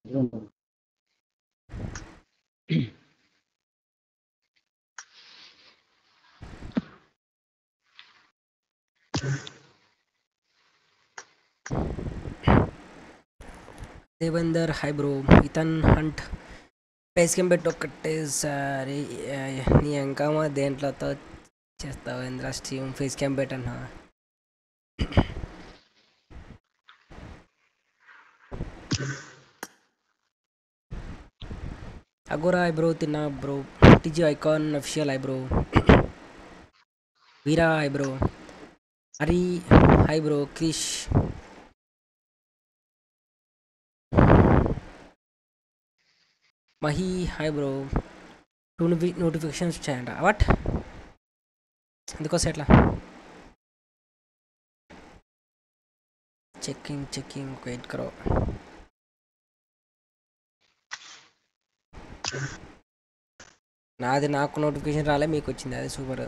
Devender hi bro. Ethan Hunt face cam పెట్టి ఒక్కటేసారి నీ ఎంకమా దేంట్లతో చేస్తావు ఇంద్రా స్ట్రీమ్ ఫేస్ క్యామ్ పెట్టన్నా. అగోరా ఐబ్రో తిన్నా bro. TG icon official hi bro. Veera hi bro. Hari hi bro. Krish Mahi hi bro. 2 notifications వచ్చాయంట. వాట్ ఎందుకోసం ఎట్లా? చెక్కింగ్ వెయిట్ కరో. నాకు నోటిఫికేషన్ రాలే, మీకు వచ్చింది, అది సూపర్.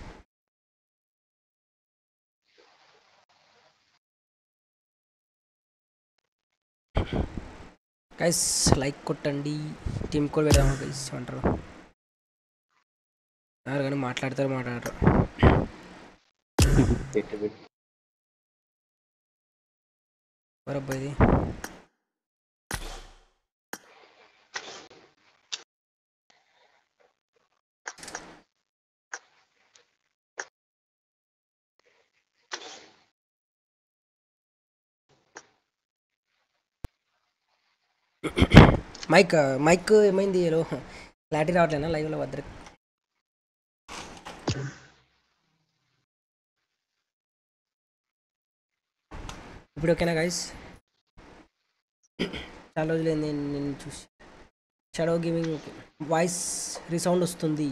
గైస్ లైక్ కొట్టండి. టీమ్ కోడ్ పెడదామా గైస్ అంటారు కానీ మాట్లాడతారు. బరబ్బా ఇది మైక్ ఏమైంది? క్లారిటీ రావట్లేనా లైవ్లో? వద్దరు ఇప్పుడు ఓకేనా గైస్? చాలా రోజులైంది నేను చూసి. షాడో గేమింగ్ వాయిస్ రీసౌండ్ వస్తుంది.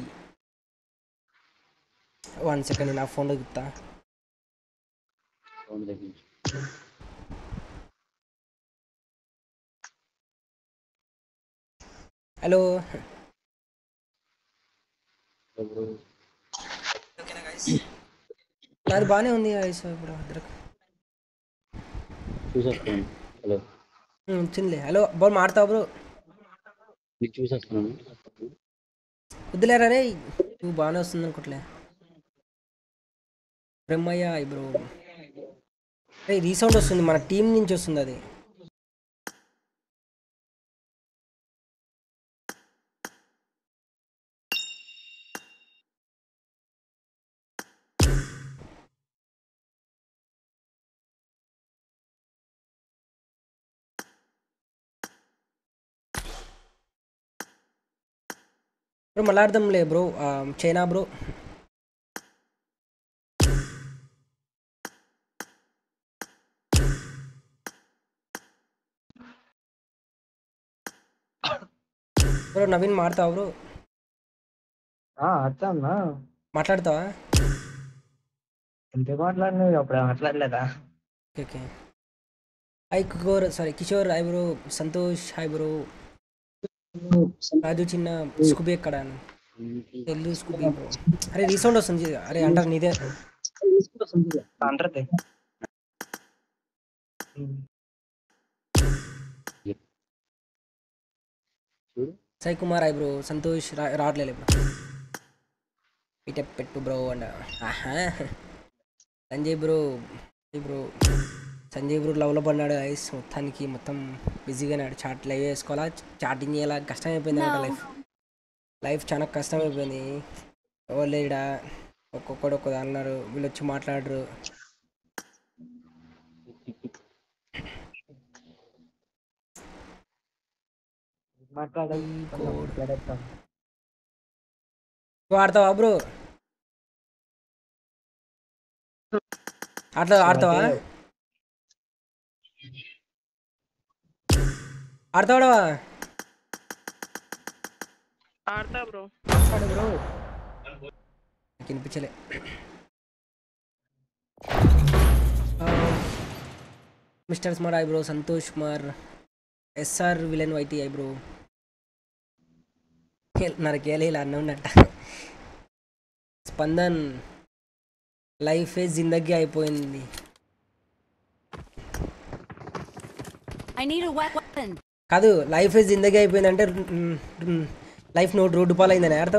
1 సెకండ్ నా ఫోన్లో చెప్తా. హలో నాది బాగానే ఉంది వాయిస్ ఇప్పుడు. వచ్చిందిలే. హలో బాబు మాడతావు బ్రో? వద్దులేరా రే, నువ్వు బాగానే వస్తుంది అనుకోట్లే. బ్రహ్మయ్య బ్రో. రే రీసౌండ్ వస్తుంది, మన టీం నుంచి వస్తుంది అది. బ్రో మళ్ళాడదాంలే bro. China bro. Bro Naveen మాడతావా బ్రో? మాట్లాడతావా? ఎంత మాట్లాడినవి అప్పుడు మాట్లాడలేదా? Okay. Kishore hi bro. Santosh hi bro. Raju చిన్న స్కూబీ ఎక్కడ? తెల్లు స్కూబీ బ్రో. అరే రీసౌండ్ వస్తుంది. అరే అంటారు నీదే అంటది. Sai Kumar hi bro. సంతోష్ రావట్లేదు బ్రో. పెట్టు bro and Sanjay bro. Sanjay bro లవ్లో పడినాడు ఐస్. మొత్తం బిజీగా నాడు. చాట్ లైవ్ వేసుకోవాలా, చాటింగ్ చేయాలా, కష్టమైపోయింది అనమాట. లైఫ్ చాలా కష్టమైపోయింది. ఎవరు లేడా, ఒక్కొక్కడు ఒక్క అన్నారు. వీళ్ళు వచ్చి మాట్లాడరు. ఆడతావా బ్రో? ఆడతావా? ఆడతావాడవా? ఆడతా బ్రో. బ్రో వినిపించలే. మిస్టర్ స్మార్ hi bro. Santosh Kumar. SR villain YT hi bro. నరకేయాలి ఇలా అన్న ఉన్నట్ట. స్పందన్ లైఫే జిందగీ అయిపోయింది. I need a weapon. కాదు లైఫ్ జిందగీ అయిపోయిందంటే లైఫ్ రోడ్డు పాలైందని అర్థం.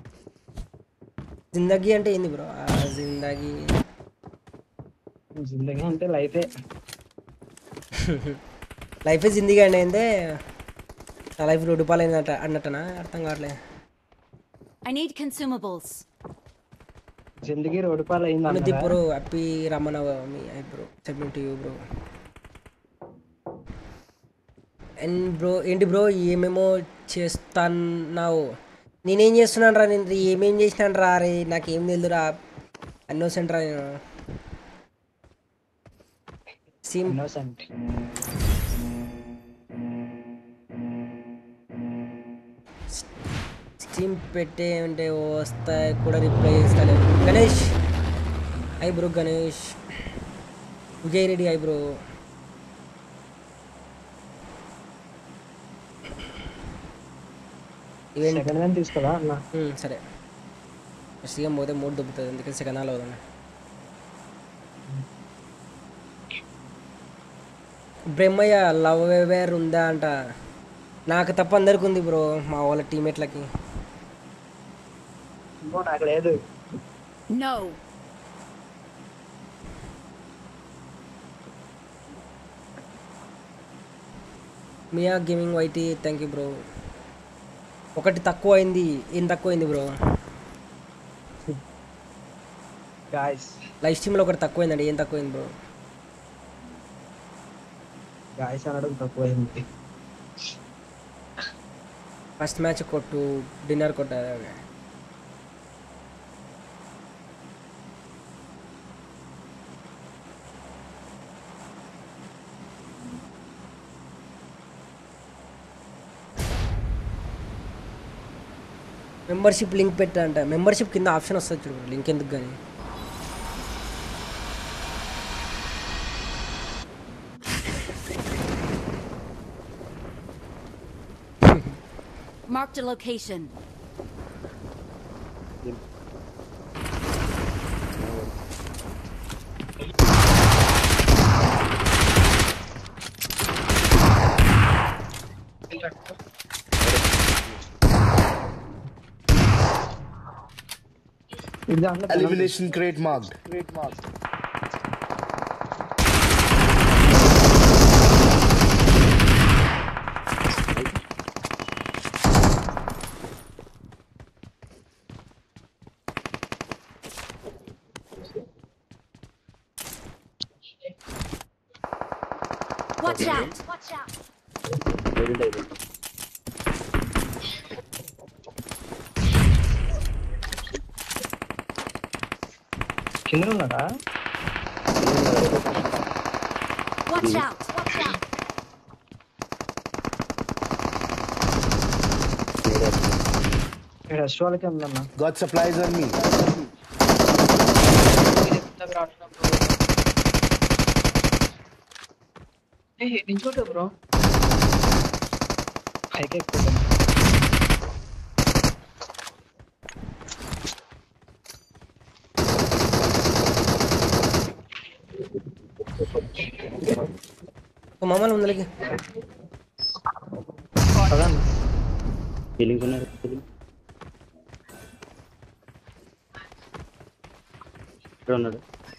జిందగీ అంటే ఏంది బ్రో? జిందగీ జిందగీ అంటే లైఫే. లైఫ్ జిందగీ అంటే ఏందే నా లైఫ్ రోడ్డు పాలైందంట అన్నట్టనా? అర్థం కావట్లే. I need consumables. జిందగీ రోడ్డు పాలు అయింది Anudeep bro happy Ramanavami bro. Submit you bro. And bro ఏంటి బ్రో ఏమేమో చేస్తున్నావు? నేనేం చేస్తున్నాను రా? నేను ఏమేం చేసినాను రా? అరే నాకేం తెలుదురా, అన్నోసెంట్ రా నేను. ఇన్నోసెంట్. స్ట్రీమ్ పెట్టే అంటే వస్తాయి కూడా రిప్లై చేస్తాను. Ganesh hi bro. Ganesh Vijay Reddy hi bro. Second hand తీసుకోదా అన్న? సరే సీఎం పోతే మూడు దొబ్బుతుంది, అందుకని సెకండ్ హాల్ అవుతుంది. బ్రహ్మయ్య లవ్ అవేర్ ఉందా అంట? నాకు తప్ప అందరికి ఉంది బ్రో, మా వాళ్ళ టీమేట్లకి. నాకు లేదు. No. Mia gaming YT thank you bro. ఒకటి తక్కువ అయింది. ఏం తక్కువ అయింది బ్రో? గాయ్స్ లైవ్ స్ట్రీమ్లో ఒకటి తక్కువైందండి. ఏం తక్కువైంది బ్రో? గాయ్స్ అనడం తక్కువైంది. ఫస్ట్ మ్యాచ్ కొట్టు, డిన్నర్ కొట్టు. మెంబర్షిప్ లింక్ పెట్టా అంట. మెంబర్షిప్ కింద ఆప్షన్ వస్తుంది చూడు, లింక్ ఎందుకు కానీ. Marked a location. Elimination crate marked. Watch out! కింద ఉన్నాడా? Watch out! రెస్టారెంట్కి ఉందన్నా. Got supplies on me. నించోటే బ్రో. పైకి మమ్మల్ని ముందరికి ఫీలింగ్స్ ఉన్నారు. ఇక్కడ ఉన్నాడు.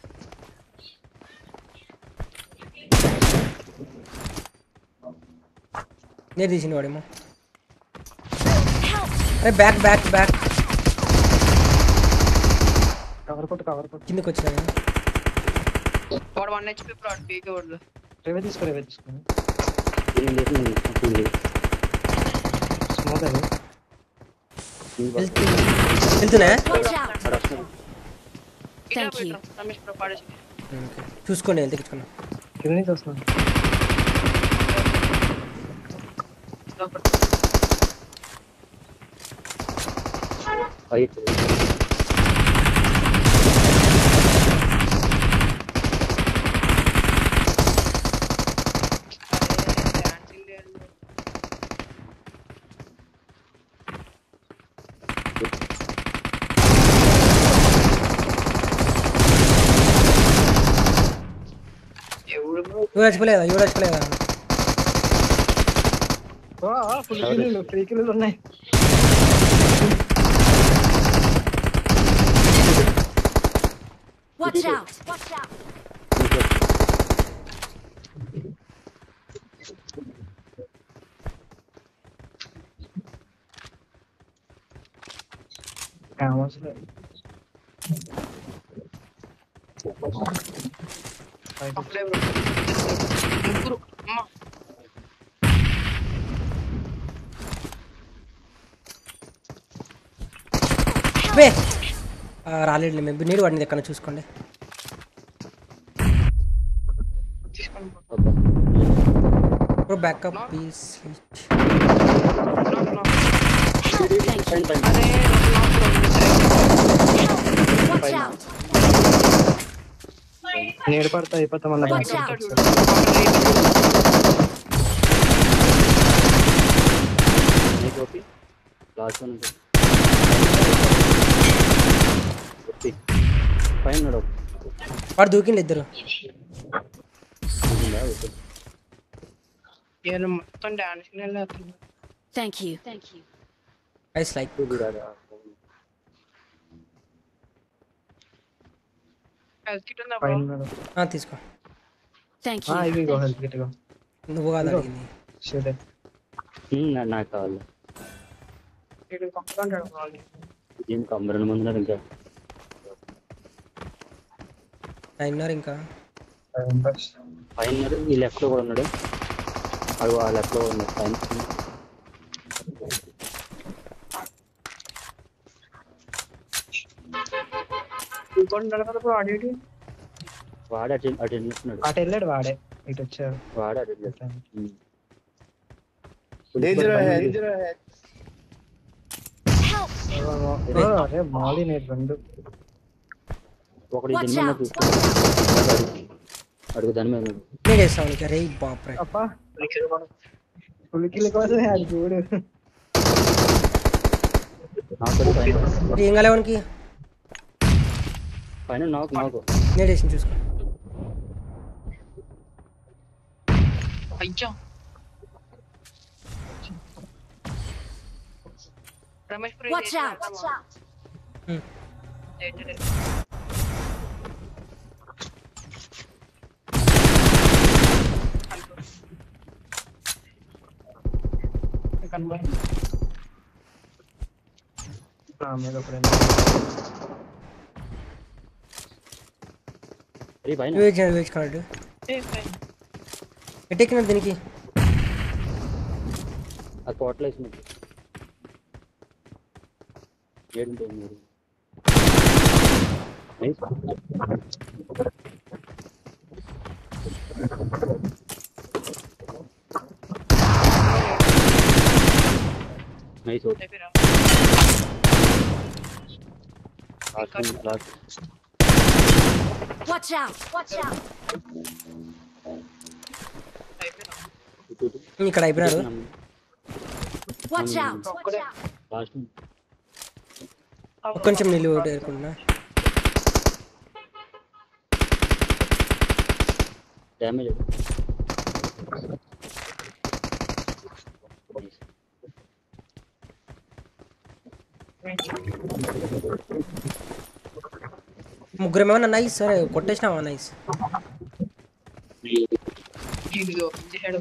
నేను తీసిన వాడేమో. అరే బ్యాక్ బ్యాక్ బ్యాక్ కవర్ కొట్టు. కిందకి వచ్చినా వాడు 1 HP బ్రో పీకే వాడు. రేవే తీసుకో. ఫీలింగ్ చేసి స్మోక్ అది. వెళ్తున్నా. Watch out! Thank you. Ramesh bro పాడేసి. చూసుకోండి, వెళ్తే తెచ్చుకున్నా. కింద నుంచి వస్తున్నాను. ఫైట్ ఎవరు చచ్చిపోలేదా? ఫుల్ కిల్లులు ఫ్రీ కిల్లులు ఉన్నాయి. Watch out! Watch out! కావాల్సిన అప్పుడే bro. ముగ్గురు అమ్మ బే రాలేడు మేము నీరు వాడిని ఎక్కడ చూసుకోండి. తీసుకోండి bro. Bro backup please. Thank you. అరే Watch out! నేడు పడతా అయిపోతా మళ్ళీ Watch out! లాస్ట్ వన్ పైన ఉన్నాడు. వాడు దూకిండు ఇద్దరు. నేను మొత్తం డాన్స్ వెళ్ళేస్తుంది. Thank you. Thank you. ఐస్ లైక్ హెల్త్ కిట్ ఉందా పైన bro? ఉన్నాడు. తీసుకో. Thank you. ఇదిగో హెల్త్ కిట్ ఇగో. నువ్వు కాదు అడిగింది. షూటే నాకు కావాలి. ఇది పక్కన ఉంటాడు. ఏం కంబరణ ముందు ఇంకా ఉన్నారు ఇంకా పైన ఉన్నాడు. ఈ లెఫ్ట్ లో కూడా ఉన్నాడు. అది ఆ లెఫ్ట్ లో ఉన్నాడు పైన. ఇంకొంటాడు కదా bro ఆడిటి. వాడు అటు అటు వెళ్ళిస్తున్నాడు. అటు వెళ్ళాడు వాడే ఇటు వచ్చాడు. వాడు అటు వెళ్ళాడు. Danger ahead. Help! అరే మాలి నేడు రెండు ఒకటి Watch దీని మీద out! చూస్తున్నాడు. అడుగు దాని మీద ఉన్నాడు. నేను వేస్తాను ఇంకా రే బాప్రే. అప్పా ఫుల్ కిల్ కోసమే అది చూడు. నాకు పైన ఏం కాలేవనికి పైన నాకు నేను వేసి చూసుకో. అయ్యా రమేష్ ప్రే Watch out! Watch out! నా మీద ఒకడే. పైన వేయించుకున్నాడు ఎట్టెక్కినాడు దీనికి. అది కోటలో వేసినట్టు ఏడుంటుంది మీరు. Nice last. Watch out! Watch out! ఇక్కడ అయిపోయినారు. Watch out! Watch out! Last ఒక్క నిమిషం నీళ్ళు ఏరుకుంటున్నా. డ్యామేజ్ ముగ్గురు ఏమన్నా నైస్ సరే కొట్టేసినావా నైస్. ఇదిగో చేశాడు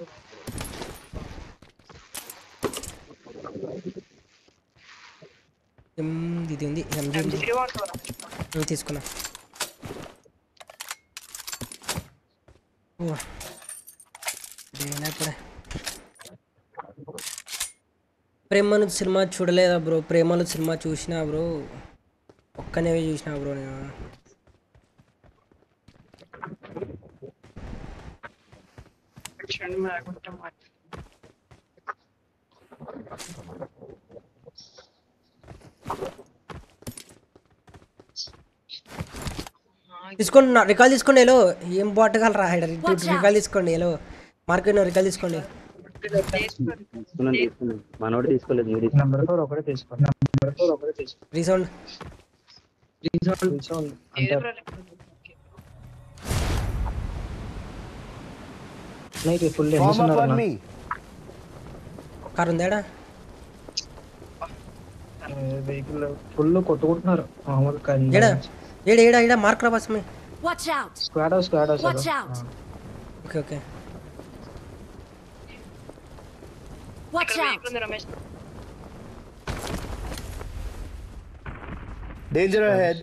ఇది ఉంది తీసుకున్నా. ఇప్పుడే ప్రేమను సినిమా చూడలేదా బ్రో? ప్రేమలు సినిమా చూసినా బ్రో, ఒక్కనే చూసినా బ్రో నేను. తీసుకోండి రికాల్ తీసుకోండి. ఎలో ఏం బాటగాలు రాయడం రికాల్ తీసుకోండి. ఎలో మార్కెట్ రికాల్ తీసుకోండి. మనోడు తీసుకోలేదు. మీరు నెంబర్ 4 ఒకటే తీసుకోండి. రీసౌండ్ అంటే night full Form up on me. Car ఉందాడా? వెహికల్ ఫుల్ కొట్టుకుంటున్నారు మామూలు ఏడా ఏడా ఏడా ఏడా మార్క్ రా బస్మే. Watch out! Squad Watch out! Okay okay. Watch out! Vehicle ఉంది Ramesh. Danger ahead.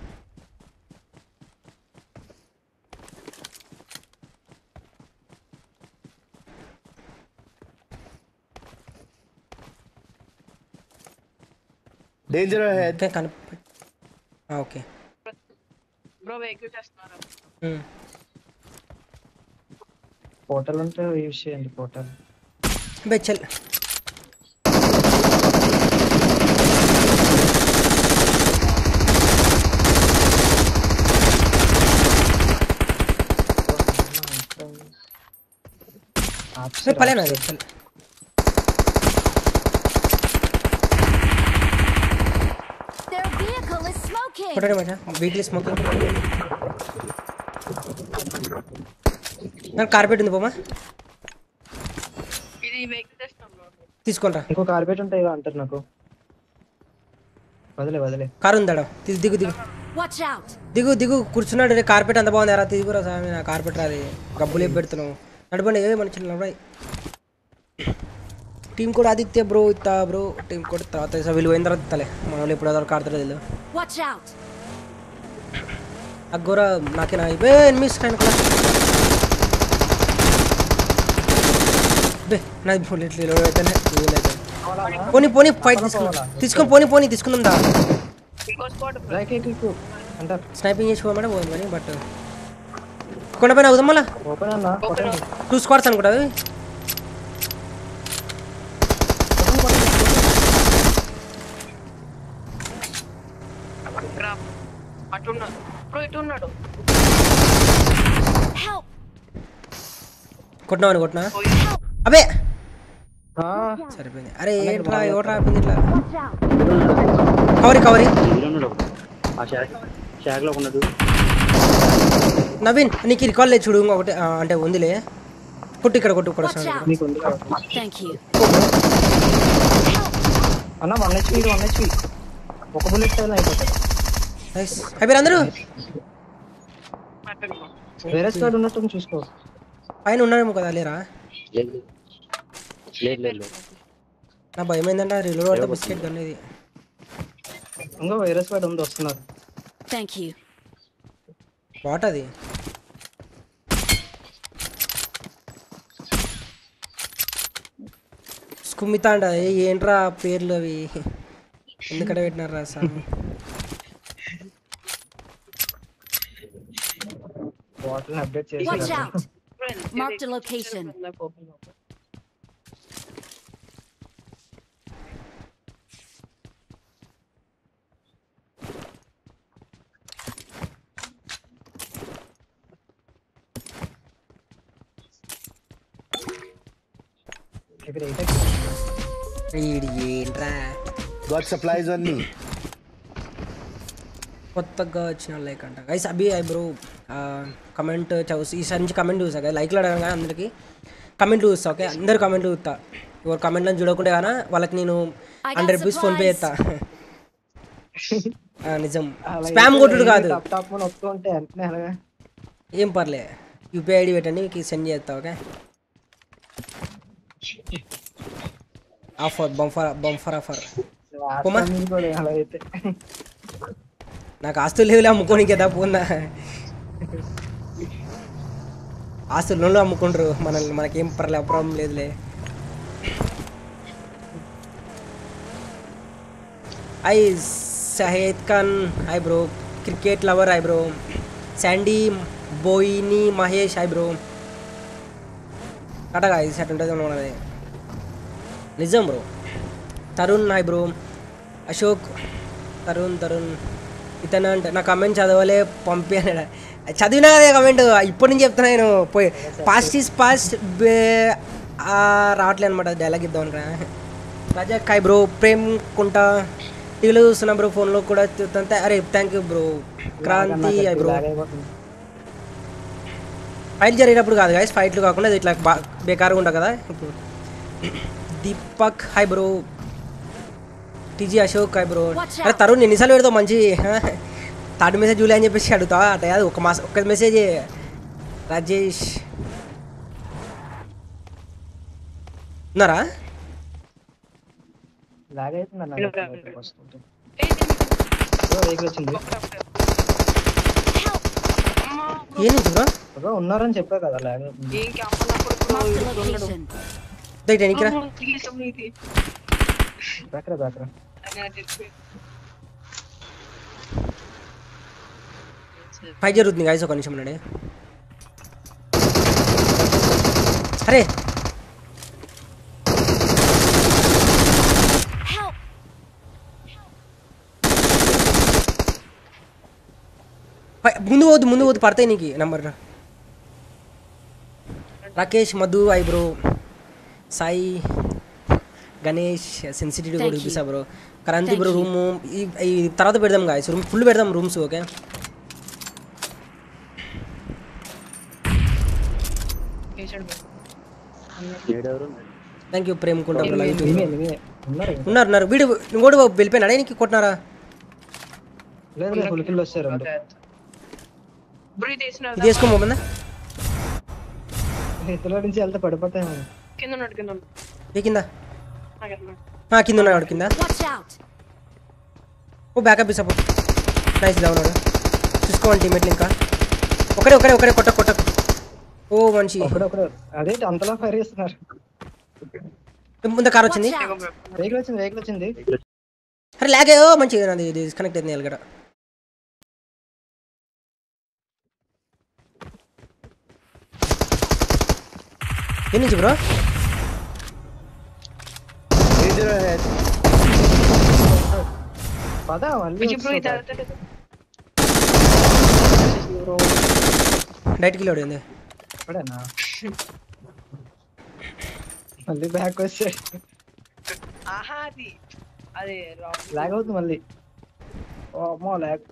Danger ahead. Okay okay. Bro vehicle చేస్తున్నారు. పోర్టల్ అంటే యూజ్ చేయండి పోర్టల్. బెచ్చల్ పలేనా బెచ్చల్. Their vehicle is smoking! కొట్టండి మచ్చా. Weekly smoking. నాకు కార్పెట్ ఉంది పోమా. ఇది వెహికల్ చేస్తున్నాం బ్రో. తీసుకోండి రా. ఇంకో కార్పెట్ ఉంటాయి అంటారు నాకు. వదిలే కారు ఉందాడా? దిగు దిగు Watch out! దిగు దిగు కూర్చున్నాడు రే. కార్పెట్ అంత బాగుంది రా. తీసుకురా సామి, నా కార్పెట్ రాది. గబ్బులు పెడుతున్నావు. నడపండి ఏ మంచి నడపాయి. టీం కూడా ఆదిత్య బ్రో ఇస్తా బ్రో. టీం కూడా తర్వాత వీళ్ళు పోయిన తర్వాత ఇస్తలే. మనలో ఎప్పుడు అదొక ఆడతారు వీళ్ళు. Watch out! అగ్గోరా నాకేనా అయిపోయి ఎనిమిస్ కానీ కూడా బే నాది బుల్లెట్లు అయితేనే పోనీ పోనీ ఫైట్ తీసుకొని పోనీ తీసుకుందాం దా. ఇంకో స్క్వాడ్ బ్రో. రైట్ అంటారు. స్నైపింగ్ చేసుకోమని పోయింది మరి. బట్ కొండపైన అవుదాం మళ్ళా. ఓపెన్ అన్న ఓపెన్ 2 స్క్వాడ్స్ అనుకుంటా అవి. గ్రాఫ్ అటు ఉన్నాడు బ్రో. ఇటు ఉన్నాడు. Help! కొట్టినా అబే ఆ సరిపోయింది. అరే ఏంట్రా ఎవరు రాపింది ఇట్లా. Watch out! కవరి వీళ్ళు ఉన్నాడు ఒకడు. ఆ షాక్ లో ఉన్నాడు. నవీన్ నీకు రికాల్ లేదు చూడు. ఇంకొకటి అంటే ఉందిలే. కొట్టు ఇక్కడ కొట్టు ఇక్కడ Watch out! నీకు ఉంది కాబట్టి. Thank you. అన్న 1 HP ఒక బుల్లెట్ అయిపోతుంది. నైస్ అయిపోయారు అందరూ. వేరే స్క్వాడ్ ఉన్నట్టు చూసుకో. పైన ఉన్నారేమో కదా లేరా. లేదు నా భయం ఏంటంటే రిలోడ్ పడితే బిస్కెట్ గన్ ఇది. ఇంకో వేరే స్క్వాడ్ ఉంది వస్తున్నారు. Thank you. వాట్ అది. స్కుమిత అంట. ఏంట్రా పేర్లు అవి ఎందుకంటే పెట్టినారా స్వామి. వాటర్ అప్డేట్ Watch చేసి out! Marked a location. ఇక్కడ వీడి ఏంట్రా Got supplies on me. కొత్తగా వచ్చిన లైక్ అంట guys. Abhi hi bro comment చూసి ఈసారి నుంచి కమెంట్ చూసా కదా. లైక్లు అడగాను కానీ అందరికీ కమెంట్ చూస్తా. ఓకే అందరు కమెంట్ చూస్తా. ఎవరు కమెంట్లను చూడకుంటే కానీ వాళ్ళకి నేను 100 రూపీస్ ఫోన్పే చేస్తా. నిజం. స్పామ్ కొట్టుడు కాదు. టాప్ మన వస్తూ ఉంటే అంటనే అలాగా ఏం పర్లే. యూపీఐ ఐడి పెట్టండి మీకు సెండ్ చేస్తా. Okay offer bumper offer. పోమా అలా అయితే నాకు ఆస్తులు లేవులే అమ్ముకోనికి కదా పోందా. ఆస్తులు అమ్ముకుంటారు మనల్ని. మనకేం పర్లే ప్రాబ్లం లేదులే. Hi Shahid Khan hi bro. Cricket lover hi bro. Sandy Boini Mahesh hi bro. కటగా ఇది సెట్ ఉంటుంది ఉన్నది నిజం bro. Tarun hi bro. Ashok Tarun ఇతను అంటే నా కమెంట్ చదవలే పంపి అన్నాడు. చదివినా అదే కమెంట్ ఇప్పటి నుంచి చెప్తున్నా నేను. పోయి పాస్ట్ ఈజ్ పాస్ట్ రావట్లే అనమాట. డైలాగ్ ఇద్దాం అనుకున్నా. Razak I bro. ప్రేమ్ కుంటా టీవీలో చూస్తున్నా బ్రో. ఫోన్లో కూడా చూస్తుంటే అరే thank you bro. Kranthi hi bro. Fight జరిగేటప్పుడు కాదు గాయస్. ఫైట్లు కాకుండా ఇట్లా బేకారుగా ఉంటుంది కదా. ఇప్పుడు Deepak hi bro. TG Ashok hi bro. Watch out. అరే తరుణ్ ఎన్నిసార్లు పెడతావు మంచి థర్డ్ మెసేజ్ జూలై అని చెప్పేసి అడుగుతావా అట్లా కాదు ఒక మెసేజ్. రాజేష్ ఉన్నారా? లాగ్ అవుతుంది అన్న వస్తుంటే ఏయ్, వెహికల్ వచ్చింది ఏం నుంచి బ్రో? బ్రో ఉన్నారని చెప్పా కదా లాగ్ అవుతుంది. ఏంటి అమ్మన్నప్పుడు Marked a location. దయచేసి ఎన్నికరా బ్యాక్రా ఫైట్ జరుగుతుంది గాయస్, ఒక నిమిషం ఉండండి. అరే Help! ముందు పోద్దు పడతాయి నీకు number. Rakesh Madhu hi bro. Sai Ganesh sensitive కూడా చూపిస్తా బ్రో. క్రాంతి బ్రో రూము ఈ తర్వాత పెడదాం గాయస్, రూమ్ ఫుల్ పెడదాం rooms. Okay thank you Prem Kunta bro. ఉన్నారు వీడు ఇంకోటి వెళ్ళిపోయినాడా నీకు కొట్టినారా? లేదు ఫుల్ కిల్ వస్తారు రెండు. బ్రీత్ చేసిన ఇది వేసుకోమోబందా ఇతరుల నుంచి వెళ్తే పడిపోతాయి మనం. కింద ఉన్నాడు ఏ కింద? నాకెట్లా కింద ఉన్నాడు వాడు కింద. Watch out! ఓ బ్యాకప్ సపోర్ట్ నైస్ డౌన్ ఉన్నాడు. చూసుకోండి టీమేట్లు ఇంకా. ఒకడే కొట్టకు. ఓ మంచి. ఒకడే అదే అంతలా ఫైర్ చేస్తున్నారు. ముందు కార్ వచ్చింది. Watch out! వెహికల్ వచ్చింది అరే లాగ్ మంచిగా నాది డిస్కనెక్ట్ అయింది ఎల్గడ. ఏ నుంచి బ్రో? Danger ahead. పదా మళ్ళీ విజయ్ బ్రీత్ డైట్ కిల్ ఉంది. ఇప్పుడేనా మళ్ళీ బ్యాక్ వచ్చాడు. ఆహా అది అదే లాగ్ అవుతుంది మళ్ళీ. ఓ అమ్మో lag.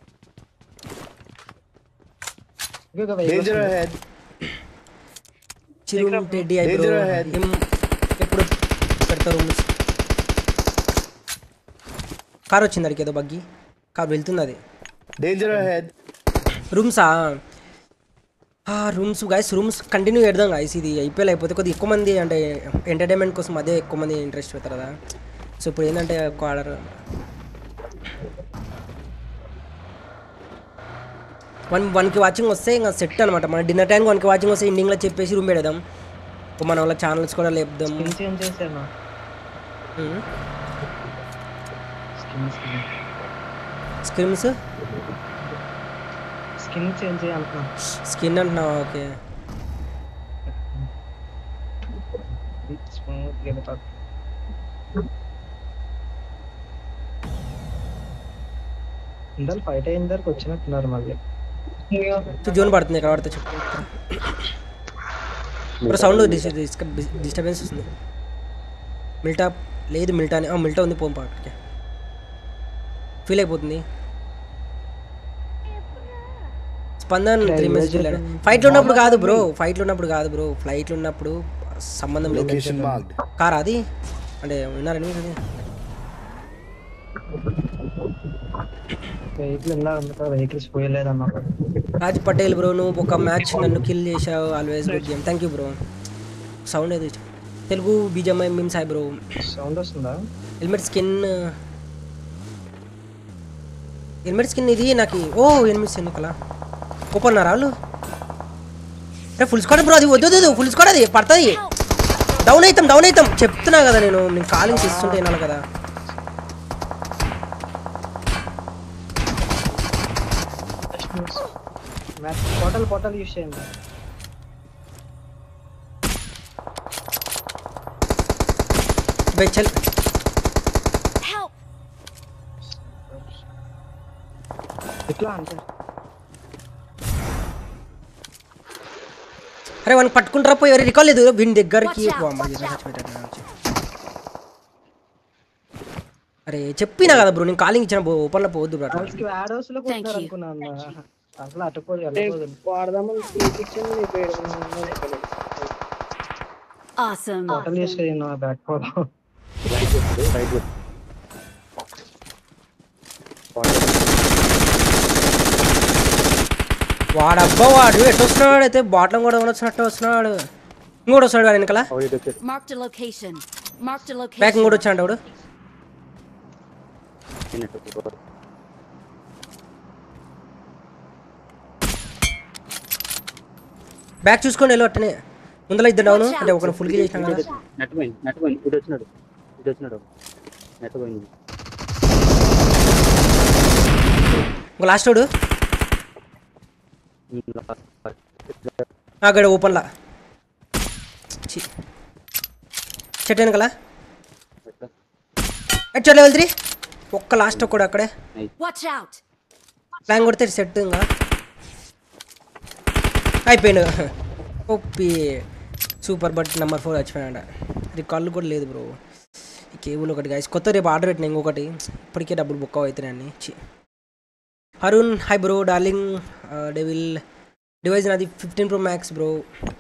Danger ahead. Chiru Teddy hi bro. ఎప్పుడు పెడతారు రూమ్స్? కార్ వచ్చింది అడిగి ఏదో బగ్గి కార్ వెళ్తుంది అది. Danger ahead. రూమ్సా? రూమ్స్ గైస్, రూమ్స్ కంటిన్యూ పెడదాం గైస్. ఇది ఐపీఎల్ అయిపోతే కొద్దిగా ఎక్కువ మంది అంటే ఎంటర్టైన్మెంట్ కోసం అదే ఎక్కువ మంది ఇంట్రెస్ట్ పెడతారు కదా. సో ఇప్పుడు ఏంటంటే ఒక ఆర్డర్ 1కి వాచింగ్ వస్తే ఇంకా సెట్ అనమాట. మన డిన్నర్ టైంకి 1కి వాచింగ్ వస్తే ఎండింగ్లో చెప్పేసి రూమ్ పెడదాం. మన వాళ్ళ ఛానల్స్ కూడా లేపుదాం. చేంజ్ చేశాను. స్క్రీమ్స్ స్కిన్ చేంజ్ చేయాలంటున్నా. స్కిన్ అంటున్నావా? ఓకే స్మూత్ గా ఇందాక ఫైట్ అయిన దగ్గరకు వచ్చినట్టున్నారు మళ్ళీ. జోన్ పడుతుంది ఇక్కడ పడితే చెప్పు. ఇప్పుడు సౌండ్ డిస్టర్బెన్స్ వస్తుంది. మిల్టా లేదు, మిల్టా ఉంది. పోంపా అక్కడికి ఫీల్ అయిపోతుంది. స్పందన్ 3 మెసేజ్. ఫైట్లో ఉన్నప్పుడు కాదు బ్రో, ఫ్లైట్లో ఉన్నప్పుడు సంబంధం లేదు. Location marked. కార్ అది అంటే విన్నారని అది. వెహికల్స్ పోయలేదన్నా. రాజ్ పటేల్ బ్రో, నువ్వు ఒక మ్యాచ్ నన్ను కిల్ చేసావు. Always good game. Thank you bro. Sound ఏది Telugu BGMI meme Sai bro. Sound వస్తుందా? హెల్మెట్ స్కిన్ ఇది నాకు. ఓ ఎనిమిది ఎన్నికలా ఓపెన్ అన్నారా వాళ్ళు? అరే ఫుల్ స్క్వాడ్ బ్రో, అది వద్దు ఫుల్ స్క్వాడ్, అది పడుతుంది. డౌన్ అవుతాం చెప్తున్నా కదా నేను కాలింగ్స్ ఇస్తుంటే వినాలి కదా. పోర్టల్ యూస్ చేయండి. బెచ్చల్ Help! ఇట్లా అంటే అరే వాడిని పట్టుకుంటారా పోయి, ఎవరు రికాల్ లేదు వీని దగ్గరికి. అరే చెప్పినా కదా బ్రో, నేను కాలింగ్ ఇచ్చిన ఓపెన్లో పోవద్దు బ్రో. అట్లా యాడ్ హౌస్ లో Thank you. అనుకున్నాను. అట్లా అటుపోయి వెళ్ళకూడదు. Awesome. బాటల్ చేసుకొని నా బ్యాక్ పోదాం. రైట్ కొట్టు, రైట్ కొట్టు. వాడబ్బా వాడు ఎటు వస్తున్నాడు అయితే బాటం కూడా వచ్చినట్టు వస్తున్నాడు. ఇంకోటి వస్తున్నాడు వాడు వెనకాల. Marked a location. Marked a back location. ఇంకోటి వచ్చాడు వాడు. బ్యాక్ చూసుకోండి వెళ్ళి అట్టనే ముందర ఇద్దరు డౌన్ అంటే ఒకరు ఫుల్ కి చేసినాం కదా. నెట్ పోయింది ఇటు వచ్చినాడు నెట్ పోయింది. ఒక లాస్ట్ వాడు అక్కడ ఓపెన్లా చెట్టు వెనకాల హెడ్ షాట్ లెవెల్ 3 ఒక్క లాస్ట్ ఒక్కడు అక్కడే Watch out. ప్లాన్ కొడితే సెట్ ఇంకా అయిపోయాడు. ఓపి సూపర్ బట్ నెంబర్ 4 వచ్చిపోయాడు. అది కళ్ళు కూడా లేదు బ్రో. ఈ కేబుల్ ఒకటి గైస్ కొత్త రేపు ఆర్డర్ పెట్టిన ఇంకొకటి ఇప్పటికే డబ్బులు బుక్ అవుతున్నాయని. Arun hi bro darling devil device నాది 15 Pro Max బ్రో.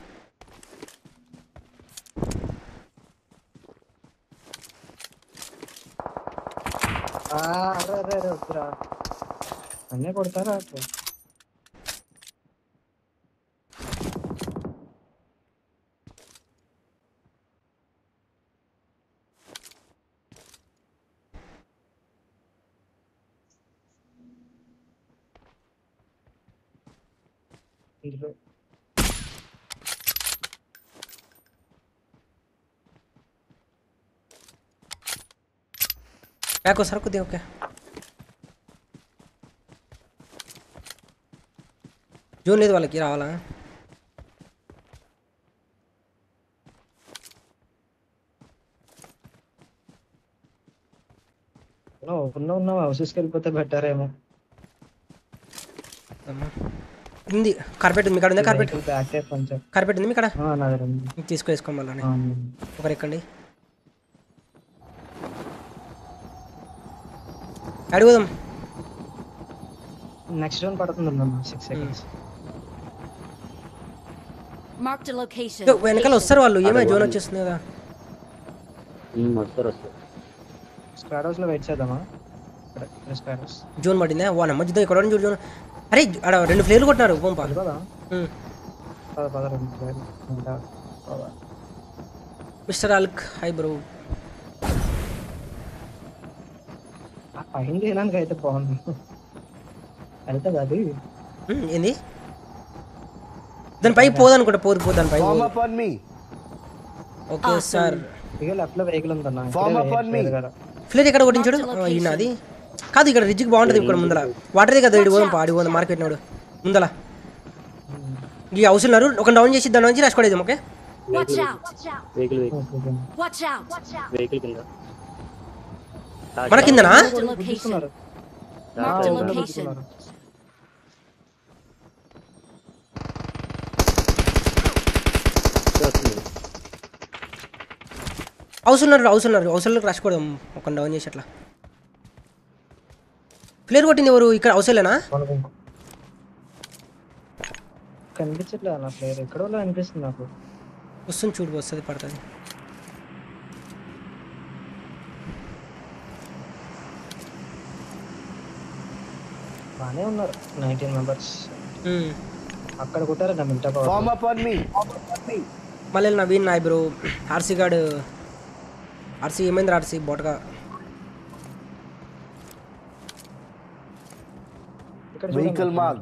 అరే వద్దురా అన్నీ కొడతారా? ఇందులో బ్యాక్ వస్తారు కొద్దిగా ఓకే. జోన్ లేదు వాళ్ళకి రావాలా? ఉన్న హౌసెస్కి వెళ్ళిపోతే బెటర్ ఏమో. ఉంది కార్పెట్ ఉంది, ఇక్కడ ఉందా కార్పెట్? బ్యాక్ టైప్ కొంచెం కార్పెట్ ఉంది ఇక్కడ నా దగ్గర ఉంది. తీసుకొసుకోండి మళ్ళీ ఒకరు ఎక్కండి. అడుగుదాం నెక్స్ట్ రౌండ్ పడుతుంది 6 seconds. Marked a location. వెనకాల వస్తారు వాళ్ళు. ఏమో జోన్ వచ్చేస్తుంది కదా. వస్తారు స్క్వాడ్ హౌస్ లో వెయిట్ చేద్దామా? స్క్వాడ్ హౌస్ జోన్ పడిందా? వా నమ్మ చూద్దాం ఇక్కడ చూడు జోన్. అరే అక్కడ 2 ఫ్లేర్లు కొట్టినారు పంప. Mister Hulk hi bro. అయింది ఏనానికి అయితే బాగుంది. వెళ్తుంది అది ఏంది దానిపై పోదనుకుంటా. పోదు దానిపై. Form up on me. Okay sir. ఇక లెఫ్ట్ లో వెహికల్ ఉందన్న. Form up on me. Flare ఎక్కడ కొట్టించాడు? ఈయన అది కాదు ఇక్కడ రిజ్కి బాగుంటుంది ఇక్కడ ముందల వాటర్దే కదా. ఇటు పోదాం పాడి పోదాం మార్కెట్ నాడు ముందల ఈ హౌస్ ఉన్నారు. ఒక డౌన్ చేసి దాని నుంచి రాసుకోలేదు. Okay Watch out. Vehicle Watch out. Vehicle కింద మన కిందనా? Marked a location. Marked a location. House ఉన్నారు హౌస్లో రాసుకోవడం ఒక డౌన్ చేసి అట్లా. ఫ్లేర్ కొట్టింది ఎవరు? ఇక్కడ హౌస్లేనా? కనిపించట్లేదు అన్న ప్లేయర్. ఎక్కడో అనిపిస్తుంది నాకు. వస్తుంది చూడు వస్తుంది పడుతుంది. బానే ఉన్నారు 19 మెంబర్స్. అక్కడ కొట్టారు నా మింటా Form up on me. మళ్ళీ నవీన్ నాయ్ బ్రో. ఆర్సీ గాడు ఆర్సీ ఏమైంది? ఆర్సీ బోటగా Vehicle marked.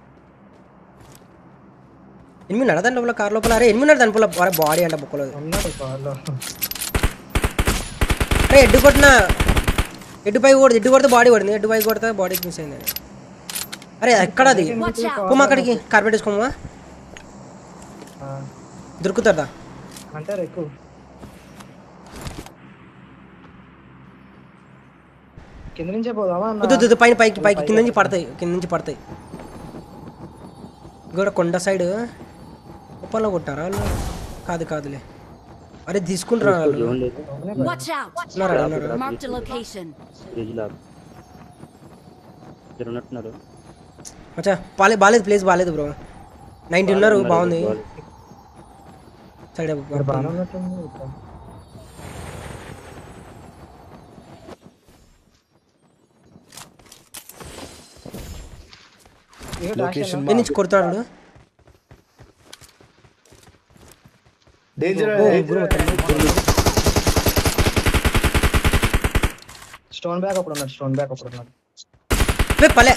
ఎనిమిది నడదండి లోపల కార్ లోపల. అరే ఎనిమిది నడదాని లోపల బాడీ అంట బుక్కలేదు. ఉన్నాడు కార్లో. అరే ఎడ్డు కొట్టిన ఎడ్డు పై కొడుతుంది. ఎడ్డు కొడితే బాడీ పడింది. ఎడ్డు పై కొడితే బాడీకి మిస్ అయింది. అరే ఎక్కడ అది? పోమా అక్కడికి కార్పెట్ వేసుకోమా దొరుకుతుందా? అంటారు ఎక్కువ. కింద నుంచే పోదామా? పైన పైకి కింద నుంచి పడతాయి. కూడా కొండ సైడ్ ఓపెన్లో కొట్టారా వాళ్ళు? కాదులే. అరే తీసుకుంటారా వాళ్ళు? Watch out. Marked a location. అచ్చా బాలేదు ప్లేస్ బాలేదు బ్రో. 90 ఉన్నారు బాగుంది. సైడ్ ఇక్కడ బాగానే ఉన్నట్టుంది ఇక్కడ. ఇక డాష్ Location అన్నా. ఏ నుంచి కొడతాడు Danger ఓ ahead. గురు స్టోన్ బ్యాగ్ అప్పుడు ఉన్నాడు, స్టోన్ బ్యాగ్ అప్పుడు ఉన్నాడు. పలే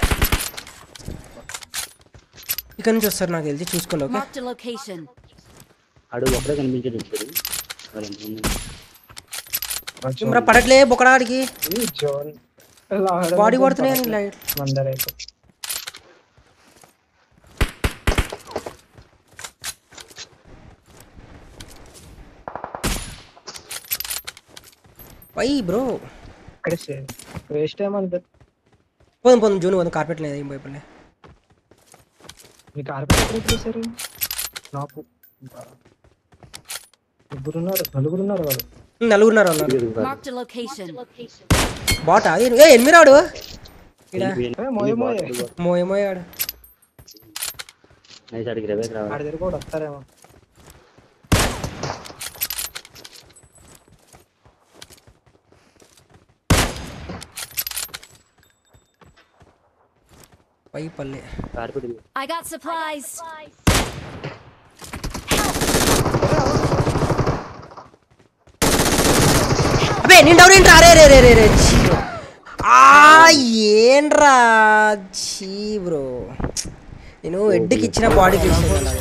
ఇక్కడ నుంచి వస్తారు నాకు తెలిసి చూసుకోండి ఓకే Marked a location. అడుగు ఒకటే కనిపించేది ఇప్పుడు మరి పడట్లే బొక్కడాడికి ఈ జోన్ బాడీ కొడుతున్నాయి లైట్ మందరైతే పై బ్రో ఇక్కడ వేస్ట్ ఏమంటే పోదాం జూన్ పోదాం కార్పెట్ లేదు ఏం భయపడలే మీ కార్పెట్ ఎక్కడ చేశారు? నాకు నలుగురు ఉన్నారు వాళ్ళు. నలుగురున్నారు అన్నారు Marked a location. బాటా ఏ ఎనిమిది రాడు మోయ మోయ మోయమోయాడు నైస్ అడిగి రేవేకి రావాలి ఆడి దగ్గర కూడా వస్తారేమో. పై పల్లె కార్పెట్ I got supplies. అబ్బే నేను డౌన్ ఏంట్రా అరే రే రే రే రే ఛీ. ఏంట్రా చీ బ్రో నేను ఎడ్డుకి ఇచ్చిన బాడీకి ఇచ్చిన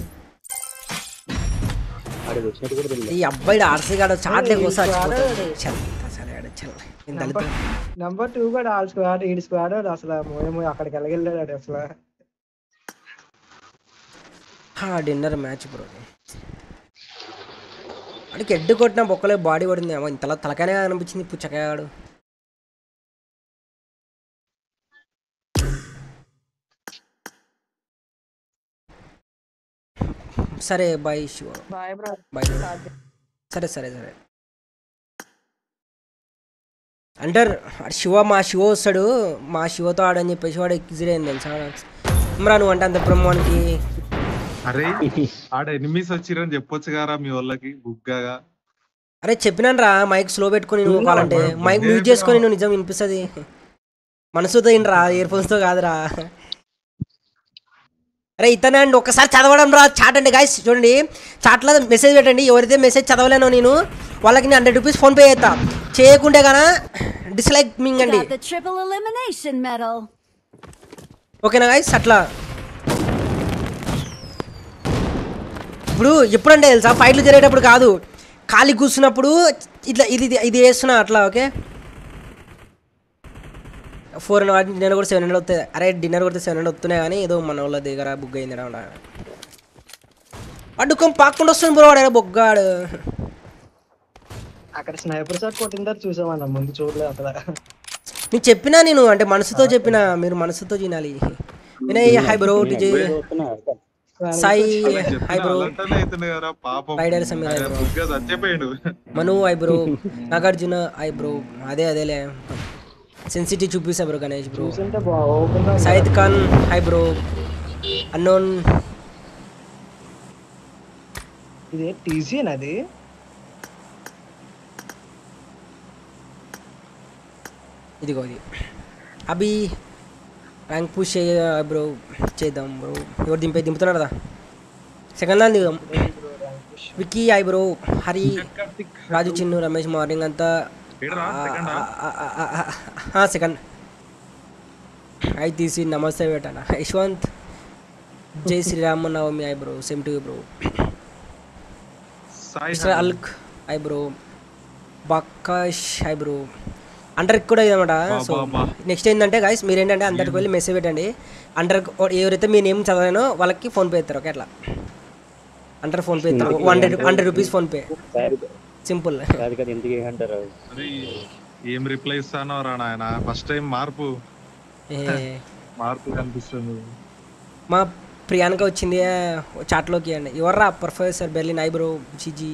అడిగి వచ్చినట్టు కూడా తెలియదు ఈ అబ్బాయి ఆర్సీ గాడు చాట్లే కోసం నెంబర్ 2 కూడా ఆల్ స్క్వాడ్ ఈడి స్క్వాడ్ అసలు మోయ మోయ అక్కడికి వెళ్ళగెళ్ళాడు అసలు. డిన్నర్ మ్యాచ్ బ్రో అడికి ఎడ్డు కొట్టిన బొక్కలే బాడీ పడింది ఏమో ఇంతలా తలకానే అనిపించింది పుచ్చకాయాడు సరే bye Shiva bye bro. Bye సరే సరే సరే అంటారు శివ మా శివ వస్తాడు మా శివతో ఆడని చెప్పేసి వాడు ఎక్కిజిరైంది తెలుసా ఇమ్రా నువ్వు అంటే అంత బ్రహ్మానికి అరే ఆడ ఎనిమిస్ వచ్చిరని చెప్పొచ్చు గారా మీ వాళ్ళకి బుగ్గాగా. అరే చెప్పినాను రా మైక్ స్లో పెట్టుకొని నువ్వు కావాలంటే మైక్ మ్యూట్ చేసుకొని నువ్వు నిజం వినిపిస్తుంది మనసుతో ఏంట్రా ఇయర్ ఫోన్స్తో కాదురా అరే ఇతనే అండి ఒకసారి చదవడం రా చాట్ అంటే గాయస్ చూడండి చాట్లో మెసేజ్ పెట్టండి ఎవరైతే మెసేజ్ చదవలేనో నేను వాళ్ళకి నేను 100 రూపీస్ ఫోన్పే చేస్తా చేయకుంటే కన్నా డిస్లైక్ మింగ్ అండి Got the triple elimination medal. ఓకేనా గాయస్ అట్లా ఇప్పుడు ఎప్పుడంటే తెలుసా ఫైట్లు జరిగేటప్పుడు కాదు ఖాళీ కూర్చున్నప్పుడు ఇట్లా ఇది వేస్తున్నా అట్లా ఓకే 400 నేను కూడా 700 వస్తాయి అరే డిన్నర్ కొడితే 700 వస్తున్నాయి కానీ ఏదో మన వాళ్ళ దగ్గర బుక్ అయింది అడ్డుకొని పాకుండా వస్తుంది బ్రో వాడు బొగ్గాడు అక్కడ స్నైపర్ షాట్ కొట్టిన తర్వాత చూసామన్న ముందు చూడలేదు అసలు. నీకు చెప్పినా నేను అంటే మనసుతో చెప్పినా మీరు మనసుతో తినాలి Vinay hi bro TJ Sai hi bro rider Sameer hi bro బుగ్గా చచ్చిపోయాడు. Manu hi bro Nagarjuna hi bro అదేలే సెన్సిటివ్ చూపిస్తా బ్రో గణేష్ బ్రో చూసింటే బాగుంది. Syed Khan hi bro unknown ఇది టీసీ అది ఇదిగో ఇది అభి ర్యాంక్ పుష్ బ్రో చేద్దాం బ్రో ఎవరు దింపుతున్నారు కదా సెకండ్ దాన్ని దిగుదాం Vicky hi bro Hari Raju Chinnu Ramesh morning అంతా సెకండ్ ఐ తీసి నమస్తే పెట్టాను యశ్వంత్ జై Srirama Navami hi bro same to bro mister Hulk hi bro బకాష్ హాయ్ బ్రో అండర్కి కూడా ఇదన్నమాట సో నెక్స్ట్ ఏంటంటే గైస్ మీరు ఏంటంటే అందరికి వెళ్ళి మెసేజ్ పెట్టండి అండర్ ఎవరైతే మీ నేమ్ చదవలేనో వాళ్ళకి ఫోన్పే ఇస్తారు ఓకే అట్లా అండర్ ఫోన్పే ఇస్తారు 100 రూపీస్ ఫోన్పే సింపుల్ ఎందుకు అంటారు ఏం రిప్లై ఇస్తానో రా నాయన ఫస్ట్ టైం మార్పు కనిపిస్తుంది. మా ప్రియాంక వచ్చింది చాట్లోకి అండి ఎవర్రా professor Berlin hi bro GG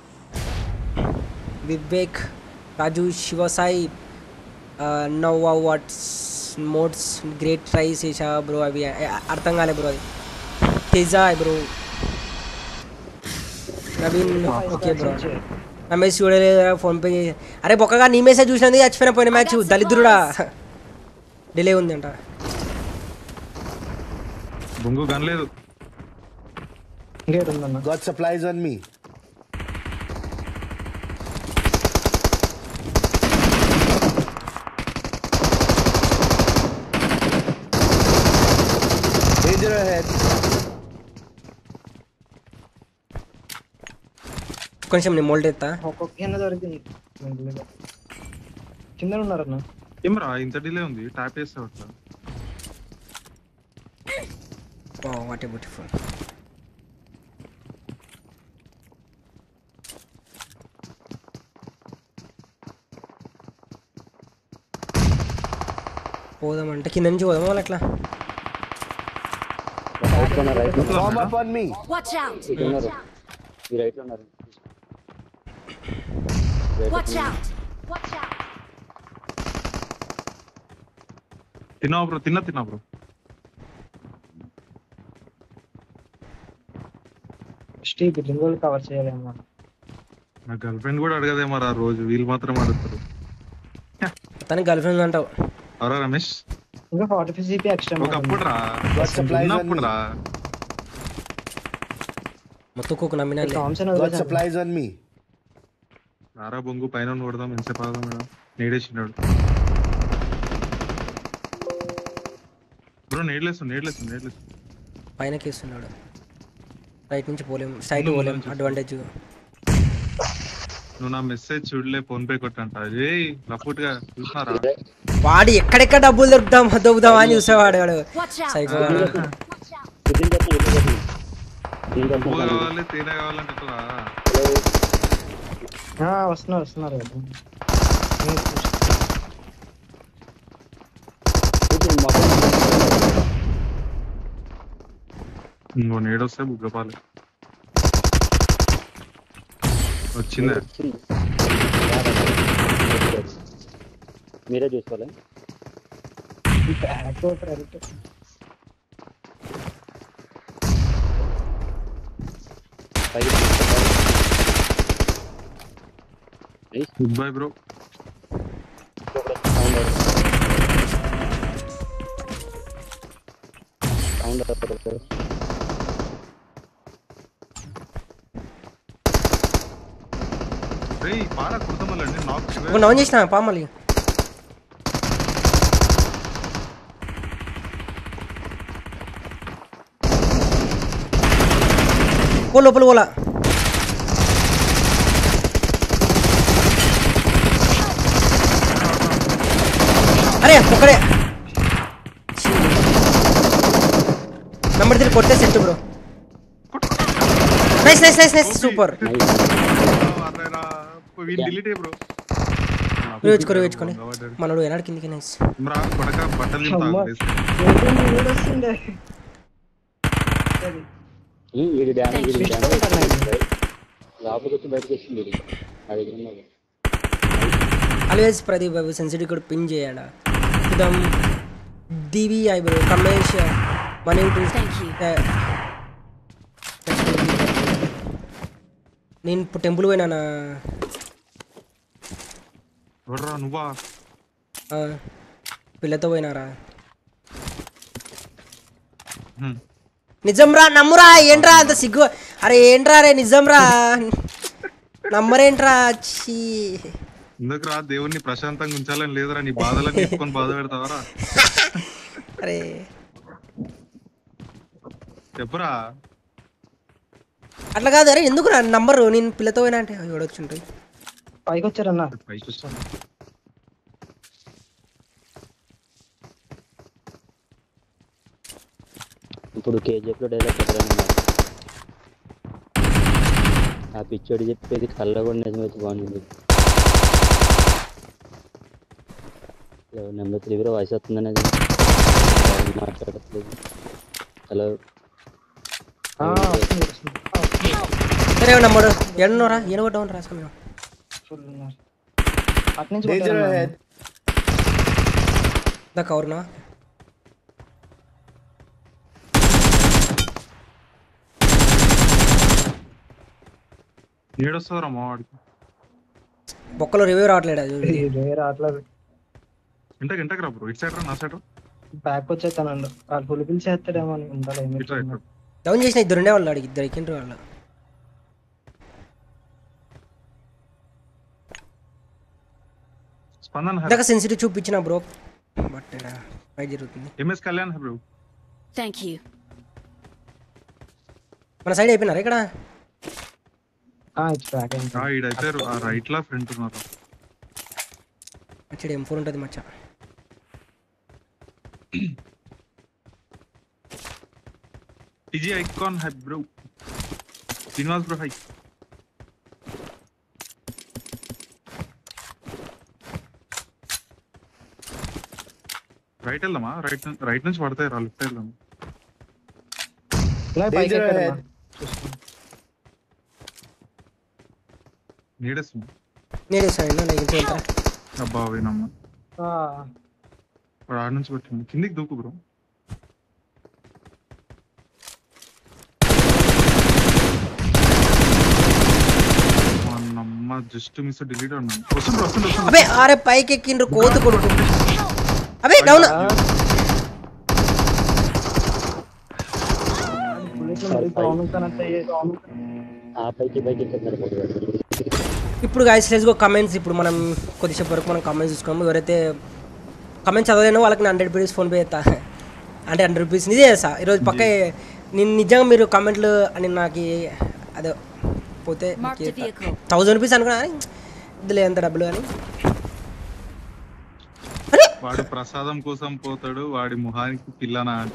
Vivek Raju Sivasai Nova what's mods great try చేసా బ్రో అవి అర్థం కాలే బ్రో అది Teja bro Naveen okay bro నా మెసేజ్ చూడలేదు ఫోన్పే అరే బొక్కగా నీ మెసేజ్ చూసినందుకు చచ్చిపోయిన పోయిన మ్యాచ్ దళిద్రుడా డిలే ఉంది అంట బొంగు గనలేదు ఇంకేట్ ఉందన్న Got supplies on me. Danger ahead. కొంచెం నేను మోల్డ్ ఎత్తా ఒక్కొక్క కింద దొరికింది కింద ఉన్నారన్న ఏమరా ఇంత డిలే ఉంది ట్యాప్ చేస్తావు అట్లా వాట్ ఏ బ్యూటిఫుల్ పోదామంటే కింద నుంచి పోదాం వాళ్ళు అట్లా Form up on me. Watch out! ఈ రైట్ లో ఉన్నారు Watch out! Watch out! తిన్నావు బ్రో తిన్నా బ్రో స్టీప్ రింగులు కవర్ చేయాలేమో నా గర్ల్ ఫ్రెండ్ కూడా అడగదే మరి ఆ రోజు వీళ్ళు మాత్రం అడుగుతారు తనకి గర్ల్ ఫ్రెండ్ అంటావు అవరా రమేష్ ఇంకా 45 జీబీ ఎక్స్ట్రా ఒకప్పుడు రా Got supplies on ఉన్నప్పుడు me. రా మొత్తం కుక్క నమ్మినా Thomson Got supplies on me. రారా బొంగు పైన కొడదాం ఎంతసేపు ఆగదాం మేడం నేడేసినాడు బ్రో నేడ్లేసు పైన కేస్తున్నాడు రైట్ నుంచి పోలేం సైడ్ పోలేం అడ్వాంటేజ్ నువ్వు నా మెసేజ్ చూడలే ఫోన్ పే కొట్టంట అదే లఫుట్ గా చూసినారా వాడు ఎక్కడెక్కడ డబ్బులు దొబ్బుదాం అని చూసేవాడు వాడు Watch out! సైకో పువ్వు కావాలి తేనె కావాలంటే ఎట్లా వస్తున్నారు కదా ఇంకో నేడొస్తే బుగ్గపాలి వచ్చిందే మీరే చూసుకోవాలి గుడ్ బై బ్రో రేయ్ పారా కుర్తమల్లండి నాక్ ఒక నౌన్ చేసిన పామలి పో లోపల పోలా అరే ఒక్కడే నంబర్ 3 కొట్టే set bro nice super delete bro వేచుకొని మనోడు ఎనాడు కిందికి నైస్ రా కొడక బట్టలు దింపుతా ఇది డ్యామేజ్ లోపలికి వచ్చి బయటకు వచ్చింది నా దగ్గర ఉన్నది ఆల్వేస్ ప్రదీప్ బాబు సెన్సిటివ్ కూడా పిన్ చేయాడా ఇదం దివి ఐ బ్రో కమేష్ మనీ టు Thank you. నేను ఇప్పుడు టెంపుల్ పోయినానా ఎవర్రా నువ్వా పిల్లతో పోయినారా హ్మ్. నిజంరా నమ్మురా ఏంట్రా అంత సిగ్గు అరే ఏంట్రా రే నిజంరా నమ్మరేంట్రా ఛీ ఎందుకురా దేవుణ్ణి ప్రశాంతంగా ఉంచాలని లేదురా నీ బాధలను తీసుకొని బాధ పెడతావరా అరే చెప్పురా అట్లా కాదు అరే ఎందుకు రా నంబరు నేను పిల్లతో పోయినా అంటే ఎవడొచ్చుంటాయి పైకి వచ్చారన్న పైకి వస్తాను ఇప్పుడు కేజీఎఫ్ లో డైలాగ్ చెప్పాను ఆ పిచ్చోడు చెప్పేది కళ్ళ కూడా నిజం వచ్చి బాగుంది నెంబర్ 3 కూడా వాయిస్ వస్తుందనేది మాట్లాడట్లేదు హలో సరే నంబరు ఎన్నోరా ఎనగొట్టమని రాసుకున్నాం అట్నుంచి Danger ahead. దా కవర్నా ఏడొస్తారా మా వాడికి బొక్కలో రివ్యూ రావట్లేడు అది వేరే అట్లా ఇంటకి రా బ్రో ఇటు సైడ్ రా నా సైడ్ రా బ్యాక్ వచ్చేస్తానండు వాళ్ళు ఫుల్ బిల్ చేస్తాడేమో అని ఉండాలి ఇట్లా ఇట్లా డౌన్ చేసిన ఇద్దరు ఉండే వాళ్ళు అడిగి ఇద్దరు ఎక్కిండ్రు వాళ్ళు స్పందన ఇందాక సెన్సిటివ్ చూపించిన బ్రో బట్ ఫైట్ జరుగుతుంది MS Kalyan bro Thank you. మన సైడ్ అయిపోయినారా ఇక్కడ ఇట్స్ బ్యాక్ ఈడైతే రైట్ లా ఫ్రంట్ ఉన్నారు మచ్చడి M4 ఉంటుంది మచ్చ TG icon hi bro Srinivas bro hi right వెళ్దామా రైట్ నుంచి పడతాయి రా లెఫ్ట్ వెళ్దాం పైకి Danger ఎక్కడమ్మా? ahead. నీడేస్తుంది నేను సైడ్ నాకు ఇంట్లో వెళ్తా అబ్బా వినమ్మా ఆ, వాడు ఆడ నుంచి పెట్టింది కిందికి దూకు బ్రో అమ్మ జస్ట్ మిస్ డిలీట్ అన్నాను వస్తుంది అబే అరే పైకి ఎక్కిండ్రు కోతు కొడుకు అబే డౌన్ బుల్లెట్లు మరీ ప్రాబ్లమ్స్ ఆ పైకి ఎక్కుతున్నారు. ఇప్పుడు గైస్ లెట్స్ గో కమెంట్స్. ఇప్పుడు మనం కొద్దిసేపు వరకు మనం కమెంట్స్ చూసుకున్నాము. ఎవరైతే కమెంట్స్ చదవలేనో వాళ్ళకి నేను 100 రూపీస్ ఫోన్పే చేస్తా, అంటే 100 రూపీస్ నిజే చేస్తా ఈరోజు పక్క. నేను నిజంగా మీరు కమెంట్లు అని నాకు అదే పోతే 1000 రూపీస్ అనుకున్నా కానీ ఇదిలే ఎంత డబ్బులు కానీ. వాడు ప్రసాదం కోసం పోతాడు, వాడి ముఖానికి పిల్లనా అంట.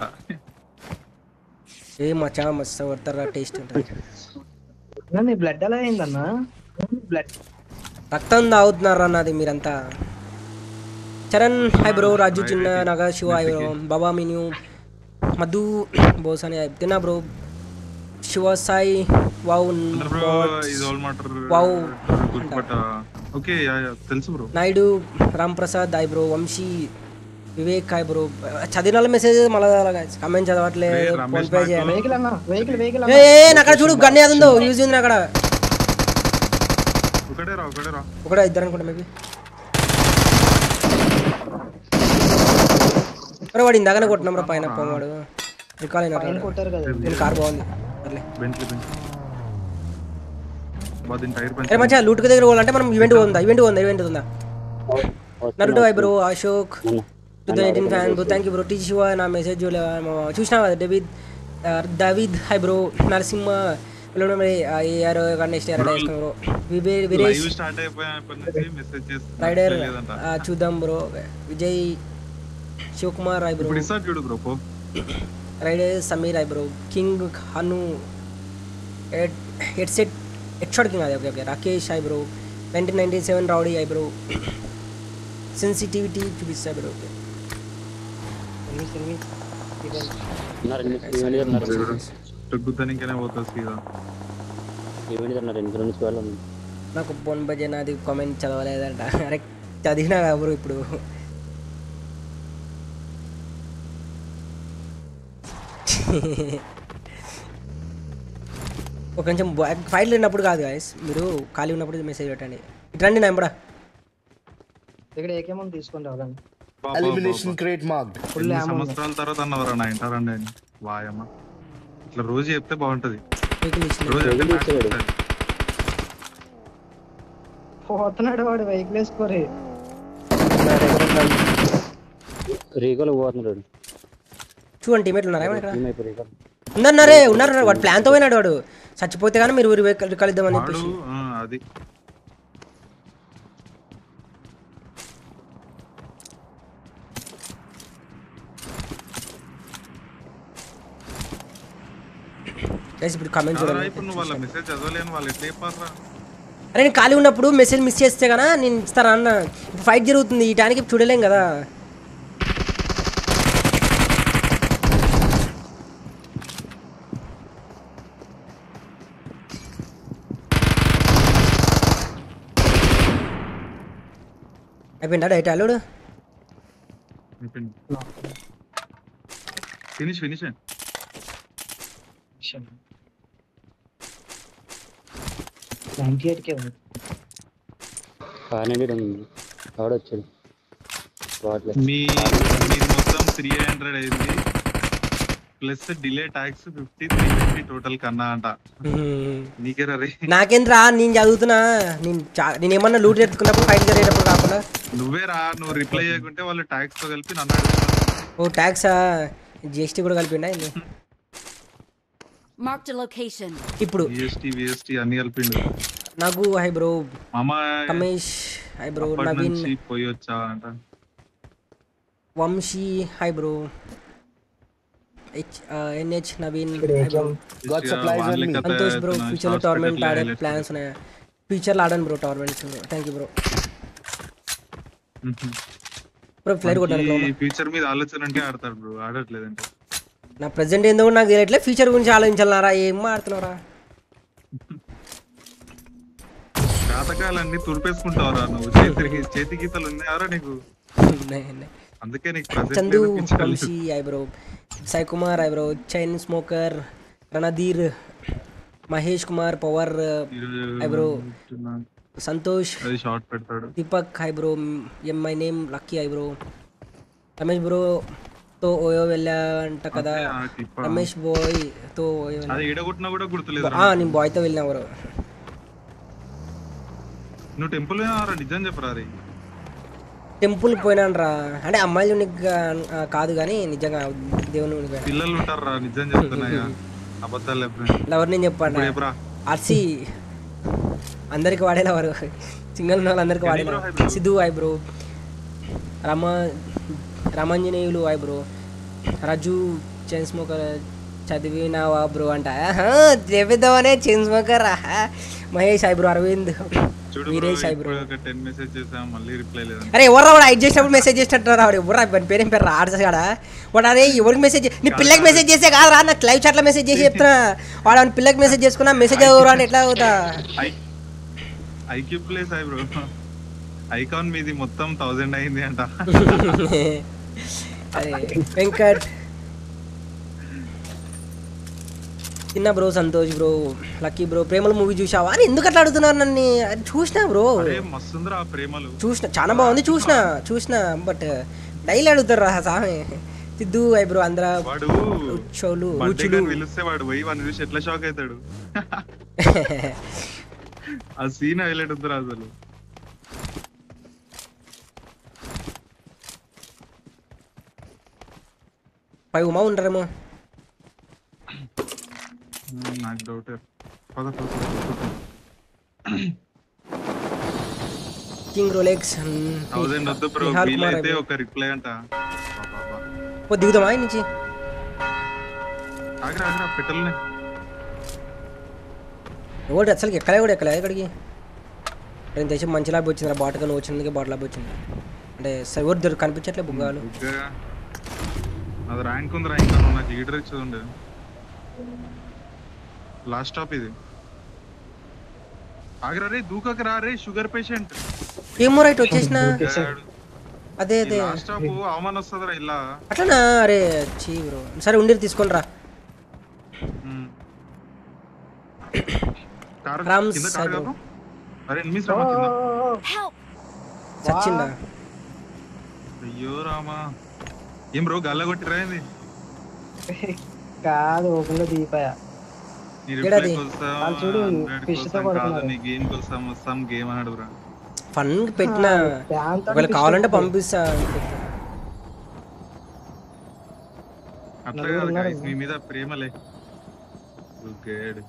ఏ మచ్చా మస్తు కొడతారా, టేస్ట్ ఉంటుంది. బ్లడ్ ఎలా అయిందన్నా? బ్లడ్ రక్తం తాగుతున్నారు అన్నది మీరంతా. చరణ్ హాయ్ బ్రో, రాజు చిన్న నగ శివ హాయ్ బ్రో, బాబా మీన్యూ మధు బోస్ అని తిన్నా bro, Shiva Sai wow wow okay తెలుసు bro. Naidu Ram Prasad hi bro, Vamsi Vivek hi bro. చదివిన వాళ్ళ మెసేజ్ మళ్ళీ కమెంట్ చదవట్లేదు, ఫోన్ పే చేయాలి. వెహికల్ అన్నా, వెహికల్ వెహికల్ ఏ అక్కడ చూడు గన్ను అది ఉందో యూజ్ ఉంది అక్కడ. ఒకటే ఇద్దరు అనుకుంటా మేబీ. అరే వాడు ఇందాకనే కొట్టినాం రా పైన పోవాడు, రికాల్ అయినట్టు. కొట్టారు కదా. నేను కార్ బాగుంది అట్లే. అరే మంచిగా లూట్కి దగ్గర పోవాలంటే మనం ఈవెంట్ ఉందా? నరుడు hi bro, Ashok 2018 fan bro, thank you bro. T Shiva నా మెసేజ్ చూసినా కదా. David hi bro, Narasimha AR next year bro. Veeresh rider చూద్దాం bro. Vijay Shivakumar hi bro, rider Sameer hi bro. King Hanu headset headshot king, అదే okay okay. Rakesh hi bro. 1997 rowdy hi bro. Sensitivity చూపిస్తా bro. Okay నాకు phone బజే నాది కామెంట్ చదవలేదంట. అరే చదివినా కదా బ్రో. ఇప్పుడు ఒక కొంచెం ఫైట్లు ఉన్నప్పుడు కాదు గాయస్, మీరు ఖాళీ ఉన్నప్పుడు మెసేజ్ పెట్టండి. ఇట్రండి నా ఎంబడా ఇక్కడ ఏకేమో తీసుకోండి అవగానే. Elimination crate marked. సంవత్సరాల తర్వాత అన్నవరా నా ఇంటారండి అని. వాయమ్మ ఇట్లా రోజు చెప్తే బాగుంటది. రోజు చెప్తే match వస్తది. పోతున్నాడు వాడు వెహికల్ వేసుకోరే. రీగోలో పోతున్నాడు. చూడండి టీమేట్లు ఉన్నారా ఇక్కడ? ఉన్నారు. వాడు ప్లాన్తో పోయినాడు. వాడు చచ్చిపోతే కానీ మీరు కలిద్దామని చెప్పేసి. అది ఇప్పుడు కమెంట్ చూడండి. ఇప్పుడు నువ్వు వాళ్ళ మెసేజ్ చదవలేని వాళ్ళు ఎట్లా చెప్పారా? అరే నేను ఖాళీ ఉన్నప్పుడు మెసేజ్ మిస్ చేస్తే కదా నేను ఇస్తారా అన్న. ఇప్పుడు ఫైట్ జరుగుతుంది, ఈ టైంకి చూడలేం కదా. అయిపోయిందా డైట్ అల్లుడు? ఫినిష్ 98K ఉంది. 500 ఉంది. ఎవడొచ్చాడు బాట్లే. మీది మొత్తం 300 అయింది ప్లస్ డిలే ట్యాక్స్ 50 టోటల్ కన్నా అంట. నీకే రే నాకేంద్రా నేను చదువుతున్నా. నేను ఏమన్నా లూట్ ఎత్తుకున్నప్పుడు ఫైట్ జరిగేటప్పుడు కాకుండా నువ్వేరా నువ్వు రిప్లై చేయకుంటే వాళ్ళు ట్యాక్స్ తో కలిపి నన్ను అడుగుతున్నారు. ఓ ట్యాక్సా జిఎస్టీ కూడా కలిపిండా ఇది Marked a location. ఇప్పుడు జిఎస్టీ అన్ని కలిపిండు. నాకు హై బ్రో మామ రమేష్ హై బ్రో అప్పటి నవీన్ నుంచి పోయి వచ్చా అంట. Vamsi hi bro NH Naveen ఇక్కడ hi bro God supplies on me. Santosh bro ఫ్యూచర్లో టోర్నమెంట్ ఆడే ప్లాన్స్ ఉన్నాయా? ఫ్యూచర్లో ఆడాను bro tournaments. Thank you bro. Bro flight కొట్టాను ఫ్యూచర్ మీద ఆలోచన అంటే ఆడతాడు బ్రో, ఆడట్లేదంటే. నా ప్రెసెంట్ ఏందో నాకు తెలియట్లే. ఫ్యూచర్ గురించి ఆలోచించాలన్నారా? ఏం ఆడుతున్నారా? జాతకాలన్నీ తుడిపేసుకుంటావురా నువ్వు. చేతి గీతలు ఉన్నాయారా నీకు? అందుకే నీకు Chandu present Vamsi hi bro Sai Kumar hi bro chain smoker Ranadheer Mahesh Kumar power hi bro Santosh అది షార్ట్ పెడతాడు. Deepak hi bro my name Lucky hi bro Ramesh bro తో ఓయో వెళ్ళాంట కదా రమేష్ బాయ్ తో ఓయో అది ఎడగొట్టినా కూడా గుర్తులేదు. నేను బాయ్తో వెళ్ళినా బ్రో. నువ్వు టెంపుల్ పోయినారా? నిజం చెప్పరా రే. టెంపుల్ పోయినాను రా. అంటే అమ్మాయిలు కాదు కానీ నిజంగా దేవుని పిల్లలు ఉంటారా? నిజం చెప్తున్నాయా? అబద్ధాలు లవర్ నేను చెప్పాను చెప్పరా. ఆర్సీ అందరికి వాడేలా వారు సింగల్ ఉన్న వాళ్ళందరికీ వాడేలా. Siddhu hi bro Ramanjaneyulu hi bro Raju chain smoker చదివినావా బ్రో అంట చెప్పిద్దామనే chain smoker Mahesh hi bro Aravind Veeresh hi bro 10 message చేసా మళ్ళీ రిప్లై లేదు. అరే ఎవరు వాడు హైడ్ చేసినప్పుడు మెసేజ్ చేసినట్టు రాడు ఎవరు పేరేం పేరు ఆడసాడా వాడు. అరే ఎవరికి మెసేజ్ నీ పిల్లకి మెసేజ్ చేసే కాదు రా నాకు లైవ్ చాట్లో మెసేజ్ చేసి చెప్తున్నా. వాడు ఆయన పిల్లకి మెసేజ్ చేసుకున్నా మెసేజ్ ఎవరు అని ఎట్లా అవుతా? IQ place hi bro icon మీది మొత్తం 1000 అయింది అంట. అరే వెంకట్ చిన్న bro Santosh bro Lucky bro Premalu movie చూసావా అని ఎందుకు అట్లా అడుగుతున్నారు నన్ను? చూసినా బ్రో మస్తుందిరా ప్రేమలు చూసిన చాలా బాగుంది చూసిన బట్ డైలీ అడుగుతారు రా సామె. సిద్ధు ఐ బ్రో అందరూ వాడు ఉచ్చోలు పిలిస్తే వాడు పోయి వాడిని చూసి ఎట్లా షాక్ అవుతాడు. ఆ సీన్ హైలైట్ అవుతారు అసలు. పై ఉమా ఉండరేమో నాకు డౌట్. కింగ్ రోలెక్స్ 1000 వద్దు బ్రో వీలైతే ఒక రిప్లై అంట. దిగుదామా నుంచి ఆగ్రా పెట్టలనే ఎవరు అసలు ఎక్కలే ఇక్కడికి. నేను తెచ్చి మంచి లాభ వచ్చింది రా. బాటగా నువ్వు వచ్చినందుకే బాట లాభ వచ్చింది. అంటే ఎవరు కనిపించట్లే బుగ్గాలు. అది ర్యాంక్ ఉంది ర్యాంక్ అన్న నాకు లీడర్ ఇచ్చేది ఉండే. లాస్ట్ స్టాప్ ఇది. ఆగ్రా రే దూకక రా రే షుగర్ పేషెంట్. ఏమో రైట్ వచ్చేసిన అదే లాస్ట్ స్టాప్ అవమానం వస్తుందిరా ఇలా అట్లనా? అరే చీ బ్రో సరే ఉండి తీసుకొని రా. అరే ఎనిమిస్ రామా చచ్చిందా? అయ్యో రామా ఏం బ్రో గల్ల కొట్టిరా ఏంది? కాదు ఓపెన్ లో దిగిపోయా. గేమ్ ఆడు బ్రో ఫన్ పెట్టినా ఒకవేళ కావాలంటే పంపిస్తా. అట్లా కాదు గైస్ మీ మీద ప్రేమలే. గుడ్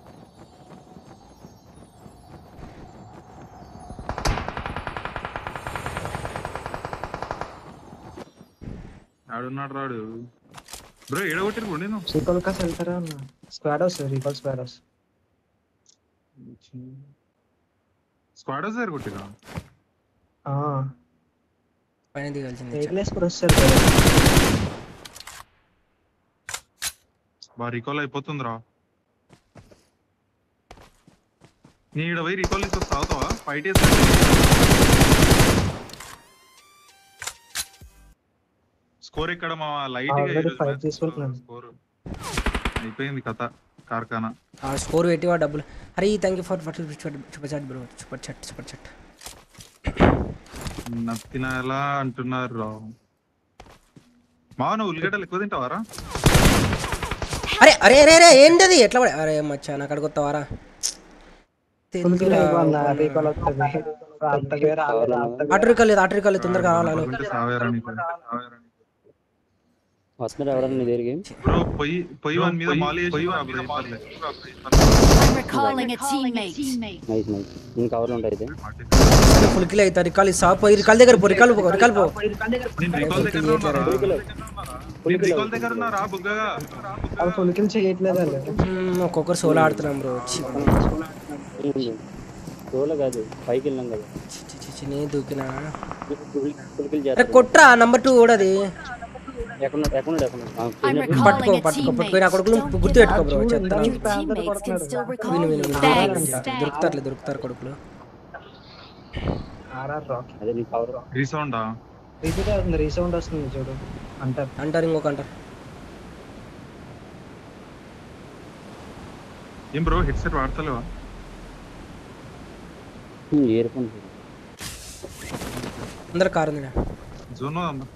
ఆడున్నాడు రాడు బ్రో ఏడగొట్టిరు బ్రో. నేను రీకాల్ కాస్ వెళ్తారా అన్న? Squad house recall squad house దగ్గర కొట్టిరా. పైన దిగాల్సింది. రేగ్లెస్ కూడా వస్తారు బా రీకాల్ అయిపోతుందిరా. నీ ఈడ పోయి రీకాల్ ఇస్తే తాగుతావా? ఫైట్ చేస్తా స్కోర్ ఇక్కడ మా లైట్ గా తీసుకుంటున్నాను. స్కోర్ అయిపోయింది కథ. కార్ఖానా. ఆ స్కోర్ పెట్టి వాడు డబ్బులు. అరే thank you for super chat bro, super chat. నత్తిన ఎలా అంటున్నారు రావు. మా నువ్వు ఉల్లిగడ్డలు ఎక్కువ తింటావారా? అరే అరే అరే అరే ఏంటది ఎట్లా అరే మచ్చా నాకు అడుగుతావారా? ఆటరికల్ లేదు తొందరగా రావాలి. వస్తున్నారు ఎవరన్నా నీ దగ్గరికి? బ్రో పొయ్యి వన్ మీద మాలి Recalling a teammate. Nice nice. నేను కవర్లో ఉంటాయి అయితే. ఫుల్ కిల్ అవుతా. రికాల్ ఇస్తా పోయి రికాల్ దగ్గర పో. రికాల్ పో. నేను రికాల్ దగ్గర ఉన్నారా బుగ్గగా? ఒక్కొక్కరు సోలో ఆడుతున్నాం బ్రో. సోలో కాదు, పైకి వెళ్ళాం కదా. నేను దూకినా. ఫుల్ కిల్ అరే చేస్తారు. కొట్రా నంబర్ 2 కూడా అది. I'm పట్టుకో recalling a పట్టుకో నా కొడుకులు teammate. గుర్తు పెట్టుకో బ్రో. చెప్తాను Your teammates can still recall విను you. విను Thanks. దొరుకుతారు కొడుకులు. అదే నీ కవర్. రీసౌండా? రీసౌండ్ వస్తుంది చూడు అంటారు ఇంకొక అంటారు. ఏం బ్రో హెడ్సెట్ వాడతలేవా? ఇయర్ ఫోన్ అందరు కారు ఉంది. జోన్ అమ్మా.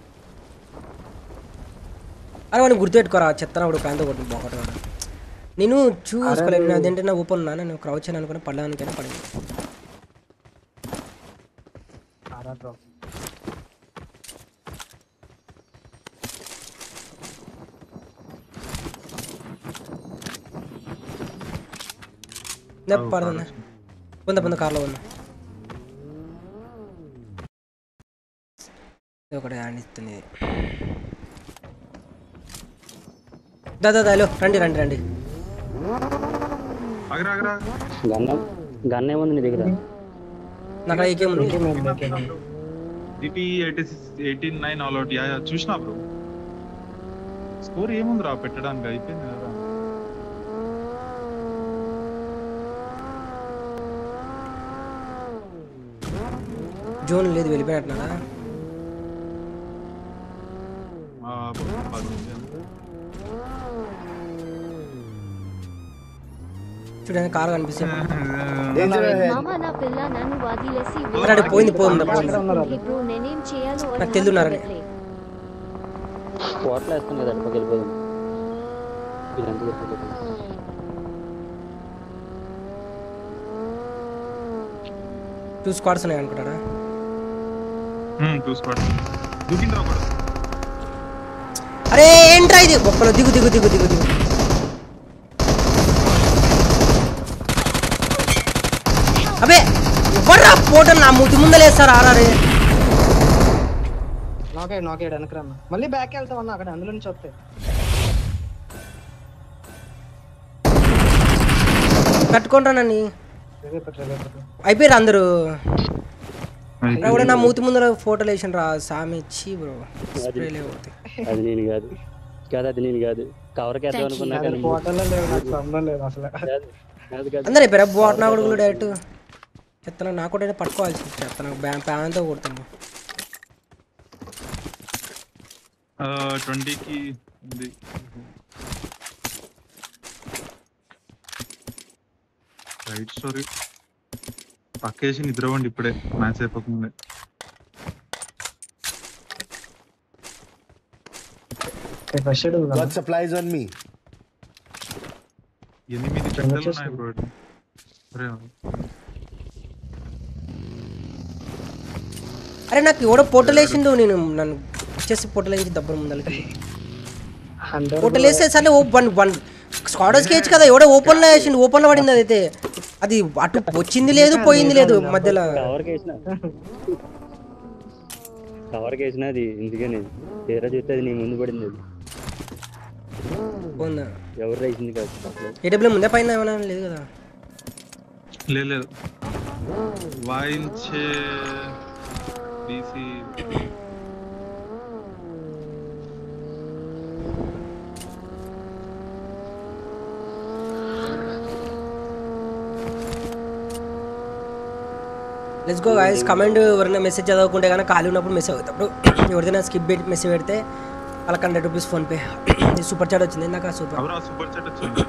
అరే వాడిని గుర్తుపెట్టుకోరా. చెత్తనప్పుడు ప్యాంతో కొట్టింది బాగా. నేను చూసుకోలేదు. అదేంటే నా ఓపెన్ ఉన్నా. నేను క్రౌచ్ అని అనుకున్నా. పడడానికైనా పడింది. పడుతుందా పొంద కార్లో ఉన్నా. ఇది ఒకటి హ్యాండ్ ఇస్తుంది. దాదాలో రండి. గన్ ఏముంది నీ దగ్గర? నాకు ఏకేముంది. DP 89 all out. యా చూసినా బ్రో. స్కోర్ ఏముంది రా పెట్టడానికి? అయిపోయింది కదా. జోన్ లేదు వెళ్ళిపోయినట్టున్నారా? చూడండి కారు కనిపిస్తుంది. మామ నా పిల్ల నన్ను వదిలేసి పోయింది. బ్రో నేనేం చేయాలో నాకు తెలున్నారని కోట్లో వేస్తాను కదా, అటుపక్క వెళ్ళిపోదాం. వీళ్ళంతా వెళ్ళిపోతాం. 2 స్క్వాడ్స్ ఉన్నాయి అనుకుంటారా? 2 స్క్వాడ్స్ దూకింద్రా ఒకడు. అరే ఏంట్రా ఇది? ఒక్కలో దిగు. అబే ఎవర్రా పోటల్ నా మూతి ముందలేస్తారు. ఆరారే నాకేడు వెనకరన్నా. మళ్ళీ బ్యాక్ వెళ్తాం అన్న. అక్కడ అందులో నుంచి వస్తే కట్టుకుంటా నన్ను. అయిపోయారు అందరూ. కూడా నా మూతి ముందర ఫోటోలు వేసాను రా సామి. ఇచ్చి బ్రో స్ప్రే లేవు. అది నేను కాదు. అది నేను కాదు. కవర్కి వేద్దాం అనుకున్నా కానీ ఫోటోలో లేవు. నాకు సంబంధం లేదు అసలు. అందరు అయిపోయారా బోట్ నా కొడుకులు డైరెక్ట్. చెత్తన నాకు కూడా పట్టుకోవాల్సి చెత్తన ప్యాన్తో కొడుతాను. 20కి ఉంది. రైట్ స్టోరీ పక్కేసి నిద్రవండి ఇప్పుడే మ్యాచ్ అయిపోతుంది. Got supplies on me. 8 పెట్టెలు ఉన్నాయి బ్రో. అరే నాకు ఎవడో ఫోటోలు వేసిండు. నేను నన్ను వచ్చేసి ఫోటోలు వేసి దబ్బర ముందలకి ఫోటోలు వేస్తే సరే వన్ స్క్వాడర్స్కి వేయచ్చు కదా. ఎవడో ఓపెన్లో వేసిండు. ఓపెన్లో పడింది. అదైతే అది అటు వచ్చింది లేదు పోయింది లేదు మధ్యలో. కవర్కి వేసిన అది ఎందుకని తీరా చూస్తే అది నీ ముందు పడింది. అది ఎవరు వేసింది కాదు. ఏడబ్ల్యూ ముందే పైన ఏమైనా లేదు కదా? లేదు వాయించే DC let's go guys. Comment ఎవరైనా మెసేజ్ చదవకుంటే కానీ ఖాళీ ఉన్నప్పుడు మెసేజ్ అవుతాడు. ఎవరిదైనా స్కిప్ పెట్టి మెసేజ్ పెడితే వాళ్ళకి ₹100 ఫోన్పే. సూపర్ చాట్ వచ్చింది ఇందాక. సూపర్ ఎవరా సూపర్ చాట్ వచ్చింది?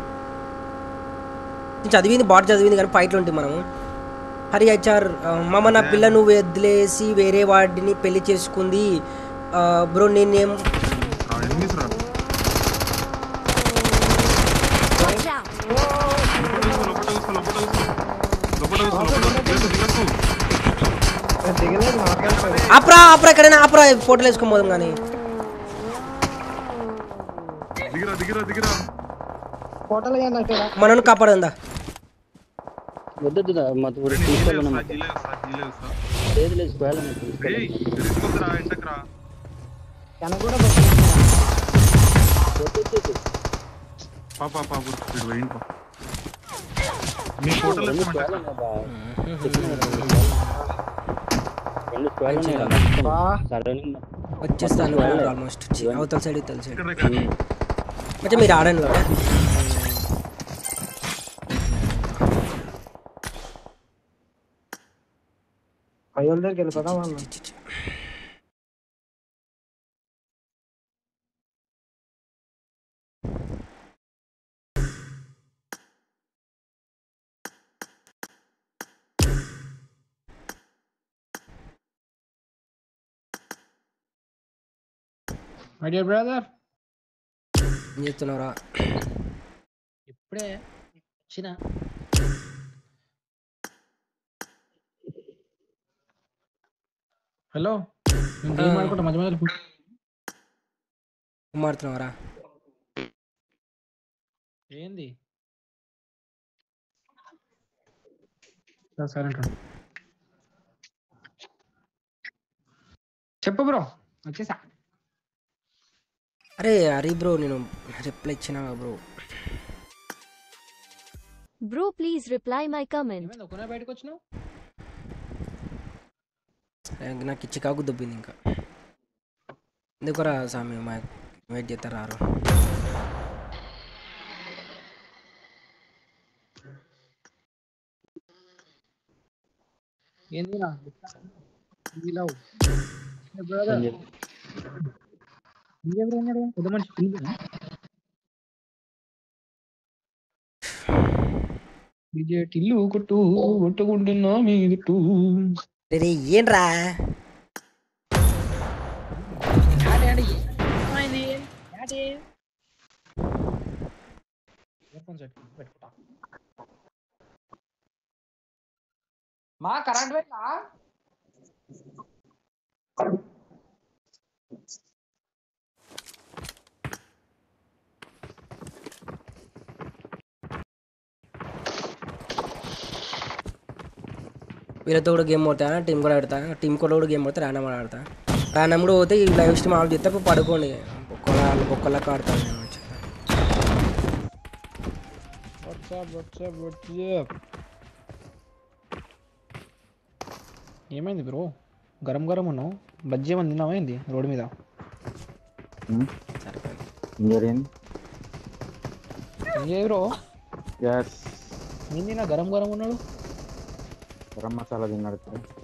చదివింది బాట్ చదివింది కానీ ఫైట్లు ఉంటాయి మనము. హరి హెచ్ఆర్ మామ నా పిల్ల నువ్వు వదిలేసి వేరే వాడిని పెళ్లి చేసుకుంది బ్రో నేనేం ఎనిమిస్ రా Watch out! దిగలేదు మాట్లాడుతుంది. ఆప్రా ఆప్రా ఎక్కడైనా ఆప్రా ఫోటోలు వేసుకోబోదాం కానీ. దిగిరా దిగిరా దిగిరా. ఫోటోలు అన్నట్టు మనను కాపాడుందా వద్దు లేదు లేదు స్క్వేర్ వెనక కూడా మీ ఫోటోలు రెండు స్క్వేర్ సరౌండింగ్ వచ్చేస్తాను ఆల్మోస్ట్. అవతల సైడ్ ఇతల సైడ్ అంటే మీరు ఆడండి కదా. పయ్యోల దగ్గరికి వెళ్ళిపోదాం అన్న. మై డియర్ బ్రదర్, ఏం చేస్తున్నావురా? ఇప్పుడే వచ్చిన. హలో, గేమ్ ఆడుకుంటా మధ్య మధ్యలో మాడుతున్నావురా? ఏంది సరే చెప్పు బ్రో, వచ్చేసా. అరే హరి బ్రో నేను రిప్లై ఇచ్చినా bro. Bro, please reply my comment. ఏమైంది ఒక్కనే బయటకు వచ్చినావు? నాకు చికాకు దొబ్బింది ఇంకా. ఎందుకురా స్వామి మా వెయిట్ చేస్తారు రారు. ఏంది నా లవ్ బ్రదర్, ఇంకెవరు ఉన్నాడు? పెద్ద మనిషి టిల్లు కొట్టు కొట్టుకుంటున్నా మీదుట్టు. ఏంట్రా పెట్టుకుంటా మా కరెంట్ పోయిందా? వీళ్ళతో కూడా గేమ్ పోతా, టీం కూడా ఆడతా. టీం కూడా గేమ్ పోతే ర్యాండమ్ ఆడతా. ర్యాండమ్ కూడా పోతే ఈ లైవ్ స్ట్రీమ్ ఆఫ్ చేస్తే పడుకోండి. బొక్కలకు ఆడతాను నేను. ఏమైంది బ్రో? గరం గరం ఉన్నావు. బజ్జీ ఏమని తిన్నావా ఏంది రోడ్డు మీద? బ్రో ఏంది నా గరం గరం ఉన్నాడు? గరం మసాలా తిన్నాడు.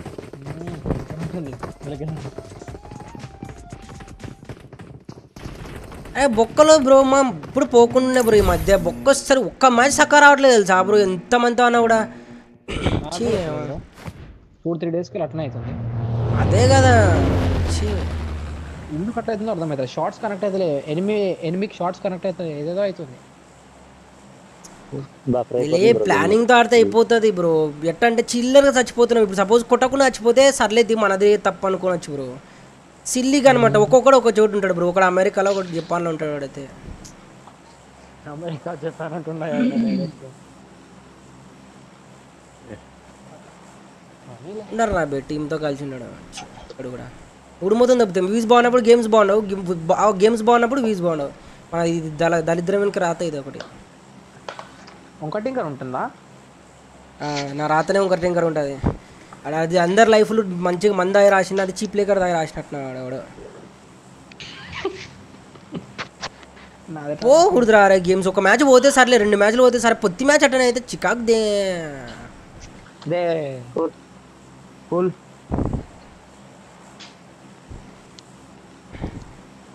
బొక్కలో బ్రో మా ఇప్పుడు పోకుండా బ్రో ఈ మధ్య బొక్క వస్తారు. ఒక్క మ్యాచ్ సక్క రావట్లేదు తెలుసా బ్రో. ఎంతమంది అన్నా కూడా 2-3 days అట్లా అవుతుంది. అదే కదా ఎందుకు కట్ అవుతుందో అర్థమవుతుంది. షార్ట్స్ కనెక్ట్ అవుతుంది, ఎనిమికి షార్ట్స్ కనెక్ట్ అవుతుంది, ఏదేదో అవుతుంది. ప్లానింగ్ తో ఆడితే అయిపోతుంది బ్రో. ఎట్లా అంటే చిల్లరగా చచ్చిపోతున్నాం. ఇప్పుడు సపోజ్ కొట్టకుండా చచ్చిపోతే సర్లేదు మనదే తప్పు అనుకోవచ్చు బ్రో. సిల్లీగా అనమాట. ఒక్కొక్కడు ఒక చోటు ఉంటాడు బ్రో. ఒకడు అమెరికాలో ఒకటి జపాన్లో ఉంటాడు. వాడైతే అమెరికా జపాన్ అంటున్నాయి. ఉన్నారు నా బే టీంతో కలిసి ఉన్నాడు అక్కడ కూడా. ఉడిమోతం తప్పుతాం. వ్యూస్ బాగున్నప్పుడు గేమ్స్ బాగుండవు, గేమ్స్ బాగున్నప్పుడు వ్యూస్ బాగుండవు. మన ఇది దళిద్రం వెనుక రాత ఇది ఒకటి. ఇంకో టింకర్ ఉంటుందా? నా రాతనే ఇంకో టింకర్ ఉంటుంది. అది అందరి లైఫ్లో మంచిగా మన దగ్గర రాసిన, అది చీప్ లేకర్ దగ్గర రాసినట్టున్నాడు వాడు. పోకూడదురా రే గేమ్స్. ఒక మ్యాచ్ పోతే సర్లే, 2 మ్యాచ్లు పోతే సరే. పొత్తి మ్యాచ్ అట్టనే అయితే చికాకు దే.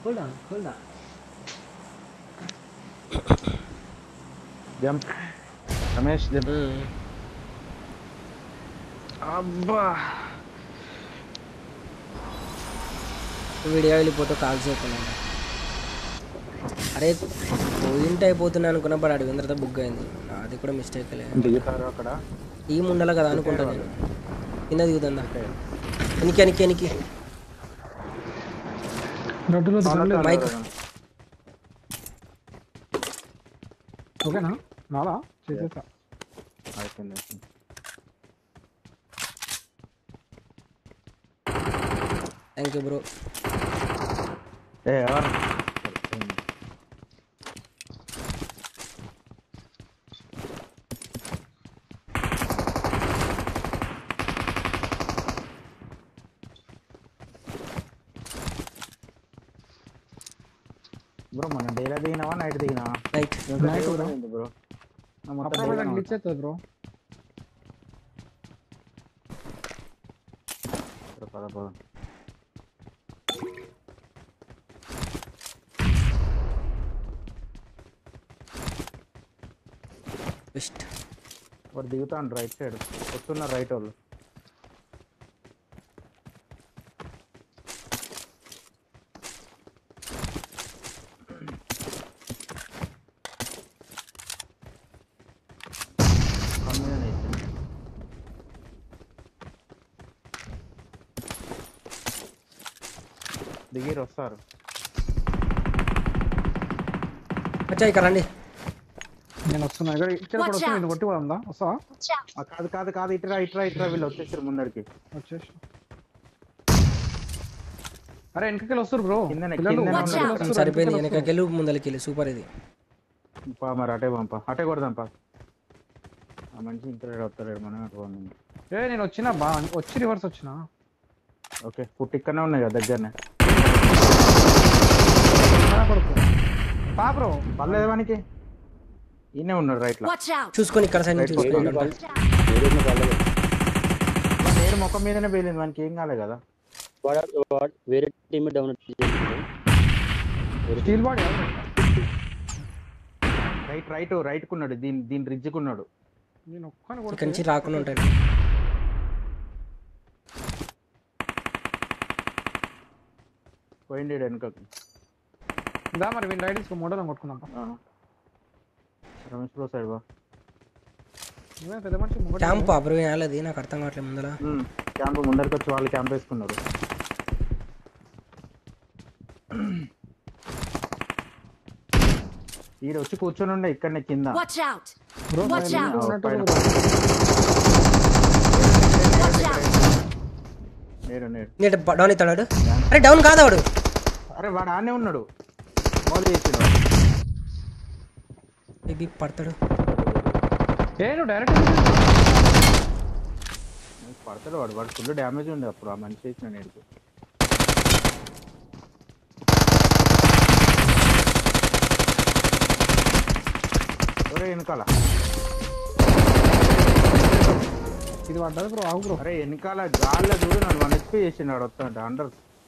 Jump Ramesh jump. అబ్బా వీడియో వెళ్ళిపోతే కాల్స్ అయిపోయినాయి. అరే పోయింట్ అయిపోతున్నా అనుకున్నా బట్ అడిగిన తర్వాత బుక్ అయింది. అది కూడా మిస్టేక్ లేదు. దిగుతారు అక్కడ టీం ఉండాలి కదా అనుకుంటా నేను. కింద దిగుతుందా ఎనికి మైక్ ఓకేనా నాలా చేసేసా. అయిపోయింది. Thank you bro. ఎవరు బ్రో మనం డైలీ దిగినావా నైట్ దిగినావా? నైట్ బ్రో అప్పుడు గ్లిచ్ అవుతుంది బ్రో. పద బెస్ట్. వాడు దిగుతాను రైట్ సైడ్ వస్తున్నారు రైట్ వాళ్ళు. దిగిరు వస్తారు. వచ్చా ఇక్కడ రండి. నేను వస్తున్నా. ఇక్కడ కూడా వస్తున్నా. నేను కొట్టి పోదా వస్తావా? కాదు కాదు కాదు ఇట్రా ఇట్రా ఇట్రా వీళ్ళు వచ్చేసారు ముందరికి. వచ్చేసి అరే వెనకకి వస్తారు బ్రో. సరిపోయింది. వెనకకెళ్ళి ముందరికి వెళ్ళి సూపర్. ఇది మరి అటే పంప అటే కొడదాంపా. ఆ మనిషి ఇంత వస్తలేడు మనం అటు. నేను వచ్చినా బా వచ్చి రివర్స్ వచ్చినా. ఓకే ఫుట్ ఇక్కడనే ఉన్నాయి కదా దగ్గరనే. బ్రో పర్లేదు వానికి ఈయనే ఉన్నాడు రైట్ లో. చూసుకొని ఇక్కడ సైడ్ చూసుకొని నేను ముఖం మీదనే పేలింది వానికి ఏం కాలే కదా. వేరే team down steel body right right right కున్నాడు. దీని రిడ్జ్ కున్నాడు. నేను ఒక్కని ఇక్కడి నుంచి రాకుండా ఉంటాడు. పోయింది వెనుకకు. ఇదా మరి వీళ్ళు రైడ్ తీసుకో మోడల్ కొట్టుకుందాం. రమేష్ బ్రో సైడ్ బా. పెద్ద మనిషి క్యాంప్ అబ్రో వేయాలది నాకు అర్థం కావట్లేదు. ముందర క్యాంప్ ముందరికి వచ్చి వాళ్ళు క్యాంప్ వేసుకున్నారు. ఈడ వచ్చి కూర్చొని ఉండే ఇక్కడనే కింద. నేడు డౌన్ అవుతాడు. అరే డౌన్ కాదు వాడు. అరే వాడు ఆనే ఉన్నాడు. బాల్ చేసిండు మేబీ పడతాడు. డైరెక్ట్ పడతాడు వాడు. వాడు ఫుల్ డ్యామేజ్ ఉంది అప్పుడు ఆ మనిషి వేసిన నేడుకు. ఒరే వెనకాల ఇది పడ్డది బ్రో. ఆగు బ్రో. అరే వెనకాల గాల్లో చూడు నన్ను 1 HP చేసినాడు వస్తాడు అండర్.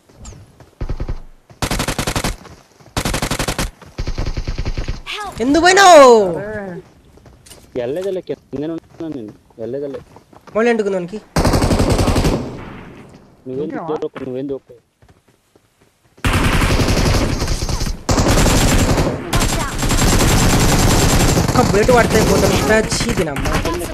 ఎందుకు పోయినావు? వెళ్ళేదలే కిందనే ఉన్నాను నేను. వెళ్ళేదలే మళ్ళీ ఎంటుకుందానికి నువ్వేం దొక్క. ఒక్క బయట పడితే పోతాను. తినమ్మా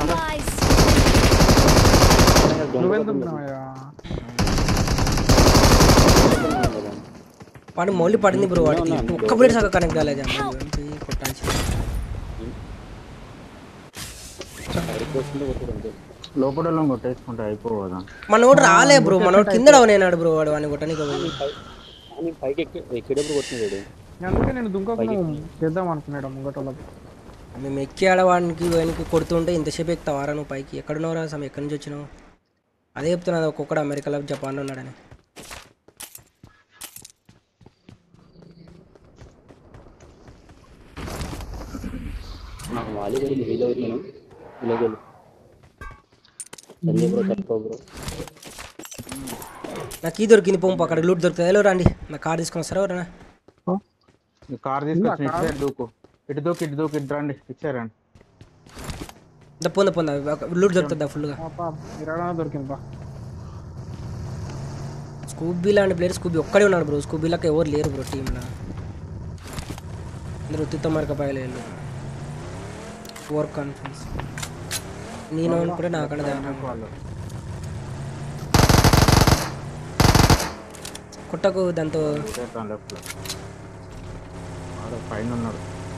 వాడు మౌలి పడింది బ్రో. వాడికి ఒక్క ప్లేట్ సగం కనెక్ట్ కాలేదు. కొట్టాల్సి లోపల కొట్టేసుకుంటా అయిపోదా. మనోడు రాలే బ్రో. మనోడు కింద డౌన్ అయినాడు బ్రో. వాడు వాడిని కొట్టడానికి పైకి ఎక్కేటప్పుడు కొట్టినాడు. అందుకే నేను దుంకకు చేద్దాం అనుకున్నాడు ముంగటోళ్ళకి. మేము ఎక్కి ఆడవానికి వెనక్కి కొడుతుంటే ఇంతసేపు ఎక్కుతావారా నువ్వు పైకి? ఎక్కడున్నావురా సమ్? ఎక్కడి నుంచి వచ్చినావు? అదే చెప్తున్నది. ఒక్కొక్కడు అమెరికాలో జపాన్లో ఉన్నాడని. నాకు ఈ దొరికింది. పంపు అక్కడ లూట్ దొరుకుతుంది. ఎలా రండి. నా కార్ తీసుకొని వస్తారా ఎవరన్నా? కార్ తీసుకొచ్చి ఇటు సైడ్ దూకు ఇటు దూకు ఇటు రండి ఇచ్చారండి పొంద లూట్ దొరుకుతుందా ఫుల్గా దొరికింది స్కూబీ లాంటి ప్లేయర్ స్కూబీ ఒక్కడే ఉన్నాడు బ్రో స్కూబీలకు ఎవరు లేరు బ్రో టీంలో అందరూ ఉత్తితో మరకపాయలు 4 కాన్ఫరెన్స్ నేను కూడా నాకన్నా దాని కొట్టకు దాంతో లెఫ్ట్ పైన ఉన్నాడు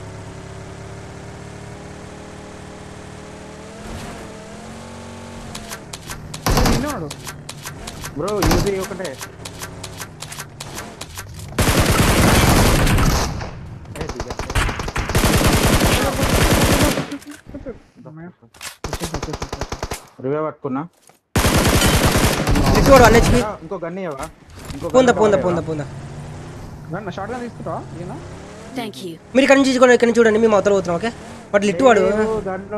బ్రో యూజీ ఒకటే రివే పట్టుకున్నా ఇంకో గన్ ఇవ్వవా పొందా షార్ట్ గా తీసుకుంటావా Thank you. మీరు ఇక్కడ నుంచి చూడండి మేము అవతల పోతున్నాం ఓకే బట్ లిట్టు వాడు దాంట్లో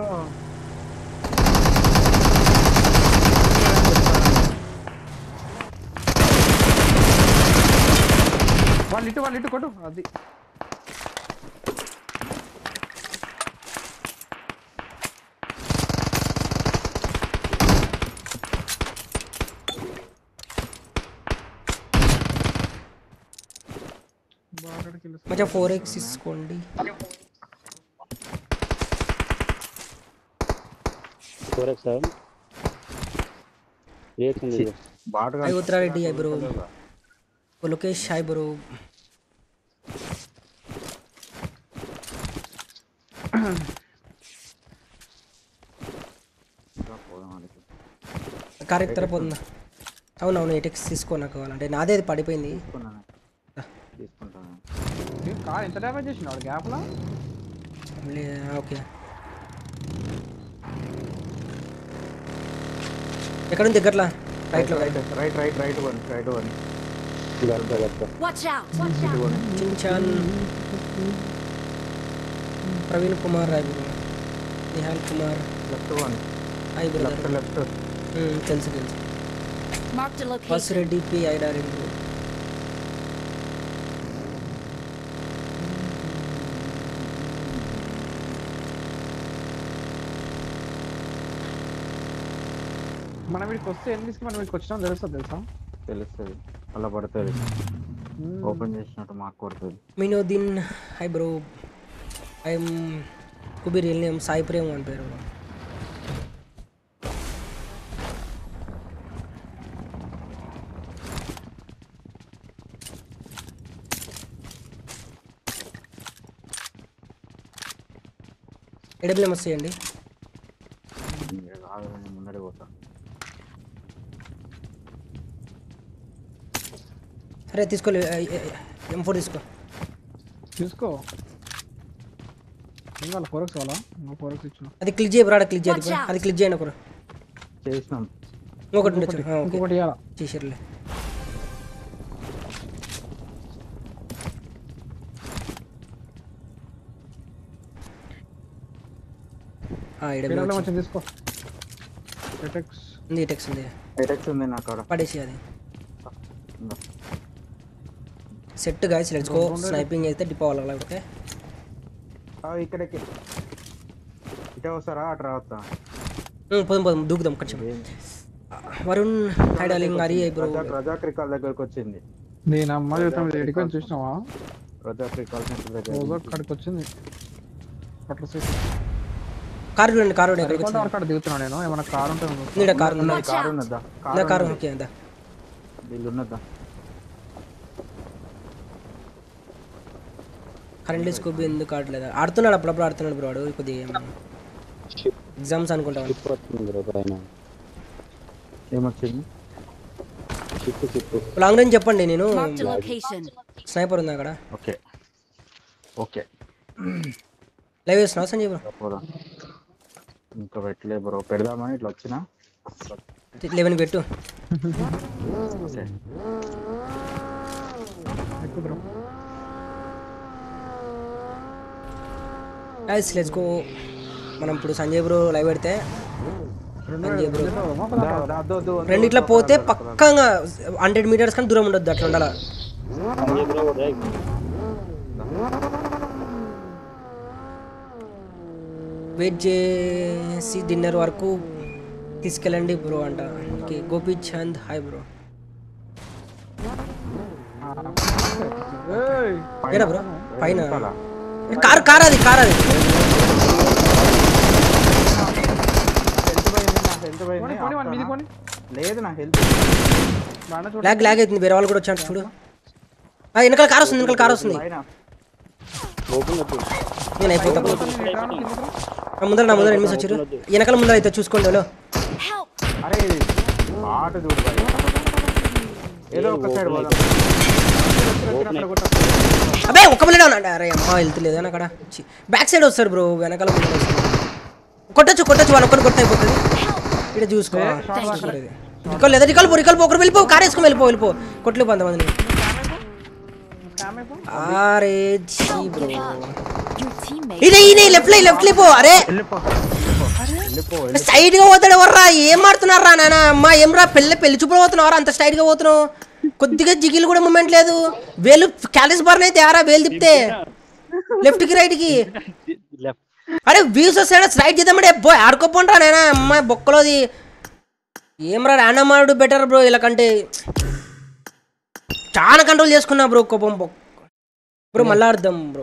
వాళ్ళు ఇటు కొట్టు అది మంచిగా 4x తీసుకోండి 4x ఉంది బాగా హాయ్ ఉత్తరారెడ్డి hi bro Lokesh hi bro car ఎక్కుతారా పోతుందా అవునవును 8x తీసుకో నాకు కావాలంటే నాదే అది పడిపోయింది తీసుకుంటాను కార్ ఎంత డ్యామేజ్ చేసినాడు గ్యాప్ లో ఓకే ఎక్కడ ఉంది దగ్గరలో రైట్ లో రైట్ వన్ Watch out! చించాన్ Praveen Kumar Rai bro Nihal Kumar left one hi brother left తెలుసు Marked a location. బస్రెడ్డి పి ఐడారింగ్ బ్రో మనం వీడికి వస్తే ఎనిమిదికి మనం వీడికి వచ్చినాం తెలుస్తుంది అలా పడుతుంది ఓపెన్ చేసినట్టు మాకు పడుతుంది మినోదిన్ హాయ్ బ్రో ఐఎమ్ కుబీ రియల్ నేమ్ సాయి ప్రేమ్ అని పేరు బ్రో ఎడబ్ల్యూఎం వస్తాయండి ముందరే పోతా సరే తీసుకోలే M4 తీసుకో ఇవాళ 4x వాళ్ళ 4x ఇచ్చిన అది క్లిక్ చేయ బ్రాడ క్లిక్ చేయండి అది క్లిక్ చేయండి ఒకరు చేసినాం ఇంకొకటి ఉండొచ్చు ఇంకొకటి ఇవ్వాలా చేసిర్లే కొంచెం తీసుకో ఉంది టెక్స్ ఉంది నా కాడ పడేసి అది set guys let's go sniping అయితే డిపో అవ్వాలి ఓకే ఇక్కడికి ఇటే వస్తారా అటు రావద్దా పోదాం దూకుదాం కొంచెం Varun hi darling Hari bro Razak recall దగ్గరికి వచ్చింది నేను అమ్మ చూస్తాం ఎడికొని చూసినావా రజాక్ రికాల్ సెంటర్ దగ్గర అక్కడికి వచ్చింది అట్లా సీట్ కార్ చూడండి కార్ ఎక్కడికి వచ్చింది అక్కడ దిగుతున్నా నేను ఏమైనా కార్ ఉంటే నీడ కార్ ఉంది కార్ ఉన్నదా కార్ ఓకే అందా వీళ్ళు ఉన్నదా కరెంట్లీ స్కోప్ ఎందుకు ఆడలేదు ఆడుతున్నాడు అప్పుడప్పుడు ఆడుతున్నాడు బ్రో వాడు కొద్దిగా ఎగ్జామ్స్ అనుకుంటాను ఏమొచ్చింది లాంగ్ రేంజ్ చెప్పండి నేను Marked a location. స్నైపర్ ఉంది అక్కడ ఓకే ఓకే లైవ్ వేస్తున్నావు సంజయ్ బ్రో ఇంకా పెట్టలే బ్రో పెడదామని ఇట్లా వచ్చినా 11 పెట్టు ఎక్కువ బ్రో గైస్ లెట్స్ గో మనం ఇప్పుడు సంజయ్ బ్రో లైవ్ పెడితే సంజయ్ బ్రో రెండిట్లో పోతే పక్కంగా 100 మీటర్స్ కానీ దూరం ఉండొద్దు అట్లా ఉండాలి వెయిట్ చేసి డిన్నర్ వరకు తీసుకెళ్ళండి బ్రో అంట. Okay Gopi Chand hi bro. ఏడా బ్రో పైన కార్ అది లేదు నా హెల్త్ లాగ్ అవుతుంది. వేరే వాళ్ళు కూడా వచ్చాడు చూడు. వెనకాల కార్ వస్తుంది. నేను అయిపోతా. నా ముందర ఎనిమిది వచ్చారు. వెనకాల ముందర అయితే చూసుకోండి. అరే ఆట చూడు ఏదో ఒక సైడ్ అబ్బే ఒక్క మినిట్ ఉన్నాడు. అరే అమ్మ వెళ్తలేదు అని అక్కడ బ్యాక్ సైడ్ వస్తారు బ్రో. వెనకాల కొట్టచ్చు వాళ్ళు ఒక్కరిని కొట్ట అయిపోతుంది. ఇక్కడ చూసుకో రికాల్ ఒకరు వెళ్ళిపో. కార్ వేసుకుని వెళ్ళిపో కొట్టలేపు అంతమందిని. అరే బ్రో ఇదే లెఫ్ట్ లేపో. అరే స్ట్రైట్ గా పోతాడు. ఎవర్రా ఏం ఆడుతున్నారా నాన్న? అమ్మా ఏం రా పెళ్లి చూపులు పోతున్నారా? అంత స్ట్రైట్ గా పోతున్నావు. కొద్దిగా జిగిల్ కూడా మూమెంట్ లేదు. వేలు క్యాలిస్ బార్ అయితే ఎవరా వేలు తిప్పితే లెఫ్ట్ కి రైట్ కి. అరే వ్యూస్ వస్తాడా స్ట్రైట్ చేద్దామంటే ఆడుకోపోండ్రా నాయన. అమ్మాయి బొక్కలోది ఏమ్రా రానమ్మాడు బెటర్ బ్రో. ఇలా కంటే చాలా కంట్రోల్ చేసుకున్నా బ్రో. కోపం బ్రో మళ్ళా అర్థం బ్రో.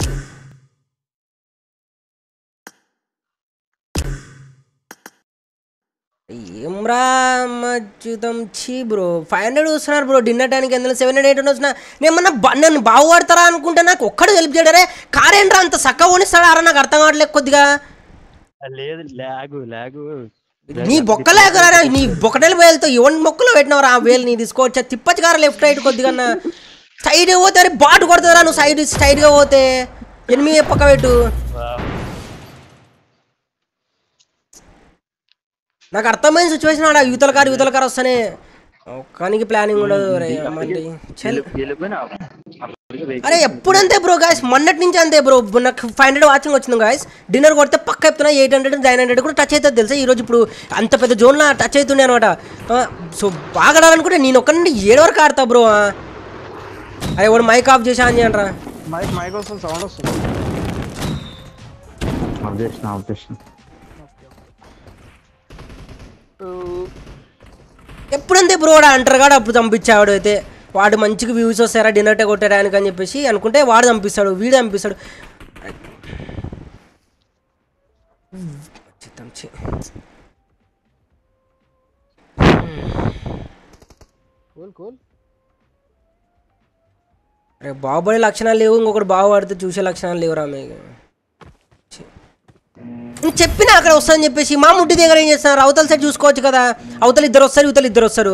ఏమ్రా చూద్దాం చీ బ్రో. 500 వస్తున్నారు బ్రో డిన్నర్ టైంకి. ఎందులో 700 800 వస్తున్నా. నన్ను బాగుపడతారా అనుకుంటే నాకు ఒక్కడు హెల్ప్ చేయడరే. కార్ ఏంట్రా అంత చక్కగా ఓనిస్తాడారా? నాకు అర్థం కావట్లేదు కొద్దిగా. నీ బొక్క లేకరా నీ బొక్కటేలు వేలుతో ఎవరి మొక్కలో పెట్టినవరా? ఆ వేలు నీ తీసుకోవచ్చా? తిప్పచ్చు కారా లెఫ్ట్ రైట్ కొద్దిగా. సైడ్ పోతే అరే బాటు కొడుతుందిరా నువ్వు. స్ట్రైట్ గా పోతే ఎనిమిది పక్క పెట్టు. నాకు అర్థమైన సిచ్యువేషన్ ఆడ యువతల కారు వస్తానే ఒక్కనికి ప్లానింగ్ ఉండదు. అరే ఎప్పుడంతే బ్రో గాయస్. మొన్నటి నుంచి అంతే బ్రో. నాకు 500 వాచింగ్ వచ్చింది గాయస్. డిన్నర్ కొడితే పక్క చెప్తున్నా 800 900 కూడా టచ్ అవుతుంది తెలుసా. ఈరోజు ఇప్పుడు అంత పెద్ద జోన్లో టచ్ అవుతుండే అనమాట. సో బాగా ఆడాలనుకుంటే నేను ఒక్క నుండి 7 వరకు ఆడతా బ్రో. అరే వాడు మైక్ ఆఫ్ చేసి ఆన్ చేయండి రా. మైక్ వస్తుంది సౌండ్ వస్తుంది. ఎప్పుడంతే బ్రో అంటారు కాడు. అప్పుడు చంపించాడు అయితే వాడు మంచిగా వ్యూస్ వస్తారా డిన్నర్ టే కొట్టడానికి అని చెప్పేసి అనుకుంటే వాడు చంపిస్తాడు. వీడు చంపిస్తాడు. అరే బాగుపడే లక్షణాలు లేవు. ఇంకొకటి బాగుపడితే చూసే లక్షణాలు లేవురా మీకు. చెప్పినా అక్కడ వస్తారని చెప్పేసి మా ముట్టి దగ్గర ఏం చేస్తున్నారు? అవతల సైడ్ చూసుకోవచ్చు కదా. అవతల ఇద్దరు వస్తారు, ఇవతలు ఇద్దరు వస్తారు.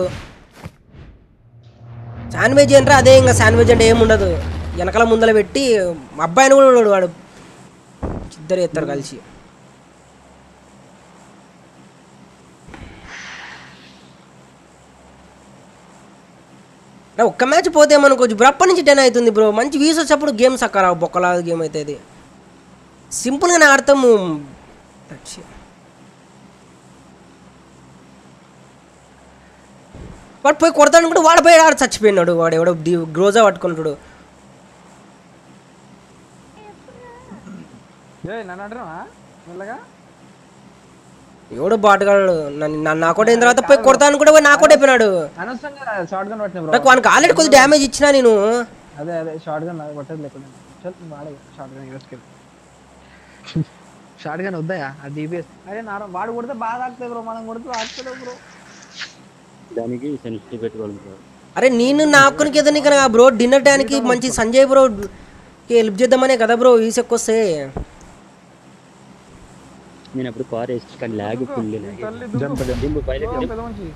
శాండ్విచ్ ఏంట్రా అదే. ఇంకా శాండ్విచ్ అంటే ఏముండదు. వెనకాల ముందర పెట్టి అబ్బాయిని కూడా ఉన్నాడు వాడు. ఇద్దరు ఎత్తారు కలిసి. ఒక్క మ్యాచ్ పోతే ఏమనుకోవచ్చు బ్రో. అప్పటి నుంచి 10 అవుతుంది బ్రో. మంచి వ్యూస్ వచ్చేప్పుడు గేమ్ సక్కరా బొక్కలా గేమ్ అయితే ఇది. సింపుల్గా నా అర్థము. వాడు పోయి కొడతాను కూడా వాడు పోయి ఆడ చచ్చిపోయినాడు. వాడు ఎవడో గ్రోజా పట్టుకుంటాడు. ఎవడో బాటగాడు నన్ను నాకోట అయిన తర్వాత పోయి కొడతాను కూడా పోయి నాకోట అయిపోయినాడు. నాకు వానికి ఆల్రెడీ కొద్ది డ్యామేజ్ ఇచ్చినా నేను. అదే షార్ట్ గన్ కొట్టదు లేకుండా షార్ట్ గన్ వద్దాయా అది డిబిఎస్. అరే వాడు కొడితే బాగా తాకుతాయి బ్రో. మనం కొడితే తాకుతలేవు బ్రో. దానికి సెన్సిటివ్ పెట్టుకోవాలి బ్రో. అరే నేను నా ఒక్కరికి ఎదురు కదా బ్రో. డిన్నర్ టైంకి మంచి సంజయ్ బ్రో హెల్ప్ చేద్దామనే కదా బ్రో ఈ సెక్కొస్తే. నేను అప్పుడు కార్ వేసి కానీ ల్యాగ్ ఫుల్ దింపు పైలట్.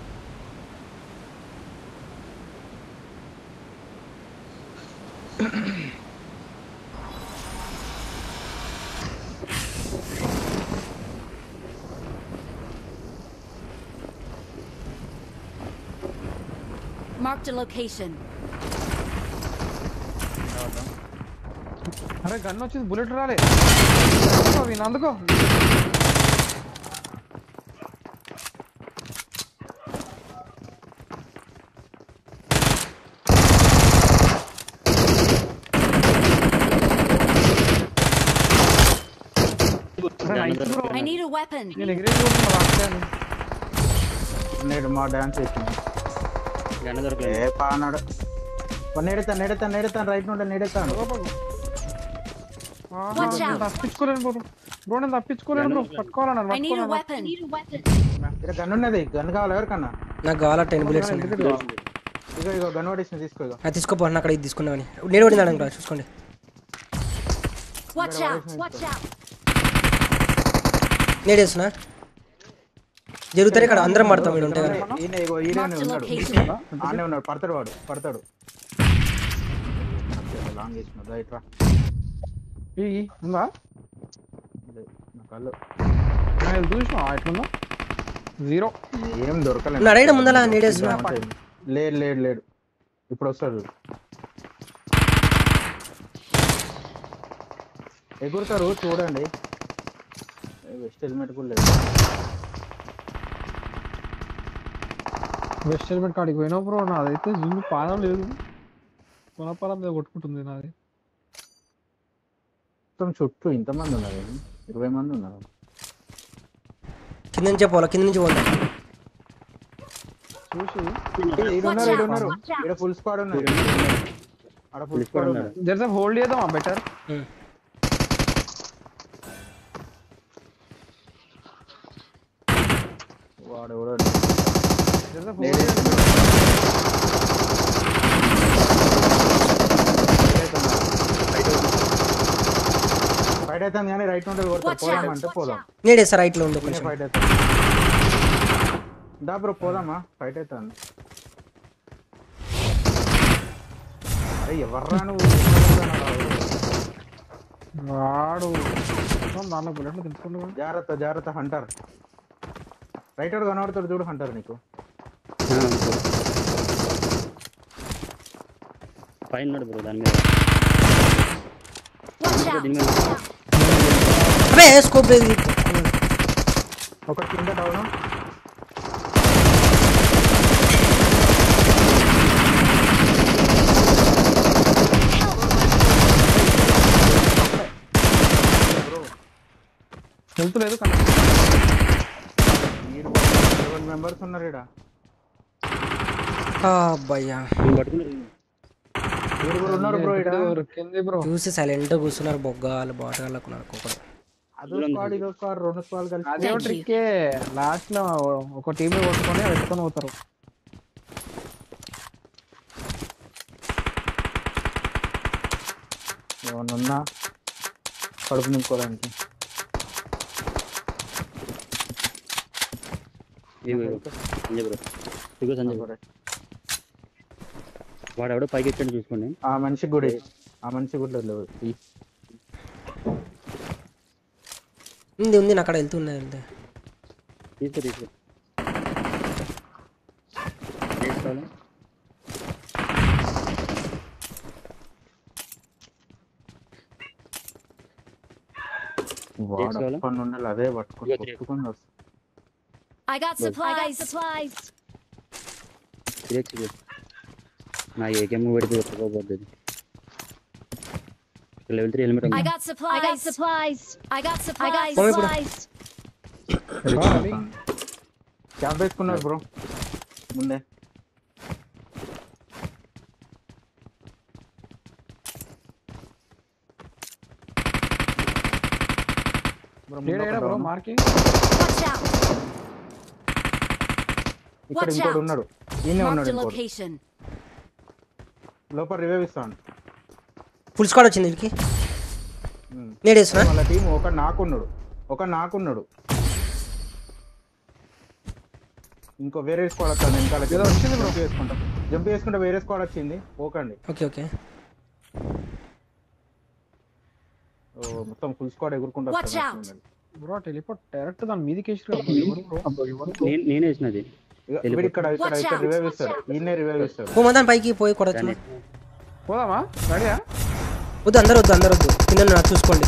Marked a location. అరే గన్ వచ్చింది. బుల్లెట్ రాలే. అందుకో I need a weapon. నేను ఎగిరేసి కొడుతున్నా రాక్షసాన్ని. నేడు మా డాన్స్ వేసింది గన్న దొరకలేదు. ఏ పానాడు నేడెత్తాను రైట్ నుండి నేడెత్తాను Watch out. తప్పించుకోలేను బ్రో నేను తప్పించుకోలేను బ్రో పట్టుకోవాలన్నారు I need a పట్టుకోవాలన్నారు weapon. ఇక్కడ గన్ ఉన్నది గన్ కావాలి ఎవరికన్నా నాకు కావాలా 10 bullets ఇగో గన్ పడేసిన తీసుకో ఇగో తీసుకోపోతున్నా అక్కడ ఇది తీసుకున్నామని నేను పడిందా చూసుకోండి Watch out. Watch out. నేడేస్తున్నా జరుగుతారు ఇక్కడ అందరం పడతాం వీడు ఉంటే కదా ఈయన ఇగో ఈయనే Marked a ఉన్నాడు location. ఆనే ఉన్నాడు పడతాడు లాంగ్ వేసిన రైట్ రా ఉందా నా కళ్ళు నేను చూసినా ఎట్లుందా 0 ఏం దొరకలేదు నడైడ ముందలా నేడేస్తున్నా లేడు ఇప్పుడు వస్తాడు ఎగురుతారు చూడండి వెస్ట్ హెల్మెట్ కూడా లేదు వెస్ట్ హెల్మెట్ కాడికి పోయినా బ్రో నాదైతే జూమ్ పాదం లేదు పొలం మీద కొట్టుకుంటుంది నాది మొత్తం చుట్టూ ఇంతమంది ఉన్నారు 20 మంది ఉన్నారు కింద నుంచే పోలా కింద నుంచి పోలా చూసి ఈడున్నారు ఇక్కడ ఫుల్ స్క్వాడ్ ఉన్నారు ఆడ ఫుల్ స్క్వాడ్ ఉన్నారు జర హోల్డ్ చేద్దామా బెటర్ వాడు ఎవడో ఫైట్ అవుతాను కానీ రైట్ నుండి పోదామంటే పోదాం నేడేస్తా రైట్ లో ఉంది ఫైట్ అవుతాను దా బ్రో పోదామా ఫైట్ అవుతాను అరే ఎవర్రా నువ్వు వాడు దాంట్లో బుల్లెట్లు తింటున్నాడు జాగ్రత్త హంటర్ రైట్ వాడు కనబడతాడు చూడు హంటర్ నీకు పైన ఉన్నాడు బ్రో దాని మీద Watch out. దీని మీద అరే స్కోప్ లేదు ఒక కింద డౌన్ హెల్త్ లేదు 7 మెంబర్స్ ఉన్నారు ఇక్కడ అబ్బయ్యా దీన్ని పట్టుకుని 7 ఉన్నారు బ్రో ఇక్కడ కింది బ్రో చూసి సైలెంట్ కూర్చున్నారు బొగ్గాలు బాటగాళ్ళకు ఒక్కొక్కరు అదో స్క్వాడ్ ఇదో స్క్వాడ్ 2 స్క్వాడ్ కలిసి అదే ట్రిక్కే లాస్ట్ లో ఒక టీమ్ కొట్టుకొని పెట్టుకొని పోతారు ఏమన్నా కడుపు నింపుకోవడానికి సంజయ్ బ్రో ఇగో సంజయ్ బ్రో వాడు ఎవడో పైకి ఎక్కండి చూసుకోండి ఆ మనిషి గుడి లేవు ఉంది అక్కడ వెళ్తున్నాయి తీసుకో తీసుకోవాలి వాడు అప్పటి నుండి అదే పట్టుకొని వస్తుంది I got supplies. నా ఏకేం పెడితే ఒప్పుకోబోద్ది level 3 helmet I got supplies. Cap వేసుకున్నారు బ్రో ముందే బ్రో మార్కింగ్ Watch out. ఇక్కడ ఇంకోటి ఉన్నాడు ఈయనే Marked ఉన్నాడు a ఇంకోటి location. లోపల రివైవ్ ఇస్తాను ఫుల్ స్క్వాడ్ వచ్చింది వీడికి నేడేస్తున్నా వాళ్ళ టీం ఒక నాకున్నాడు ఇంకో వేరే స్క్వాడ్ వస్తాను వెనకాల జంప్ చేసుకుంటా వేరే స్క్వాడ్ వచ్చింది ఓకండి ఓకే మొత్తం ఫుల్ స్క్వాడ్ ఎగురుకుంటా Watch out. Bro teleport direct దాని మీదకి నేనే వేసినది ఇక్కడ రివైవ్ ఇస్తాడు ఈయనే రివైవ్ ఇస్తాడు పోదాం పైకి పోయి కొడచ్చు పోదామా రెడీయా వద్దు అందరు వద్దు కింద నాకు చూసుకోండి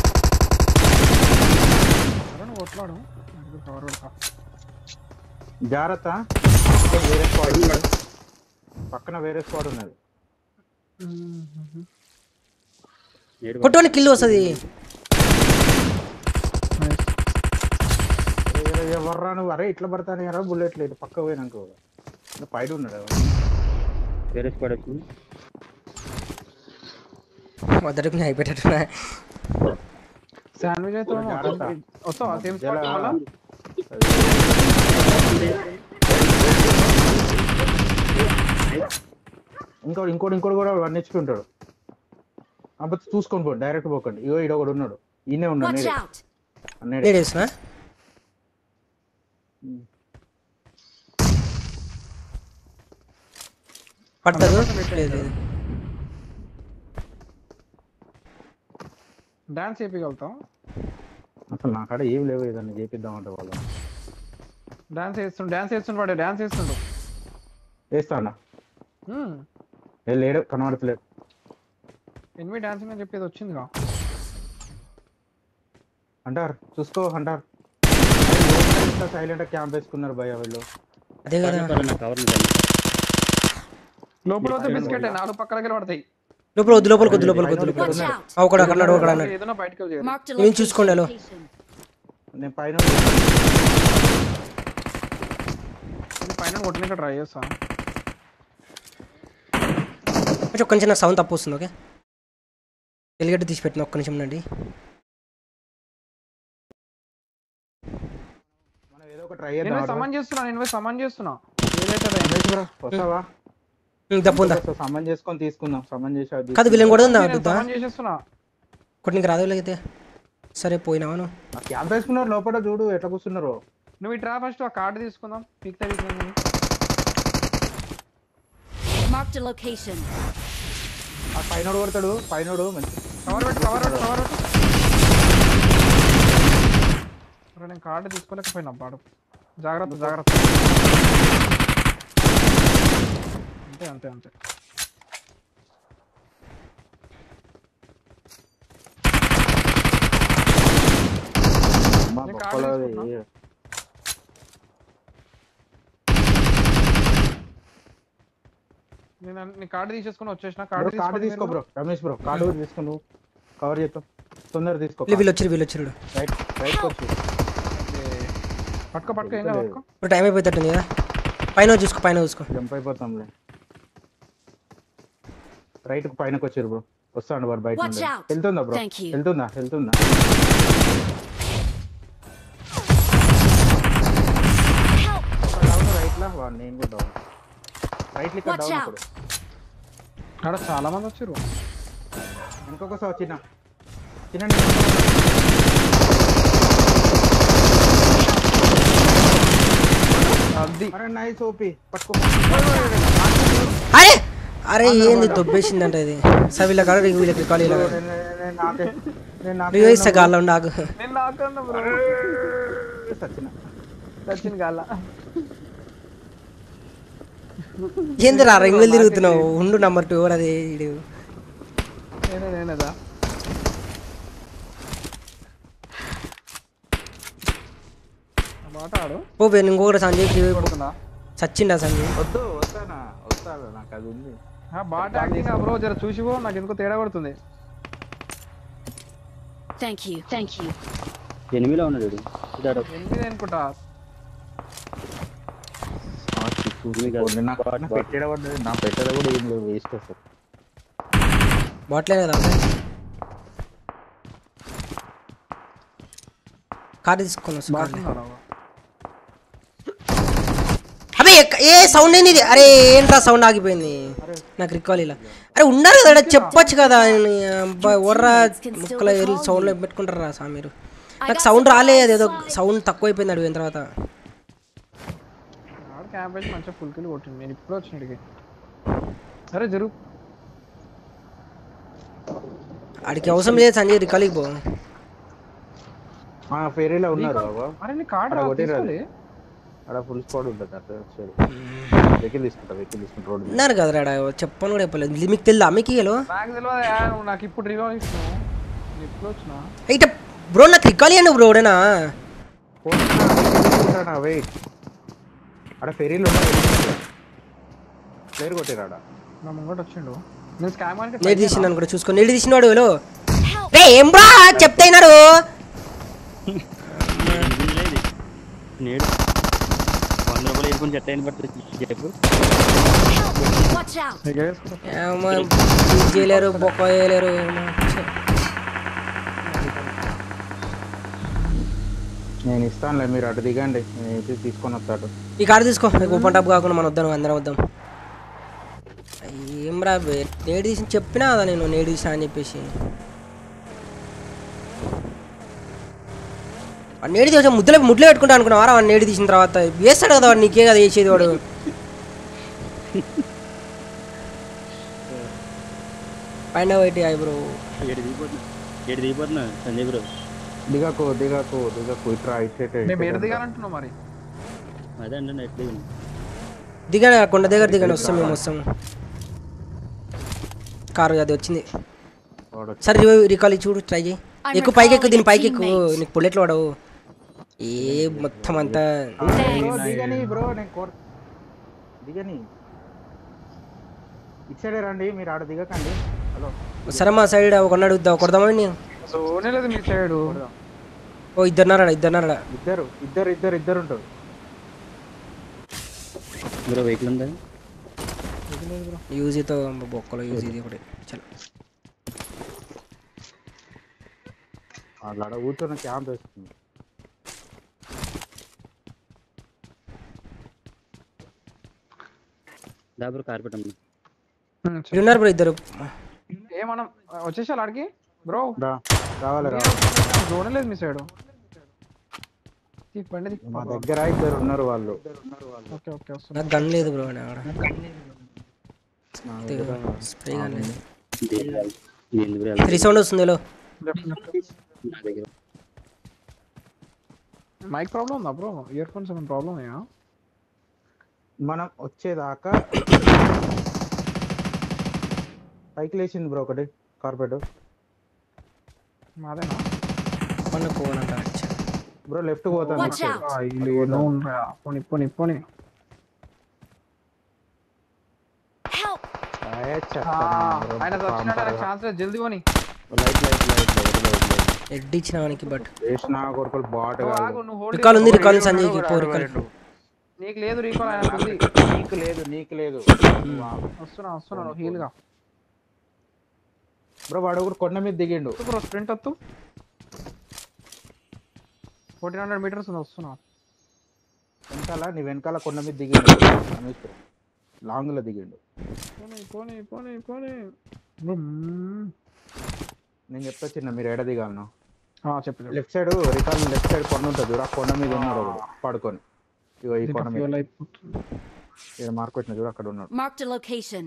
కొట్లాడు జాగ్రత్త వేరే స్క్వాడ్ పక్కన వేరే స్క్వాడ్ ఉన్నది కొట్టుకొని కిల్ వస్తుంది ఎవర్రా నువ్వు? అరే ఇట్లా పడతాను ఎరా బుల్లెట్ లేదు పక్క పోయినాక పైన ఉన్నాడు వేరే స్క్వాడ్ వచ్చింది. మొదటికి అయిపోయేటట్టున్నా. శాండ్విచ్ అయితే వస్తావా సేమ్ స్పాట్ మళ్ళా? ఇంకోటి కూడా 1 HP ఉంటాడు. అప్పుడు చూసుకొని పోండి, డైరెక్ట్ పోకండి. ఇగో ఈడ ఒకడు ఉన్నాడు, ఈయనే ఉన్నాడు. Watch out! లేడీస్నా పట్టదు. డాన్స్ చేపిగలుగుతాం. అసలు నా కాడ ఏం లేవు, ఏదన్నా చేపిద్దామంటే వాళ్ళు డాన్స్ చేస్తుండు వాడు డాన్స్ చేస్తుండు. వేస్తాడా? లేడు, కనబడతలేడు. ఎనిమిది డాన్సింగ్ అని చెప్పేది వచ్చిందిగా అంటారు. చూసుకో అంటారు. సైలెంట్ క్యాంప్ వేసుకున్నారు భయ వీళ్ళు. అదే కదా కవర్ లోపల వస్తే బిస్కెట్ 4 పక్కలకి పడతాయి. లోపల వద్దు, లోపలికి వద్దు, లోపలికి వద్దు. Watch out! ఒకడు అక్కడ అన్నాడు. ఏదైనా బయటకు వెళ్ళి Marked a నేను చూసుకోండి. Hello location. నేను పైన పైన కొట్టడానికి ట్రై చేస్తా. ఒక్క నిమిషం, నాకు సౌండ్ తప్పు వస్తుంది. ఓకే ఎలిగడ్డ తీసి పెట్టిన ఒక్క నిమిషం అండి. మనం ఏదో ఒక ట్రై నేను చేద్దాం. సమన్ చేస్తున్నా ఏదైతే వస్తావా? తప్పు ఉందా సమన్ చేసుకొని తీసుకుందాం. సమన్ చేసి కాదు వీళ్ళని కూడా ఉందా సమన్ చేసేస్తున్నా. కొట్టి నీకు రాదు అయితే. సరే పోయినావా నువ్వు? క్యాంప్ వేసుకున్నారు లోపల, చూడు ఎట్లా కూర్చున్నారు. నువ్వు ఇట్రా ఫస్ట్ ఆ కార్డు తీసుకుందాం. పీక్ తగ్గింది. Marked a location. ఆ పైనోడు కొడతాడు, పైనోడు మంచి కవర్ పెట్టు. నేను కార్డు తీసుకోలేకపోయినా పాడు. జాగ్రత్త. అంతే. అమ్మా బొక్కలో నేను నీ కార్డు తీసేసుకుని వచ్చేసిన. కార్డు తీసుకో బ్రో, రమేష్ బ్రో. కార్డు తీసుకో, నువ్వు కవర్ చేస్తాం. తొందర తీసుకో. వీళ్ళు వచ్చారు. రైట్ వచ్చి పట్టుకో ఏం కాదు పట్టుకో. ఇప్పుడు టైం అయిపోతుంది కదా. పైన చూసుకో. జంప్ అయిపోతాంలే. రైట్ కు పైనకి వచ్చారు బ్రో. వస్తాడు వాడు బయట Watch out. వెళ్తుందా బ్రో? Thank you. వెళ్తుందా రైట్ లా వాడు, నేను కూడా డౌన్. రైట్ లిక్ Watch డౌన్. out. ఇప్పుడు అక్కడ చాలా మంది వచ్చారు. ఇంకొకసారి చిన్న అరే నైస్ ఓపి పట్టుకో. అరే ఏంది దొబ్బేసిందంట ఇది. సార్ వీళ్ళ కాడ వీళ్ళకి కాల్ ఇస్తా గాల్లో నాకు. నేను నాకన్నా బ్రో సచిన్ గాల ఏంది రా రింగులు తిరుగుతున్నావు? ఉండు నంబర్ 2 ఎవరు అది? నేనేదా మాట్లాడు. ఓ ఇంకొకటి సంజయ్ చచ్చిండా సంజయ్? వస్తానా నాకు అది ఉంది. బాగా యాక్టింగ్ బ్రో, జర చూసిపో. నాకు ఎందుకో తేడా పడుతుంది. Thank you. ఎనిమిదిలో ఉన్నాడు. 8 అనుకుంటా. పెట్టేడబడ్డది నా పెట్టేది కూడా ఏం లేదు, వేస్ట్ అసలు. బాట్లే కదా కార్డు తీసుకొని వస్తా. అరే ఏ సౌండ్ ఏంది ఇది? అరే ఏంట్రా సౌండ్ ఆగిపోయింది? నాకు రికాల్ ఇలా. అరే ఉన్నారు కదా చెప్పొచ్చు కదా. ఒర్రా ముక్కల సౌండ్లో పెట్టుకుంటారా సా మీరు? నాకు సౌండ్ రాలే, అదేదో సౌండ్ తక్కువ అయిపోయింది అడిగిన తర్వాత. క్యాంపేజ్ మంచిగా ఫుల్ కిల్ కొట్టింది. నేను ఇప్పుడు వచ్చినడికి. అరే జరుగు. ఆడికి అవసరం లేదు సంజయ్, రికాలికి పో. ఫేరీలో ఉన్నారు బాబా. అరే నీ కార్డు తీసుకోలే. అక్కడ ఫుల్ స్క్వాడ్ ఉంటుంది. అట్లా వెహికల్ తీసుకుంటా రోడ్ ఉన్నారు కదా ఆడ. చెప్పను కూడా చెప్పలేదు. మీకు తెలుదా? మీకు నాకు తెలియదు. నాకు ఇప్పుడు రివాల్వ్ ఇస్తున్నావు. ఎప్పుడు వచ్చినా అయితే బ్రో నాకు రికాల్ ఇవ్వండి బ్రో. ఎవడేనా వెయిట్ అక్కడ ఫెరీలో ప్లేయర్ కొట్టిరాడ. నా ముంగట వచ్చిండు. నేను స్కామ్ అంటే నేడు తీసినాను కూడా చూసుకో. నేడు తీసినాడు హలో రే ఏం బ్రా చెప్తా అయినాడు. నేడు 100 రూపాయలు వేసుకొని చెట్ట అయిన పడుతుంది చెప్పు. Watch out! చేయలేరు బొక్క వేయలేరు. నేను ఇస్తానులే, మీరు అటు దిగండి, నేను ఇది తీసుకొని వస్తాడు. ఈ కారు తీసుకో, ఓపెన్ టాప్ కాకుండా మనం వద్దాం, అందరం వద్దాం. ఏం రా నేడు తీసి చెప్పినా కదా నేను నేడు తీసా అని చెప్పేసి. నేడు తీసా ముద్దులో పెట్టుకుంటా అనుకున్నా వారా వాడు నేడు తీసిన తర్వాత వేస్తాడు కదా వాడు, నీకే కదా వేసేది వాడు. పైన వైట్ బ్రో ఏడు దిగిపోతున్నా సంజయ్ బ్రో. దిగకు ఇట్రా మేము దిగాలంటున్నాం మరి. అదే అంటే ఎట్లా దిగాను కొండ దగ్గర దిగాను, వస్తాం మేము వస్తాము. కారు అది వచ్చింది. సరే రికాల్ చూడు, ట్రై చేయి. ఎక్కువ పైకి ఎక్కువ, దీని పైకి ఎక్కువ, నీకు బుల్లెట్లు వాడవు. ఏ మొత్తం అంతా దిగని బ్రో, నేను దిగని ఇటు సైడే రండి, మీరు ఆడ దిగకండి. హలో సరే మా సైడ్ ఒక అడుగుద్దాం, కొడదామని. లేదు మీ సైడ్. ఓ ఇద్దరున్నారా ఇద్దరు ఉంటారు బ్రో. వెహికల్ ఉందా? యూజీతో బొక్కలో యూజ్ ఇది ఒకటి. చలో అలా కూర్చొని క్యాంప్ వేస్తుంది. బ్రో కార్ పెట్టండి. ఉన్నారు బ్రో ఇద్దరు. మనం వచ్చేసాలి ఆడికి బ్రో. రావాలి జోన్ లేదు మీ సైడ్. మా దగ్గర ఇద్దరు ఉన్నారు వాళ్ళు. నాకు గన్ లేదు బ్రో, స్ప్రే గన్ లేదు. 3 సౌండ్ వస్తుంది. మైక్ ప్రాబ్లం ఉందా బ్రో? ఇయర్ ఫోన్స్ ఏమైనా ప్రాబ్లం అయ్యా? మనం వచ్చేదాకా పైకి లేచింది బ్రో ఒకటి కార్పెట్. మాదేనా బ్రో? లెఫ్ట్ పోతాను. పోనీ ఛాన్స్ జల్దీ పోనీ. హెడ్ ఇచ్చిన వానికి. బట్ కొడుకులు బాట్ రికాల్ ఉంది, రికాల్ సంజయ్కి పో. రికాల్ నీకు లేదు, రీకాల్ ఆయనకు ఉంది. నీకు లేదు. వస్తున్నా హీల్ గా బ్రో. వాడు కూడా కొండ మీద దిగిండు బ్రో. స్ప్రింట్ వస్తు 1400 మీటర్స్ ఉంది. వస్తున్నా నీ వెనకాల కొండ మీద దిగిండు, లాంగ్ లో దిగిండు. పోనీ నేను చెప్తా చిన్న, మీరు ఎడ దిగాలను చెప్పు. Left side recall, left side కొండ ఉంటుంది, ఆ కొండ మీద ఉన్నాడు పడుకొని. ఇగో ఈ కొండ మీద మార్క్ పెట్టిన చూడు, అక్కడ ఉన్నాడు. Marked a location.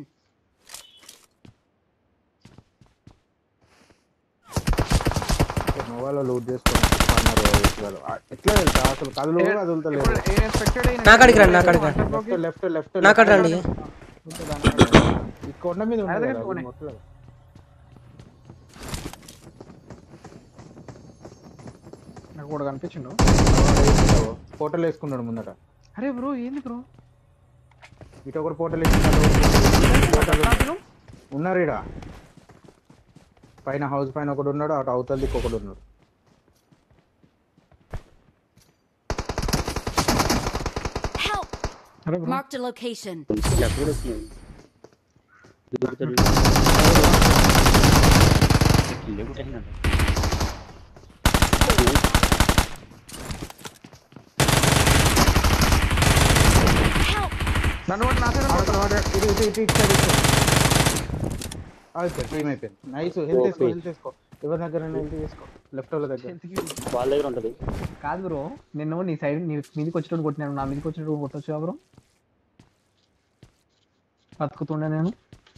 నోవాలో లూట్ చేసుకొని ఎట్లా వెళ్తా అసలు కదులుతలేదు. లెఫ్ట్ రండి. ఈ కొండ మీద నాకు కూడా కనిపించిండు. ఫోటోలు వేసుకున్నాడు ముందట. అరే బ్రో ఏంది బ్రో? ఇటు ఒకరు ఫోటోలు వేసుకున్నాడు. ఉన్నారు ఇడ పైన, హౌస్ పైన ఒకడు ఉన్నాడు, అటు అవతల దిక్కు ఒకడు ఉన్నాడు. Marked a location. Nice. Health తీసుకో. ఎవరి దగ్గర తీసుకో, లెఫ్ట్ వాళ్ళ దగ్గర. వాళ్ళ దగ్గర ఉంటది. కాదు బ్రో, నేను నీ సైడ్ మీదకి వచ్చినట్టు కొట్టినాను, నా మీదకి వచ్చినట్టు కొట్టొచ్చు బ్రో. బతుకుతుండే నేను.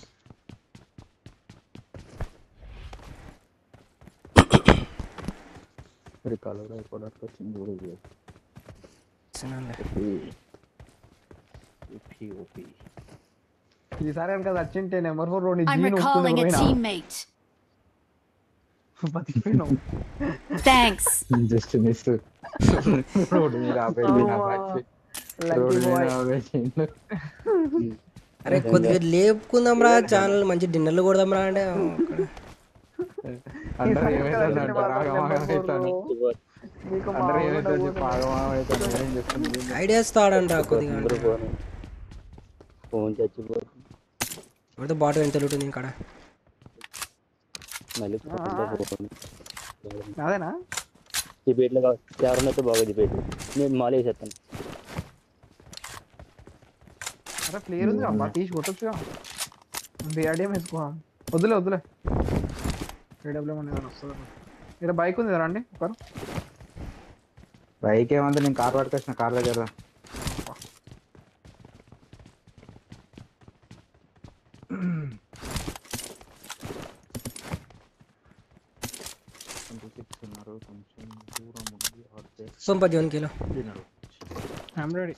ఈసారి కనుక వచ్చింటే number 4 road I'm recalling a teammate. బతికిపోయినావు. Thanks. Just miss. రోడ్ మీద ఆపేది నా బాచి. రోడ్ మీద ఆపేసిండు. అరే కొద్దిగా లేపుకుందాం రా, ఛానల్ మంచి డిన్నర్లు కొడదాం రా అంటే నీకు మా అందరూ ఊరు ఏమైతే కూడా పాగమా అవుతుంది ఏం చెప్తుంది ఐడియాస్ తాడండి కొద్దిగా అంటే ఫోన్ చచ్చిపోతుంది ఎవరితో బాట ఎంత ఉంటుంది ఇక్కడ మళ్ళీ ఫోన్ అదేనా డిబేట్లో ఎవరినైతే బాగా డిబేట్ నేను మాల్ వేసేస్తాను అరే ప్లేయర్ ఉంది అబ్బా తీసి కొట్టొచ్చుగా బిఆర్డిఎం వేసుకో వద్దులే ఏడబ్ల్యూఎం అనేది వస్తుంది ఇక్కడ బైక్ ఉంది రండి ఒకరు బైక్ ఏమంటే నేను కార్ పట్టుకొచ్చిన కార్ దగ్గర కొంచెం దూరం ఉంది ఆడితే పంప జోన్ కిలో తినడు ఐఎమ్ రెడీ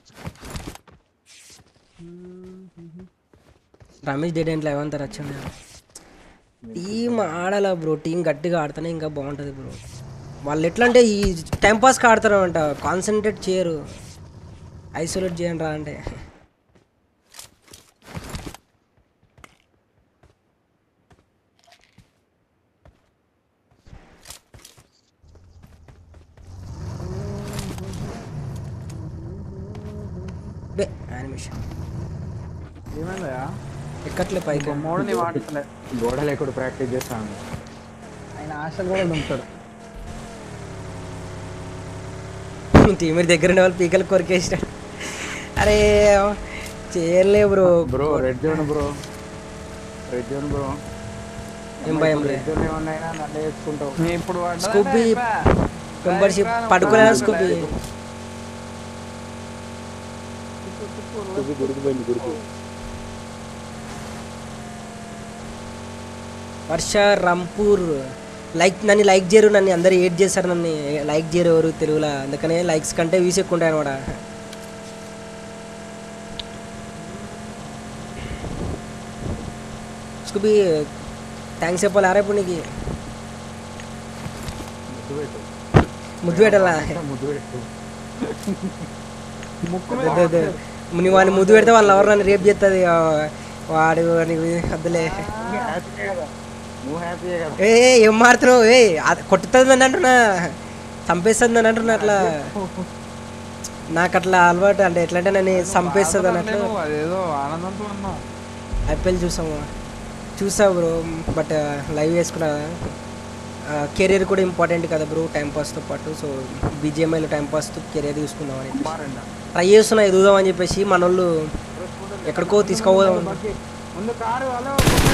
రమేష్ డేట్ ఏంట్లో ఏమంటారు వచ్చింది టీం ఆడాల బ్రో టీం గట్టిగా ఆడితేనే ఇంకా బాగుంటుంది బ్రో వాళ్ళు ఎట్లా అంటే ఈ టైంపాస్కి ఆడతారు అంట కాన్సన్ట్రేట్ చేయరు ఐసోలేట్ చేయండి రా అంటే బే యానిమేషన్ ఏమైందయా ఎక్కట్లే పైకి మోడని వాడలే గోడలు ఎక్కడ ప్రాక్టీస్ చేస్తాను ఆయన ఆశలు కూడా దుంపుతాడు టీమర్ దగ్గర ఉన్న వాళ్ళు పీకలు కొరికేసినాడు అరే చేయలే bro bro red zone bro ఏం భయం లే రెడ్ జోన్ ఏమన్నా నన్ను వేసుకుంటావు నేను ఇప్పుడు స్కూపీ మెంబర్షిప్ పడుకునే స్కూపీ గురికి వర్ష రంపూర్ నన్ను లైక్ చేయరు నన్ను అందరు ఏడ్ చేశారు నన్ను లైక్ చేయరు ఎవరు తెలుగులో అందుకనే లైక్స్ కంటే వ్యూస్ ఎక్కువ ఉంటాయి అనమాట స్కూబీ థ్యాంక్స్ చెప్పాలి ఆరా ఇప్పుడు నీకు ముద్దు పెట్టాలా నువ్వు వాడిని ముద్దు పెడితే వాళ్ళని ఎవరు నన్ను రేపు చేస్తుంది వాడు వద్దులే నువ్వు హ్యాపీయే కదా ఏ ఏం మారుతున్నావు కొట్టుతుంది అని అంటున్నా చంపేస్తుంది అని అంటున్నా అట్లా నాకు అట్లా అలవాటు అంటే ఎట్లా అంటే నన్ను చంపేస్తుంది అన్నట్లు అదేదో ఆనందంతో ఉన్నావు ఐపీఎల్ చూసా బ్రో బట్ లైవ్ వేసుకున్నా కెరీర్ కూడా ఇంపార్టెంట్ కదా బ్రో టైంపాస్తో పాటు సో బీజిఎంఐలో టైంపాస్తో కెరీర్ చూసుకుందామని ట్రై చేస్తున్నా ఎదుగుదామని చెప్పేసి మన వాళ్ళు ఎక్కడికో తీసుకోపోదాం ముందు కారు అలా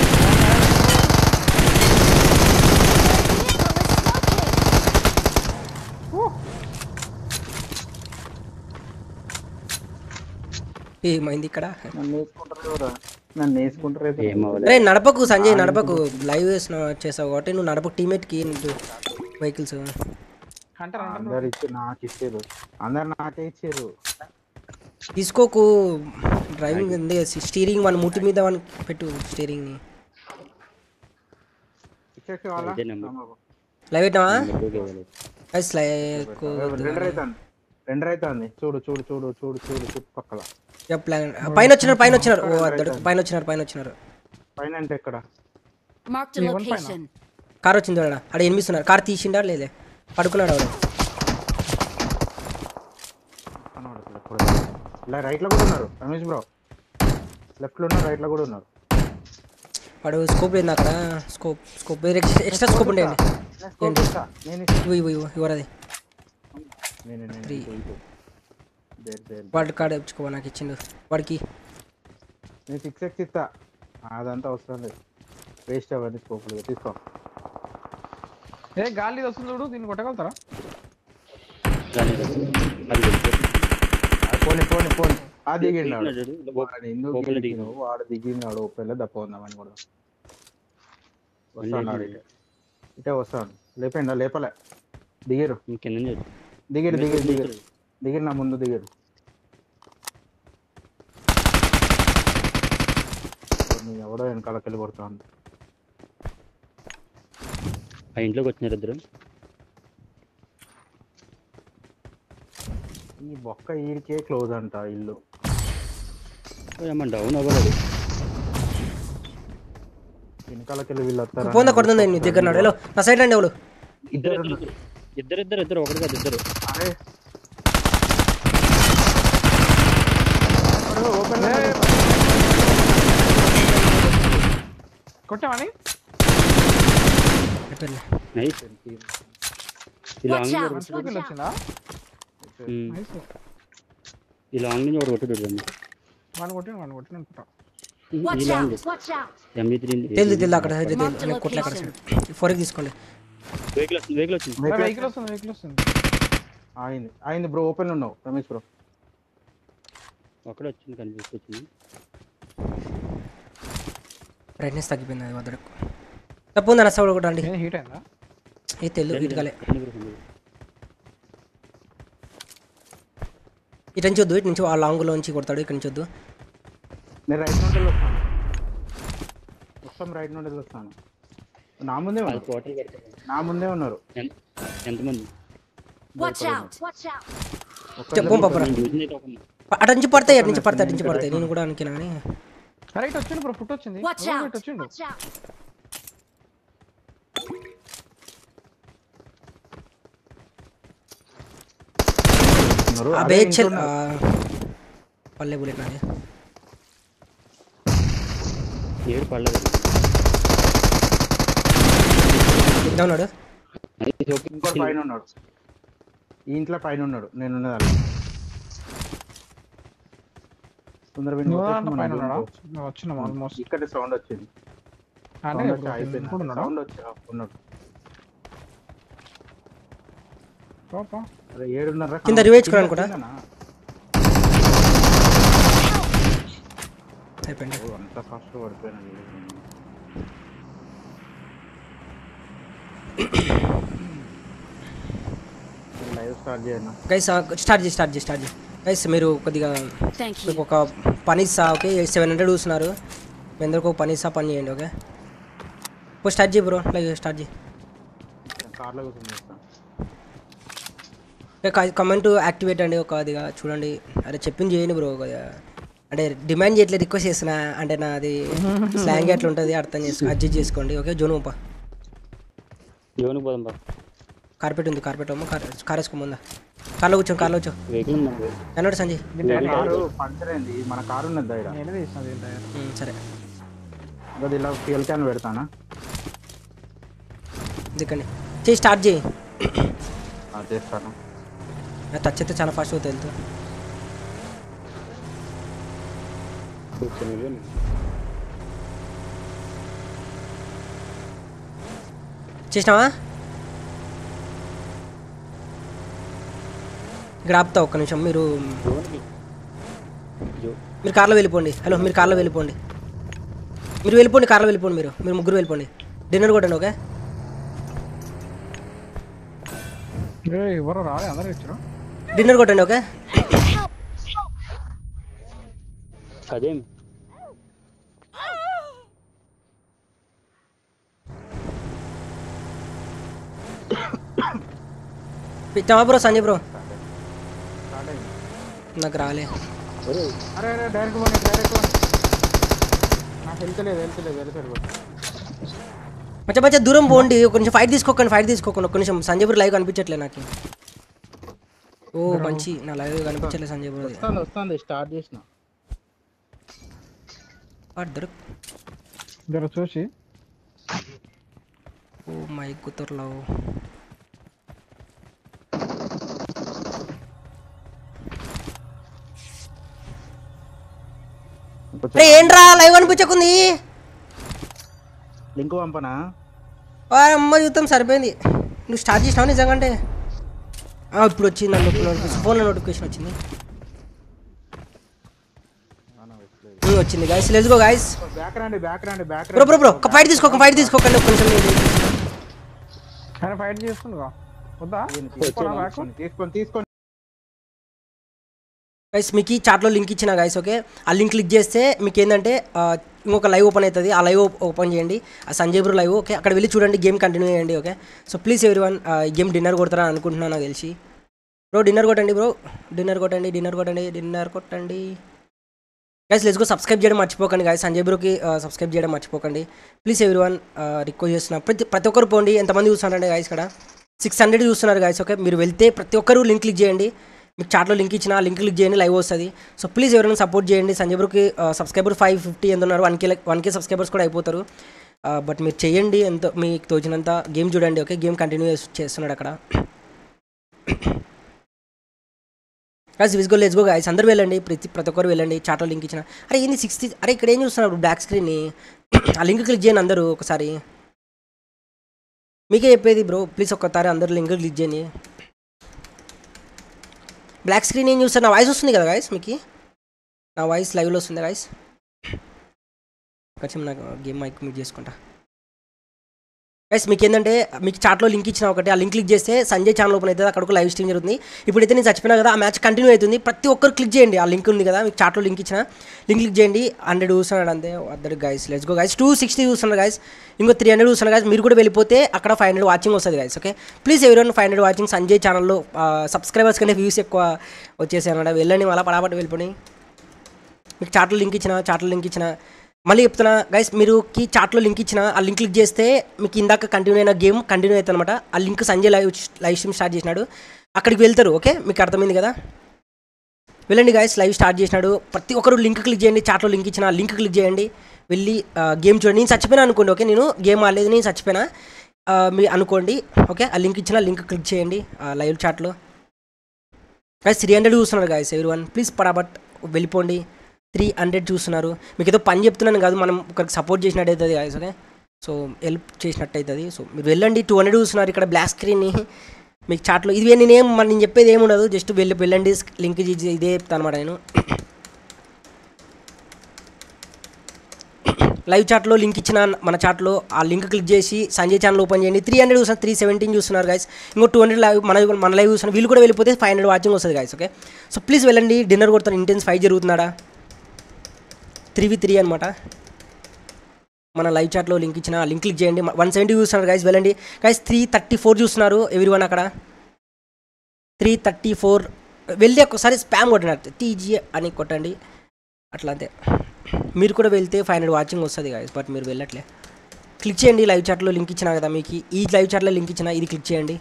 ఏమైంది ఇక్కడ నన్ను వేసుకుంటారు రే నడపకు సంజయ్ నడపకు లైవ్ చేసావు కాబట్టి నువ్వు నడపకు టీమేట్కి వెహికల్స్ అందరు ఇచ్చి నాకు ఇచ్చారు అందరు నాకే ఇచ్చారు తీసుకోకు డ్రైవింగ్ ఉంది స్టీరింగ్ మన ముట్టి మీద పెట్టు స్టీరింగ్ని ఇచ్చేసి వాళ్ళ లైవ్ పెట్టినావా రెండర్ అవుతుంది చూడు చుట్టుపక్కల పైన వచ్చినారు ఓ అద్దడు పైన వచ్చినారు పైన అంటే ఎక్కడ Marked a location. కార్ వచ్చింది వాడు ఆడ ఎనిమిస్తున్నారు కార్ తీసిండా లేదే పడుకున్నాడు వాడు ఇలా రైట్ లో కూడా ఉన్నారు రమేష్ బ్రో లెఫ్ట్ లో ఉన్నారు రైట్ లో కూడా ఉన్నారు వాడు స్కోప్ లేదు అక్కడ స్కోప్ ఎక్స్ట్రా స్కోప్ ఉండేయండి ఇవ్వరది వాడి కార్డు తెచ్చుకో నాకు ఇచ్చిండు వాడికి నేను 6x ఇస్తా అదంతా అవసరం లేదు వేస్ట్ అవన్నీ స్కోప్లు తీసుకో ఏ గాలి వస్తుంది చూడు దీన్ని కొట్టగలుగుతారా పోనీ ఆ దిగినాడు వాడు దిగినాడు పిల్ల దప్ప ఉందామని కూడా వస్తాడు ఇటే వస్తాడు లేపండి లేపలే దిగిరు దిగిరు నా ముందు దిగిరు ఎవడో వెనకాలకి వెళ్ళి కొడతాను ఆ ఇంట్లోకి వచ్చినారు ఇద్దరు ఈ బొక్క ఈడికే క్లోజ్ అంట ఇల్లు ఏమన్నా డౌన్ అవ్వలేదు వెనకాలకి వెళ్ళి వీళ్ళు వస్తారు ఫోన్ కొడుతుంది నీ దగ్గర నాడు హలో నా సైడ్ రండి ఎవరు ఇద్దరు ఒకటి కాదు ఇద్దరు. అరే ఓపెన్ కొట్టామని నైస్. ఈ లాంగ్ మంచి లోకి వచ్చిందా నైస్ ఈ లాంగ్ నుంచి ఒకటి కొట్టుడు. వాడిని కొట్టిన అనుకుంటా Watch out! Watch out! M3 తెలియదు అక్కడ కొట్ల అక్కడ ఫోర్కి తీసుకోండి. వెహికల్ వచ్చింది. వెహికల్ వస్తుంది అయింది బ్రో. ఓపెన్ ఉన్నావు రమేష్ బ్రో. అక్కడ వచ్చింది కనిపిస్తుంది. బ్రైట్నెస్ తగ్గిపోయింది అది వద్దకు తప్పు ఉంది అన్న ఒకటి అండి. హీట్ అయిందా ఏ తెలు ఇటుకలే ఇటు నుంచి వద్దు, ఇటు నుంచి ఆ లాంగ్లో నుంచి కొడతాడు. ఇక్కడి నుంచి వద్దు. నేను రైట్ నుండి వస్తాను. రైట్ నుండి వస్తాను. నా ముందే ఉన్నారు. ఎంతమంది? Watch out! Watch out! చెప్పు పాపరా. అటు నుంచి పడతాయి, అటు నుంచి పడతాయి. నేను కూడా అనుకున్నా కానీ కరెక్ట్ వచ్చిండు బ్రో. ఫుట్ వచ్చింది. Watch out! వచ్చిండు. Watch out! అబే చల్ పల్లె బుల్లెట్ నాది. ఏడు పడలేదు. ఇంకా ఉన్నాడు. ఇంకోటి పైన ఉన్నాడు. ఈ ఇంట్లో పైన ఉన్నాడు. నేను ఉన్నదాన్ని వచ్చిన ఆల్మోస్ట్ ఇక్కడ సౌండ్ వచ్చింది. సౌండ్ వచ్చి ఉన్నాడు. అరే 7:30 కింద రివేజ్ కూడా అనుకుంటా. అయిపోయింది. అంత ఫాస్ట్ పడిపోయినా. లైవ్ స్టార్ట్ చేయనా గైస్? స్టార్ట్ చేయి గైస్. మీరు కొద్దిగా మీకు ఒక పని ఇస్తా. ఓకే 700 చూస్తున్నారు. మీ అందరికి ఒక పని ఇస్తా, పని చేయండి. ఓకే ఇప్పుడు స్టార్ట్ చేయి బ్రో. లైవ్ స్టార్ట్ చేయి. కార్లో కూర్చొని కమెంట్ యాక్టివేట్ అండి. ఒక అదిగా చూడండి. అరే చెప్పింది చేయండి బ్రో. అంటే డిమాండ్ చేయట్లేదు, రిక్వెస్ట్ చేస్తున్నా. అంటే నాది స్లాంగ్ ఎట్లా ఉంటుంది అర్థం అడ్జస్ట్ చేసుకోండి. ఓకే జోను పంపా. కార్పెట్ ఉంది, కార్పెట్ అమ్మ. కార్ వేసుకోమందా? కార్లో కూర్చో. అన్నాడు సంజయ్. పంచర్ అయింది. మన కారు ఉన్నది. సరే అది ఇలా ఫ్యూయల్ క్యాన్ పెడతానా? దిక్కండి చేయి. స్టార్ట్ చేయి. చేస్తాను. టచ్ అయితే చాలా ఫాస్ట్ అవుతుంది. వెళ్తూ చేసినావా? ఇక్కడ ఆపుతా ఒక్క నిమిషం. మీరు కార్లో వెళ్ళిపోండి. హలో, మీరు కార్లో వెళ్ళిపోండి. కార్లో వెళ్ళిపోండి. మీరు ముగ్గురు వెళ్ళిపోండి. డిన్నర్ కొట్టండి. ఓకే ఎవరు రాలే, అందరూ ఇచ్చారు. డిన్నర్ కొట్టండి. ఓకే అదేం పిచ్చామా బ్రో? సంజయ్ బ్రో నాకు రాలే. అరే డైరెక్ట్ నాకు వెళ్తలేదు. మచ్చ దూరం పోండి. ఒక నిమిషం ఫైట్ తీసుకోకండి. ఒక్క నిమిషం. సంజయ్ బ్రో లైవ్ కనిపించట్లేదు నాకు. ఓ మంచి నా లైవ్ కనిపించట్లేదు సంజయ్ బ్రో. వస్తుంది. స్టార్ట్ చేసిన చూసి. ఓ మై కుతర్లో ఏంట్రా లైవ్ అనిపించకుంది. లింక్ పంపనా? అమ్మ చూద్దాం. సరిపోయింది. నువ్వు స్టార్ట్ చేసినావు నిజంగా? అంటే ఇప్పుడు వచ్చింది. ఫోన్లో నోటిఫికేషన్ వచ్చింది. వచ్చింది guys. Let's go guys. Bro fight తీసుకోకండి. ఒక్క నిమిషం ఫైట్ చేసుకుంటా వద్దా? తీసుకోండి. గైస్ మీకు ఈ చాట్లో లింక్ ఇచ్చిన గైస్. ఓకే ఆ లింక్ క్లిక్ చేస్తే మీకు ఏంటంటే ఇంకొక లైవ్ ఓపెన్ అవుతుంది. ఆ లైవ్ ఓపెన్ చేయండి. ఆ సంజయ్ బ్రో లైవ్. ఓకే అక్కడ వెళ్ళి చూడండి. గేమ్ కంటిన్యూ చేయండి. ఓకే సో ప్లీజ్ ఎవ్రీవన్ ఈ గేమ్ డిన్నర్ కొడతారని అనుకుంటున్నాను నాకు తెలిసి. బ్రో డిన్నర్ కొట్టండి. Guys let's go. సబ్స్క్రైబ్ చేయడం మర్చిపోకండి గైస్. సంజయ్ బ్రోకి సబ్స్క్రైబ్ చేయడం మర్చిపోకండి ప్లీజ్ ఎవ్రీవన్. రిక్వెస్ట్ చేస్తున్నా. ప్రతి ఒక్కరు పోండి. ఎంతమంది చూస్తున్నారంటే గైస్ ఇక్కడ 600 చూస్తున్నారు గాయస్. ఓకే, మీరు వెళ్తే ప్రతి ఒక్కరు లింక్ క్లిక్ చేయండి. మీకు చాట్లో లింక్ ఇచ్చిన లింక్ క్లిక్ చేయండి, లైవ్ వస్తుంది. సో ప్లీజ్ ఎవరైనా సపోర్ట్ చేయండి. సంజయ్ బ్రోకి సబ్స్క్రైబర్ 550 ఎంత ఉన్నారు, 1K సబ్స్క్రైబర్స్ కూడా అయిపోతారు. బట్ మీరు చేయండి ఎంతో మీకు తోచినంత. గేమ్ చూడండి. ఓకే, గేమ్ కంటిన్యూ చేస్తున్నాడు అక్కడ. గాయస్ లెట్స్ గో గాయస్, అందరూ వెళ్ళండి, ప్రతి ఒక్కరు వెళ్ళండి. చాట్లో లింక్ ఇచ్చిన. అరే ఏంది 60? అరే ఇక్కడ ఏం చూస్తున్నారు బ్లాక్ స్క్రీన్ని? ఆ లింక్ క్లిక్ చేయండి అందరూ ఒకసారి. మీకే చెప్పేది బ్రో, ప్లీజ్ ఒక్కసారి అందరూ లింక్ క్లిక్ చేయండి. బ్లాక్ స్క్రీన్ ఏం చూస్తారు? నా వాయిస్ వస్తుంది కదా గాయస్, మీకు నా వాయిస్ లైవ్లో వస్తుంది గాయస్. కొంచెం నాకు గేమ్ మైక్ మ్యూట్ చేసుకుంటా గైస్. మీకు ఏంటంటే మీకు చాట్లో లింక్ ఇచ్చిన ఒకటి, ఆ లింక్ క్లిక్ చేస్తే సంజయ్ ఛానల్ ఓపెన్ అవుతుంది, అక్కడ లైవ్ స్ట్రీమ్ జరుగుతుంది. ఇప్పుడైతే నేను చచ్చిపోయినా కదా, ఆ మ్యాచ్ కంటిన్యూ అవుతుంది. ప్రతి ఒక్కరు క్లిక్ చేయండి, ఆ లింక్ ఉంది కదా మీకు చాట్లో లింక్ ఇచ్చిన లింక్ క్లిక్ చేయండి. 100 చూస్తున్నాడు అంతే అద్దరు గైస్. Let's go guys. 260 చూస్తున్నారు గైస్, ఇంకో 300 చూస్తున్నారు గైస్. మీరు కూడా వెళ్ళిపోతే అక్కడ 500 వాచింగ్ వస్తుంది గైస్. ఓకే, ప్లీజ్ ఎవరైనా 500 వాచింగ్ సంజయ్ ఛానల్లో సబ్స్క్రైబర్స్ కంటే వ్యూస్ ఎక్కువ వచ్చేసాయి అన్నమాట. వెళ్ళండి, మళ్ళీ పడాపట్టు వెళ్ళిపోయి. మీకు చాట్లో లింక్ ఇచ్చిన మళ్ళీ చెప్తున్నా గైస్, మీరుకి చాట్లో లింక్ ఇచ్చిన ఆ లింక్ క్లిక్ చేస్తే మీకు ఇందాక కంటిన్యూ అయిన గేమ్ కంటిన్యూ అవుతుంది అనమాట. ఆ link Sanjay live stream start చేసినాడు, అక్కడికి వెళ్తారు. ఓకే, మీకు అర్థమైంది కదా, వెళ్ళండి గైస్. లైవ్ స్టార్ట్ చేసినాడు, ప్రతి ఒక్కరు లింక్ క్లిక్ చేయండి. చాట్లో లింక్ ఇచ్చిన లింక్ క్లిక్ చేయండి, వెళ్ళి గేమ్ చూడండి. నేను చచ్చిపోయినా అనుకోండి. ఓకే, నేను గేమ్ ఆడలేదు, నేను చచ్చిపోయినా మీ అనుకోండి. ఓకే, ఆ లింక్ ఇచ్చిన లింక్ క్లిక్ చేయండి లైవ్ చాట్లో. గైస్ 300 చూస్తున్నారు గైస్. ఎవరీవన్ ప్లీజ్ పడాబట్ వెళ్ళిపోండి. 300 చూస్తున్నారు. మీకు ఏదో పని చెప్తున్నాను కాదు, మనం ఒకరికి సపోర్ట్ చేసినట్టు అవుతుంది గాయస్. ఓకే, సో హెల్ప్ చేసినట్టు అవుతుంది. సో మీరు వెళ్ళండి. 200 చూస్తున్నారు ఇక్కడ బ్లాక్ స్క్రీన్ని మీకు చాట్లో. ఇది నేను చెప్పేది ఏమి ఉండదు, జస్ట్ వెళ్ళండి. లింక్ ఇదే చెప్తాను అనమాట నేను. లైవ్ చాట్లో లింక్ ఇచ్చిన మన చాట్లో ఆ లింక్ క్లిక్ చేసి సంజయ్ ఛానల్ ఓపెన్ చేయండి. 300 చూస్తున్నారు, 317 చూస్తున్నారు గైస్. ఇంకో 200 లైవ్ మన లైవ్ చూస్తున్నారు. వీళ్ళు కూడా వెళ్ళిపోతే 500 వాచింగ్ వస్తుంది గైస్. ఓకే, సో ప్లీజ్ వెళ్ళండి. డిన్నర్ కొడతాను. ఇంటెన్స్ 5 జరుగుతున్నాడా, 3v3 అనమాట. మన లైవ్ చాట్లో లింక్ ఇచ్చిన లింక్ క్లిక్ చేయండి. 170 చూస్తున్నారు గైస్, వెళ్ళండి గైస్. 334 చూస్తున్నారు ఎవరీవన్ అక్కడ. 334 వెళ్ళి ఒకసారి స్పామ్ కొట్టినారు, టీజీ అని కొట్టండి అట్లా అంతే. మీరు కూడా వెళ్తే 500 వాచింగ్ వస్తుంది గైస్, బట్ మీరు వెళ్ళట్లే. క్లిక్ చేయండి. లైవ్ చాట్లో లింక్ ఇచ్చినా కదా మీకు, ఈ లైవ్ చాట్లో లింక్ ఇచ్చిన ఇది క్లిక్ చేయండి.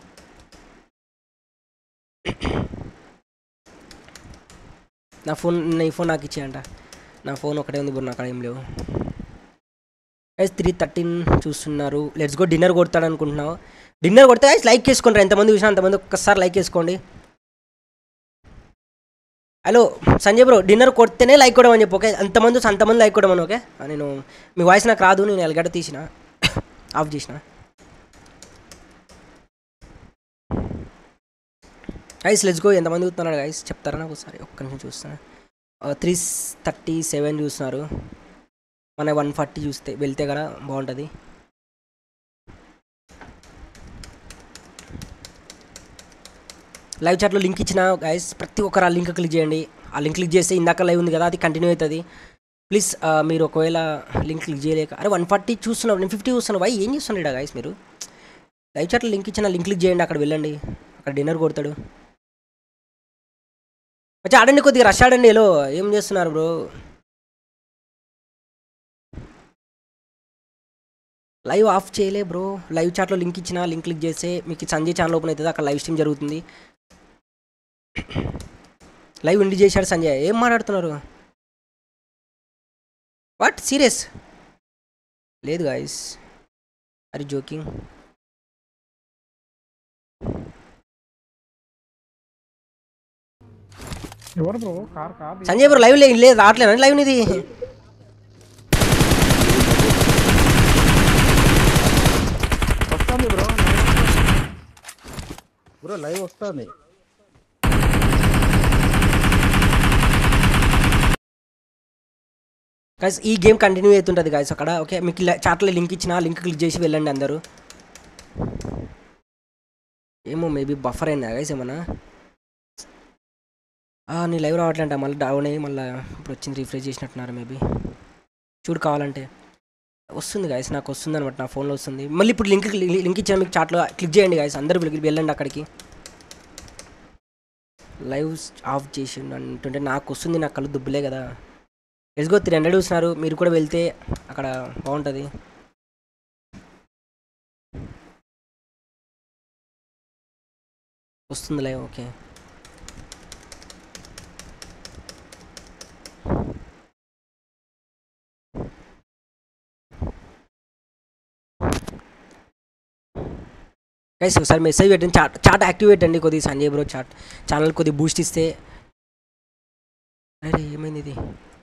నీ ఫోన్ నాకు ఇచ్చేయంట. నా ఫోన్ ఒకటే ఉంది బ్రో, నాకు ఏం లేవు గైస్. 313 చూస్తున్నారు. Let's go. డిన్నర్ కొడతాడు అనుకుంటున్నావు. డిన్నర్ కొడితే గైస్ లైక్ చేసుకుంటారు. ఎంతమంది చూసినా అంతమంది ఒక్కసారి లైక్ చేసుకోండి. హలో సంజయ్ బ్రో, డిన్నర్ కొడితేనే లైక్ కొడమని చెప్పు. ఓకే, అంతమంది లైక్ కొడమని. ఓకే, నేను మీ వాయిస్ నాకు రాదు, నేను ఎల్గడ్డ తీసిన ఆఫ్ చేసిన. Guys let's go. ఎంతమంది చూస్తున్నారు గైస్ చెప్తారా నాకు ఒకసారి? ఒక్క నిమిషం చూస్తాను. 337 చూస్తున్నారు. మన 140 చూస్తే వెళ్తే కదా బాగుంటుంది. లైవ్ చాట్లో లింక్ ఇచ్చిన గైస్ ప్రతి ఒక్కరు ఆ లింక్ క్లిక్ చేయండి. ఆ లింక్ క్లిక్ చేస్తే ఇందాక లైవ్ ఉంది కదా, అది కంటిన్యూ అవుతుంది. ప్లీజ్ మీరు ఒకవేళ లింక్ క్లిక్ చేయలేక, అరే 140 చూస్తున్నారు, నేను 50 చూస్తున్నాను. వై ఏం చూస్తున్నాడు గైస్ మీరు? లైవ్ చాట్లో లింక్ ఇచ్చిన లింక్ క్లిక్ చేయండి, అక్కడ వెళ్ళండి. అక్కడ డిన్నర్ కొడతాడు. వచ్చి ఆడండి, కొద్దిగా రష్ ఆడండి. హలో ఏం చేస్తున్నారు బ్రో? లైవ్ ఆఫ్ చేయలే బ్రో. లైవ్ చాట్లో లింక్ ఇచ్చిన లింక్ క్లిక్ చేస్తే మీకు సంజయ్ ఛానల్ ఓపెన్ అవుతుంది, అక్కడ లైవ్ స్ట్రీమ్ జరుగుతుంది. లైవ్ ఎండ్ చేశాడు సంజయ్. ఏం మాట్లాడుతున్నారు? What serious? లేదు గాయస్, అరే జోకింగ్. ఎవరు bro? Car Sanjay bro live లేదు, రావట్లేదు లైవ్ ఇది. వస్తుంది బ్రో లైవ్ వస్తుంది. గాయస్ ఈ గేమ్ కంటిన్యూ అవుతుంటుంది గాయస్ అక్కడ. ఓకే, మీకు చాట్లో లింక్ ఇచ్చిన లింక్ క్లిక్ చేసి వెళ్ళండి అందరూ. ఏమో మేబీ బఫర్ అయినా గాయస్ ఏమన్నా. నీ లైవ్ రావట్లేంట, మళ్ళీ డౌన్ అయ్యి మళ్ళీ ఇప్పుడు వచ్చింది, రిఫ్రెష్ చేసినట్టున్నారు మేబీ. చూడు కావాలంటే వస్తుంది గాయస్, నాకు వస్తుంది అనమాట, నా ఫోన్లో వస్తుంది. మళ్ళీ ఇప్పుడు లింక్ ఇచ్చిన మీకు చాట్లో క్లిక్ చేయండి గాయస్, అందరూ వెళ్ళండి అక్కడికి. లైవ్ ఆఫ్ చేసి అంటుంటే నాకు వస్తుంది, నాకు కళ్ళు దుబ్బులే కదా. Let's go. 300 చూస్తున్నారు, మీరు కూడా వెళ్తే అక్కడ బాగుంటుంది. వస్తుందిలే ఓకే. గైస్ ఒకసారి మెసేజ్ పెట్టండి, చాట్ యాక్టివేట్ అండి కొద్దిగా సంజయ్ బ్రో ఛానల్ కొద్దిగా బూస్ట్ ఇస్తే. అరే ఏమైంది ఇది?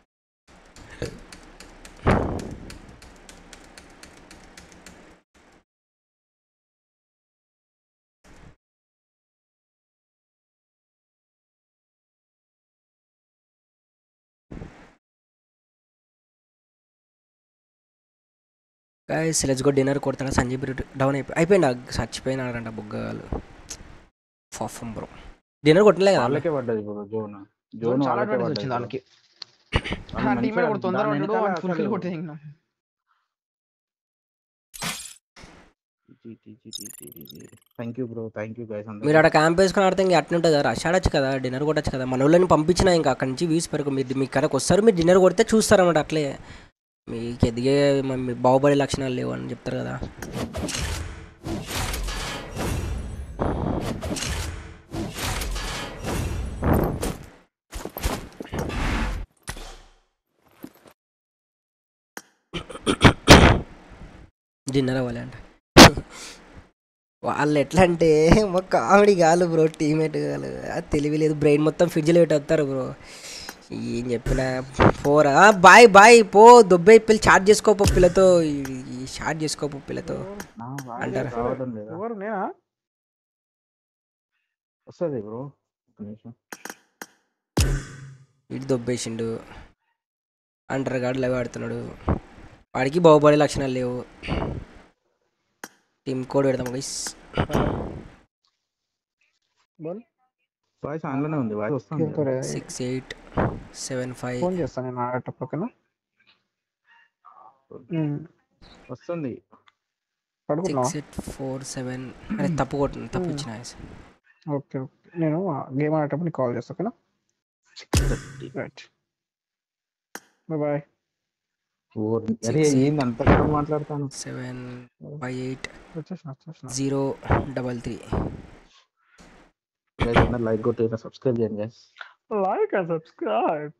Guys let's go. డిన్నర్ కొడతాడా సంజయ్ బ్రో? డౌన్ అయిపోయింది, చచ్చిపోయినాడంట బుగ్గలు. ఫాఫం బ్రో డిన్నర్ కొట్టలే కదా? వాళ్ళకే పడ్డది బ్రో జోన్. జోన్ చాలా అడ్వాంటేజ్ వచ్చింది వాళ్ళకి. టీమే కూడా తొందరగా ఉండడు, వాడు ఫుల్ కిల్ కొట్టేసినాం. Thank you bro, thank you guys. మీరు అక్కడ క్యాంప్ వేసుకొని ఆడితే ఇంకా అట్లా ఉంటుంది కదా, రష్ ఆడచ్చు కదా, డిన్నర్ కొట్టచ్చు కదా. మన వాళ్ళని పంపించిన ఇంకా అక్కడి నుంచి వ్యూస్ పెరుగు. మీరు మీ కడకు వస్తారు, మీరు డిన్నర్ కొడితే చూస్తారన్నమాట. అట్లే మీకు ఎదిగే మీ బాహుబలి లక్షణాలు లేవు అని చెప్తారు కదా. డిన్నర్ అవ్వాలి అంట వాళ్ళు. ఎట్లా అంటే మా కామెడీ కాదు బ్రో, టీమేట్ కాదు, అది తెలివి లేదు, బ్రెయిన్ మొత్తం ఫ్రిడ్జ్లో పెట్టేస్తారు బ్రో. ఏం చెప్పినా పోరా బాయ్ బాయ్ పో, దొబ్బై పిల్ల చాట్ చేసుకోపో పిల్లతో, షార్ట్ చేసుకోపో పిల్లతో అంటారు. వస్తుంది బ్రో, ఇటు దొబ్బేసిండు అంటారు కాడు, లవ్ ఆడుతున్నాడు. వాడికి బాగుపడే లక్షణాలు లేవు. టీమ్ కోడ్ పెడతాం గైస్. వాయిస్ ఆన్లోనే ఉంది, వాయిస్ వస్తుంది. 6875 ఫోన్ చేస్తాను నేను ఆడేటప్పుడు. ఓకేనా వస్తుంది. 6847 అరే తప్పు కొట్టు, తప్పు ఇచ్చిన. ఓకే ఓకే, నేను గేమ్ ఆడేటప్పుడు నీకు కాల్ చేస్తా. ఓకేనా రైట్, బాయ్. అరే ఏంది అంత మాట్లాడతాను. 758 033. లైక్ కొట్టి సబ్స్క్రైబ్ చేయండి guys. Like and subscribe.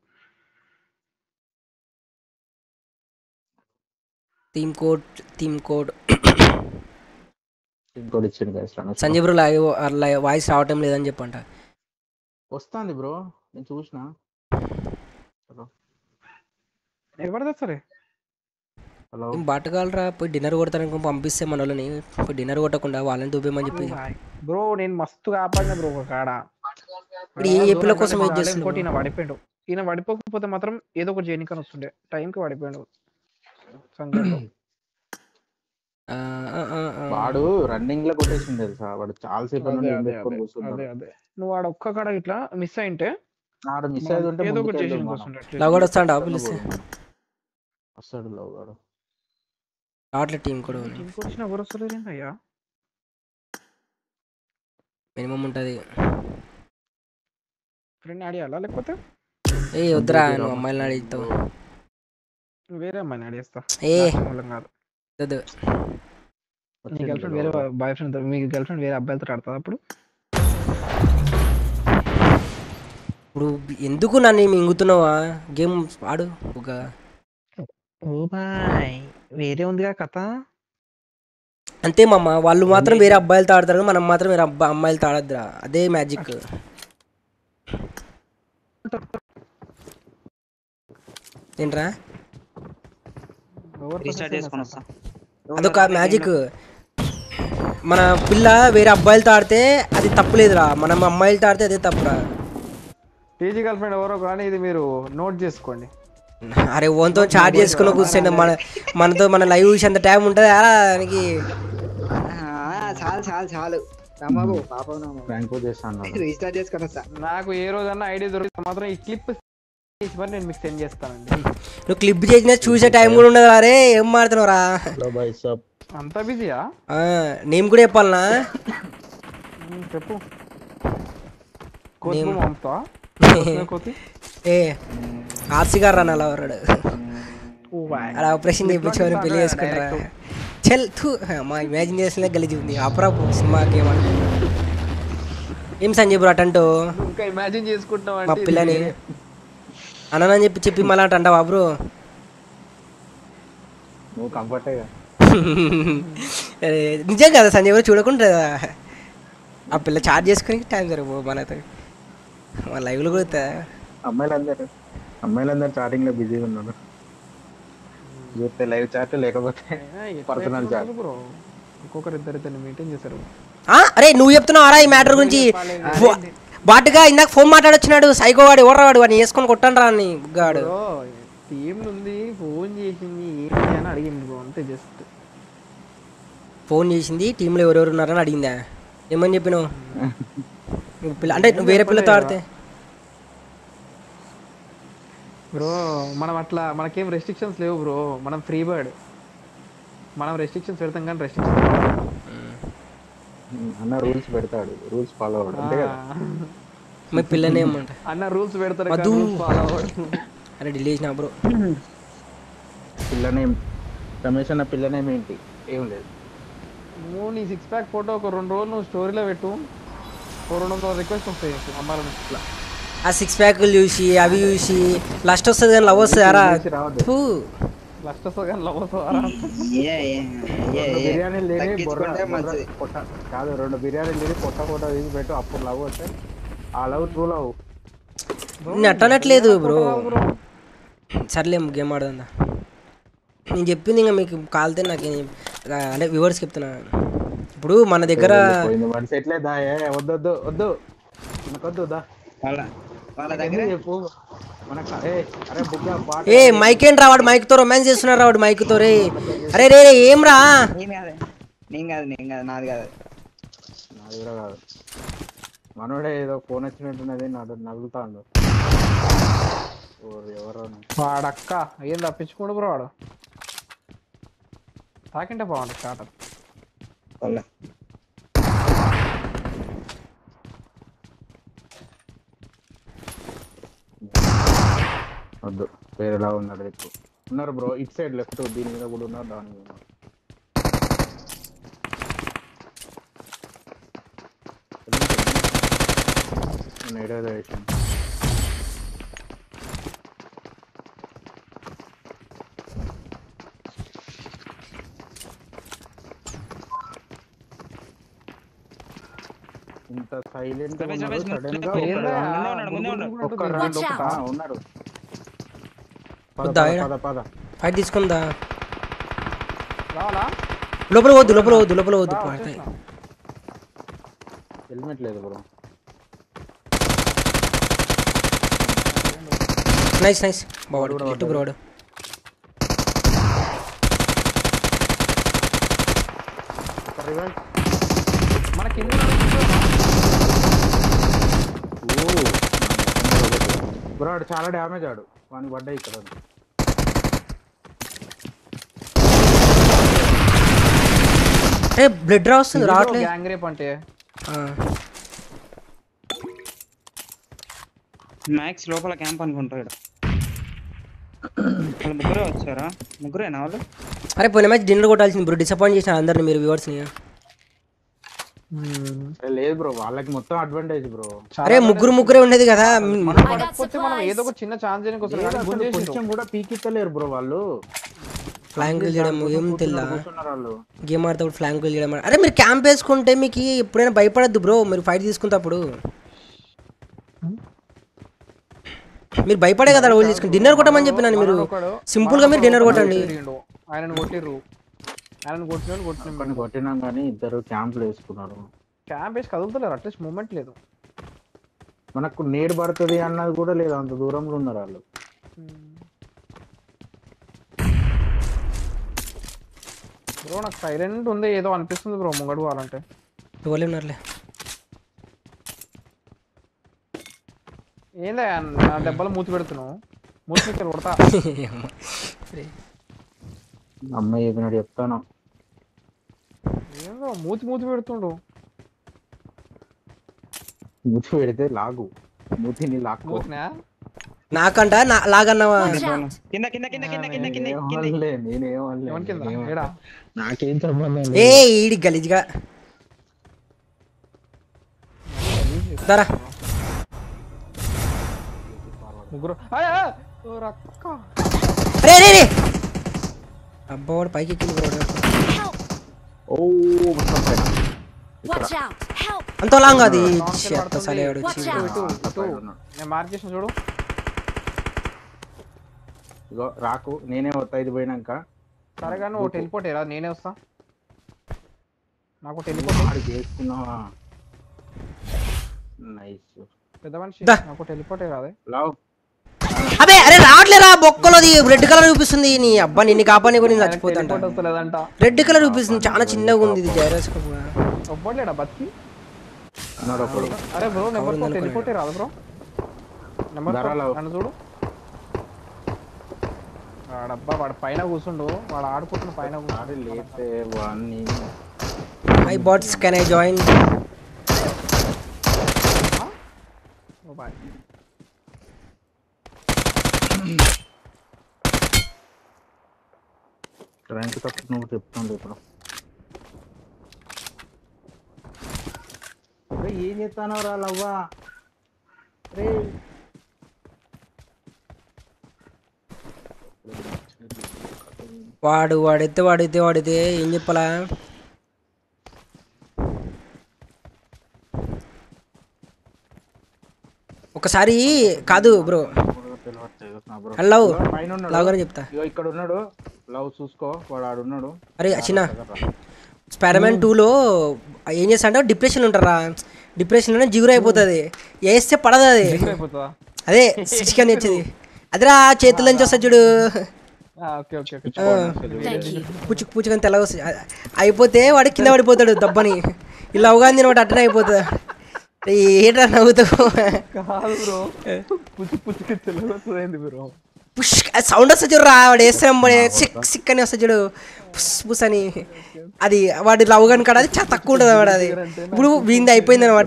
Team code ఇచ్చింది గైస్. సంజయ్ బ్రో వాయిస్ రావటం లేదని చెప్పంట. వస్తుంది బ్రో, నేను చూసిన. ఎవరిదా సరే బాటగాలరా పోయి డిన్నర్ కొడతాను పంపిస్తే మన వాళ్ళని, పోయి డిన్నర్ కొట్టకుండా వాళ్ళని దూపేమని చెప్పి. బ్రో నేను మస్తు కాపాడిన బ్రో ఒక కాడ. ఏ పిల్ల కోసం వెయిట్ చేస్తున్నాడు. ఈయన పడిపోయాడు. ఈయన పడిపోకపోతే మాత్రం ఏదో ఒకటి చేయనికని వస్తుండే, టైంకి పడిపోయాడు. వాడు రన్నింగ్ లో కొట్టేసింది తెలుసా, వాడు చాలా సేపు అదే నువ్వు వాడు ఒక్క కాడ ఇట్లా మిస్ అయింటే మిస్ అయ్యి ఏదో ఒకటి చేసి వస్తుండే. లవ్ వస్తాడు పిలిస్తే వస్తాడు. లవ్ గాడు అట్లా టీం కూడా వచ్చిన ఎవరు వస్తలేరు అయ్యా. మినిమం ఉంటుంది. ఫ్రెండ్ ఆడియాలా లేకపోతే ఏ వద్దురా, నువ్వు అమ్మాయిని అడిగితావు. వేరే అమ్మాయిని ఆడేస్తా. ఏ కాదు, నీ గర్ల్ ఫ్రెండ్ వేరే బాయ్ ఫ్రెండ్, మీ గర్ల్ ఫ్రెండ్ వేరే అబ్బాయిలతో ఆడుతుంది అప్పుడు. ఇప్పుడు ఎందుకు నన్ను మింగుతున్నావా? గేమ్ ఆడు ఒక. ఓ బాయ్ వేరే ఉందిగా కథ. అంతే మామ, వాళ్ళు మాత్రం వేరే అబ్బాయిలతో ఆడతారు, మనం మాత్రం వేరే అమ్మాయిలతో ఆడద్దురా, అదే మ్యాజిక్. ఏంట్రా అదొక మ్యాజిక్. మన పిల్ల వేరే అబ్బాయిలతో ఆడితే అది తప్పులేదురా, మనం అమ్మాయిలతో ఆడితే అదే తప్పురా. టీజీ గర్ల్ ఫ్రెండ్ ఎవరో కానీ ఇది మీరు నోట్ చేసుకోండి. అరే ఓన్తో చాట్ చేసుకుని కూర్చోండి, మనతో మన లైవ్ చూసి అంత టైం ఉంటుంది దానికి. చాలు నాకు ఏ రోజన్నా ఐడియా దొరికితే మాత్రం ఈ క్లిప్ నేను మీకు సెండ్ చేస్తానండి. నువ్వు క్లిప్ చేసినా చూసే టైం కూడా ఉండదు. అరే ఏం మాడుతున్నావురా, అంత బిజీయా? నేమ్ కూడా చెప్పాలనా? చెప్పు. ఏ ఆర్సీ గారు రా అలా వరాడు, అలా ఆపరేషన్ చేయించుకొని పెళ్లి చేసుకుంటారా? చెల్ మా ఇమాజినేషన్ గలీజ్ ఉంది. అప్పుడప్పుడు సినిమాకి ఏం సంజయ్ బ్రో అటంటూ ఇంకా ఇమాజిన్ చేసుకుంటున్నావు మా అంటే పిల్లని అన్నని చెప్పి మళ్ళీ అంట అంటావా బ్రో? నువ్వు కంఫర్టేగా నిజం కదా సంజయ్ బ్రో, చూడకుండా ఆ పిల్ల చార్జ్ చేసుకుని టైం సరిపో మనతో మా లైవ్లో కూడా. అమ్మాయిలందరూ చాటింగ్ లో బిజీగా ఉన్నారు. చూస్తే లైవ్ చాట్ లేకపోతే పర్సనల్ చాట్. బ్రో ఒక్కొక్కరు ఇద్దరు మెయింటైన్ చేశారు. అరే నువ్వు చెప్తున్నావు అరా ఈ మ్యాటర్ గురించి? బాటుగా ఇందాక ఫోన్ మాట్లాడొచ్చినాడు సైకో వాడు, ఎవరు వాడు వాడిని వేసుకొని కొట్టండి రా అని గాడు. టీం ఉంది ఫోన్ చేసింది ఏంటి అని అడిగింది బ్రో, అంతే జస్ట్. ఫోన్ చేసింది టీంలో ఎవరెవరు ఉన్నారని అడిగిందా? ఏమని చెప్పినావు? పిల్ల అంటే నువ్వు వేరే పిల్లతో ఆడితే బ్రో మనం అట్లా మనకేం రెస్ట్రిక్షన్స్ లేవు బ్రో, మనం ఫ్రీ బర్డ్. మనం రెస్ట్రిక్షన్స్ పెడతాం కానీ రెస్ట్రిక్షన్స్ అన్న రూల్స్ పెడతాడు, రూల్స్ ఫాలో అవ్వడు అంతే కదా. మీ పిల్లని ఏమంట అన్న రూల్స్ పెడతారు కానీ రూల్స్ ఫాలో అవ్వడు. అరే డిలీట్ చేసిన బ్రో. పిల్లనేం రమేష్ అన్న పిల్లనేం ఏంటి? ఏం లేదు. నువ్వు నీ 6 ప్యాక్ ఫోటో ఒక 2 రోజులు నువ్వు స్టోరీలో పెట్టు, 400 రిక్వెస్ట్ వస్తాయి అమ్మాయిల ఇట్లా. ఆ 6 ప్యాకులు చూసి అవి చూసి లస్ట్ వస్తుంది కానీ లవ్ వస్తుంది అరా. లస్ట్ వస్తుంది కానీ లవ్ వస్తుంది. బిర్యానీ లేని పొట్ట కాదు, 2 బిర్యానీలు లేని పొట్ట ఫోటో తీసి పెట్టు, అప్పుడు లవ్ వస్తే ఆ లవ్ ట్రూ లవ్. నేను అట్టనట్లేదు బ్రో. సర్లేం గేమ్ ఆడదా నేను చెప్పింది. ఇంకా మీకు కాలితే నాకు అంటే వ్యూవర్స్ చెప్తున్నా. ఇప్పుడు మన దగ్గర వద్దు వద్దు మనకొద్దు చెప్పు. ఏ మైక్ ఏంట్రా వాడు మైక్ తో రొమాన్స్ చేస్తున్నారా వాడు మైక్ తో? రే అరే రే ఏం రా? నాది కూడా కాదు, మనోడే ఏదో ఫోన్ వచ్చినట్టున్నది నవ్వుతాడు. ఎవరో వాడక్క ఏం తప్పించుకోడు బ్రో, వాడు తాకింటే బాగుంటుంది స్టార్టర్. వద్దు వేరేలా ఉన్నాడు. ఇప్పుడు ఉన్నారు బ్రో ఇట్ సైడ్ లెఫ్ట్, దీని మీద కూడా ఉన్నారు, దాని మీద ఇంత సైలెంట్ సడన్ గా ఉన్నారు. ఫైట్ తీసుకుందా? రావాలా? లోపల వద్దు లోపల వద్దు లోపల వద్దు పడతాయి. హెల్మెట్ లేదు బ్రో. నైస్ నైస్ బావాడు ఇటు బ్రోడు. మన కింద బ్రో చాలా డ్యామేజ్ ఆడు, వానికి పడ్డాయి ఇక్కడ. ఏ బ్లడ్ రా వస్తుంది రావట్లేదు. గ్యాంగ్ రేప్ అంటే మ్యాక్స్ లోపల క్యాంప్ అనుకుంటాడు. ముగ్గురే వచ్చారా? ముగ్గురేనా వాళ్ళు? అరే పోయిన మ్యాచ్ డిన్నర్ కొట్టాల్సింది బ్రో, డిసప్పాయింట్ చేసిన అందరిని మీరు వ్యూవర్స్ ని. లేదు బ్రో వాళ్ళకి మొత్తం అడ్వాంటేజ్ బ్రో. అరే ముగ్గురే ఉండేది కదా. మనం ఏదో ఒక చిన్న ఛాన్స్ కొంచెం కూడా పీకిత్తలేరు బ్రో వాళ్ళు. ఫ్లాంక్ చేయడం ఏం తెల్లా, గేమ్ ఆడితే ఫ్లాంక్ చేయడం. అరే మీరు క్యాంప్ వేసుకుంటే మీకు ఎప్పుడైనా భయపడద్దు బ్రో, మీరు ఫైట్ తీసుకుంటప్పుడు మీరు భయపడే కదా రోల్ తీసుకుని. డిన్నర్ కొట్టమని చెప్పినాను, మీరు సింపుల్ గా మీరు డిన్నర్ కొట్టండి. కొట్టినాం కానీ ఇద్దరు క్యాంపులు వేసుకున్నారు. క్యాంప్ వేసి కదులుతలేరు, అట్లీస్ట్ మూమెంట్ లేదు. మనకు నేడు పడుతుంది అన్నది కూడా లేదు, అంత దూరంలో ఉన్నారు వాళ్ళు. బ్రో నాకు సైలెంట్ ఉంది ఏదో అనిపిస్తుంది బ్రో ముంగడు పోవాలంటే. ఎవరు ఉన్నారులే. ఏందా నా దెబ్బలు మూతి పెడుతున్నావు? మూతి ఇక్కడ కొడతా. అమ్మాయి చెప్పినట్టు చెప్తాను. ఏందో మూతి పెడుతుండు. మూతి పెడితే లాగు, మూతిని లాక్కు. నాకంట లాగన్నావా? నాకేం సంబంధం. ఏ ఈడి గలీజ్గా దరా ముగ్గురు రక్క రే రే రే అబ్బా వాడు పైకి ఎక్కింది బ్రో ఓ మొత్తం పైన Watch out! Help! అంత లాంగ్ అది చెత్త సలేవాడు Watch out! నేను మార్క్ చేసిన చూడు. ఇగో రాకు నేనే వస్తా ఇది పోయినాక. సరే కానీ ఓ టెలిపోర్ట్ రా నేనే వస్తా. నాకు టెలిపోర్ట్ ఆడి చేసుకున్నావా నైస్ పెద్ద మనిషి నాకు టెలిపోర్ట్ రాదే. లవ్ అబే అరే రావట్లేరా బొక్కలోది రెడ్ కలర్ చూపిస్తుంది నీ అబ్బా నిన్ను కాపాని కూడా నేను చచ్చిపోతాంట. రెడ్ కలర్ చూపిస్తుంది చాలా చిన్నగా ఉంది ఇది జైరస్ ఒబ్బలేడా బతికి అన్నాడు ఒకడు. అరే బ్రో నెంబర్ 4 టెలిపోర్ట్ రాదు బ్రో. నెంబర్ 4 నన్ను చూడు. వాడబ్బా వాడు పైన కూర్చుండు వాడు ఆడుకుంటున్న పైన కూర్చుండు లేతే వాన్ని I bots can I join ఓ బాయ్ ర్యాంక్ తప్పు నువ్వు చెప్తాను ఇప్పుడు. ఏం చేస్తానో రా లవ్వా రే వాడితే ఏం చెప్పాలా ఒకసారి కాదు బ్రో లవ్ లవ్ గానే చెప్తా ఇక్కడ ఉన్నాడు లవ్ చూసుకో వాడు ఆడున్నాడు. అరే చిన్న స్పైడర్మ్యాన్ 2లో ఏం చేస్తా అంటే డిప్రెషన్ ఉంటారా డిప్రెషన్లోనే జిగురు అయిపోతుంది వేస్తే పడదు అది అదే సిక్స్కి వచ్చేది అదిరా చేతుల నుంచి వస్తా చూడు పుచ్చుకొని తెల్ల వస్తుంది అయిపోతే వాడు కింద పడిపోతాడు దబ్బని ఇలా అవగానే తినవాడు అట్టనే అయిపోతుంది. ఏంట్రా నవ్వుతావు పుష్ సౌండ్ వస్తా చూడు రా వాడు వేస్తాం సిక్ సిక్ అని వస్తా చూడు పుస్ పుస్ అని అది వాడి లవ్ గన్ కాడ అది చాలా తక్కువ ఉంటుంది అన్నమాట. అది ఇప్పుడు వీంది అయిపోయింది అనమాట.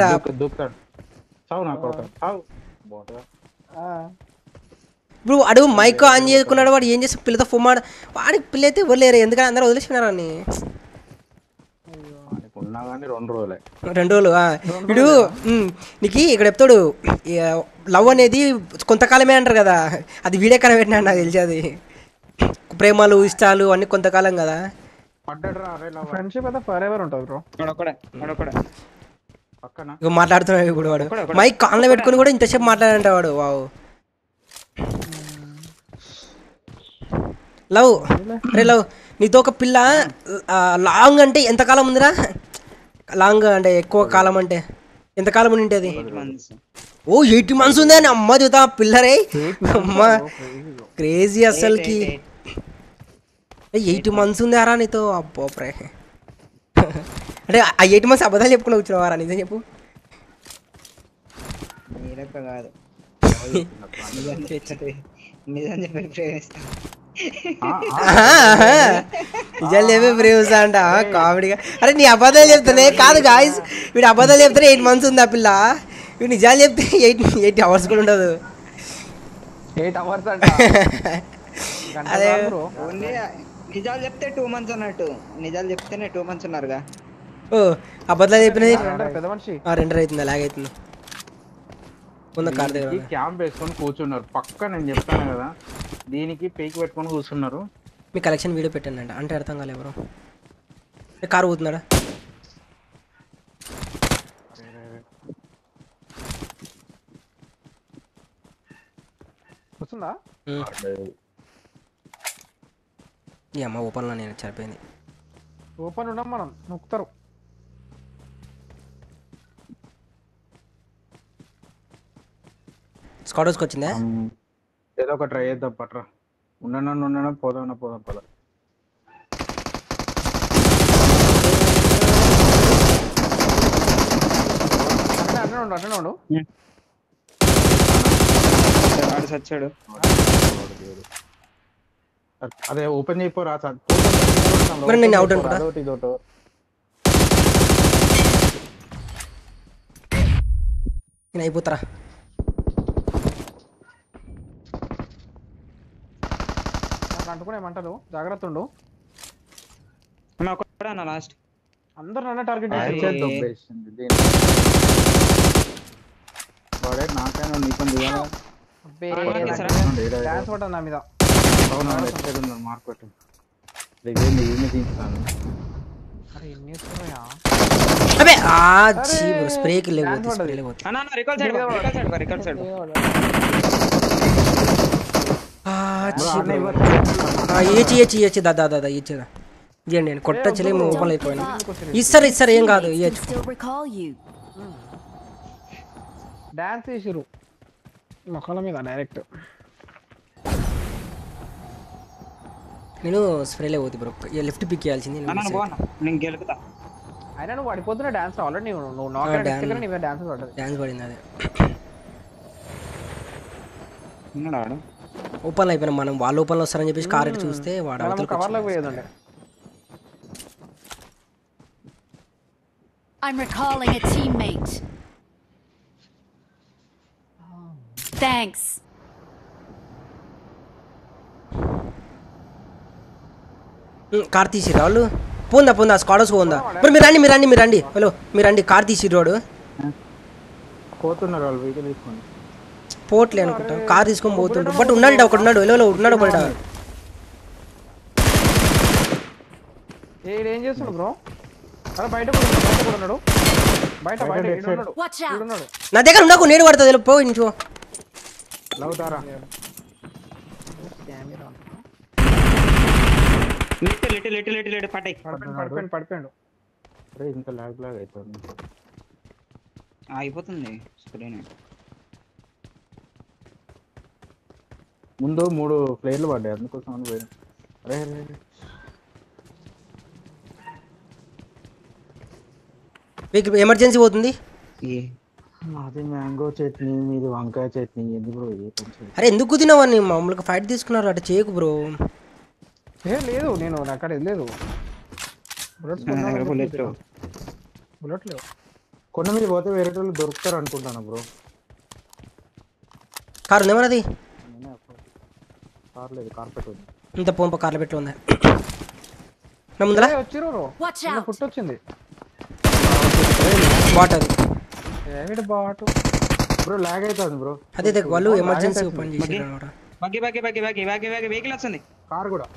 ఇప్పుడు వాడు మైక్ ఆన్ చేసుకున్నాడు వాడు ఏం చేస్తే పిల్లతో ఫోన్ వాడికి పిల్ల అయితే ఇవ్వలేరు ఎందుకంటే అందరూ వదిలేసినారు అని 2 రోజులే 2 రోజులు వీడు నీకు ఇక్కడ చెప్తాడు లవ్ అనేది కొంతకాలమే అంటారు కదా అది వీడే కన పెట్టినాడు నాకు తెలిసి అది ప్రేమలు ఇష్టాలు అన్ని కొంతకాలం కదా. ఫ్రెండ్షిప్ అయితే ఫర్ ఎవర్ ఉంటుంది బ్రో. ఇక మాట్లాడుతున్నాడు ఇప్పుడు వాడు మైక్ కాన్లో పెట్టుకుని కూడా ఇంతసేపు మాట్లాడంట వాడు. వావ్ లవ్ అరే లవ్ నీతో ఒక పిల్ల లాంగ్ అంటే ఎంతకాలం ఉందిరా లాంగ్ అంటే ఎక్కువ కాలం అంటే ఎంతకాలం ఉండి ఉంటుంది. ఓ 80 months ఉంది అని అమ్మ చూతా పిల్లరే అమ్మ క్రేజీ అసలుకి 80 months ఉంది అరా నీతో అబ్బో ప్రే అంటే ఆ 8 months అబద్ధాలు చెప్పుకుని వచ్చినావారా నిజం చెప్పు. నిజం చెప్పి ప్రేమిస్తా నిజాలు చెప్పి ప్రేమిస్తా అంట కామెడీగా. అరే నీ అబద్ధాలు చెప్తానే కాదు గాయస్ వీడు అబద్ధాలు చెప్తానే 8 months ఉంది ఆ పిల్ల వీడు నిజాలు చెప్తే 8 hours కూడా ఉండదు. 8 hours అదే నిజాలు చెప్తే 2 months అన్నట్టు నిజాలు చెప్తేనే 2 months ఉన్నారుగా. ఓ అబద్ధాలు చెప్పినది పెద్ద మనిషి 2 అవుతుంది అలాగైతుంది ముందు కార్ దగ్గర క్యాంప్ వేసుకొని కూర్చున్నారు పక్క నేను చెప్తాను కదా దీనికి పైకి పెట్టుకొని కూర్చున్నారు. మీ కలెక్షన్ వీడియో పెట్టండి అంట అంటే అర్థం కాలే ఎవరు కారు పోతున్నాడా వస్తుందా ఈ అమ్మ ఓపెన్లో నేను సరిపోయింది. ఓపెన్ ఉన్నాం మనం నొక్కుతారు. స్క్వాడ్ హౌస్కి వచ్చిందా ఏదో ఒక ట్రై చేద్దాం పట్రా ఉండను పోదాం పద. అట్లనే ఉండు చచ్చాడు అదే ఓపెన్ చేయపోరా మరి నేను అవుట్ అనుకుంటా. నేను అయిపోతారా అంటుకునే మంటలు జాగ్రత్త ఉండు. లాస్ట్ అందరు నన్ను టార్గెట్ వాడే నాకైనా నీ పని దిగాలా అబ్బే తీసారా? డాన్స్ పడ్డా నా మీద. అవునా ఎక్కడ ఉన్నారు మార్క్ పెట్టు ఇదేంది ఈయన తీస్తాను అరే ఎన్ని వేస్తున్నాయా? అబే బ్రో స్ప్రేకి లేకపోతే స్ప్రే లేకపోతే అన్న రికాల్ సైడ్ రికాల్ సైడ్ ఇచ్చి దాదా ఇచ్చేదా ఇవ్వండి నేను కొట్టచ్చలేము ఓపెన్ అయిపోయినా ఇస్తారు ఏం కాదు Can ఇవ్వచ్చు. still recall you. డాన్స్ చేసిరు మొక్కల మీద డైరెక్ట్. నేను స్ప్రేలే పోతే బ్రో లెఫ్ట్ పిక్ చేయాల్సింది నేను గెలుకుతా. అయినా నువ్వు పడిపోతున్నా డాన్స్ ఆల్రెడీ నువ్వు నాక్ నీవే డాన్స్ పడ్డది. డాన్స్ పడింది అదే ఉన్నాడు ఆడు. ఓపెన్ అయిపోయినా మనం వాళ్ళు ఓపెన్లో వస్తారని చెప్పేసి కార్ ఎటు చూస్తే వాడు అవతలకి కవర్లోకి వచ్చి పోయేదండి. I'm recalling a teammate. Thanks. Car తీసిర్రు వాళ్ళు పోందా స్క్వాడర్స్ పోందా ఇప్పుడు మీరు రండి హలో మీరు రండి కార్ తీసిర్రు వాడు పోతున్నారు వాళ్ళు వెహికల్ తీసుకొని పోట్లే అనుకుంటా కార్ తీసుకొని పోతుంటారు బట్ ఉన్నాడు ఒకడు ఉన్నాడు హలో ఉన్నాడు బయట ఏం చేస్తున్నాడు బ్రో? అరే బయట కూడా ఉన్నాడు. బయట ఉన్నాడు. Watch out. నా దగ్గర ఉండకు నేడు పడుతుంది పో ఇంచో లవుతారా లిటిల్ పట్టాయి. పడిపోయాడు. అరే ఇంత లాగ్ అవుతుంది అయిపోతుంది స్క్రీన్. ముందు 3 ప్లేయర్లు పడ్డాయి అందుకోసం అని పోయినా. అరే మీకు ఎమర్జెన్సీ పోతుంది మాది మ్యాంగో చట్నీ మీది వంకాయ చట్నీ ఎందుకు బ్రో ఇది కొంచెం అరే ఎందుకు తినవని మామూలుగా ఫైట్ తీసుకున్నారు అటు చేయకు బ్రో లేదు నేను అక్కడ లేదు బుల్లెట్ లేవు. కొండ మీద పోతే వేరే వాళ్ళు దొరుకుతారు అనుకుంటాను బ్రో. కారు ఉంది మనది కార్ లేదు కార్పెట్ ఉంది ఇంత పంప కార్లో పెట్టి ఉందా నా ముందర వచ్చిరు Watch out. పుట్టు వచ్చింది. వాటర్ ఏమిటి బాటు బ్రో లాగ్ అవుతుంది బ్రో. అదే వాళ్ళు ఎమర్జెన్సీ ఓపెన్ చేసారు అనమాట బగ్గి వెహికల్ వస్తుంది. కార్ కూడా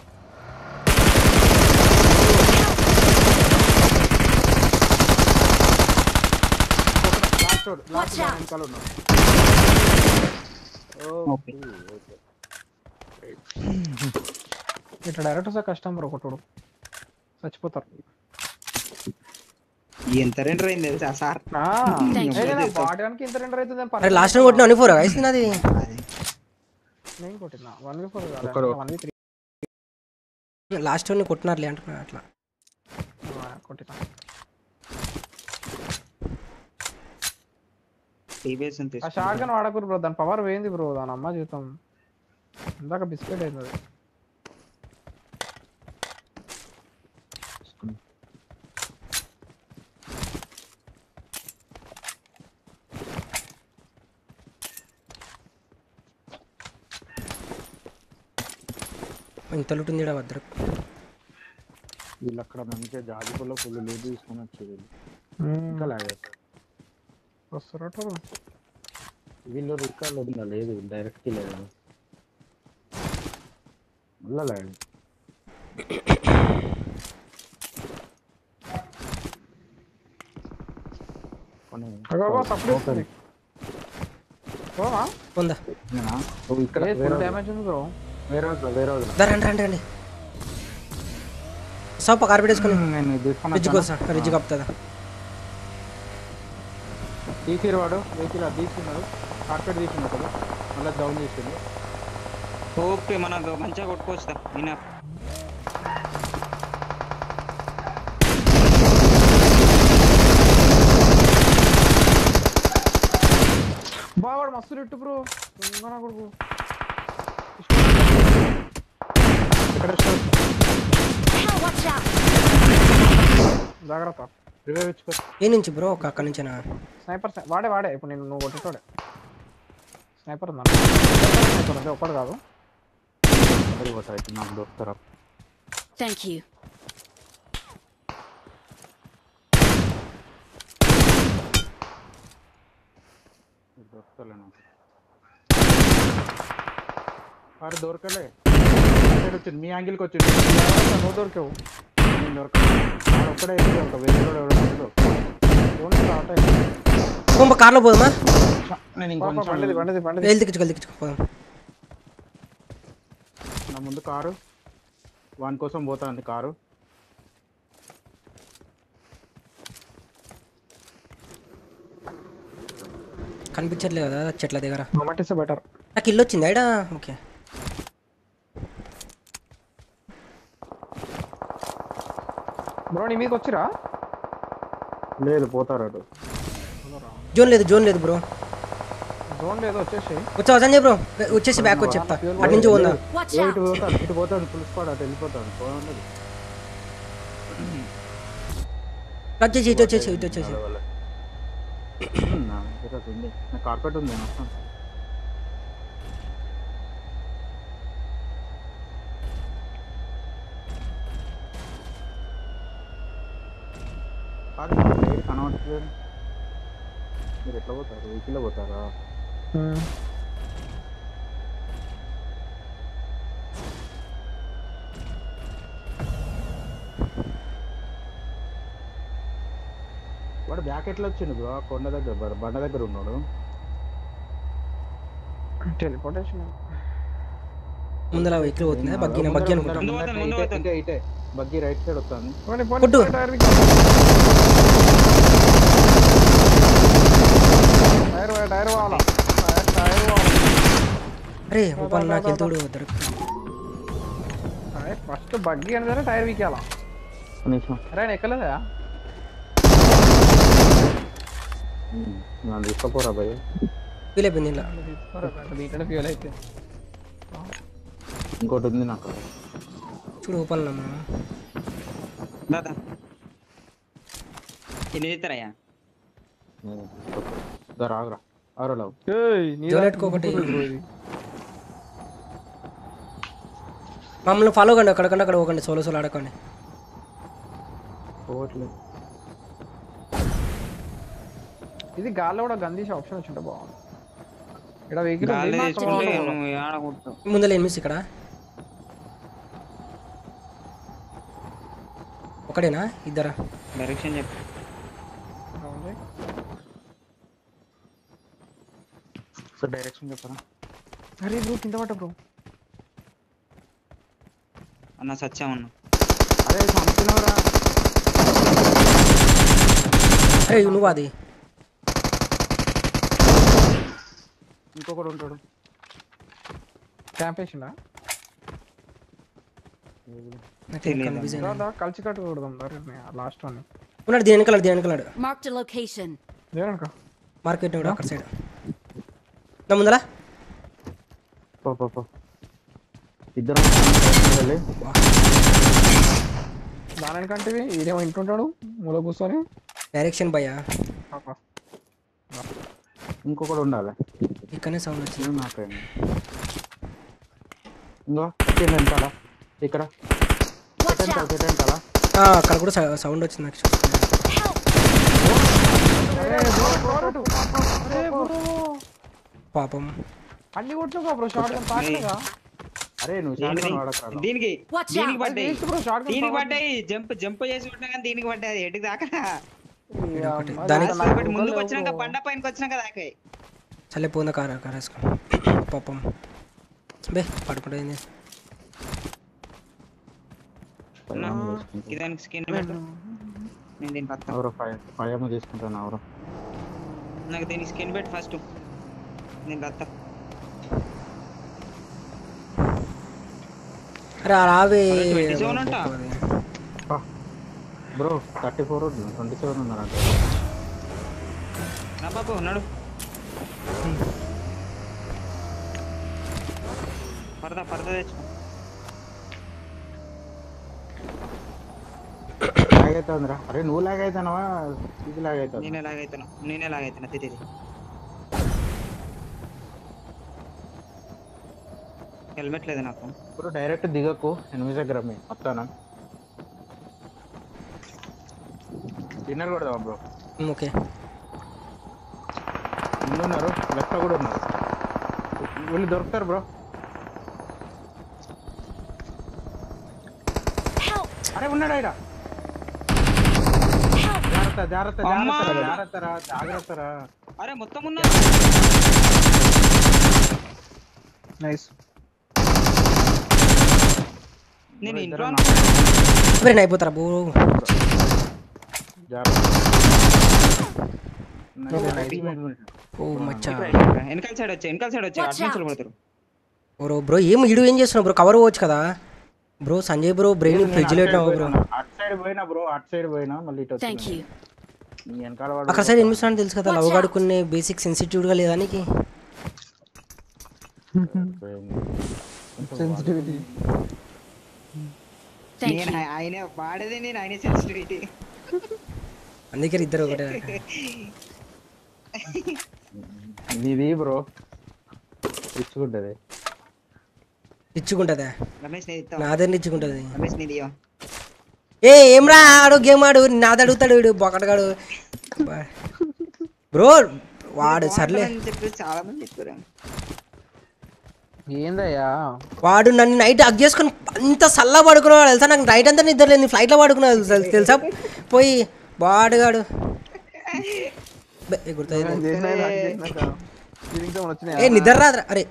Watch out. వెనకాల ఉన్నాం. ఇట్లా డైరెక్ట్ వస్తే కష్టం బ్రో కొట్టుడు చచ్చిపోతారు. ఎంత రెండర్ అయింది తెలుసా సార్? బాడడానికి ఇంత రెండర్ అవుతుంది. అరే లాస్ట్ టైం కొట్టిన 24 వయసు నాది నేను కొట్టినా 1v4 ఒక్కడు. 1v3 లాస్ట్ టైం కొట్టినారులే అంటున్నా అట్లా కొట్టినా. టీబీఎస్ ఆ షార్ట్ గన్ వాడకూరు బ్రో, దాని పవర్ పోయింది బ్రో, దాని అమ్మ జీవితం ఇందాక బిస్కెట్ అయింది అది. ఇంత లుటుంది ఈడ భద్ర వీళ్ళు అక్కడ మంచిగా జాజిపూర్లో ఫుల్ లూజ్ తీసుకొని వచ్చేది ఇంకా లాగేస్తారు వస్తారట వీళ్ళు రికార్డు వదిలా లేదు డైరెక్ట్ లేదు మళ్ళా లాగ్ ఉందా ఇక్కడ డ్యామేజ్ ఉంది బ్రో. వేరే రండి రండి రండి సోప కార్పెట్ వేసుకొని నేను రిజ్జు కోసం రిజ్జు కప్పుతుందా తీసిరు వాడు వెహికల్ అది తీసుకున్నాడు కార్పెట్ తీసుకున్నాడు కదా మళ్ళీ డౌన్ చేసిండు ఓకే మనకు మంచిగా కొట్టుకోవచ్చుదా ఈయన బావాడు మస్తు రెట్టు బ్రో కొడుకు Watch out. జాగ్రత్త ఏ నుంచి బ్రో ఒక అక్కడ నుంచేనా స్నైపర్ వాడే ఇప్పుడు నేను నువ్వు కొట్టేటోడే స్నైపర్ ఉందా స్నైపర్ ఉంది ఒక్కడు కాదు నాకు దొరుకుతారా Thank you. దొరకలే నాకు. అరే దొరకలే. వచ్చింది మీ యాంగిల్కి వచ్చింది. నువ్వు దొరికావు. నేను దొరకలేదు. ఒక్కడే ఒక వెయ్యి స్టార్ట్ అయింది. కార్లో పోదామా? నేను ఇంకొంచెం వెళ్ళి దిక్కించుకో పోదాం. నా ముందు కారు వాని కోసం పోతాంది కారు. కనిపించట్లేదు కదా చెట్ల దగ్గర. Moment better. నాకు ఇల్లు వచ్చింది ఐడా. ఓకే బ్రో నీ మీదకి వచ్చిరా? లేదు పోతారు అటు. జోన్ లేదు బ్రో. జోన్ లేదు వచ్చేసి. వచ్చా సంజయ్ బ్రో వచ్చేసి బ్యాక్ వచ్చి చెప్తా. అటు నుంచి పోదా. ఇటు పోతాను ఫుల్ స్పాట్ అటు వెళ్ళిపోతాను. వచ్చేసి ఇటు వచ్చేసి నా కార్పెట్ ఉంది కనబడుతుంది. మీరు ఎట్లా పోతారు? వెహికల్లో పోతారా? వాడు బ్యాక్ ఎట్లా వచ్చిండు బ్రో? కొండ దగ్గర బండ దగ్గర ఉన్నాడు. టెలిపోర్టేషన్ ముందర వెహికల్ పోతుంది. బగ్గి ఇంకా ఇటే బగ్గి రైట్ సైడ్ వస్తుంది. అరే నాకు వెళ్తాడు ఫస్ట్ బగ్గి అంటే టైర్ వీకాలా. అరే ఎక్కలేదా? తీసుకోపోరా భయ్య. ఫీల్ అయిపోయింది ఇలా. ఫ్యూల్ అయితే ఇంకోటి ఉంది నాకు. చూడు ఓపెన్ దాదా ఎన్ని చేస్తారయ్యా? ఆగరా ఆరోలావు ఒకటి మమ్మల్ని ఫాలో కండి. అక్కడ పోకండి. సోలో ఆడకండి. పోవట్లేదు. ఇది గాల్లో కూడా గందీసే ఆప్షన్ వచ్చింటే బాగుంది. ఇక్కడ వెహికల్ ముందర ఎనిమిస్ ఇక్కడ ఒకడేనా ఇద్దరా? డైరెక్షన్ చెప్పు. డైరెక్షన్ చెప్పరా? అరే బ్రో కింద పట్ట బ్రో. అన్న సత్యామన్న. అరే సంపినవరా. అరే నువ్వు అది ఇంకొకడు ఉంటాడు. క్యాంప్ వేసిండా? కలిసి కట్టుకూడదాం లాస్ట్ వన్ ఉన్నాడు. దేని కలడు Marked a location. మార్కెట్ అక్కడ సైడ్ నా ముందరా. ఇద్దరు దానికంటే ఈడేమో ఇంటుంటాడు మూల కూర్చొని. డైరెక్షన్ భయ్యా. ఇంకొకడు ఉండాలి. ఇక్కడనే సౌండ్ వచ్చింది. నాకేం ఇంకో వెనకాల ఇక్కడ అక్కడ కూడా సౌండ్ వచ్చింది నాకు. పాపం అన్ని కొట్టుకో బ్రో. షాట్ గన్ పాటగా. అరే నువ్వు షాట్ గన్ వాడకరా. దీనికి పడ్డాయి. జంప్ చేసి కొట్టినా కానీ దీనికి పడ్డాయి. ఎటుకి దాకా ముందుకు వచ్చినాక బండ పైనకి వచ్చినాక దాకాయి. చల్లే పోందా కార్ వేసుకో. పాపం బే పడుకుంటుంది. దానికి స్కిన్ పెట్టు. నేను దీనికి వస్తా. ఎవరో ఫైవ్ తీసుకుంటాను. ఎవరో నాకు దీనికి స్కిన్ పెట్టు ఫస్ట్. నేను వస్తా. అరే రావే బ్రో. 34 27 ఉన్నారంట. నా బాబు ఉన్నాడు. పరదా తెచ్చుకో. లాగ్ అవుతుందిరా. అరే నువ్వు లాగ్ అవుతానవా? ఇది లాగ్ అవుతుంది. నేనే లాగ్ అవుతున్నా. తిరిగి హెల్మెట్ లేదు నాకు. ఇప్పుడు డైరెక్ట్ దిగకు. ఎనిమిది దగ్గర వస్తానా? Dinner కొడదామా bro? ఓకే ముందు ఉన్నారు, లెఫ్ట్ కూడా ఉన్నారు. వీళ్ళు దొరుకుతారు బ్రో. అరే ఉన్నాడు ఆయన. జాగ్రత్త జాగ్రత్త జాగ్రత్త జాగ్రత్తరా జాగ్రత్తరా. అరే మొత్తం ఉన్నా. నైస్. నేను ఇంట్లో అయిపోతారా బో. ఓ మచ్చా వెనకాల సైడ్ వచ్చి అడ్వాన్స్ పడతారు. బ్రో ఏం ఇడు ఏం చేస్తున్నావు బ్రో? కవర్ అవ్వచ్చు కదా bro. Sanjay bro brain fridge లో పెట్టావు బ్రో. అటు సైడ్ పోయినా బ్రో, అటు సైడ్ పోయినా మళ్ళీ ఇటు Thank you. వెనకాల అక్కడ సైడ్ ఎనిమిస్తున్నాను తెలుసు కదా. లవ్ గాడుకునే బేసిక్ సెన్సిటివ్ గా లేదా నీకు? సెన్సిటివిటీ ఆయన వాడేదే, నేను ఆయన సెన్సిటివిటీ. అందుకే ఇద్దరు ఒకటే. నీది బ్రో ఇచ్చుకుంటది. ఇచ్చుకుంటదా? నాదే ఇచ్చుకుంటది. ఏం రా ఆడు గేమ్ ఆడు, నాది అడుగుతాడు వీడు బొకటగాడు బ్రో. వాడు సర్లే చాలా మంది చెప్పారు. ఏందయ్యా వాడు నన్ను నైట్ హగ్ చేసుకుని అంత సల్లా పడుకునేవాడు తెలుసా. నాకు నైట్ అంతా నిద్ర లేదు, ఫ్లైట్లో పడుకున్నాడు తెలుసా. పోయి బాడుగాడు ఏ నిద్ర రాదురా. అరే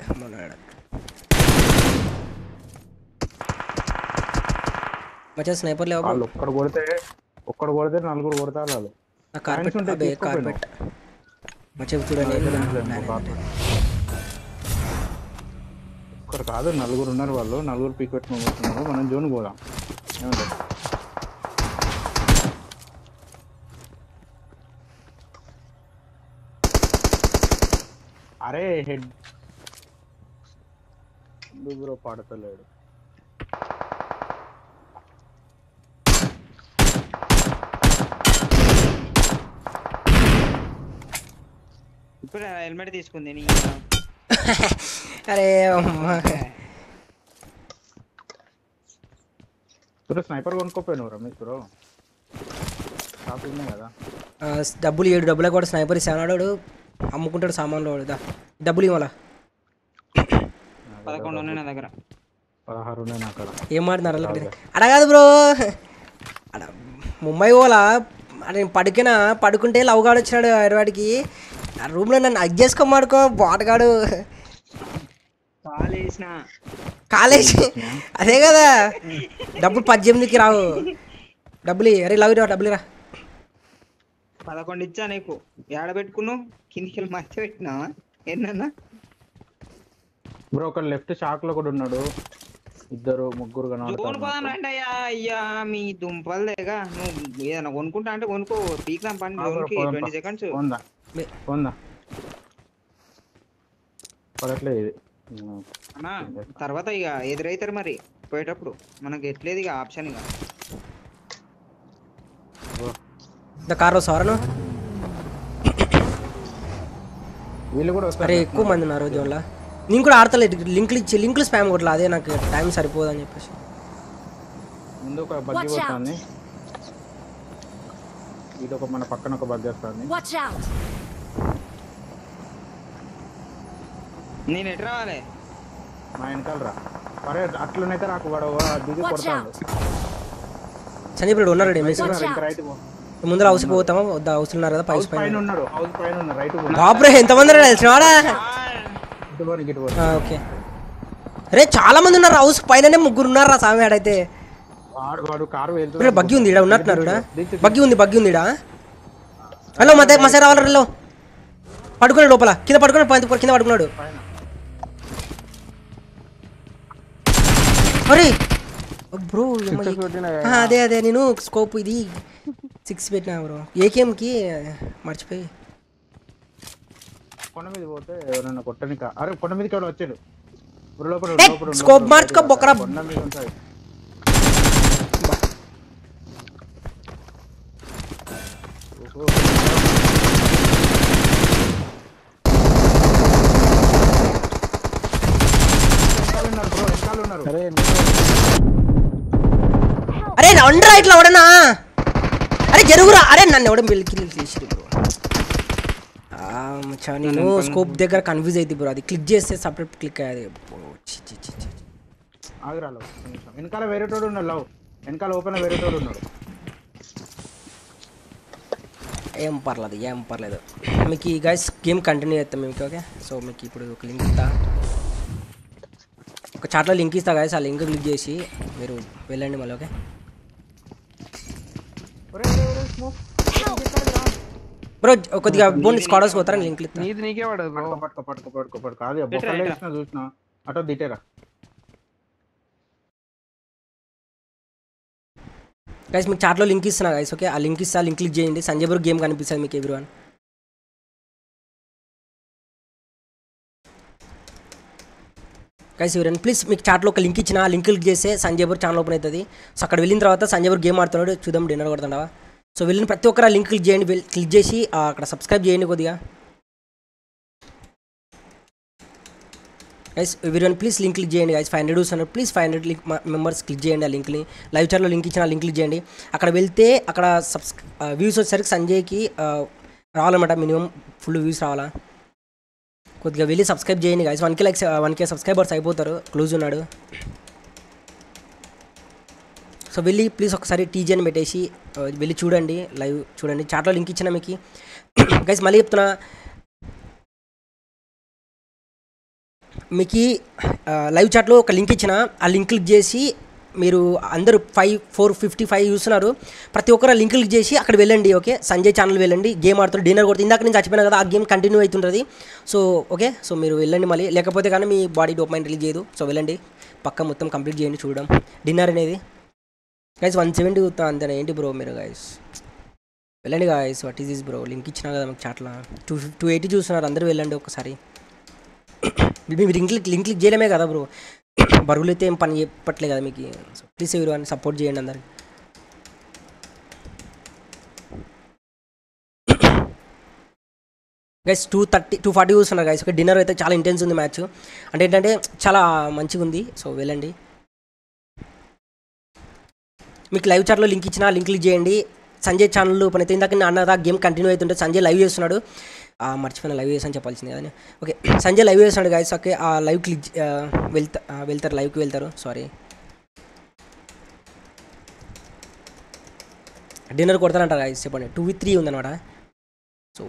మచ్చా స్నైపర్ లేవు. ఒక్కడు కొడితే నలుగురు కొడతారు వాళ్ళు. కార్పెట్ మచ్చా చూడండి. ఒక్కరు కాదు నలుగురు ఉన్నారు వాళ్ళు. నలుగురు పీక్ పెట్టుకుని కూర్చున్నారు. మనం జోన్ పోదాం. ఏమంటారు? అరే హెడ్ బ్రో పడతలేడు. ఇప్పుడు హెల్మెట్ తీసుకుంది. అరే స్నైపర్ కొనుక్కోపోయినావు రమేష్ బ్రో. షాప్ ఉన్నాయి కదా. డబ్బులు 7 డబ్బులకు కూడా స్నైపర్ ఇస్తాడు. అమ్ముకుంటాడు సామాన్లు. డబ్బులు ఇవ్వాలా? 11 ఉన్నాయి నా దగ్గర. 16 ఉన్నాయి నా కాడ. ఏం మాట్లాడుతున్నారు అలా కాదు బ్రో. ముంబై పోలా అని పడుకుంటే లవ్ గాడు వచ్చినాడు హైదరాబాద్కి. ఆ రూమ్లో నన్ను అగ్గేసుకోమాడుకో బాటగాడు. కాలేజ్ అదే కదా. డబ్బులు 18కి రావు. డబ్బులు అరే లవ్ డబ్బులు రా. 11 ఇచ్చా నీకు. ఏడ పెట్టుకున్నావు? కిందికి మర్చి పెట్టినావా ఏంటన్నా బ్రో? ఒక లెఫ్ట్ షాక్ లో కూడా ఉన్నాడు. ఇద్దరు ముగ్గురు రండి అయ్యా. అయ్యా మీ దుంపలు లేగా. నువ్వు ఏదైనా కొనుక్కుంటా అంటే కొనుక్కో. పీక్దాం పని. 20 సెకండ్స్ ఉందా పడట్లేదు ఇది అన్నా. తర్వాత ఇక ఎదురైతారు మరి పోయేటప్పుడు. మనకి ఎట్లేదు ఇక ఆప్షన్. ఇక కారు సారను వీళ్ళు కూడా అరే ఎక్కువ మంది ఉన్నారు జోన్లో. నేను కూడా ఆడతలేదు. లింకులు స్పామ్ కొట్టలే. అదే నాకు టైం సరిపోదని చెప్పేసి ముందు ఒక బగ్గి వస్తుంది. ఇది ఒక మన పక్కన ఒక బగ్గి వస్తుంది. నేను ఎటు రావాలి? మా వెనకాల రా. అరే అట్లనైతే నాకు వాడు దిగి కొడతాడు. చనిపోయాడు. ఉన్నాడు రైట్ ముందర హౌస్కి పోతామా? వద్ద హౌస్ ఉన్నారు కదా. హౌస్ పైన ఉన్నాడు. రైట్ బాబురే ఎంతమంది తెలిసినవాడా? ఓకే. అరే చాలా మంది ఉన్నారు హౌస్ పైననే. 3 ఉన్నారు రా సామి. ఆడైతే బగ్గి ఉంది. ఇడ ఉన్నట్టున్నారు. బగ్గి ఉంది ఇడ. హలో మసే రావాలి. హలో పడుకున్నాడు లోపల. కింద పడుకున్నాడు. కింద పడుకున్నాడు. అరే బ్రో అదే నేను స్కోప్ ఇది 6 పెట్టినా బ్రో. ఏకేఎంకి మర్చిపోయి కొండ మీద పోతే ఎవరైనా కొట్టనిక. అరే కొండ మీదకి ఎవరు వచ్చాడు. స్కోప్ మార్చుకో బొక్కరా. కొండ మీద ఉంటాయి. అరే రండ్రా ఇట్లా ఎవడన్నా. అరే జరుగురా. అరే నన్ను ఎవడం వెళ్ళి చేసి బ్రో. మచ్చా నేను స్కోప్ దగ్గర కన్ఫ్యూజ్ అయింది బ్రో, అది క్లిక్ చేస్తే సపరేట్ క్లిక్ అయ్యేది. ఆగిరా లవ్ కొంచెం వెనకాల వేరేటోడు ఉన్నాడు. లవ్ వెనకాల ఓపెన్ వేరేటోడు ఉన్నాడు. ఏం పర్లేదు మీకు ఈ గైస్ గేమ్ కంటిన్యూ చేస్తాం మీకు. ఓకే సో మీకు ఇప్పుడు ఒక లింక్ ఇస్తా, ఒక చాట్లో లింక్ ఇస్తా గైస్, ఆ లింక్ క్లిక్ చేసి మీరు వెళ్ళండి మళ్ళీ. ఓకే బ్రో కొద్దిగా బోన్ స్క్వాడర్స్ పోతారా, లింక్ ఇస్తా. నీది నీకే పడదు బ్రో. పట్టుకో అది బొక్కలే ఇచ్చిన చూసినా అటో దిటేరా. గైస్ మీకు చాట్లో లింక్ ఇస్తున్నా గైస్. ఓకే ఆ లింక్ ఇస్తా, లింక్ క్లిక్ చేయండి. సంజయ్ బ్రో గేమ్ కనిపిస్తుంది మీకు ఎవ్రీవన్. గైస్ ఎవరైనా ప్లీజ్ మీకు చాట్లో ఒక లింక్ ఇచ్చిన, ఆ లింక్ క్లిక్ చేస్తే సంజయ్ బ్రో ఛానల్ ఓపెన్ అవుతుంది. సో అక్కడ వెళ్ళిన తర్వాత సంజయ్ బ్రో గేమ్ ఆడుతున్నాడు, చూద్దాం డిన్నర్ కొడుతుండవా. సో వెళ్ళిన ప్రతి ఒక్కరు ఆ లింక్ క్లిక్ చేయండి, క్లిక్ చేసి అక్కడ సబ్స్క్రైబ్ చేయండి కొద్దిగా. గైస్ ఎవరైనా ప్లీజ్ లింక్ క్లిక్ చేయండి గైస్. 500 వస్తున్నారు, ప్లీజ్ 500 మెంబర్స్ క్లిక్ చేయండి ఆ లింక్ని. లైవ్ చాట్లో లింక్ ఇచ్చిన లింక్ క్లిక్ చేయండి. అక్కడ వెళ్తే అక్కడ వ్యూస్ వచ్చేసరికి సంజయ్కి రావాలన్నమాట, మినిమం ఫుల్ వ్యూస్ రావాలా. కొద్దిగా వెళ్ళి సబ్స్క్రైబ్ చేయండి గైస్. 1K సబ్స్క్రైబర్స్ అయిపోతారు, క్లోజ్ ఉన్నాడు. సో వెళ్ళి ప్లీజ్ ఒకసారి టీజీ అని పెట్టేసి వెళ్ళి చూడండి, లైవ్ చూడండి. చాట్లో లింక్ ఇచ్చిన మీకు గైస్. మళ్ళీ చెప్తున్నా మీకు లైవ్ చాట్లో ఒక లింక్ ఇచ్చిన, ఆ లింక్ క్లిక్ చేసి మీరు అందరూ 455 చూస్తున్నారు, ప్రతి ఒక్కరు లింక్ క్లిక్ చేసి అక్కడ వెళ్ళండి. ఓకే సంజయ్ ఛానల్ వెళ్ళండి, గేమ్ ఆడుతారు, డిన్నర్ కొడుతుంది. ఇందాక నేను చచ్చిపోయినా కదా, ఆ గేమ్ కంటిన్యూ అవుతుంటుంది. సో ఓకే సో మీరు వెళ్ళండి మళ్ళీ, లేకపోతే కానీ మీ బాడీ డోపమైన్ రిలీజ్ చేయదు. సో వెళ్ళండి పక్క మొత్తం కంప్లీట్ చేయండి చూడడం డిన్నర్ అనేది. గైస్ 170 అవుతా అంతేనా ఏంటి బ్రో మీరు గైస్, వెళ్ళండి guys. What is this bro, link ఇచ్చినా కదా మీకు చాట్లో. 280 చూస్తున్నారు, అందరూ వెళ్ళండి ఒకసారి. మీరు లింక్ క్లిక్ చేయడమే కదా బ్రో, బరువులు అయితే ఏం పని చెప్పట్లే కదా మీకు. సో ప్లీజ్ ఎవరివన్ సపోర్ట్ చేయండి అందరికి. గైస్ 240 చూస్తున్నారు గైస్. ఓకే డిన్నర్ అయితే చాలా ఇంటెన్స్ ఉంది మ్యాచ్, అంటే ఏంటంటే చాలా మంచిగా ఉంది. సో వెళ్ళండి, మీకు లైవ్ చాట్లో లింక్ ఇచ్చిన లింక్ క్లిక్ చేయండి. సంజయ్ ఛానల్ ఓపెన్ అయితే ఇందాక నేను అన్నదా గేమ్ కంటిన్యూ అవుతుంటే సంజయ్ లైవ్ చేస్తున్నాడు. మర్చిపోయిన లైవ్ చేసాను చెప్పాల్సింది కానీ. ఓకే సంజయ్ లైవ్ చేస్తున్నాడు గైస్. ఓకే ఆ లైవ్ క్లిక్ వెళ్తారు, లైవ్కి వెళ్తారు. సారీ డిన్నర్ కొడతారంటారు గైస్, చెప్పండి. 2v3 ఉందన్నమాట. సో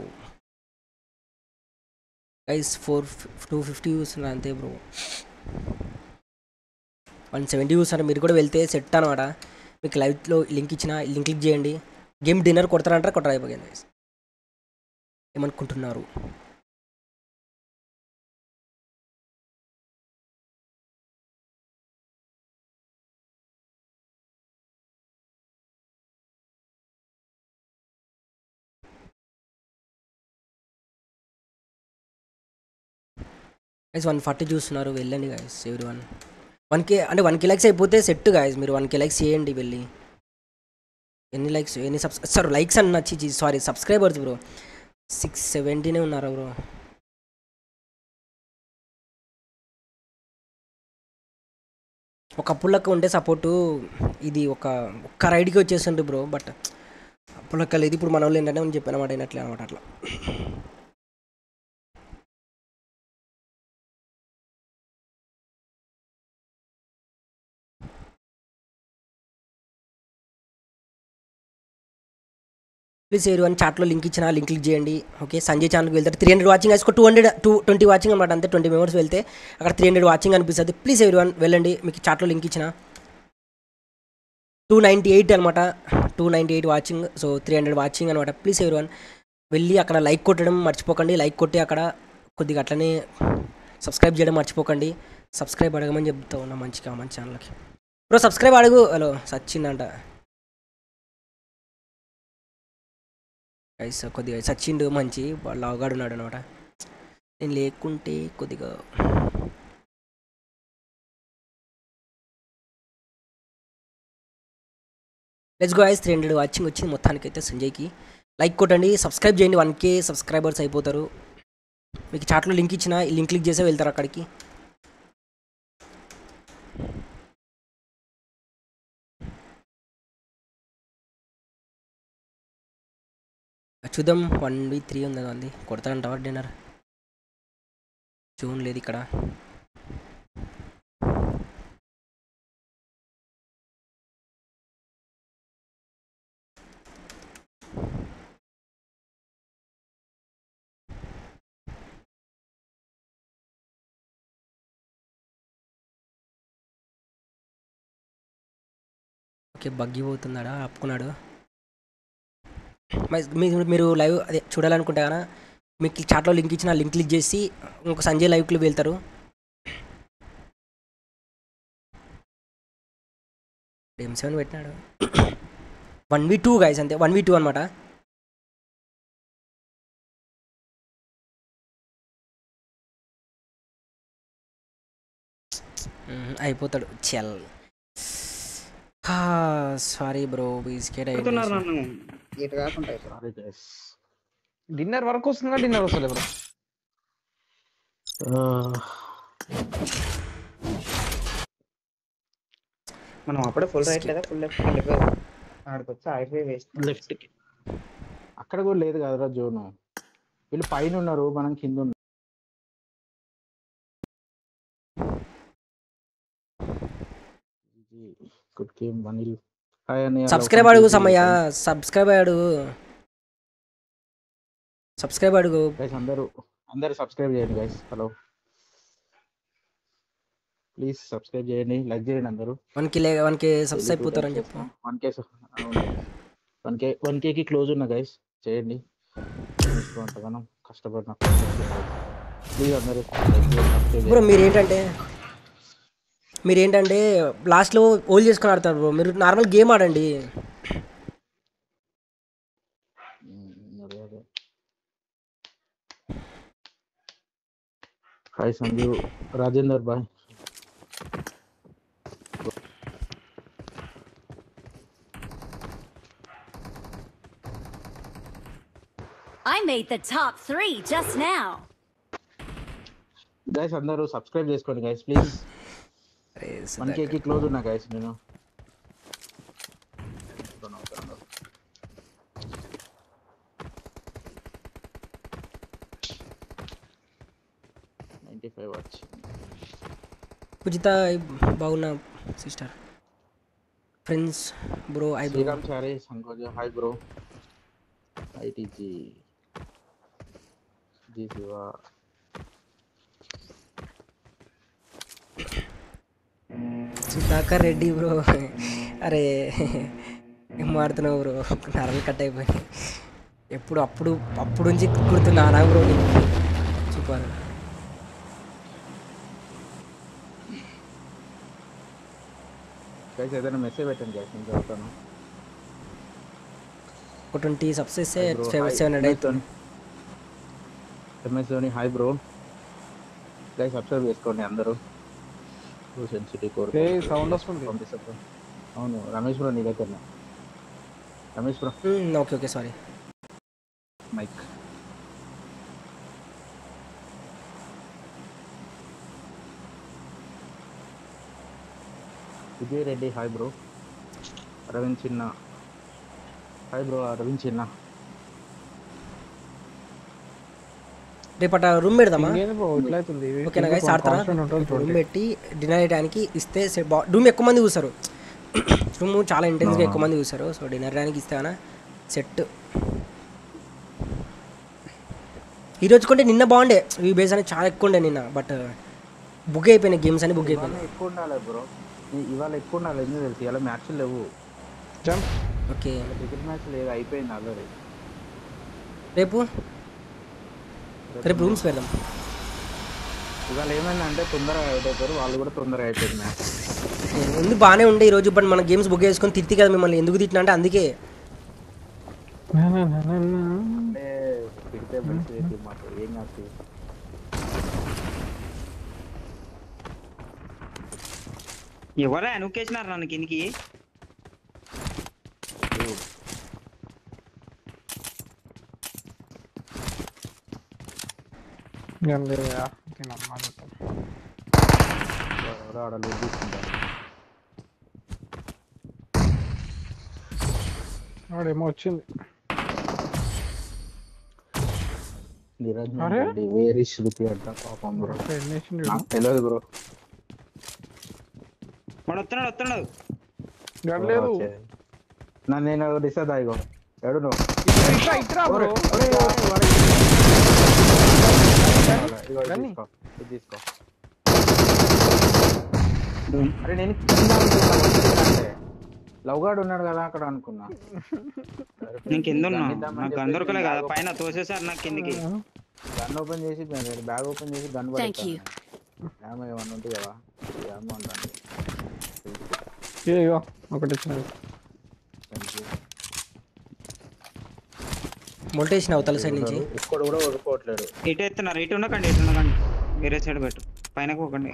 గైస్ 250 చూస్తున్నారు అంతే బ్రో. 170 చూస్తున్నారు, మీరు కూడా వెళ్తే సెట్ అనమాట. మీకు లైవ్లో లింక్ ఇచ్చిన లింక్ క్లిక్ చేయండి. గేమ్ డిన్నర్ కొడతారంటారా, కొట్టరా అయిపోయింది గైస్. ఏమనుకుంటున్నారు? గైస్ 140 చూస్తున్నారు, వెళ్ళండి గైస్ ఎవ్రీవన్. 1K అంటే 1K లైక్స్ అయిపోతే సెట్ గైస్. మీరు 1K లైక్స్ చేయండి వెళ్ళి. ఎన్ని లైక్స్ ఎన్ని సార్ లైక్స్ అని నచ్చి సారీ సబ్స్క్రైబర్స్ బ్రో 670 ఉన్నారా బ్రో. ఒకప్పుడులక్క ఉంటే సపోర్టు ఇది ఒక్క రైడ్కి వచ్చేసిండు బ్రో. బట్ అప్పుడులక్క లేదు, ఇప్పుడు మన వాళ్ళు ఏంటంటే నేను చెప్పాను అనమాట, అయినట్లే అనమాట. అట్లా ప్లీజ్ ఎవరివన్ చాట్లో లింక్ ఇచ్చిన లింక్ క్లిక్ చేయండి. ఓకే సంజయ్ ఛానల్కి వెళ్తారు. 300 వాచింగ్ వేసుకో, 220 వాచింగ్ అనమాట. అంతే 20 మెంబర్స్ వెళ్తే అక్కడ 300 వాచింగ్ అనిపిస్తుంది. ప్లీజ్ ఎవరివన్ వెళ్ళండి, మీకు చాట్లో లింక్ ఇచ్చిన. 298 అనమాట, 298 వాచింగ్. సో 300 వాచింగ్ అనమాట. ప్లీజ్ ఎవరివన్ వెళ్ళి అక్కడ లైక్ కొట్టడం మర్చిపోకండి. లైక్ కొట్టి అక్కడ కొద్దిగా అట్లనే సబ్స్క్రైబ్ చేయడం మర్చిపోకండి. సబ్స్క్రైబ్ అడగమని చెప్తా ఉన్నా మంచిగా మంచి ఛానల్కి. బ్రో సబ్స్క్రైబ్ అడుగు. హలో సచ్చిందంట గైస్, కొద్దిగా సచ్చిండు మంచి లాగాడు ఉన్నాడు అనమాట. నేను లేకుంటే కొద్దిగా లెట్స్ గో గైస్. 300 వాచింగ్ వచ్చింది మొత్తానికి అయితే సంజయ్కి. లైక్ కొట్టండి, సబ్స్క్రైబ్ చేయండి. 1K సబ్స్క్రైబర్స్ అయిపోతారు. మీకు చాట్లో లింక్ ఇచ్చిన ఈ లింక్ క్లిక్ చేసే వెళ్తారు అక్కడికి. చూద్దాం 1v3 ఉంది అంది కొడతాడంటావా డిన్నర్ జోన్ లేదు ఇక్కడ ఓకే బగ్గి పోతున్నాడా ఆపుకున్నాడు మీరు లైవ్ అదే చూడాలనుకుంటే కదా మీకు చాట్లో లింక్ ఇచ్చిన లింక్ క్లిక్ చేసి ఇంకో సంజయ్ లైవ్కి వెళ్తారు M7 పెట్టినాడు 1v2 గైస్ అంతే 1v2 అనమాట అయిపోతాడు చల్ సారీ బ్రో బిస్కెట్ డిన్నర్ వరకు వస్తుందా డిన్నర్ వస్తలే బ్రో మనం అప్పుడే ఫుల్ రైట్ లేదా ఫుల్ లెఫ్ట్ ఆడుకోవచ్చు అయిపోయి వేస్ట్ లెఫ్ట్ కి అక్కడ కూడా లేదు కదరా జోను వీళ్ళు పైన ఉన్నారు మనం కింద ఉన్నాం గుడ్ గేమ్ వనిల్ సబ్స్క్రైబ్ అడుగు సమయ సబ్స్క్రైబ్ అడుగు గైస్ అందరూ సబ్స్క్రైబ్ చేయండి గైస్ హలో ప్లీజ్ సబ్స్క్రైబ్ చేయండి లైక్ చేయండి అందరూ 1k సబ్స్క్రైబ్ అయిపోతారని చెప్పు 1k కి క్లోజ్ ఉన్నా గైస్ చేయండి అంతగానో కష్టపడిన ప్లీజ్ అందరూ బ్రో మీరేంటంటే లాస్ట్లో హోల్డ్ చేసుకొని ఆడతారు బ్రో మీరు నార్మల్ గేమ్ ఆడండి హాయ్ సంజు రాజేందర్ బాయ్ I made the top 3 just now. Guys అందరూ సబ్స్క్రైబ్ చేసుకోండి గైస్ ప్లీజ్ 1k కి క్లోజ్ ఉన్నా గైస్ నేను పూజిత బాగున్నా సిస్టర్ ఫ్రెండ్స్ బ్రో ఐ శ్రీరామ్ చారి సంకోజ హాయ్ బ్రో ఐటీజీ జీ శివ సుధాకర్ రెడ్డి బ్రో అరే ఏం మాడుతున్నావు బ్రో నరలు కట్ అయిపోయి అప్పుడు నుంచి కుడుతున్నా బ్రో సూపర్ గైస్ ఏదైనా మెసేజ్ పెట్టండి గైస్ నేను చదువుతాను ఒక 20 సబ్స్క్రైబ్స్ 700 అవుతుంది MS Dhoni hi bro guys subscribe చేసుకోండి అందరూ సెన్సిటివ్ కోర్ సౌండ్ వస్తుంది అవును రమేష్ బ్రో నీ దగ్గర Ramesh bro okay sorry mike Vijay Reddy hi bro Aravind చిన్న హాయ్ బ్రో అరవింద్ చిన్న రేపట రూమ్ పెడదామా ఇట్లయితుంది ఓకేనా గైస్ ఆడతారా రూమ్ పెట్టి డిన్నర్ చేయడానికి ఇస్తే రూమ్ ఎక్కువ మంది కూర్చారు రూమ్ చాలా ఇంటెన్స్గా ఎక్కువ మంది కూర్చారు సో డిన్నర్ చేయడానికి ఇస్తానా సెట్ ఈరోజు కొంటే నిన్న బాగుండే ఈ బేస్ అనేది చాలా ఎక్కువ ఉండే నిన్న బట్ బుక్ అయిపోయినాయి గేమ్స్ అని బుక్ అయిపోయినాయి ఎక్కువ ఉండాలి బ్రో ఇవాళ ఎక్కువ ఉండాలి ఎందుకు తెలుసు ఇలా మ్యాచ్లు లేవు ఓకే క్రికెట్ మ్యాచ్ లేదు అయిపోయింది ఆల్రెడీ రేపు రూమ్స్ పెడదాం ఇవాళ ఏమైందంటే తొందరగా అయిపోతారు వాళ్ళు కూడా తొందరగా అయిపోయింది మ్యాచ్ ముందు బాగానే ఉండే ఈరోజు బట్ మన గేమ్స్ బుక్ చేసుకొని తిట్టి కదా మిమ్మల్ని ఎందుకు తిట్టినా అంటే అందుకే అంటే తిడితే మంచి మాట ఏం కాదు ఎవరా నువ్వేసినారు నన్ను కిందికి వాడేమో వచ్చింది నిరంజన్ రెడ్డి వేరే శృతి అంట పాపం బ్రో నాకు తెలియదు బ్రో వాడు వస్తున్నాడు లేదు నేను డిసైడ్ అయ్యో ఎడు నువ్వు ఇట్రా బ్రో తీసుకో Done. అరే నేను లవ్ గార్డ్ ఉన్నాడు కదా అక్కడ అనుకున్నా నేను కింద ఉన్నా నాకు గన్ దొరకలే కదా పైన తోసేసారు నాకు కిందికి గన్ ఓపెన్ చేసి బ్యాగ్ ఓపెన్ చేసి గన్ Thank you. ఏమో ఏమన్నా ఉంటుంది కదా ఏమో అంటాను ఇయ్యో ఒకటి ఇచ్చినది మొల్టేషన్ అవతల సైడ్ నుంచి ఇక్కడ కూడా ఓడిపోవట్లేడు ఇటు ఎత్తున్నారు ఇటు ఉండకండి వేరే సైడ్ పెట్టు పైన పోకండి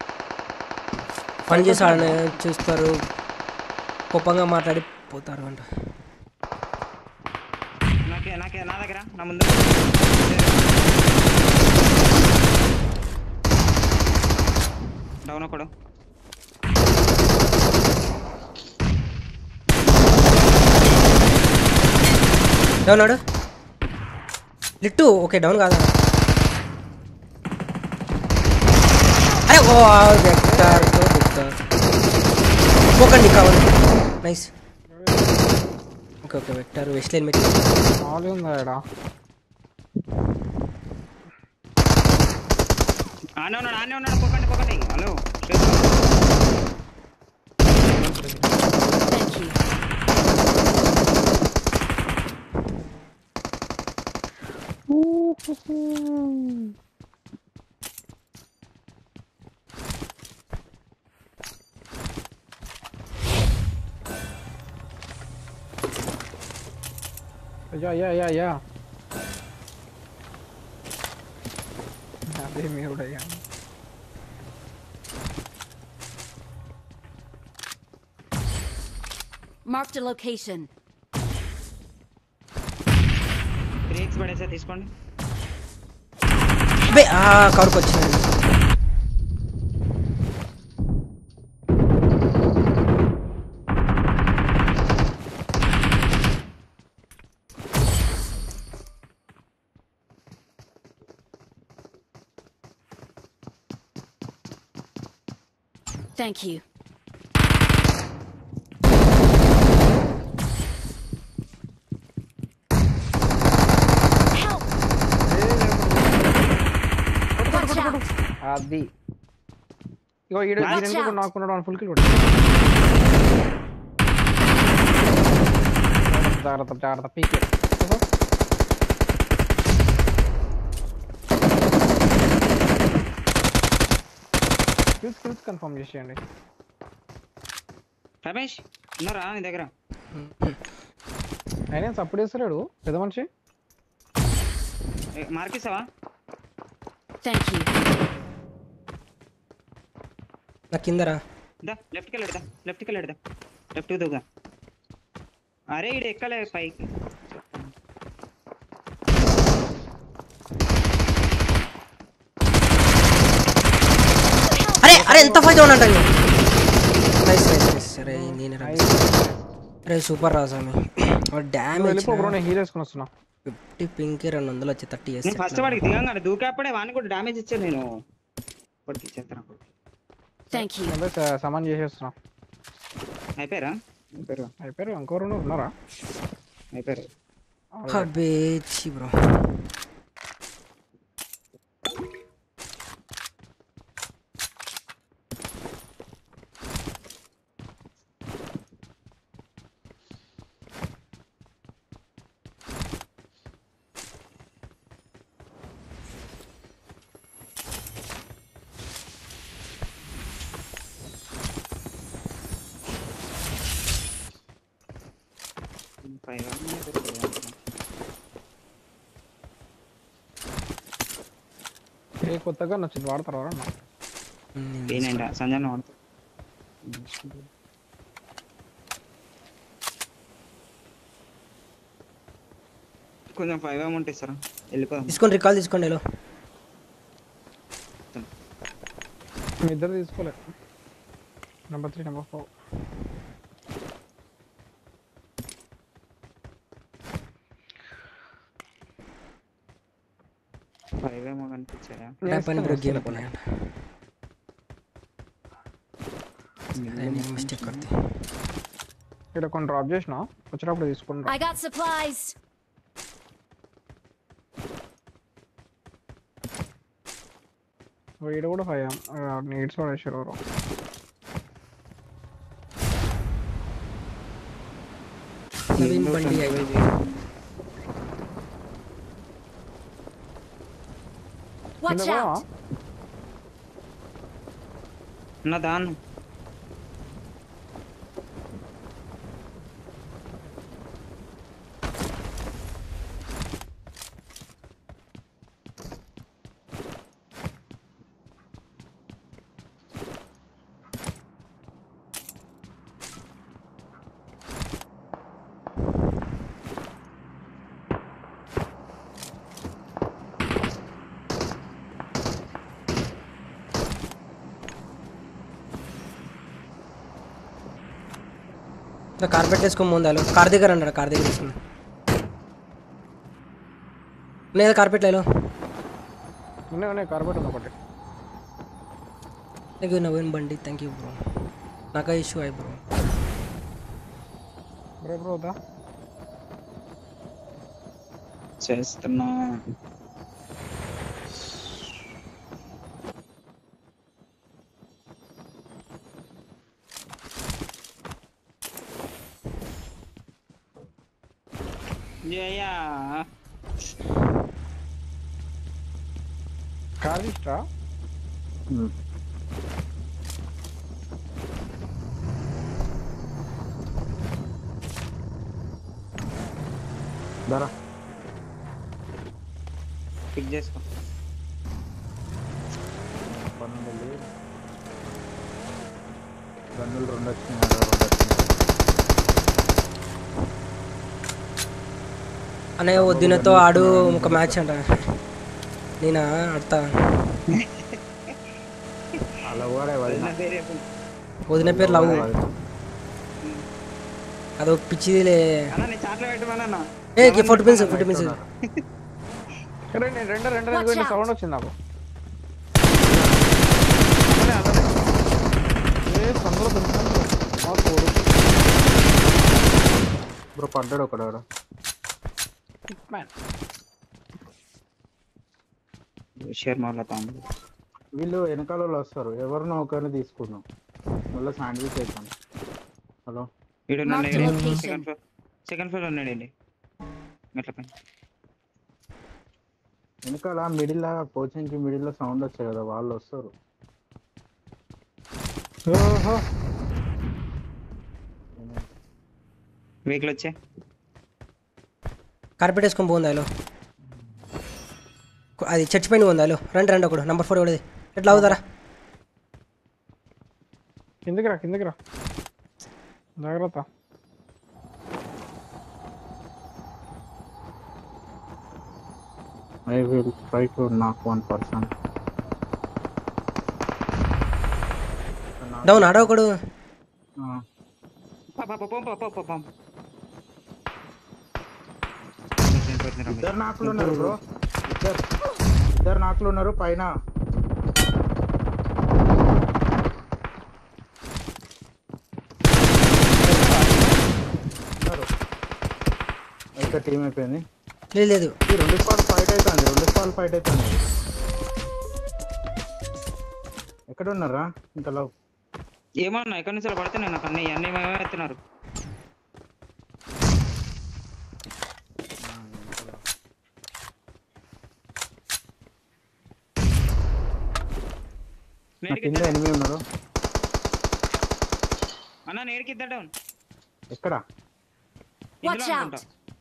పని చేసి ఆడనే చూస్తారు కోపంగా మాట్లాడి పోతారు అంట నాకే నా దగ్గర నా ముందు డౌన్ ఒకడు డౌన్ ఆడు లిట్టు ఓకే డౌన్ కాదా అరే ఓ వెక్టర్ పోకండి కావాలి nice okay okay vector west line పెట్టి మామూలుగా ఉందా ఈడ ఆనే ఉన్నాడు పోకండి హలో Thank you. యా అదే మీరుడయ్యా Marked a location. 3x పడేసా తీసుకోండి అబ్బే కవర్కి వచ్చింది Thank you. Help! Watch out! అది ఇగో ఈడ Watch దీని కూడా out. నాకున్నాడు ఫుల్ కిల్ కొట్టు జాగ్రత్త పీకే స్కిల్స్ కన్ఫర్మ్ చేసేయండి రమేష్ ఉన్నారా నీ దగ్గర ఆయన సపోర్ట్ చేస్తలేడు పెద్ద మనిషి మార్కిస్తావా Thank you. నా కిందరా లెఫ్ట్కి వెళ్ళాడుదా లెఫ్ట్ దూగా అరే ఈడ ఎక్కలే పైకి అరే అరే ఎంత ఫైట్ అవునంట నైస్ నైస్ నైస్ సరే నేను అరే సూపర్ రాసామి డ్యామేజ్ వెళ్ళిపో బ్రో నేను హీల్ వేసుకుని వస్తున్నా 50 పింక్ 200 వచ్చి 30 నేను ఫస్ట్ వాడికి దిగంగానే దూకేప్పుడే వాడిని కూడా డ్యామేజ్ ఇచ్చాను నేను ఇప్పటికి ఇచ్చేస్తాను Thank you. సామాన్ చేసేస్తున్నా అయిపోయారా అయిపోయారు ఇంకోరు ఉన్నారా అయిపోయారు అబ్బే చి బ్రో ఏ కొత్తగా నచ్చింది వాడతారు ఎవరన్నా ఏనండి సంజయ్ వాడుతా కొంచెం 5 అమౌంట్ ఇస్తారా వెళ్ళిపోదాం తీసుకోండి రికాల్ తీసుకోండి హలో మీ ఇద్దరు తీసుకోలే నెంబర్ 3 నెంబర్ 4 1 5 ఏమో కనిపించాయా పని బ్రో గేమ్ పని మిస్టేక్ करते ఇక్కడ కొన్ని డ్రాప్ చేసినా వచ్చేటప్పుడు తీసుకుంటా. I got supplies. వీడు కూడా 5 నీడ్స్ పడేసారు ఎవరో. नवीन बंडी आई Watch out. నా దాన్ కార్పెట్ వేసుకో ముందాలు కార్ దగ్గర అన్నాడు కార్ దగ్గర వేసుకున్నా లేదా కార్పెట్ లేలో ఉన్నాయి కార్బెట్ ఉంది ఒకటి. Thank you Naveen Bandi thank you bro నాకా ఇష్యూ అయ్యి బ్రో బ్రో వద్దా చేస్తున్నా కార్ ఇష్టా ధర పిక్ చేసుకో పన్నుండి గన్నులు 2 వచ్చినాయి. అనే వదినతో ఆడు ఒక మ్యాచ్ అంట నేనా ఆడతా అలా కూడా వదిన పేరు లవ్ అదొక పిచ్చిదిలే చాట్లో పెట్టమన్నా ఏ ఫోటో పిన్స్ రెండు సౌండ్ వచ్చింది నాకు. బ్రో పడ్డాడు ఒకడు షేర్మాలో తాము వీళ్ళు వెనకాల వాళ్ళు వస్తారు ఎవరినో ఒకరిని తీసుకున్నాం మళ్ళీ శాండ్విచ్ అవుతాను. హలో వీడు Mark the location. Second floor ఉన్నాడండి మెట్ల పైన వెనకాల మిడిల్ కోచింగ్కి మిడిల్లో సౌండ్ వచ్చాయి కదా వాళ్ళు వస్తారు. వెహికల్ వచ్చే కార్పెట్ వేసుకొని పోంది అలో అది చర్చ్ పైన ఉంది అలో రండి ఒకడు నంబర్ 4 ఎవడది ఎట్లా అవుతారా కిందకి రా జాగ్రత్త. I will try to knock one person. Down ఆడ ఒకడు ఇద్దరు నాకులు ఉన్నారు బ్రో ఇద్దరు నాకులు ఉన్నారు పైన. అయితే టీం అయిపోయింది. లేదు 2 స్పాట్ ఫైట్ అవుతుంది. ఎక్కడ ఉన్నారా ఇంకా లవ్ ఏమన్నా ఎక్కడి నుంచి పడుతున్నాయి నాకు అన్నీ ఎత్తున్నారు. కింద ఎనిమిది ఉన్నారు అన్న నేడికి ఇద్దా డౌన్ ఎక్కడ Watch out.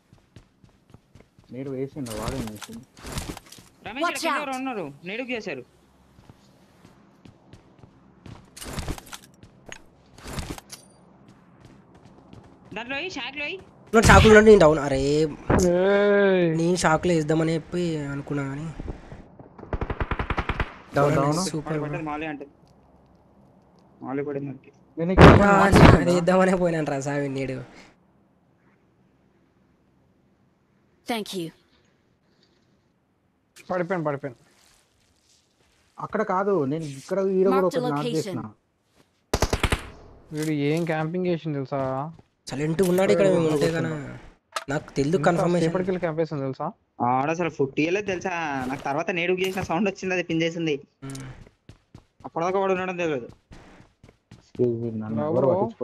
నీడు వేసిండు వాడే వేసిండు. రమేష్ ఎవరు ఉన్నారు నేడుకు చేశారు. దాంట్లో షాకులు నేను డౌన్ అరే నేను షాకులు వేద్దామని చెప్పి అనుకున్నా కానీ సూపర్ అది వేద్దామనే పోయినాను రా సావి నేడు. Thank you. పడిపోయాను అక్కడ కాదు, నేను ఇక్కడ ఈడ కూడా Marked a ఒకటి నాక్ location. చేసిన. వీడు ఏం క్యాంపింగ్ చేసింది తెలుసా? సైలెంట్ ఉన్నాడు ఇక్కడ మేము ఉంటే కన్నా నాకు తెలియదు కన్ఫర్మేషన్. ఎప్పటికెళ్ళి క్యాంప్ వేసింది తెలుసా? ఆడ అసలు ఫుట్ ఇయలేదు తెలుసా నాకు. తర్వాత నేడు చేసిన సౌండ్ వచ్చింది, అది పిన్ చేసింది. అప్పటిదాకా వాడు ఉండడం తెలియదు. Excuse me, నన్ను ఎవరు పట్టించుకో.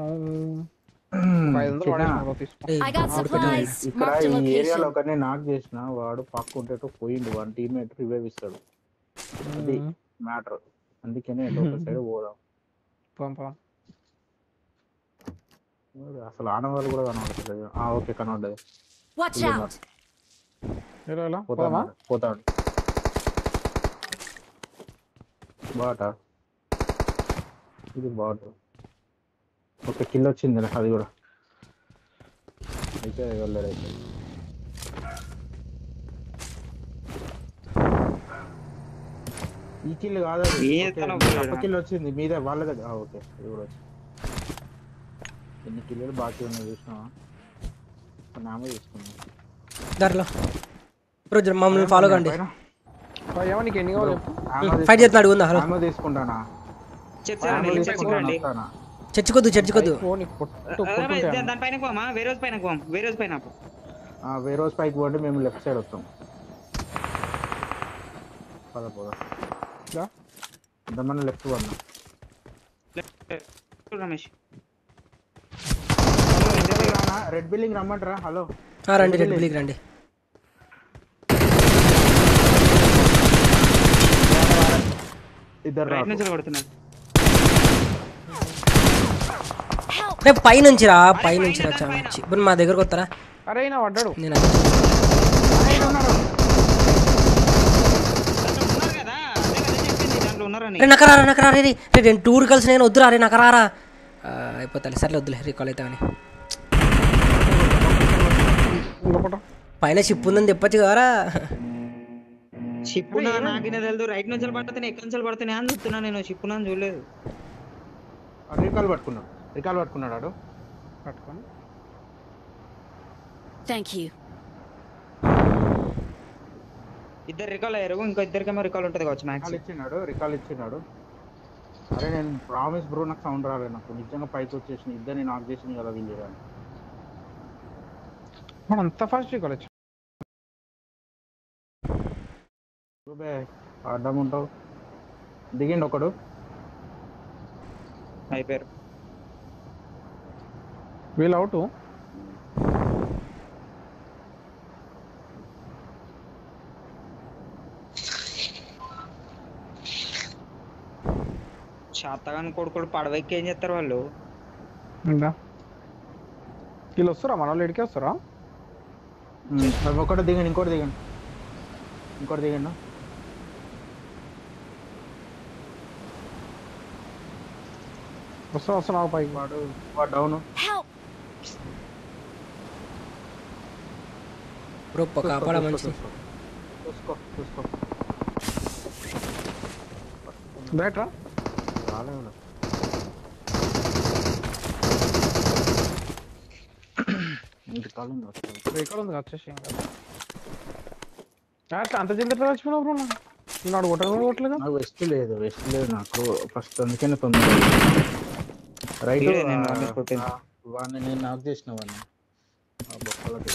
500 వాడేసిన తీసుకో. I got supplies. ఇక్కడ Marked a ఈ ఏరియాలో location. ఒకరిని నాక్ చేసిన, వాడు పక్క ఉంటేటో పోయిండు. వన్ టీమ్మేట్ రివైవ్ ఇస్తాడు, అది మ్యాటర్. అందుకనే ఒక సైడ్ పోదాం. పం అసలు ఆనవాళ్ళు కూడా కనబడలేదు. ఓకే కనబడ్డది. Watch out. ఎలా పోతాడు బాట. ఇది బాట. ఒక కిల్ వచ్చింది, అది కూడా అయితే వెళ్ళాడు. అయితే ఈ కిల్ కాదు, కిల్ వచ్చింది మీదే వాళ్ళ దగ్గర. ఓకే ఇది కూడా వచ్చింది. ఎన్ని కిల్లు బాకీ ఉన్నాయి చూసినావా? నామో తీసుకున్నా దారిలో బ్రో మమ్మల్ని ఫాలో కండి. నీకు ఎన్ని కావాలి చెప్పు. ఫైట్ చేస్తున్నాడు ఉందా? హలో నామో తీసుకుంటానా? చర్చికొద్దు దానిపైన పోమా, వేరే రోజు పైన పోం. వేరే రోజు పైన వేరే రోజు పైకి పోండి, మేము లెఫ్ట్ సైడ్ వస్తాం. పోదా దమ్మని లెఫ్ట్ పోన్నా. రమేష్ రెడ్ బిల్డింగ్ రమ్మంటారా? హలో రండి, రెడ్ బిల్డింగ్ రండి. ఇద్దరు రైట్ నుంచి కొడుతున్నారు. పైనుంచి రా చాచి. ఇప్పుడు మా దగ్గరకు వస్తారా? అరే నా పడ్డాడు. నేను నకరా రే నేను టూర్ కలిసి నేను వద్దురా. రే నకరారా అయిపోతాను. సర్లే వద్దులే, రీకాల్ అయితే కానీ. పైన షిప్ ఉందని చెప్పచ్చు కదరా. షిప్ నాకిన తెలుదు. రైట్ నుంచి పడుతున్నాయి, ఎక్కడి నుంచి పడుతున్నాయి అని చూస్తున్నా నేను. షిప్ అని చూడలేదు. రికాల్ పట్టుకున్నాడు ఆడు. పట్టుకొని Thank you. ఇద్దరు రికాల్ అయ్యారు, ఇంకో ఇద్దరికేమో రికాల్ ఉంటుంది కావచ్చు. రికాల్ ఇచ్చినాడు. అరే నేను ప్రామిస్ బ్రో, నాకు సౌండ్ రాలేదు. నాకు నిజంగా పైకి వచ్చేసిన ఇద్దరిని నాక్ చేసింది కదా వీళ్ళు. మనం అంత ఫాస్ట్ రికాల్ వచ్చి అడ్డం ఉంటావు. దిగిండి ఒకడు, అయిపోయారు. వీళ్ళు అవుట్. శాతగాని కొడుకుడు పడవెక్కి ఏం చేస్తారు వాళ్ళు? వీళ్ళు వస్తారా? మన వాళ్ళు ఎడికి వస్తారా? ఒకటి దిగండి, ఇంకోటి దిగండి. వస్తున్నా పైకి. వాడు డౌన్. బ్రో కాపాడ మంచి. చూసుకో బయట రాలేదు. రికాల్ ఉంది వచ్చేసి. అంత జల్దీ వచ్చిపోయినా బ్రో. నేను కొట్టలేదు. నాకు వెస్ట్ లేదు నాకు ఫస్ట్. అందుకనే తొందర రైట్. వాడిని నేను నాక్ చేసిన వాడిని బొక్కలకి.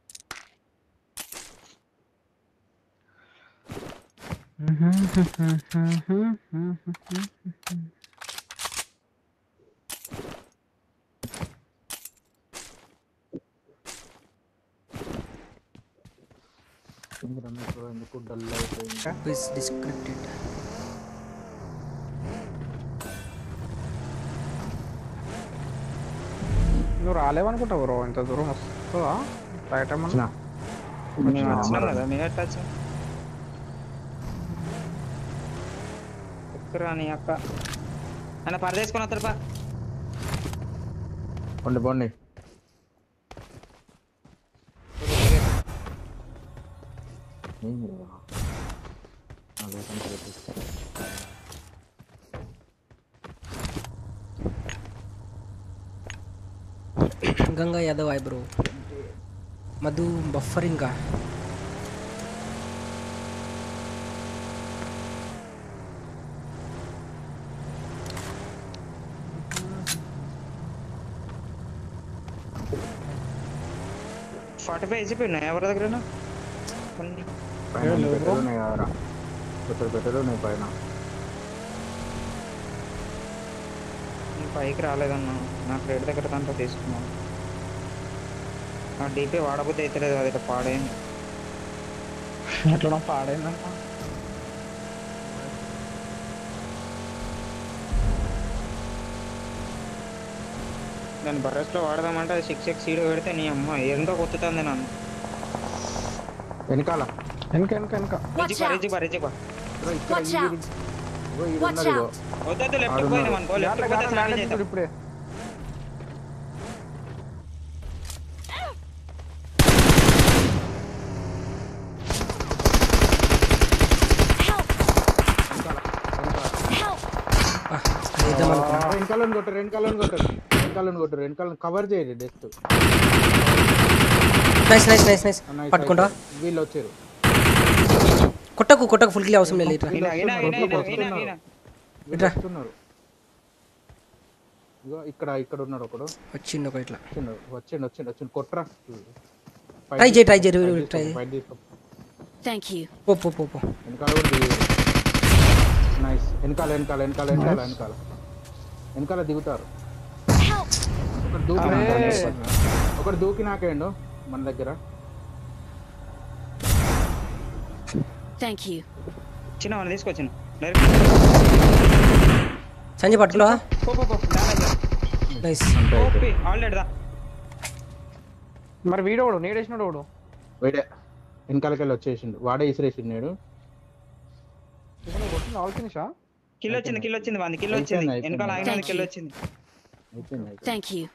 ఎందుకు డల్ అయిపోయింది? నువ్వు రాలేవనుకుంటా బ్రో, ఇంత దూరం వస్తుందా? రైట్ ఏమన్నా రాని అక్క అన్న పరదేసుకొని వస్తారు. పోండి गंगा यादव आए ब्रो. मधु बफरिंग का 45 వేసిపోయినా ఎవరి దగ్గర కొన్ని పైన పెట్రోల్ ఉన్నాయి కదరా, పెట్రోల్ ఉన్నాయి పైన. పైకి రాలేదన్నా, నాకు రేట్ దగ్గర దాంట్లో తీసుకున్నాను. నా డీపీ వాడబుద్ధి అయితే లేదు, అది ఇట్లా పాడైంది. ఎట్లా పాడైందంట. దాన్ని బరస్లో వాడదామంటే అది 6x సీడ్ పెడితే నీ అమ్మ ఎంతో కొత్తుతుంది నన్ను. వెనకాల వెనక వెనక వెనక Watch out! Watch out! Watch out! వద్దు లెఫ్ట్ పోయినాం అనుకో, లెఫ్ట్ పోతే స్నానం చేద్దాం. ఇప్పుడే వెనకాలను కొట్టరు, వెనకాలను కవర్ చేయరు. డెస్ట్ నైస్ పట్టుకుంటా. వీళ్ళు వచ్చారు. కొట్టకు ఫుల్ కిల్ అవసరం లేదు. ఇట్రా వస్తున్నారు. ఇగో ఇక్కడ ఉన్నాడు ఒకడు. వచ్చిండు ఒక ఇట్లా వచ్చిండు కొట్రా. ట్రై చేయి. Thank you. పో. వెనకాల కూడా దిగు. నైస్. వెనకాల దిగుతారు. ఒకడు దూకి నాకేండు మన దగ్గర. Thank you. చిన్న మనం తీసుకొచ్చిన సంజయ్ పట్టుకుంటా. నైస్. ఆల్రెడీ దా. మరి వీడోడు నేడేసినోడు వీడే వెనకాలకెళ్ళి వచ్చేసిండు. వాడే ఇసిరేసిండు. నేడు కిల్ వచ్చింది వాంది కిల్ వచ్చింది. వెనకాల ఆయన కిల్ వచ్చింది. Thank you.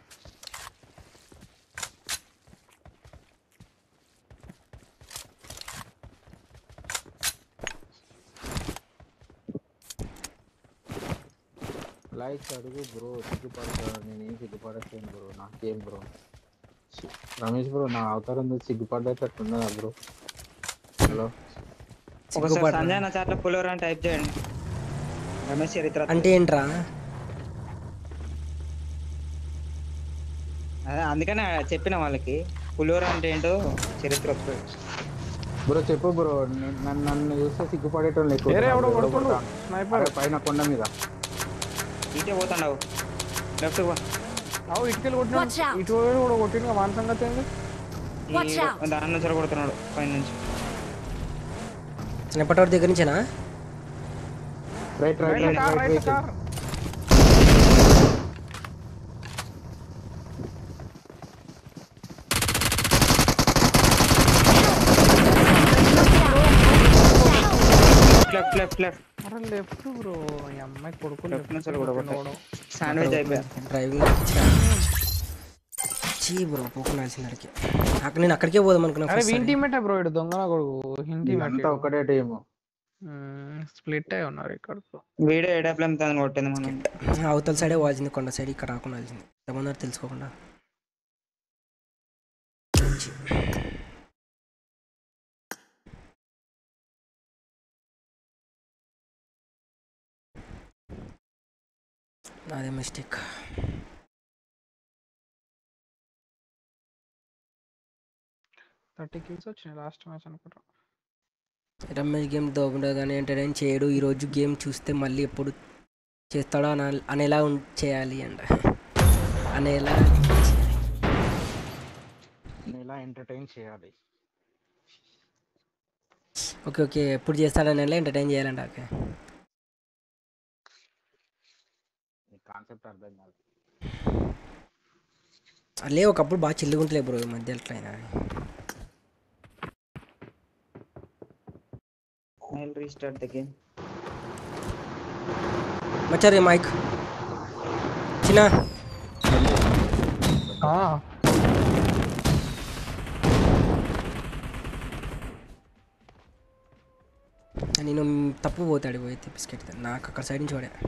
లైక్స్ అడుగు బ్రో. సిగ్గుపడతాను. నేనేం సిగ్గుపడట్లేను బ్రో. నాకేం బ్రో. రమేష్ బ్రో, నా అవతారం సిగ్గుపడ్డట్టున్నదా బ్రో? హలో, ఒకసారి సంజయ్ నా చాట్ల పులిహోర అని టైప్ చేయండి. రమేష్ చరిత్ర అంటే ఏంట్రా? అందుకనే చెప్పిన వాళ్ళకి పులిహోర అంటే ఏంటో చరిత్ర బ్రో. చెప్పు బ్రో. నన్ను చూస్తే సిగ్గుపడేటోళ్ళు ఎక్కువ. పైన కొండ మీద ఇటే పోతాండావు. లెఫ్ట్ ఇటుకెళ్ళి కొట్టినాడు. ఇటు కూడా కొట్టిన వాన్ సంగతి ఏంది? దాని నుంచి కొడుతున్నాడు పైన నుంచి. చిన్నప్పటి దగ్గర నుంచేనా? రైట్. లెఫ్ట్ అరే లెఫ్ట్ బ్రో. ఈ అమ్మాయి కొడుకు లెఫ్ట్ నుంచి కూడా శాండ్విచ్ అయిపోయా. డ్రైవింగ్ బ్రో పోకున్నాల్సిందరికి. నేను అక్కడికే పోదాం అనుకున్నా. వీన్ టీమేట్ బ్రో. ఇడు దొంగన కొడుకు. అంతా ఒకటే టీము. స్ప్లిట్ అయి ఉన్నారు ఇక్కడ. వీడియో ఏడాప్లం తను కొట్టింది మనం. అవతల సైడే వాల్సింది, కొండ సైడ్. ఇక్కడ రాకుండా ఎంతమంది తెలుసుకోకుండా. అదే మిస్టేక్. వచ్చినాయి లాస్ట్ మ్యాచ్ అనుకుంటా. రమేష్ గేమ్ దోకుండా కానీ ఎంటర్టైన్ చేయడు. ఈరోజు గేమ్ చూస్తే మళ్ళీ ఎప్పుడు చేస్తాడో అనేలా చేయాలి అనేలా ఎంటర్టైన్ చేయాలి. ఓకే ఎప్పుడు చేస్తాడనేలా ఎంటర్టైన్ చేయాలంట. ఓకే కాన్సెప్ట్ అర్థం కాదు. లే ఒకప్పుడు బాగా చిల్లుగుంటలే బ్రో. ఈ మధ్య ఎట్లా అయినా రీస్టార్ట్ ద గేమ్. మచ్చరే మైక్ చిన్న నేను తప్పు పోతాడు పోయితే బిస్కెట్. నాకు అక్కడ సైడ్ నుంచి వాడే.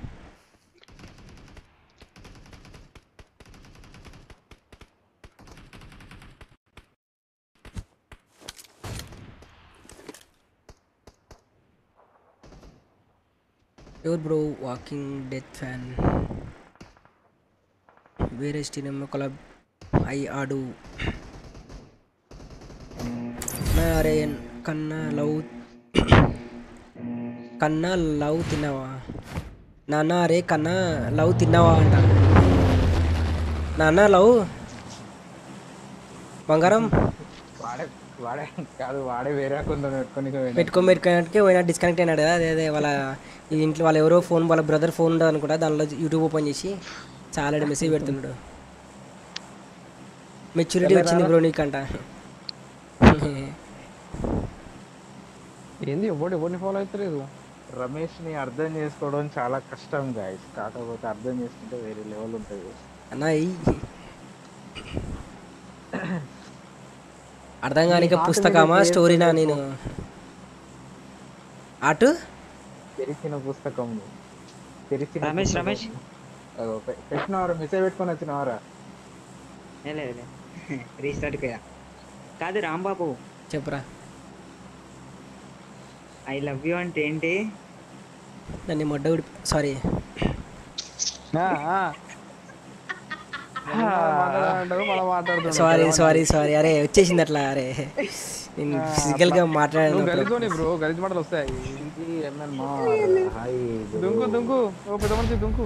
ఎవరు బ్రో? Walking death fan. వేరే స్టీడియం క్లబ్ ఐ ఆడు. అరే కన్నా లవ్ తిన్నావా నాన్న అరే కన్నా లవ్ తిన్నావా అంట నాన్న లవ్ బంగారం వాడే కాదు వాడే వేరే కొందరు పెట్టుకోనట్టుకే పోయినా డిస్కనెక్ట్ అయినాడు కదా అదే వాళ్ళ ఈ ఇంట్లో వాళ్ళు ఎవరో ఫోన్ వాళ్ళ బ్రదర్ ఫోన్ ఉండదు అనుకుంటా దానిలో యూట్యూబ్ ఓపెన్ చేసి చాలా మెసేజ్ పెడుతున్నాడు మెచ్యూరిటీ వచ్చింది బ్రో నీకంట ఏంది ఎవరిని ఫాలో అవుతలేదు రమేష్ ని అర్థం చేసుకోవడం చాలా కష్టం గాయస్ కాకపోతే అర్థం చేసుకుంటే వేరే లెవెల్ ఉంటుంది అన్నా అర్థం కానిక పుస్తకమా స్టోరీనా నేను అటు తెరిచిన పుస్తకం రమేష్ పెట్టినవారా మెసేజ్ పెట్టుకొని వచ్చినవారా రీస్టార్ట్ కదా కాదు రాంబాబు చెప్పురా ఐ లవ్ యూ అంటే ఏంటి నన్ను మొడ్డ సారీ సారీ అరే వచ్చేసింది అట్లా అరే నేను ఫిజికల్ గా మాట్లాడాను బ్రో గలీజ్ మాటలు వస్తాయి దుంకు ఓ పెద్ద మనిషి దుంకు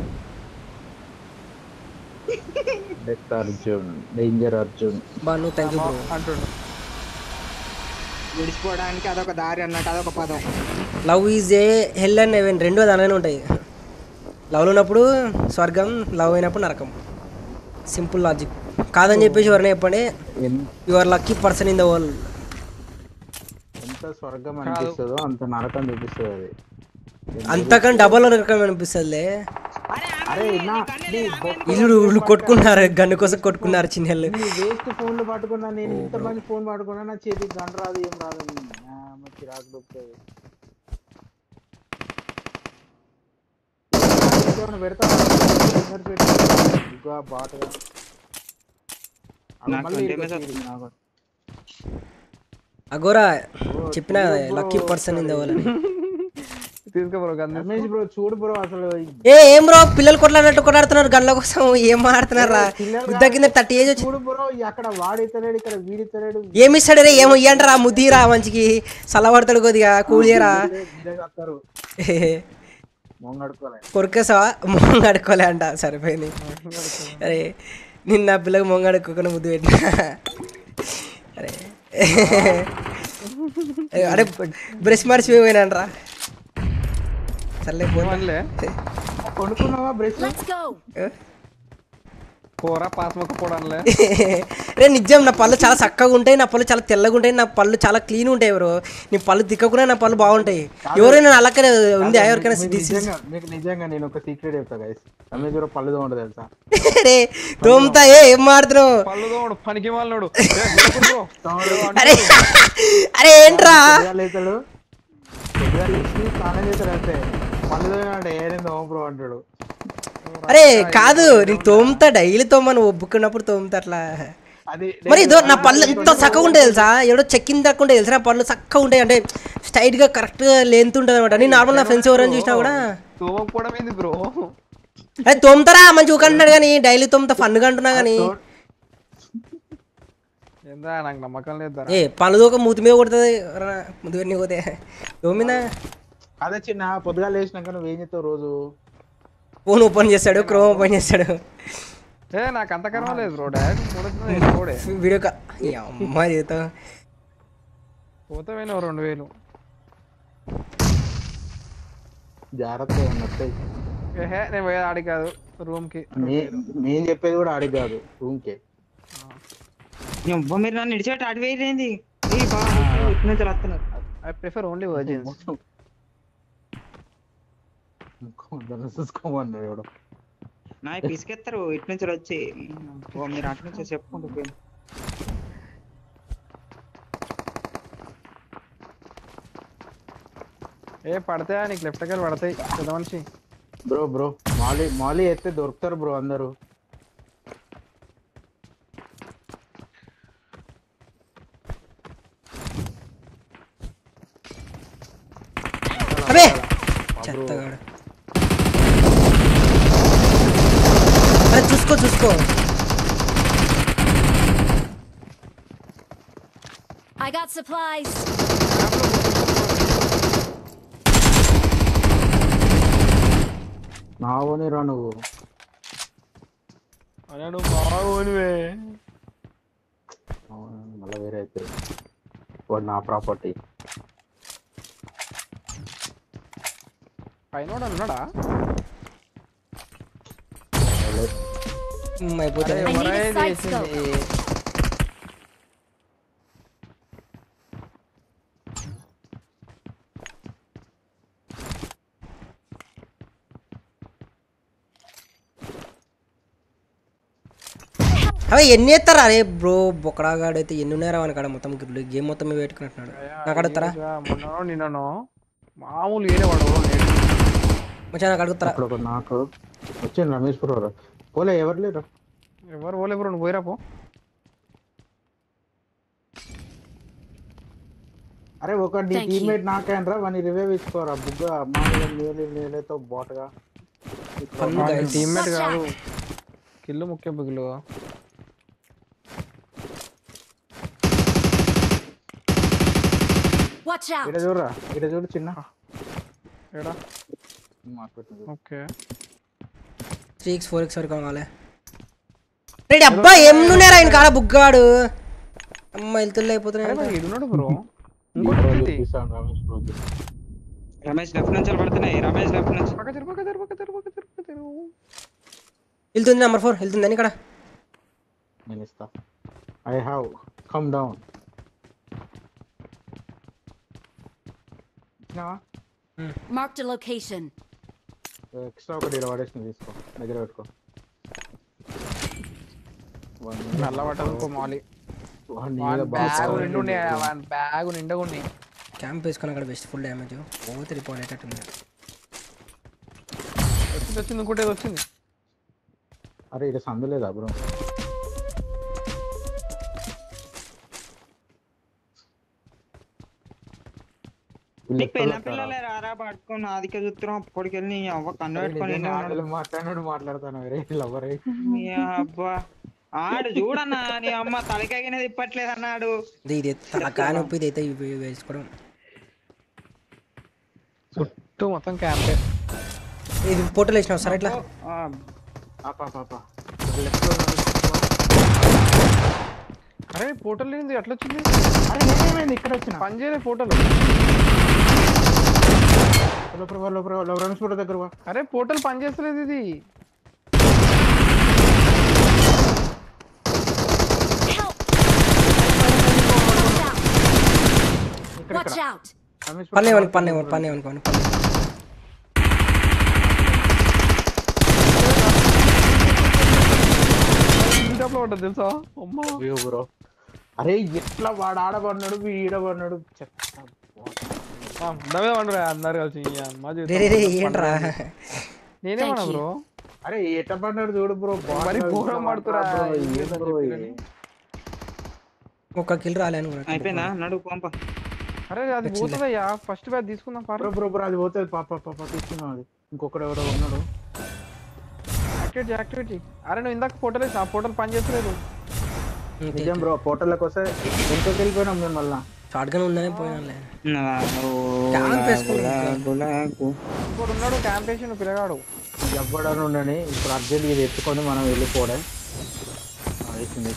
danger Arjun Banu thank you bro అంటుండు విడిచిపోవడానికి అదొక దారి అన్నట్టు అదొక పదం love is a hell and heaven రెండు దానిలోనే ఉంటాయి లవ్లో ఉన్నప్పుడు స్వర్గం లవ్ అయినప్పుడు నరకం సింపుల్ లాజిక్ కాదని చెప్పేసి ఎవరైనా చెప్పండి you are lucky person in the world ఎంత స్వర్గం అనిపిస్తుందో అంత నరకం చూపిస్తుంది అది అంతకన్నా డబల్ నరకం అనిపిస్తుందిలే అరే ఇల్లు కొట్టుకున్నారు గన్ను కోసం కొట్టుకున్నారు చిన్నలు వేస్ట్ ఫోన్లు పట్టుకున్నా నేను ఇంతమంది ఫోన్ పట్టుకున్నా నా చేతికి గన్ రాదు ఏం రాదు చిరాకు దొరుకుతుంది పెడతా బాటగా అగోరా చెప్పినా కదా lucky person in the world Ramesh bro చూడు బ్రో అసలు ఏం బ్రో పిల్లలు కొట్లాడినట్టు కొట్లాడుతున్నారు గన్ల కోసం ఏం ఆడుతున్నారా బుద్ధ కింద 30 ఏజ్ వచ్చి చూడు బ్రో అక్కడ వాడితలేడు ఇక్కడ వీడితలేడు ఏమి ఇస్తాడు రే ఏమో ఇయ్యంటారా ముద్దిరా మంచికి సల్లబడతాడు కొద్దిగా కూలియరా కొరికేసావా మొంగడుకోలే అంట సరిపోయింది అరే నిన్న నా పిల్లకి మొంగడుకోకుండా ముద్దు పెట్టినా అరే అరే బ్రష్ మర్చిపోయినానరా సర్లే కొనుక్కున్నావా బ్రష్ పోరా పాస్ మొక్కపోవడంలే రే నిజం నా పళ్ళు చాలా చక్కగా ఉంటాయి నా పళ్ళు చాలా తెల్లగా ఉంటాయి నా పళ్ళు చాలా క్లీన్ ఉంటాయి ఎవరు నీ పళ్ళు తిక్కకుండా నా పళ్ళు బాగుంటాయి ఎవరైనా అలాగే ఉంది ఎవరికైనా మీకు నిజంగా నేను ఒక సీక్రెట్ చెప్తా గైస్ రమేష్ గారు పళ్ళు తోమడు తెలుసా రే తోముతా ఏం మాడుతున్నావు పళ్ళు తోమడు పనికి వాళ్ళడు అరే అరే ఏంట్రా స్నానం చేస్తాడు అంతే పళ్ళు తోమంటే ఏదైనా తోమ బ్రో అంటాడు అరే కాదు నేను తోముతా డైలీ తోమను ఒప్పుకున్నప్పుడు తోముతా అట్లా మరి ఇదో నా పళ్ళు ఎంత చక్కగా ఉంటాయి తెలుసా ఎవడో చెక్కింది తక్కువ తెలుసా నా పళ్ళు చక్కగా ఉంటాయి అంటే స్ట్రైట్ గా కరెక్ట్ గా లెంత్ ఉంటుంది అనమాట నేను నార్మల్ నా ఫ్రెండ్స్ ఎవరైనా చూసినా కూడా బ్రో అరే తోముతారా మంచి ఊకంటున్నాడు కానీ డైలీ తోముతా ఫన్గా అంటున్నా కానీ నాకు నమ్మకం లేదు ఏ పళ్ళు దోక మూతి మీద కొడుతుంది ముద్దు పెట్టి పోతే తోమిందా అదే చిన్న పొద్దుగా లేచినాక నువ్వు ఏం చేస్తావు రోజు ఫోన్ ఓపెన్ చేస్తాడు క్రోమ్ ఓపెన్ చేస్తాడు నాకు అంత కర్మ లేదు బ్రో వీడియో అమ్మా చేత పోతే 2000 జాగ్రత్తగా వస్తాయి నేను పోయేది ఆడికి కాదు రూమ్ కి నేను చెప్పేది కూడా ఆడికి కాదు రూమ్ కి మీరు నన్ను ఇడిచేట అటు వేరేంది ఐ ప్రిఫర్ ఓన్లీ వర్జిన్స్ చూసుకోమన్నాడు ఎవడో నా పిసికెత్తారు ఇటు నుంచి వచ్చి మీరు అటు నుంచి చెప్పుకుంటూ పోయింది పడితే నీకు లెఫ్ట్ కి పడతాయి పెద్ద మనిషి బ్రో మాలీ అయితే దొరుకుతారు బ్రో అందరూ అరే చెత్తగాడు అరే చూసుకో I got supplies. నావోని రా నువ్వు అలా నువ్వు బాగోనివే. మళ్ళీ వేరే అయితే వాడు నా ప్రాపర్టీ. పైన ఉన్నాడా? అయిపోతుంది. I need a side scope. అవి ఎన్ని ఎత్తారా అరే బ్రో బొక్కడాగాడు అయితే ఎన్ని ఉన్నారా అని కాడ మొత్తం గేమ్ మొత్తం మీద పెట్టుకున్నట్టున్నాడు. నాకు అడుగుతారా మొన్ననో నిన్ననో మామూలు ఏడవాడు మంచిగా నాకు అడుగుతారా? ఇప్పుడు ఒక నాకు వచ్చింది రమేష్ బ్రో. పోలే ఎవరు లేరు. ఎవరు పోలే బ్రో, నువ్వు పోయిరా పో. అరే ఒక నీ టీమ్మేట్ నాకేనరా వాని రివైవ్ ఇచ్చుకోరా బుగ్గ మామూలు నీళ్ళతో బాట్గా. టీమ్మేట్ కాదు, కిల్లు ముఖ్యం బుగ్గులు. ఇక్కడ చూడరా, ఇక్కడ చూడు చిన్న. ఓకే 3x 4x వరకు కావాలి. రెడీ అబ్బా ఏం ఉన్నారా ఆయన కాడ బుగ్గాడు. అమ్మ వెళ్తుల్లో అయిపోతున్నాయి. రమేష్ లెఫ్ట్ నుంచి పడుతున్నాయి. రమేష్ లెఫ్ట్ నుంచి వెళ్తుంది. నెంబర్ 4 వెళ్తుంది అని ఇక్కడ. నేను ఇస్తా. I have come down. Marked a location. Extra ఒకటి వాడేసి తీసుకో, దగ్గర పెట్టుకో. నల్ల పట్టదు మాలి. బ్యాగ్ నిండగా ఉన్నాయి. క్యాంప్ వేసుకొని అక్కడ బెస్ట్ ఫుల్ డ్యామేజ్ పోతే రిపోర్ట్ అయ్యేటట్టుంది. వచ్చింది ఇంకోటి ఏదో వచ్చింది. అరే ఇక్కడ సందు లేదా బ్రో? పిల్లలే రారా పట్టుకొని ఆదిక చూస్తున్నాం. అప్పటికెళ్ళి అవ్వ కన్ను పెట్టుకొని మాట్లాడతాను లవరే. అబ్బా ఆడు చూడన్నా నీ అమ్మ తలకాయనే తిప్పట్లేదు అన్నాడు. ఇది తలకాయ నొప్పి ఇది అయితే వేసుకోవడం. చుట్టూ మొత్తం క్యాంపే. ఇది ఫోటోలు వేసినావు సార్ ఇట్లా. అరే ఫోటోలు ఏంది అట్లా వచ్చింది? అరే నేనేమైంది ఇక్కడ వచ్చిన పని చేయలే ఫోటోలు. దగ్గర. అరే ఫోటోలు పని చేస్తలేదు ఇది. పన్నేవనుకోండి తెలుసా బ్రో. అరే ఎట్లా వాడు ఆడబడినాడు ఈడబడినాడు అందరు కలిసి ఏంట్రా నేనేమన్నా బ్రో. అరే ఎట్ట పడినాడు చూడు బ్రో. మరి ఘోరం పడుతురా. ఒక కిల్ రాలే అయిపోయిందా నడువు పంప. అరే అది పోతుందయ్యా, ఫస్ట్ బ్యాచ్ తీసుకుందాం. బ్రో అది పోతుంది. పాప తీసుకున్నాం. అది ఇంకొకడు ఎవరో ఉన్నాడు. యాక్టివిటీ. అరే నువ్వు ఇందాక ఫోటోలు వేసి ఆ ఫోటోలు పని చేస్తలేదు. నిజం బ్రో. ఫోటోలకు వస్తే ఎంతో వెళ్ళిపోయినాం మేము. మళ్ళా షార్ట్ గన్ ఉందనే పోయినా. ఇప్పుడు ఉన్నాడు క్యాంపేషన్ పిల్లగాడు. ఎవ్వడని ఉండని ఇప్పుడు అర్జెంట్ ఇది ఎత్తుకొని మనం వెళ్ళిపోవడం. వేసింది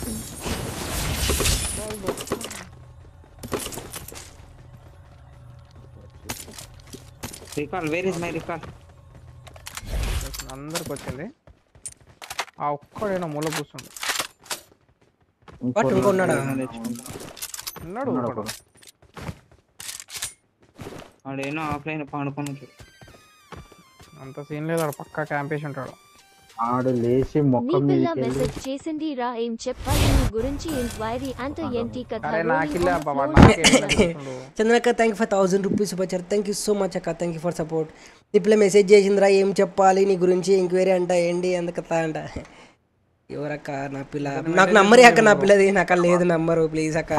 recall. Where is my recall? అందరికి వచ్చింది. ఆ ఒక్కడైనా మూల కూర్చుండు. ఉన్నాడు ఆడేనో ఆఫ్లైన్ పండుకొని. అంత సీన్ లేదు, ఆడ పక్కా క్యాంపేషన్ ఉంటాడు. ఆడు లేచి మొక్క మీద మెసేజ్ చేసింది రా. ఏం చెప్పాలి నీ గురించి? ఎంక్వైరీ అంటే ఏంటి కథ? చంద్రక్క థ్యాంక్ యూ ఫర్ 1000 రూపీస్ వచ్చారు. థ్యాంక్ యూ సో మచ్ అక్క. Thank you for support. ఇప్పుడు మెసేజ్ చేసిందిరా ఏం చెప్పాలి నీ గురించి, ఎంక్వైరీ అంట ఏంటి ఎందుకతా అంట. ఎవరక్క? నా పిల్ల నాకు నంబర్ అక్క. నా పిల్లది నాకు లేదు నంబరు. ప్లీజ్ అక్క.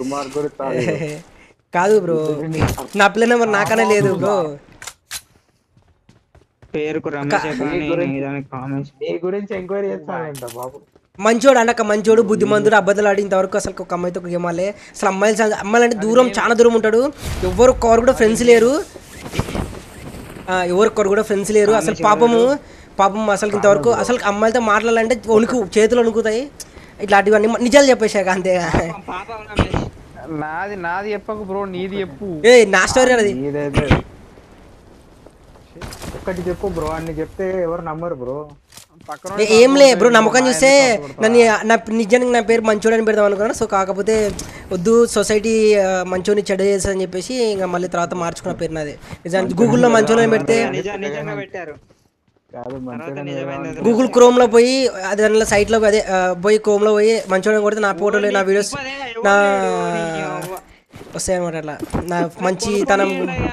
కాదు బ్రో, నా పిల్ల నెంబర్ నాకనే లేదు బ్రో. పేరుకు రమేష్ గురించి ఎంక్వైరీ చేస్తానంట బాబు. మంచోడు అండక మంచోడు బుద్ధిమంతుడు అబద్ధాలు ఆడి ఇంతవరకు అసలు ఒక అమ్మాయితో ఒక గేమాలే అసలు అమ్మాయిలు అంటే దూరం చాలా దూరం ఉంటాడు ఎవరు ఒకరు కూడా ఫ్రెండ్స్ లేరు ఎవరికొరు కూడా ఫ్రెండ్స్ లేరు అసలు పాపం అసలు ఇంతవరకు అసలు అమ్మాయిలతో మాట్లాడాలంటే వణుకు చేతులు వణుకుతాయి ఇట్లాంటివన్నీ నిజాలు చెప్పేశాక అంతే నాది చెప్పకు బ్రో నీది చెప్పు ఏ నా స్టోరీ అది ఒక్కటి చెప్పు బ్రో అన్ని చెప్తే ఎవరు నమ్మరు బ్రో ఏం లే బ్రో నమ్మకం చూస్తే నిజానికి నా పేరు మంచోడని పెడదాం అనుకున్నాను సో కాకపోతే వద్దు సొసైటీ మంచోని చెడు చేస్తుందని చెప్పేసి ఇంకా మళ్ళీ తర్వాత మార్చుకున్న పేరు నాది నిజానికి గూగుల్లో మంచోడని పెడితే గూగుల్ క్రోమ్ లో పోయి అదే సైట్ లో అదే పోయి క్రోమ్ లో పోయి మంచోడని కొడితే నా ఫోటోలు నా వీడియోస్ నా వస్తాయి అనమాట అట్లా నా మంచితనం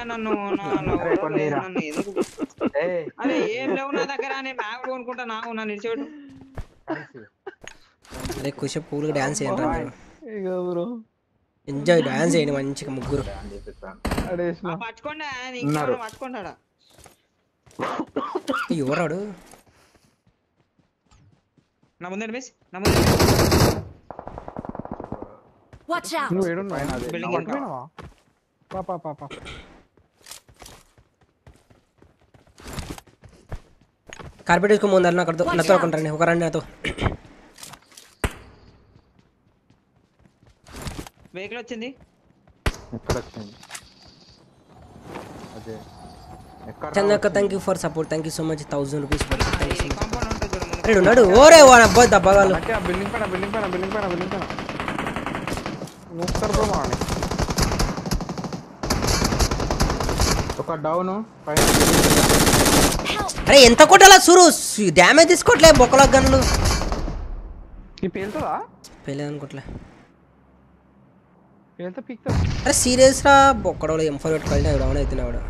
అరే ఖుషి పూలు డాన్స్ చేయండి ఎంజాయ్ డాన్స్ చేయండి మంచిగా ముగ్గురు ఎవరాడు నా ముందండి మిస్ నువ్వు ఏడున్నావు కార్పెట్ వేసుకో ముందు నాతో కొంటారండి ఒక రండి నాతో వెహికల్ వచ్చింది ఎక్కడ వచ్చింది అదే చందక్క thank you for support thank you so much 1000 rupees ఉన్నాడు ఓరే వాడు అబ్బాయి దబ్బగాలు బిల్డింగ్ పైన ఒక డౌన్ పైన అరే ఎంత కొట్టాలా సూరు డ్యామేజ్ తీసుకోవట్లే బొక్కల గన్నులు పేలుతుందా పేలే అనుకోవట్లే పేలుతా పీక్తా అరే సీరియస్ రా బొక్కడోళ్ళు M4 పెట్టుకోవాలి డౌన్ అవుతున్నాడు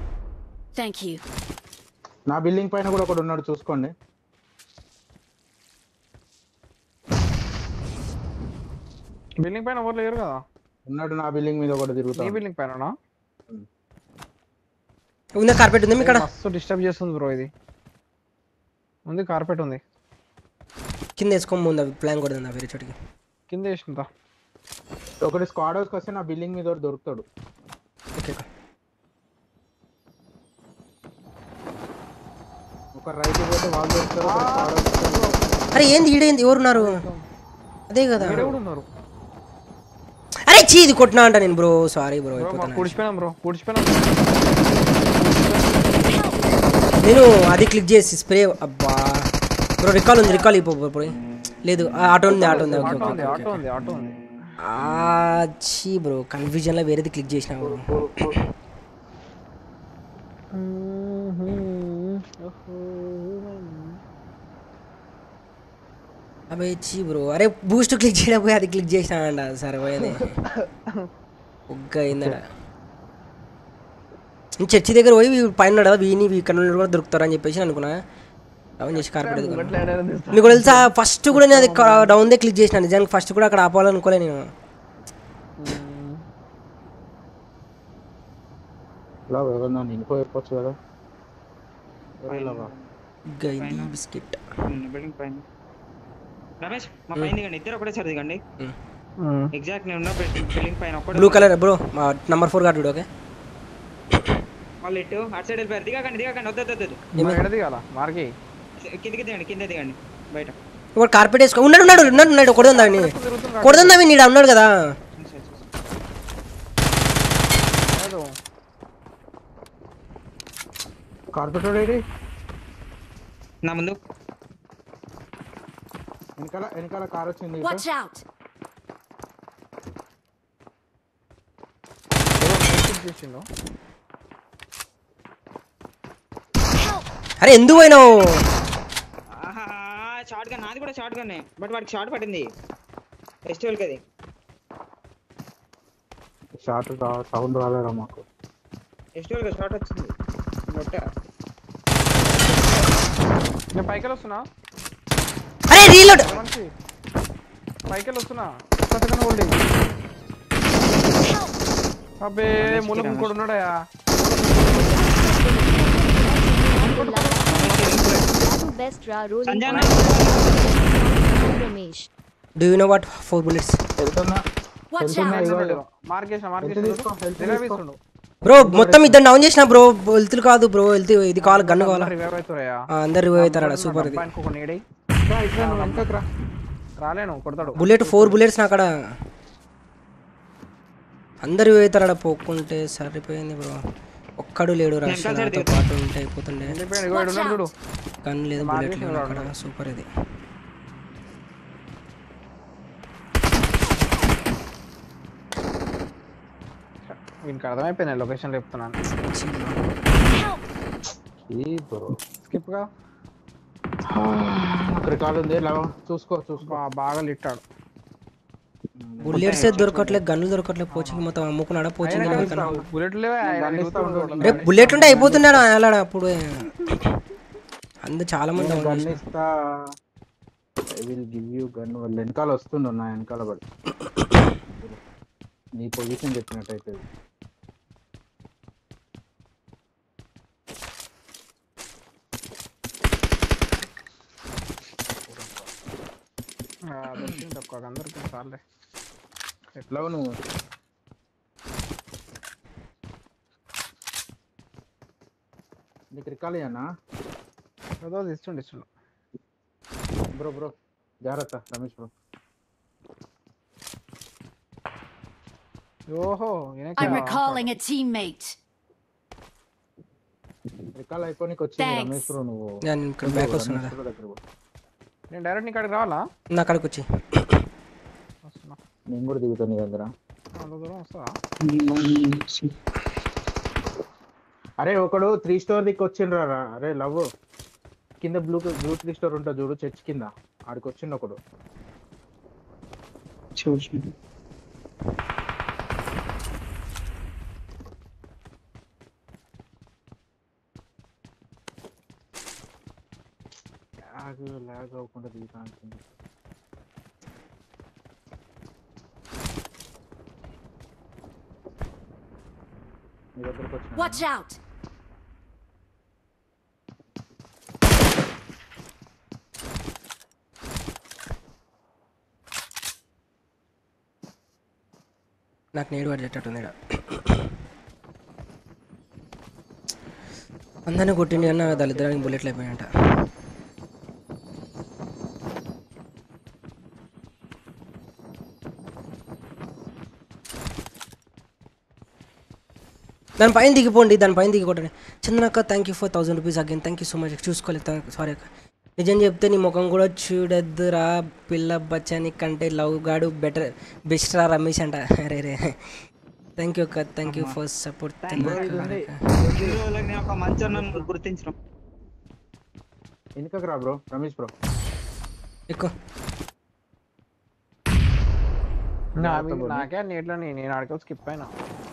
నా బిల్డింగ్ పైన కూడా ఒకడు ఉన్నాడు చూసుకోండి బిల్డింగ్ పైన ఎవరు లేరు కదా ఉన్నాడు నా బిల్డింగ్ మీద ఒకటి తిరుగుతాడు నీ బిల్డింగ్ పైన ఉందా కార్పెట్ ఉంది ఇక్కడ మస్తు డిస్టర్బ్ చేస్తుంది బ్రో ఇది ఉంది కార్పెట్ ఉంది కింద వేసుకో ముందు ప్లాన్ కూడా ఉంది వేరే చోటికి కింద వేసుకుంటా ఒకటి స్క్వాడ్ హౌస్కి వస్తే నా బిల్డింగ్ మీద ఒకటి దొరుకుతాడు ఓకే ఒక రైట్ పోతే వాళ్ళు దొరుకుతారు అరే ఏంది ఈడేంది ఎవరున్నారు అదే కదా ఉన్నారు అరే చీ ఇది కొట్టినా అంట నేను బ్రో సారీ బ్రో నేను అది క్లిక్ చేసి స్ప్రే అబ్బా బ్రో రికాల్ ఉంది రికాల్ ఇప్పుడు లేదు ఆటో ఉంది చీ బ్రో కన్ఫ్యూజన్ లో వేరేది క్లిక్ చేసిన బ్రో అబ్బే చీ బ్రో అరే బూస్ట్ క్లిక్ చేయకపోయి అది క్లిక్ చేసినానంట సరే పోయింది ఒక్క అయిందట చర్చి దగ్గర పోయి పైన కదా వీని ఇక్కడ కూడా దొరుకుతారని చెప్పేసి అనుకున్నా డౌన్ చేసి కార్పెట్ నీకు తెలుసా ఫస్ట్ కూడా నేను అది డౌన్ దే క్లిక్ చేసిన నిజానికి ఫస్ట్ కూడా అక్కడ ఆపాలనుకోలే నేను కదా బిస్కెట్ రమేష్ మా పైన దిగండి ఇద్దరు ఒకటేసారి దిగండి ఎగ్జాక్ట్ నేను ఉన్న బిల్డింగ్ పైన ఒకటే బ్లూ కలర్ బ్రో నంబర్ 4 గాడు ఓకే వాళ్ళు ఇటు అటు సైడ్ వెళ్ళిపోయారు దిగకండి వద్దు ఎక్కడ దిగాల మార్కి కిందకి దిగండి కింద దిగండి బయట ఇప్పుడు కార్పెట్ వేసుకో ఉన్నాడు కొడుతుందా నీడ ఉన్నాడు కదా కార్పెట్ నా ముందు వెనకాల కార్ వచ్చింది అరే ఎందుకు పోయినావు షార్ట్ గన్ నాది కూడా షార్ట్ గన్ బట్ వాడికి షార్ట్ పట్టింది ఫెస్టివల్ కది షార్ట్ సౌండ్ రాలేరా మాకు ఫెస్టివల్ గా షార్ట్ వచ్చింది నేను పైకి వస్తున్నా అరే రీలోడ్ పైకి వస్తున్నా సెకండ్ హోల్డింగ్ అబ్బే మూల ఇంకోటి ఉన్నాడయా best ra rolling. Ramesh. Do you know what 4 bullets? వెళ్తున్నా Watch వెళ్తున్నా out. హెల్త్ తీసుకో హెల్త్ తీసుకో బ్రో మొత్తం ఇద్దరు డౌన్ చేసిన బ్రో. హెల్త్ కాదు బ్రో, హెల్త్ ఇది కావాలి, గన్ను కావాలా. రివైవ్ అవుతారయ్యా. అందరు రివైవ్ అవుతారా, సూపర్ ఇది. ఇంకొక నీడై ఇట్లా నువ్వు వెనకకు రా. రాలేను కొడతాడు. బుల్లెట్ 4 bullets నా అక్కడ. అందరు రివైవ్ అవుతారా పోకుంటే సరిపోయింది బ్రో. ఒక్కడు లేడు రష్ నాతో పాటు ఉంటే అయిపోతుండే. చూడు గన్ లేదు, బుల్లెట్ లేదు అక్కడ. సూపర్ ఇది. వీనికి అర్థమైపోయింది లొకేషన్ చెప్తున్నాను. ఈ బ్రో స్కిప్ గా అక్కడ కాల్ ఉంది చూసుకో బాగా లిట్టాడు. బుల్లెట్స్ దొరకట్లేదు, గన్నులు దొరకట్లేదు. పోచింగ్ మొత్తం అమ్ముకున్నాడా పోచింగ్? బుల్లెట్ రేపు బుల్లెట్ ఉంటే అయిపోతున్నాడు అలాడా. అప్పుడు అందరు చాలా మంది గన్ ఇస్తా. I will give you gun. వాళ్ళు వెనకాల వస్తుండు, నా వెనకాల పడి నీ పొజిషన్ చెప్పినట్టయితే. అందరికి చాలే. ఎట్లా నువ్వు నీకు రికాల్ అయ్యానా? ఏదో ఇస్తుండు బ్రో జాగ్రత్త రమేష్ బ్రో. ఓహో I'm recalling a teammate. Recall అయిపోనికి వచ్చింది రమేష్ బ్రో. నువ్వు నేను ఇక్కడ బ్యాక్ వస్తున్నా. నేను డైరెక్ట్ నీ కాడికి రావాలా? నా కాడికి వచ్చి నేను కూడా దిగుతాను నీ దగ్గర. అరే ఒకడు 3 స్టోర్ దిక్కు వచ్చిండ్రా. అరే లవ్ కింద బ్లూ 3 స్టోర్ ఉంటుంది చూడు, చర్చ్ కింద. ఆడికి వచ్చిండు ఒకడు. లాగ్ అవ్వకుండా దిగుతా అనుకుంటా. మీ దగ్గరకు వచ్చిన Watch out. నాకు నేడు పడేటట్టుంది. అందరినీ కొట్టిండి అన్న, దళిద్రానికి బుల్లెట్లు అయిపోయాయంట. దానిపైన దిగిపోండి, దానిపైన దిగిపోండి. చందనక్క thank you for 1000 rupees again. Thank you so much. చూసుకోలేదు, సారీ అక్క. నిజం చెప్తే నీ ముఖం కూడా చూడద్దురా పిల్ల బచ్చాని కంటే లవ్ గాడు బెస్ట్ రా రమేష్ అంట. అరే రే థ్యాంక్ యూ అక్క, థ్యాంక్ యూ ఫర్ సపోర్ట్. గుర్తించడం వెనుకకు రా బ్రో రమేష్ బ్రో. ఎక్కువ నాకే నీటిలో నేను ఆడికి స్కిప్ అయినా.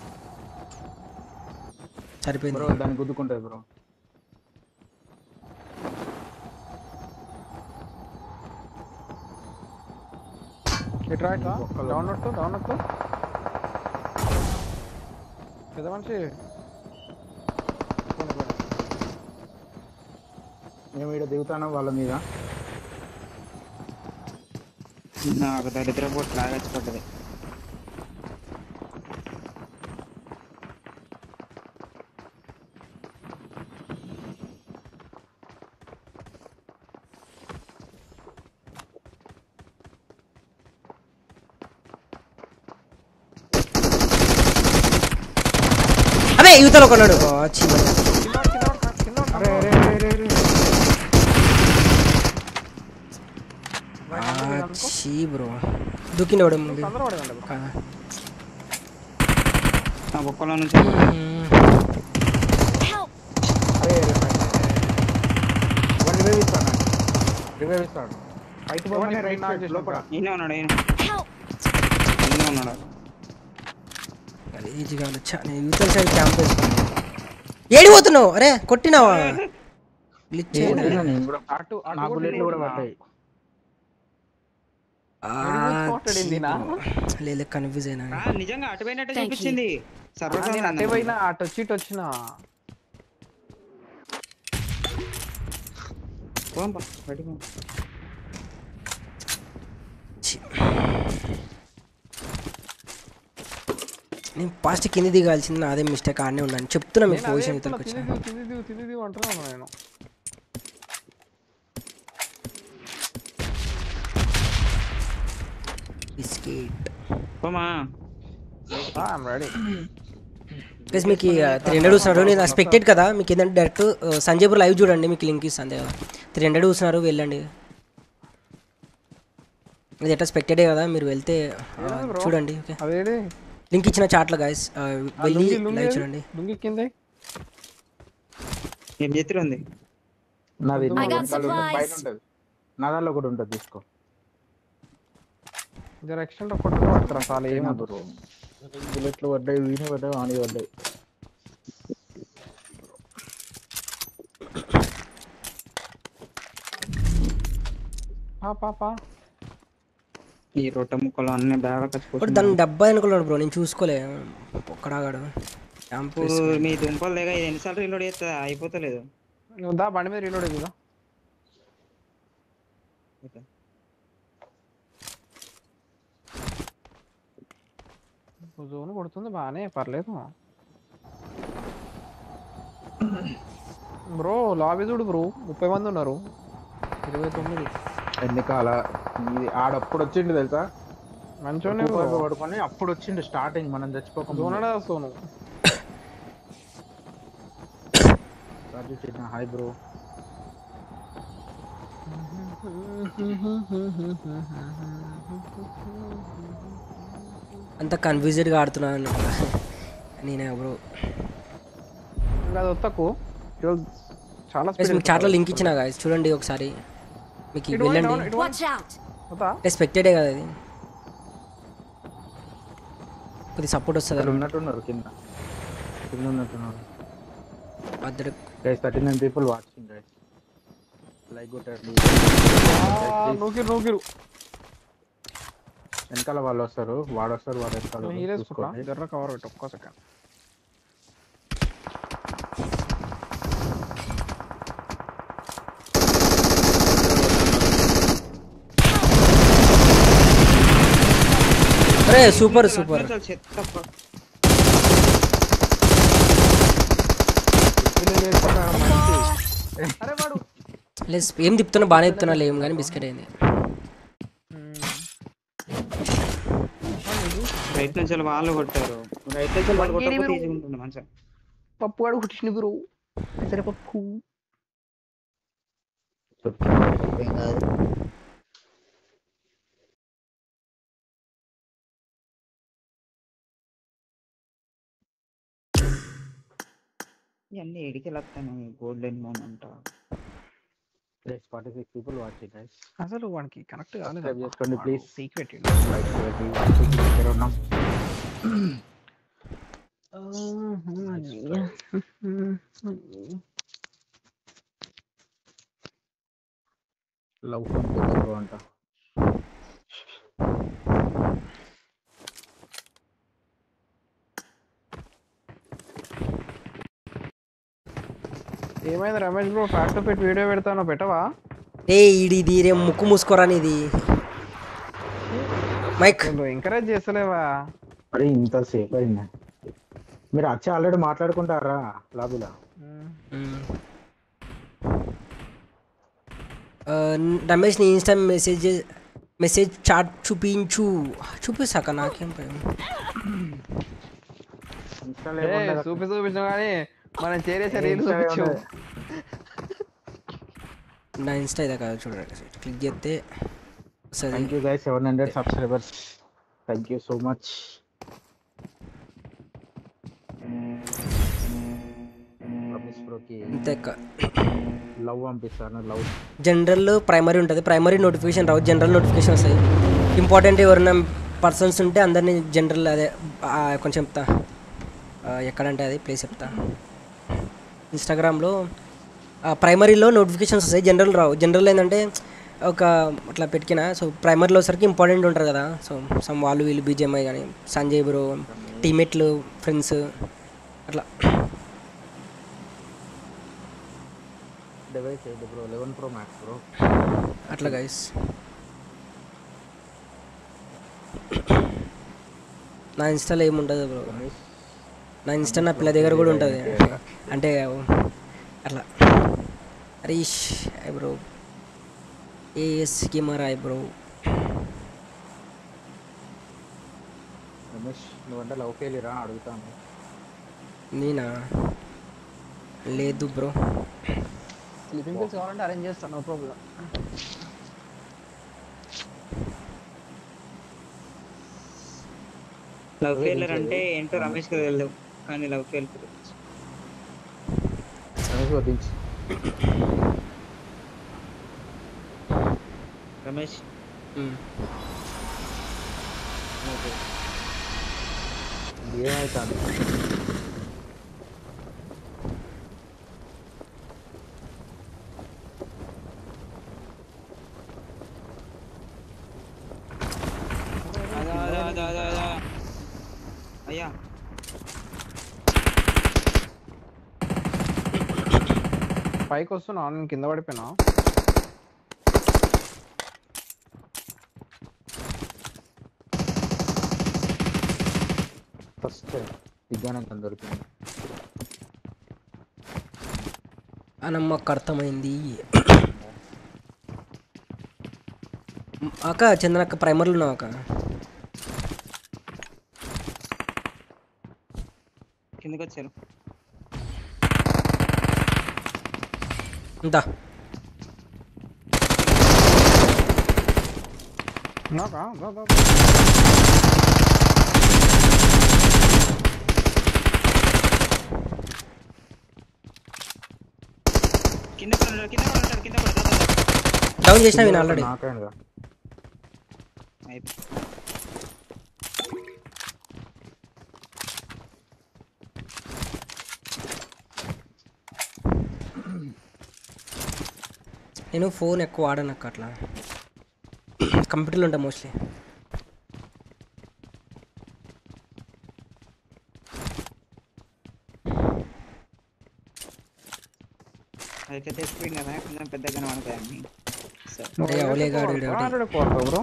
సరిపోయింది బ్రో, దాన్ని గుద్దుకుంటుంది బ్రో. ఇట్రా డౌన్ పెద్ద మనిషి. మేము ఇక్కడ దిగుతాను వాళ్ళ మీద. నాకు దరిద్ర పోటీ లాగచ్చి పడ్డది. అదే యువతలో కొన్నాడు. బ్రో దుక్కినవాడు బొక్కలో నుంచి రివైవ్ ఇస్తాడు. పైకి పోగానే రైట్ సైడ్ లోపల ఈయన ఉన్నాడు. ఈజీగా నేను యూతల్ సైడ్ క్యాంప్ వేసుకున్నాను. ఏడిపోతున్నావు? అరే కొట్టినావా? లేదు కన్ఫ్యూజ్ అయినా. నిజంగా అటుపోయినట్టు చూపించింది. అటుపోయినా అటు వచ్చి ఇటు వచ్చిన పిచ్చి. నేను ఫాస్ట్ కింది దిగాల్సింది అదే మిస్టేక్ ఆడనే ఉన్నాను చెప్తున్నా మీకు పొజిషన్ ఇతనికి వచ్చా. తిని అంటున్నాను నేను. Biscuit I'm ready. ప్లస్ మీకు 300 చూస్తున్నారు, నేను ఎక్స్పెక్టెడ్ కదా మీకు ఏంటంటే డైరెక్ట్ సంజయ్పూర్ లైవ్ చూడండి, మీకు లింక్ ఇస్తాను కదా. 300 చూస్తున్నారు వెళ్ళండి, ఇది ఎట్లా ఎక్స్పెక్టెడే కదా, మీరు వెళ్తే చూడండి. ఓకే లింక్ ఇచ్చిన చాట్లో గాయస్ వెళ్ళి లైవ్ చూడండి. ఏం చేతిలో ఉంది నాది పైన ఉంటుంది, నా దానిలో కూడా ఉంటుంది తీసుకో. జర ఎక్స్టెంట్ ఒకటి పట్టుకురా చాలు, ఏమవుతుంది. బుల్లెట్లు పడ్డాయి, వీనే పడ్డాయి, ఆని పడ్డాయి. ఈ రొట్టె ముక్కలు అన్ని బాగా దాని డబ్బా అనుకున్నాడు బ్రో, నేను చూసుకోలే ఒక్కడాగాడు. మీ దుంపలు లేక ఇది ఎన్నిసార్లు రీలోడ్ చేస్తా అయిపోతలేదు. దా బండి మీద రీలోడ్ అవుతుందా. జోన్ కొడుతుంది బాగానే, పర్లేదు బ్రో. లాబీ చూడు బ్రో, 30 మంది ఉన్నారు, 29 ఎన్నికాల ఆడప్పుడు వచ్చిండు తెలుసా, మంచిగానే పడుకొని అప్పుడు వచ్చిండు స్టార్టింగ్, మనం చచ్చిపోకుండా. Sonu hi bro. అంత కన్ఫ్యూజ్డ్గా ఆడుతున్నాను నేనే బ్రో. చాలా మీకు చాట్లో లింక్ ఇచ్చిన గాయస్ చూడండి ఒకసారి, మీకు వెళ్ళండి. ఎక్స్పెక్టెడే కదా అది, కొద్ది సపోర్ట్ వస్తుంది. ఉన్నట్టున్నారు కింద ఉన్నట్టున్నారు. అద్దరు guys 39 people watching guys, like కొట్టండి. నూకిరు వెనకాల వాళ్ళు వస్తారు, వాడు వస్తారు, వాడు వెనకాల జర్ర కవర్ పెట్టు ఒక్క సెకండ్. అరే సూపర్ సూపర్. లెస్ ఏం తిప్పుతున్నా బాగానే తిప్పుతున్నా లేం కానీ బిస్కెట్ అయింది. రైట్ నుంచి వాళ్ళు కొట్టారు, రైట్ నుంచి వాళ్ళు కొట్టకపోతే ఈజీగా ఉంటుంది మంచిగా. పప్పు వాడు కొట్టిండు గురు, సరే పప్పు. ఇవన్నీ ఎడికి వెళ్ళొస్తాను golden moment. 46 people watching guys. అసలు వానికి కనెక్ట్ కాలేదు. సబ్స్క్రైబ్ చేసుకోండి ప్లీజ్. సీక్రెట్ లైక్ చేయండి, దగ్గర ఉన్నాం. లవ్ ఫోన్ అంట. ఏమైంది రమేష్ బ్రో, ఫ్యాక్టర్ పెట్టి వీడియో పెడతానో పెట్టవా? ఏ ఇది రే ముక్కు మూసుకోరా ఇది మైక్ ఎంకరేజ్ చేస్తలేవా? అరే ఇంత సేపు అయింది, మీరు వచ్చి ఆల్రెడీ మాట్లాడుకుంటారా లాబీలో? రమేష్ నీ ఇన్స్టా మెసేజ్ చాట్ చూపిస్తాక నాకేం చూపించిన కానీ మనం చేరేసే రీల్ చూపించు. నా ఇన్స్టా ఇదే కదా చూడండి, క్లిక్ చేస్తే thank you guys 700 subscribers, thank you so much. Love పంపిస్తాను, లవ్ జనరల్ ప్రైమరీ ఉంటుంది, ప్రైమరీ నోటిఫికేషన్ రావు, జనరల్ నోటిఫికేషన్ వస్తాయి. ఇంపార్టెంట్ ఎవరైనా పర్సన్స్ ఉంటే అందరినీ జనరల్ అదే కొంచెం చెప్తా, ఎక్కడంటే అది ప్లేస్ చెప్తా. ఇన్స్టాగ్రామ్లో ప్రైమరీలో నోటిఫికేషన్స్ వస్తాయి, జనరల్ రావు. జనరల్ ఏంటంటే ఒక అట్లా పెట్టినా, సో ప్రైమరీలో సరికి ఇంపార్టెంట్ ఉంటారు కదా, సో సమ్ వాళ్ళు వీళ్ళు బీజేఎంఐ కానీ సంజయ్ బ్రో టీమేట్లు ఫ్రెండ్స్ అట్లా. డివైస్ 11 Pro Max బ్రో అట్లా గైస్. నా ఇన్స్టాలో ఏముండదు బ్రో. నా ఇన్స్టా నా పిల్ల దగ్గర కూడా ఉంటుంది. అంటే అట్లా హరీష్ బ్రో ఏఎస్ కెమెరా బ్రో. రమేష్ నువ్వంటే లవ్ ఫెయిలియరా అడుగుతాను. నేనా? లేదు బ్రో. స్లీపింగ్ పిల్స్ కావాలంటే అరేంజ్ చేస్తాను, నో ప్రాబ్లం. లవ్ ఫెయిలర్ అంటే ఏంటో రమేష్ కి తెలియదు, కానీ లవ్ ఫెయిలర్ రమేష్ వద్దించి రమేష్ ఏమవుతాను అయ్యా పైకి వస్తున్నా, నేను కింద పడిపోయినా. ఫస్ట్ దిగ్గానే దొరికింది. అనమ్మకు అర్థమైంది. అక్క చందనక్క ప్రైమర్లు ఉన్నావు అక్క? కిందకి వచ్చారు. ఇంత డౌన్ చేసినా నేను ఆల్రెడీ. నేను ఫోన్ ఎక్కువ వాడను అక్క, అట్లా కంప్యూటర్లో ఉంటా మోస్ట్లీ. అయితే తెచ్చుకుని కదా కొంచెం పెద్దగానే ఉంటాయి. అవలేగాడు బ్రో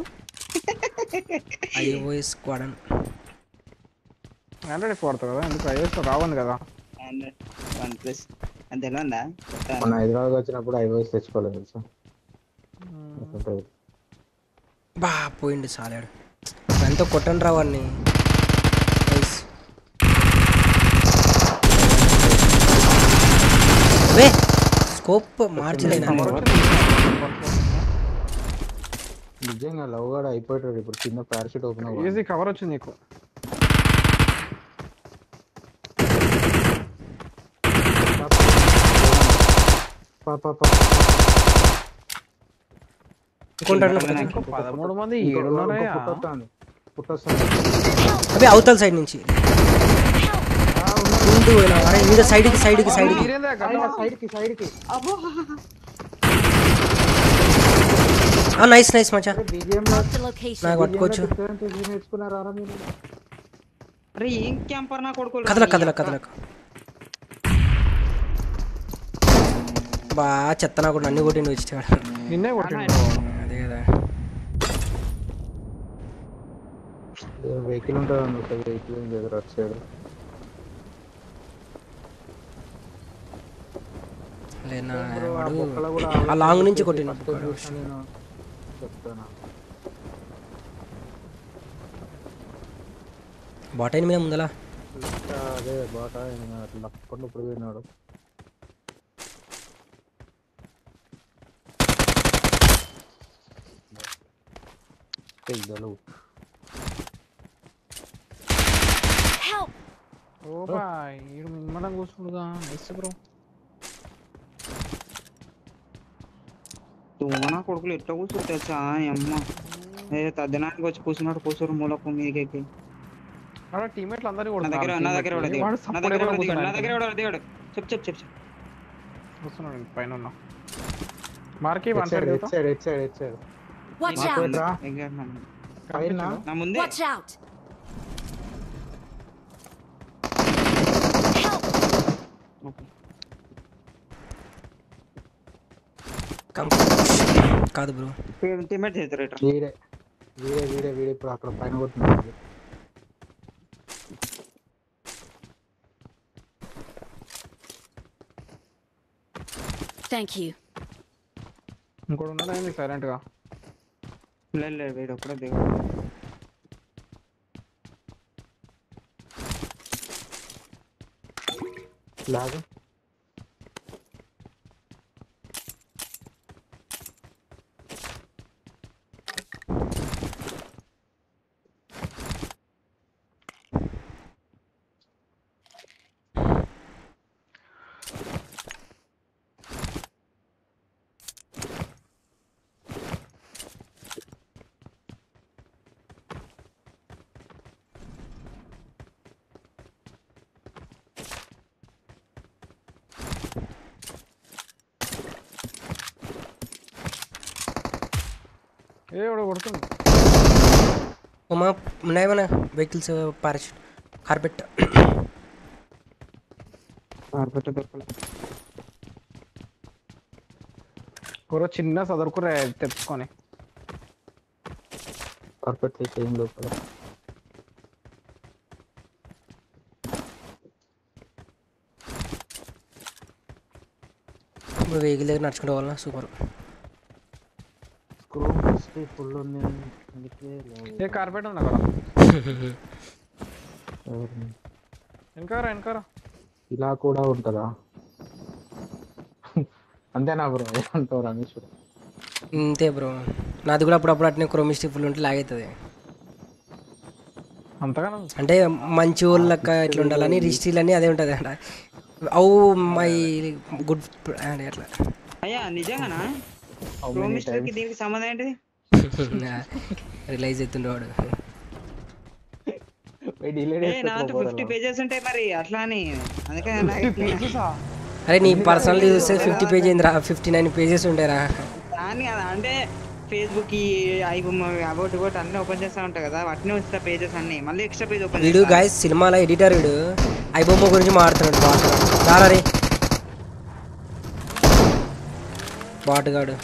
iOS స్క్వాడన్ ఆండ్రాయిడ్ వాడతావు కదా, ఎందుకు iOS రావండి కదా. OnePlus అంతే ఉందా? మన హైదరాబాద్ వచ్చినప్పుడు iOS తెచ్చుకోలేదు తెలుసా. బా పోయిండు సాలాడు. ఎంతో కొట్టండి రావాడిని. వే స్కోప్ మార్చలేనా? నిజంగా లవ్ కూడా అయిపోయాడు. ఇప్పుడు చిన్న పారాషూట్ ఓపెన్ అవ్వాలి. ఈజీ కవర్ వచ్చింది నీకు. అవి అవతల సైడ్ నుంచి సైడ్కి సైడ్కి సైడ్కి నైస్ నైస్ మచ్చా. నాకు పట్టుకోవచ్చు. కదలక కదలక కదలక బా చెత్త. నాకు నన్ను కొట్టిండు వచ్చేవాడు. నిన్నే కొట్టిండు. అదే కదా. వెహికల్ ఉంటుంది, వెహికల్ ఎదురు వచ్చాడు. లేనా వాడు ఆ లాంగ్ నుంచి కొట్టిండు. బాటైన్ మీద ముందలా అదే బాట అట్లా అప్పట్లో ఇప్పుడు పోయినాడు. ఓ బాయ్ ఈడు మిమ్మడం కూర్చుండుగా. Nice bro. నా కొడుకులు ఎట్లా కూర్చోరు తెలుసా అమ్మ. తద్దనానికి వచ్చి కూర్చున్నాడు, కూర్చోరు మూలకు మీదకి. టీమేట్లు అందరూ నా దగ్గర చెప్పు చెప్పు చెప్పు వస్తున్నాడు పైన ఉన్నా. మార్కి వన్ సైడ్ నా ముందే. కాదు బ్రో, టీమేట్ చేస్తారు. వీడే వీడే వీడే వీడే ఇప్పుడు అక్కడ పైన కొట్టున్నాడు. Thank you. ఇంకోటి ఉన్నాడా ఏంది సైలెంట్ గా? లేదు వీడు ఒక్కడే దిగు. లాగు ఎవడో కొడుతుంది. ఉమా ఉన్నాయేమన్నా వెహికల్స్ పారాషూట్ కార్పెట్ కూర చిన్న సదరుకుర తెచ్చుకొని కార్పెట్ ఏం లోపల వెహికల్ దగ్గర నడుచుకుంటే వాళ్ళ సూపర్. ఫుల్ ఉంది. ఏ కార్పెట్ ఉన్నా కదా వెనకారా ఇలా కూడా ఉంటుందా? అంతేనా బ్రో? ఏమంటావు రమేష్? అంతే బ్రో, నాది కూడా అప్పుడప్పుడు అట్నే క్రోమిస్టిక్ ఫుల్ ఉంటే లాగవుతుంది. అంతగానో అంటే మంచి వాళ్ళక ఇట్లా ఉండాలని రిజిస్ట్రీలు అన్నీ అదే ఉంటుంది అంట. అవు మై గుడ్ అంటే అట్లా. అయ్యా నిజంగానా? ప్రోమిస్టర్కి దీనికి సంబంధం ఏంటిది? రిలైజ్ అవుతుండేవాడు. నాతో 50 పేజెస్ ఉంటాయి మరి అట్లా అని అందుకే. అరే నీ పర్సనల్ చూస్తే 50 పేజ్ ఏందిరా, 59 పేజెస్ ఉంటాయిరా. దాన్ని కదా అంటే ఫేస్బుక్ కి అబౌట్ కూడా అన్ని ఓపెన్ చేస్తా ఉంటాయి కదా, వాటిని వస్తా పేజెస్ అన్ని మళ్ళీ ఎక్స్ట్రా పేజ్ ఓపెన్. వీడు గాయస్ సినిమాలో ఎడిటర్, వీడు ఐబొమ్మ గురించి మాట్లాడుతున్నాడు. దారా బాటుగాడు.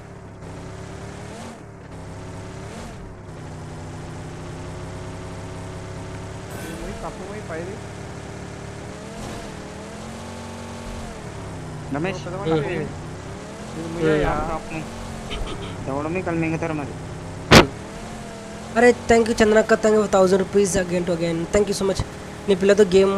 రమేష్ ఎవడమే కళ్ళు మింగుతారు మరి. అరే థ్యాంక్ యూ చంద్రక్క, thank you 1000 rupees again to again. Thank you so much. నీ పిల్లతో గేమ్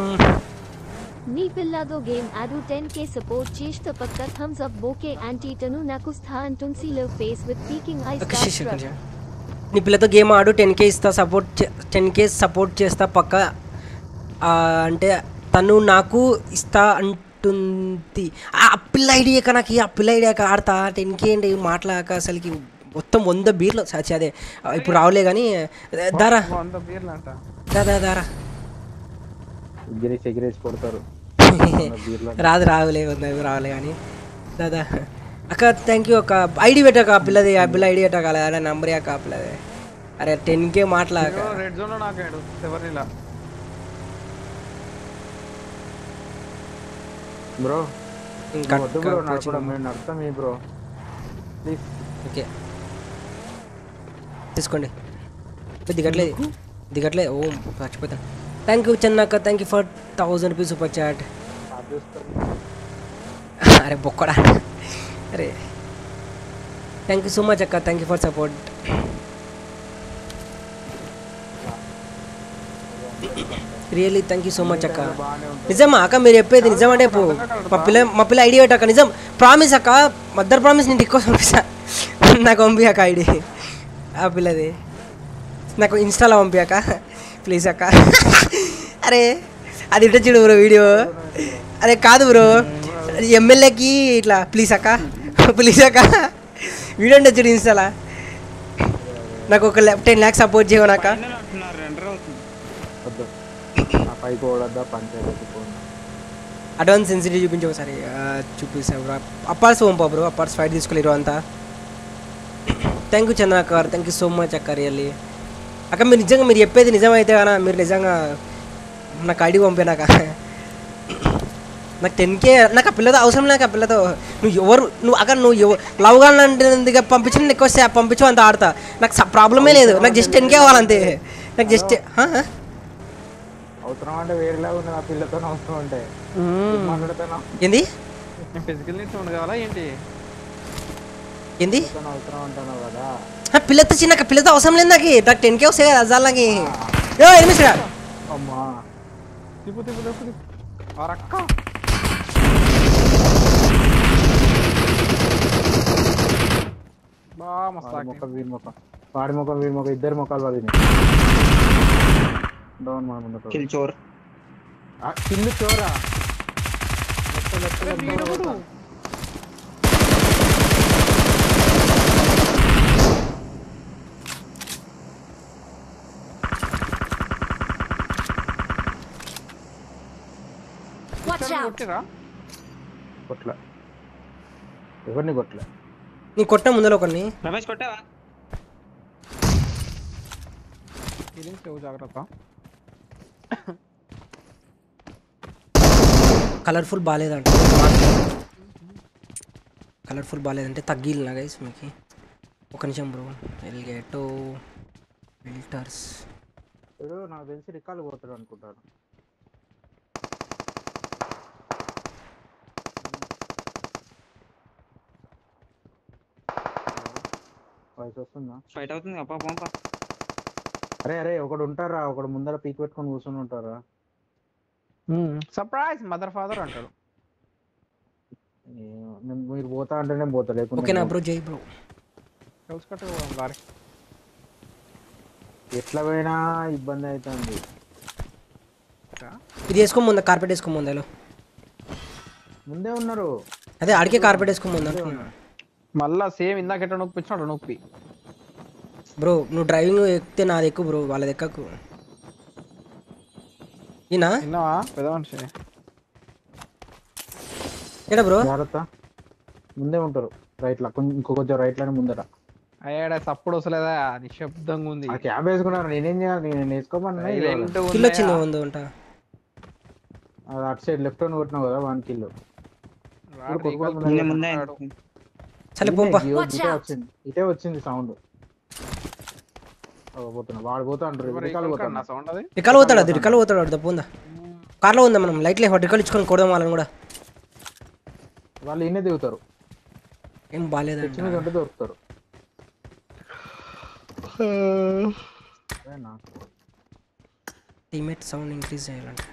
ఆడు 10k సపోర్ట్ చేస్తే పక్క థమ్స్ అప్ బోకే యాంటీటను నాకు స్థాన్ టున్సీలో ఫేస్ విత్ పీకింగ్ ఐస్. నీ పిల్లతో గేమ్ ఆడు 10k ఇస్తా, 10k సపోర్ట్ చేస్తా పక్క అంటే తను నాకు ఇస్తా అంటుంది. ఆ పిల్ల ఐడియాక నాకు ఆ పిల్ల ఐడియాక ఆడతా 10k అంటే మాట్లాడక అసలుకి మొత్తం 100 బీర్లు సచ్చి. అదే ఇప్పుడు రావులే కానీ దారా దారా ఎగిరేసి కొడతారు. రావులే 100 రావులే కానీ దాదా అక్క థ్యాంక్ యూ. ఒక ఐడి పెట్టాక ఆ పిల్లది, ఆ పిల్ల ఐడి పెట్టాక అలా నంబర్ యాక ఆ పిల్లది. అరే 10k మాట్లాడక రెడ్ జోన్ లో నాకాడు ఎవరిలా బ్రో. వద్దు బ్రో, నడపడం మేము నడుస్తాం బ్రో ప్లీజ్. ఓకే తీసుకోండి. దిగట్లేదు ఓ మర్చిపోతాను. థ్యాంక్ యూ చందక్క, thank you for 1000 rupees super chat. అరే బొక్కడా. అరే థ్యాంక్ యూ సో మచ్ అక్క, thank you for support. Really thank you so much అక్క. నిజమా అక్క మీరు చెప్పేది నిజమంటే మా పిల్ల ఐడి పెట్టాక నిజం ప్రామిస్ అక్క, మదర్ ప్రామిస్ నేను ఎక్కువ పంపిస్తా. నాకు పంపియాక ఐడి ఆ పిల్లది, నాకు ఇన్స్టాలో పంపియాక ప్లీజ్ అక్క. అరే అది ఇట్లా చూడు బ్రో వీడియో. అరే కాదు బ్రో, ఎమ్మెల్యేకి ఇట్లా ప్లీజ్ అక్క వీడియో అంటే చూడు ఇన్స్టాలా. నాకు ఒక 10 lakhs సపోర్ట్ చేయనాక అడ్వాన్స్ సెన్సిటివ్ చూపించి ఒకసారి చూపిస్తాను బ్రో. అప్పార్స్ పంపా బ్రో, అప్పార్స్ ఫైట్ తీసుకోలేరు అంతా. థ్యాంక్ యూ చంద్ర అక్క, థ్యాంక్ యూ సో మచ్ అక్క. రియల్లీ అక్క మీరు నిజంగా మీరు చెప్పేది నిజమైతే కానీ మీరు నిజంగా నాకు ఐడి పంపినాక నాకు 10k నాకు ఆ పిల్లతో అవసరం లేక. ఆ పిల్లతో నువ్వు అక్కడ లవ్గా అంటే పంపించిన ఎక్కువ పంపించు అంత ఆడతా, నాకు ప్రాబ్లమే లేదు. నాకు జస్ట్ 10k కావాలంతే. నాకు జస్ట్ అవసరం అంటే వేరేలాగా ఉన్నది ఆ పిల్లతో అవసరం అంటే ఏంది ఫిజికల్ నీడ్స్ ఉండ కావాలా ఏంటి? ఏంది అవసరం అంటున్నావు కదా. పిల్లతో చిన్న పిల్లతో అవసరం లేదు నాకు 10K వస్తాయి కదా అజాల్ నాకు. ఎనిమిది అమ్మా తిప్పు తిప్పు తిప్పు ఆ రక్క బా మస్తు వీడి ముఖం వాడి ముఖం వీడి ముఖం ఇద్దరు ముఖాలు పడింది. డౌన్ మన ముందు కిల్ చోర్ కిల్ చోరా. కొట్టిరా? కొట్ల ఎవరిని కొట్ల? నీ కొట్ట ముందర ఒకరిని. రమేష్ కొట్టావా? ఫీలింగ్స్ లేవు, జాగ్రత్త. కలర్ఫుల్ బాగాలేదంట. కలర్ఫుల్ బాగాలేదంటే తగ్గిలినా గైస్ మీకు. ఒక నిమిషం బ్రో. ఎల్గేటో ఫిల్టర్స్ నాకు తెలిసి రికార్డు పోతాడు అనుకుంటాను. ఫైట్ అవుతుంది అప్ప పంప. అరే ఒకడు ఉంటారా, ఒకడు ముందర పీక్ పెట్టుకొని కూర్చొని ఉంటారా. సర్ప్రైజ్ మదర్ ఫాదర్ అంటారు. మీరు పోతా అంటే నేను పోతా, లేకుండా ఓకేనా బ్రో? జై బ్రో. ఎట్లా పోయినా ఇబ్బంది అవుతుంది. ఇది వేసుకోముందా? కార్పెట్ వేసుకోముందా? ముందే ఉన్నారు. అదే ఆడికే కార్పెట్ వేసుకోముందా మళ్ళా సేమ్ ఇందాక ఎట్లా నొప్పించాడు నొప్పి. బ్రో నువ్వు డ్రైవింగ్ ఎక్కితే నాది ఎక్కువ బ్రో, వాళ్ళది ఎక్కకు. ఈనా పెద్ద మనిషి ఏడా బ్రో? జాగ్రత్త, ముందే ఉంటారు రైట్ లా, ఇంకో కొంచెం రైట్ లోనే ముందర. అయ్యాడ సప్పుడు వస్తలేదా? నిశ్శబ్దంగా ఉంది. క్యాబ్ వేసుకున్నారు, నేనేం చేయాలి? నేను వేసుకోమన్నా. కిల్ వచ్చింది ముందు ఉంటా. అటు సైడ్ లెఫ్ట్ అని కొట్టినావు కదా 1 కిల్. ఇటే వచ్చింది సౌండ్. వాడు పోతా అంటారు. రికాల్ పోతాడు, అది రికాల్ పోతాడు. అది తప్పు ఉందా? కార్లో ఉందా? మనం లైట్ రికాల్ ఇచ్చుకొని కొడదాం వాళ్ళని కూడా. వాళ్ళు ఇన్నే దిగుతారు. ఏం బాగాలేదంటే దొరుకుతారు. టీమేట్ సౌండ్ ఇంక్రీజ్ చేయాలంటే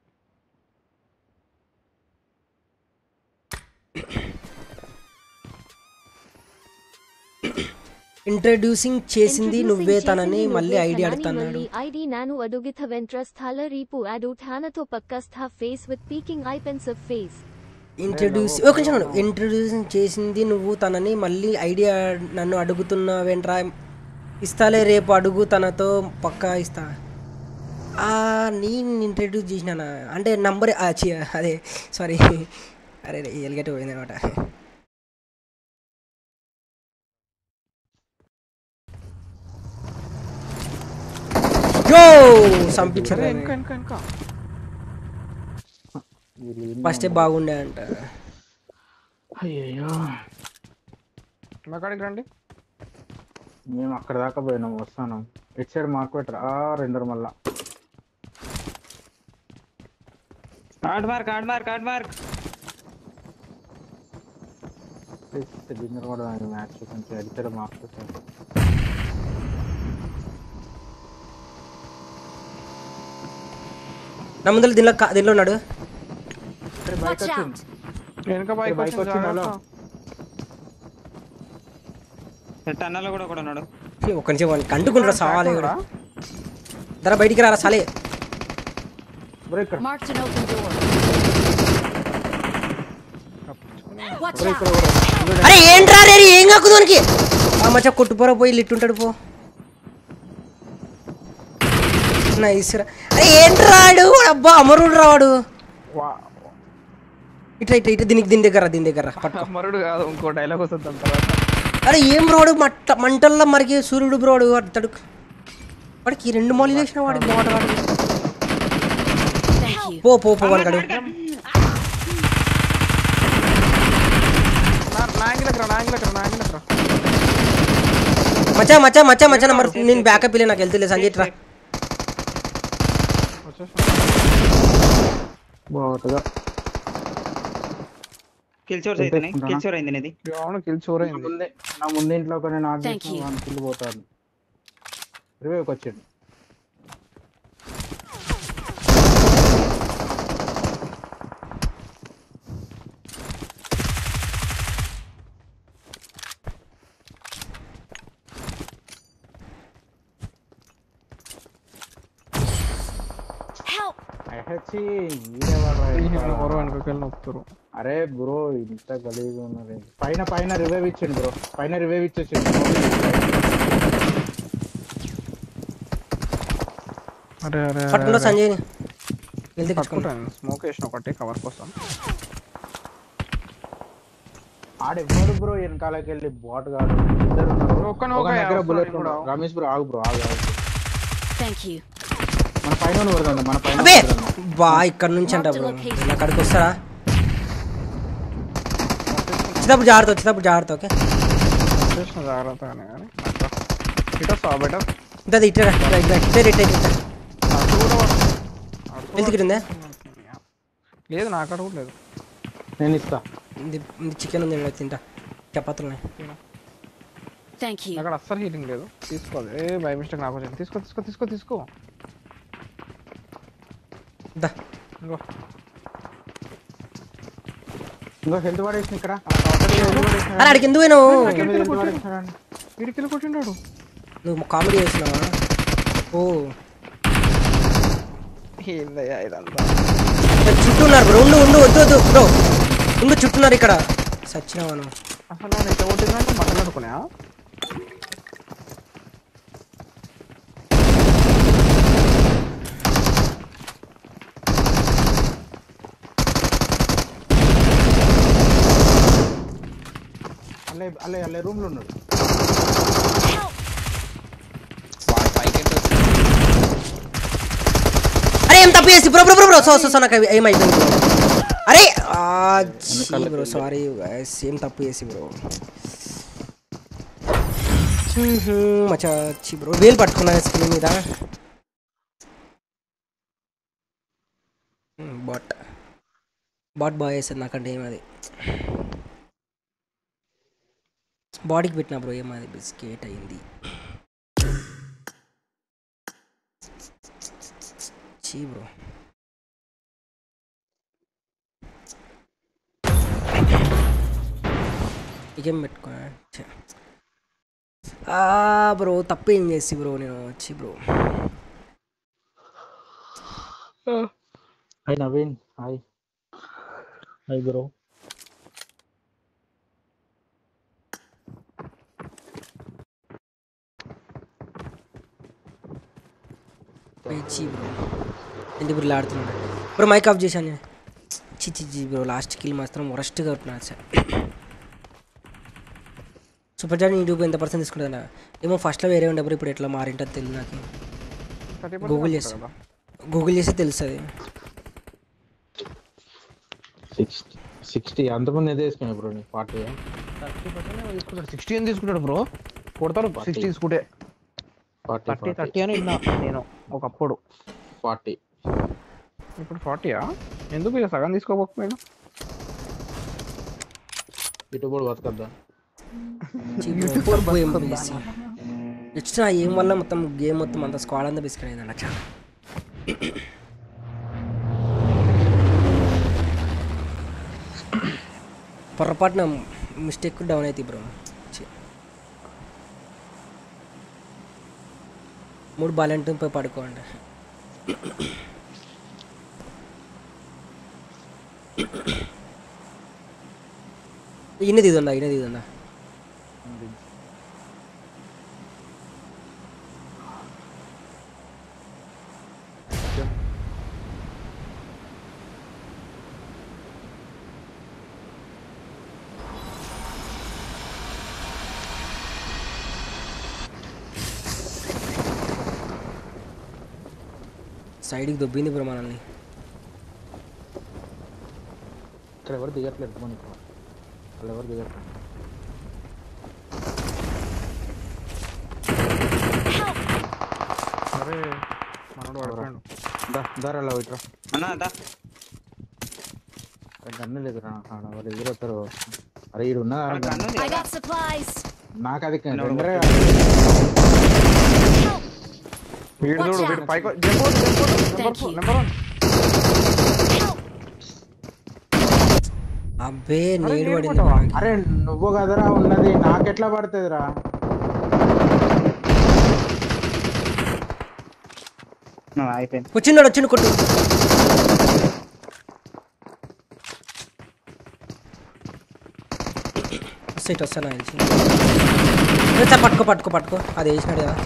ఇంట్రడ్యూసింగ్ చేసింది నువ్వే తనని మళ్ళీ ఐడి అడుగుతున్నాడు. ఐడి నాను అడుగిత వెంట్ర స్థల రీపు అడుగుతానతో పక్కస్థ ఫేస్ విత్ పీకింగ్ ఐపెన్స్ ఆఫ్ ఫేస్. ఇంట్రడ్యూసింగ్ చేసింది నువ్వు తనని మళ్ళీ ఐడియా నన్ను అడుగుతున్నా వెంట్రా. ఇస్తాలే రేపు అడుగు తనతో పక్కా ఇస్తా. నేను ఇంట్రడ్యూస్ చేసినా అంటే నంబర్ అదే సారీ. అరే ఎలిగేట్ పోయింది అనమాట. ఫస్ట్ బాగుండే అంట. అయ్యో ఎక్కడికి రండి. మేము అక్కడ దాకా పోయినాం, వస్తాను. ఇటు సైడ్ మార్క్ పెట్టరా? రెండరు మళ్ళా కార్డ్ మార్క్ డిన్నర్ కూడా మ్యాచ్ కొంచెం ఇటు సైడ్ మార్క్ పెట్టారు. నా ముందర దీనిలో ఉన్నాడు. బైక్ వచ్చింది, వెనక బైక్ వచ్చింది. టన్నల్లో కూడా ఒకడు ఉన్నాడు. ఒక్క నిమిషం వాడిని కంటుకుంటారా సాలే. ధర బయటికి రారా సాలే. అరే ఏంట్రా రే, ఏం కాకు దానికి. మచ్చా కొట్టుపోరా పోయి లిట్టుంటాడు పో. నైస్రా. అరే ఏంట్రాడు? అబ్బా అమరుడు రావాడు. ఇట్లా ఇట్లా ఇట్లా దీని దగ్గర అమరుడు కాదు, ఇంకో డైలాగ్ వస్తుంది. అరే ఏం రోడు మంటల్లో మరికి సూర్యుడు బ్రోడు అతడు. వాడికి 2 మాలు వేసిన వాడికి బాగుంటాడు. పో పో పో వాడు. మచ్చా మరి నేను బ్యాకప్ ఇలే, నాకు వెళ్తే సంజయ్ రా. బాగుంటుందా? కిల్ చోర్ అయితేనే కిల్ చోర్ అయింది నీది. అవును కిల్ చోర్ అయింది. నా ముందు ఇంట్లో ఒక నేను ఆన్ చేసిన 1 కిల్ పోతాను. రివైవ్కి వచ్చాడు. అరే బ్రో ఇంత గలీజ్ ఉన్నారు. పైన రివైవ్ ఇచ్చిండు బ్రో. పైన రివైవ్ ఇచ్చేసిండు. అరే అరే పట్టుకుంటా సంజయ్ని. స్మోక్ వేసిన ఒకటి కవర్ కోసం. ఆడెవ్వరు బ్రో వెనకాలకి వెళ్ళి బాట్ కాదు. రమేష్ బ్రో ఆగు బ్రో ఆగు. మన పైన కొడదాం. మన పైన బా ఇక్కడ నుంచి అంట బ్రో. అక్కడికి వస్తారా? వచ్చేటప్పుడు జాగ్రత్త. ఓకే జాగ్రత్తగానే కానీ ఇటో సా బెటర్ ఇది ఇట్లా వెళ్తుకిందే లేదు నా అక్కడ కూడా లేదు. నేను ఇస్తా. ఇది చికెన్ ఉంది తింటా. చపాతీలు ఉన్నాయి అక్కడ అస్సలు హీలింగ్ లేదు. తీసుకోవాలి. ఏ బై మిస్టేక్ నాకు వచ్చింది. తీసుకో ఇంకో హెల్త్ వాడేసిన ఇక్కడ. అరే అడిగి ఎందుకు పోయినావు? వీడికి కొట్టిండాడు. నువ్వు కామెడీ చేస్తున్నావా? ఓ ఏందయ్యా ఇదంతా? చుట్టూ ఉన్నారు బ్రో. వద్దు బ్రో. చుట్టూన్నారు ఇక్కడ. సచ్చినావా నువ్వు? అసలు ఎట్లా కొట్టిందంటే మాట్లాడుకున్నా. అల్లే రూమ్ లో ఉన్నాడు. అరే ఏం తప్పు చేసి బ్రో సో నాకు ఏమైపోయింది బ్రో. అరే బ్రో సారీ సేమ్ తప్పు చేసి బ్రో. మచ్చా బ్రో వేలు పట్టుకున్నా స్క్రీన్ మీద. బాట్ బాగా వేస్తుంది నాకంటే ఏమది. బాడీకి పెట్టినా బ్రో ఏమది బిస్కెట్ అయింది. బ్రో ఇకేం పెట్టుకో బ్రో. తప్పు ఏం చేసి బ్రో నేను bro. Hi Naveen. Hi bro. Bro ఏంటి బ్రో ఆడుతున్నాడు బ్రో. మైక్ ఆఫ్ చేశాను నేను. చిచ్చి బ్రో లాస్ట్ కిల్ మాత్రం వరస్ట్గా ఉంటున్నాను సార్. సూపర్ చాట్ యూట్యూబ్ ఎంత % తీసుకుంటుందా ఏమో. ఫస్ట్లో వేరే ఉండే బ్రో. ఇప్పుడు ఎట్లా మారింటుంది తెలియదు నాకు. గూగుల్ చేస్తే తెలుస్తుంది. 60 అంతమంది ఏదో వేసుకున్నాడు బ్రో. 40 60 అని తీసుకుంటాడు బ్రో. కొడతారు 60 తీసుకుంటే. 30 అని విన్నా నేను ఒకప్పుడు. 40 ఇప్పుడు 40యా? ఎందుకు ఇక సగం తీసుకోకపోయినా? ఇటు కూడా బతకద్దా? నెక్స్ట్ ఏం వల్ల మొత్తం గేమ్ మొత్తం అంతా స్క్వాడ్ అంతా బిస్కెట్ అయిందండి. చాలా పొరపాటున మిస్టేక్ డౌన్ అవుతాయి బ్రో. 3 బాల్ పోయి పడుకోండి. ఇన్నది ఉందా? సైడ్కి దొబ్బింది బ్రో మనల్ని. ఇక్కడ ఎవరు దిగట్లేదు మనకి. వాళ్ళు ఎవరు దిగట్లేదు. అరే మనోడు పడిపోయాడు. దారాలో ఇట్రా అన్నా దా. గన్ను లేదురా వాళ్ళు ఎదురవుతారు. అరే ఈడు ఉన్నా I got supplies. నాకు అది రెండరే వీడు చూడు వీడు పైకి నెంబర్ 1 అబ్బే నీడు పడింది మనకి. అరే నువ్వు కదరా ఉన్నది నాకెట్లా పడుతుందిరా? అయిపోయింది. వచ్చిండు కొట్టు. సైట్ వస్తాను పట్టుకో అది వేసినాడు కదా.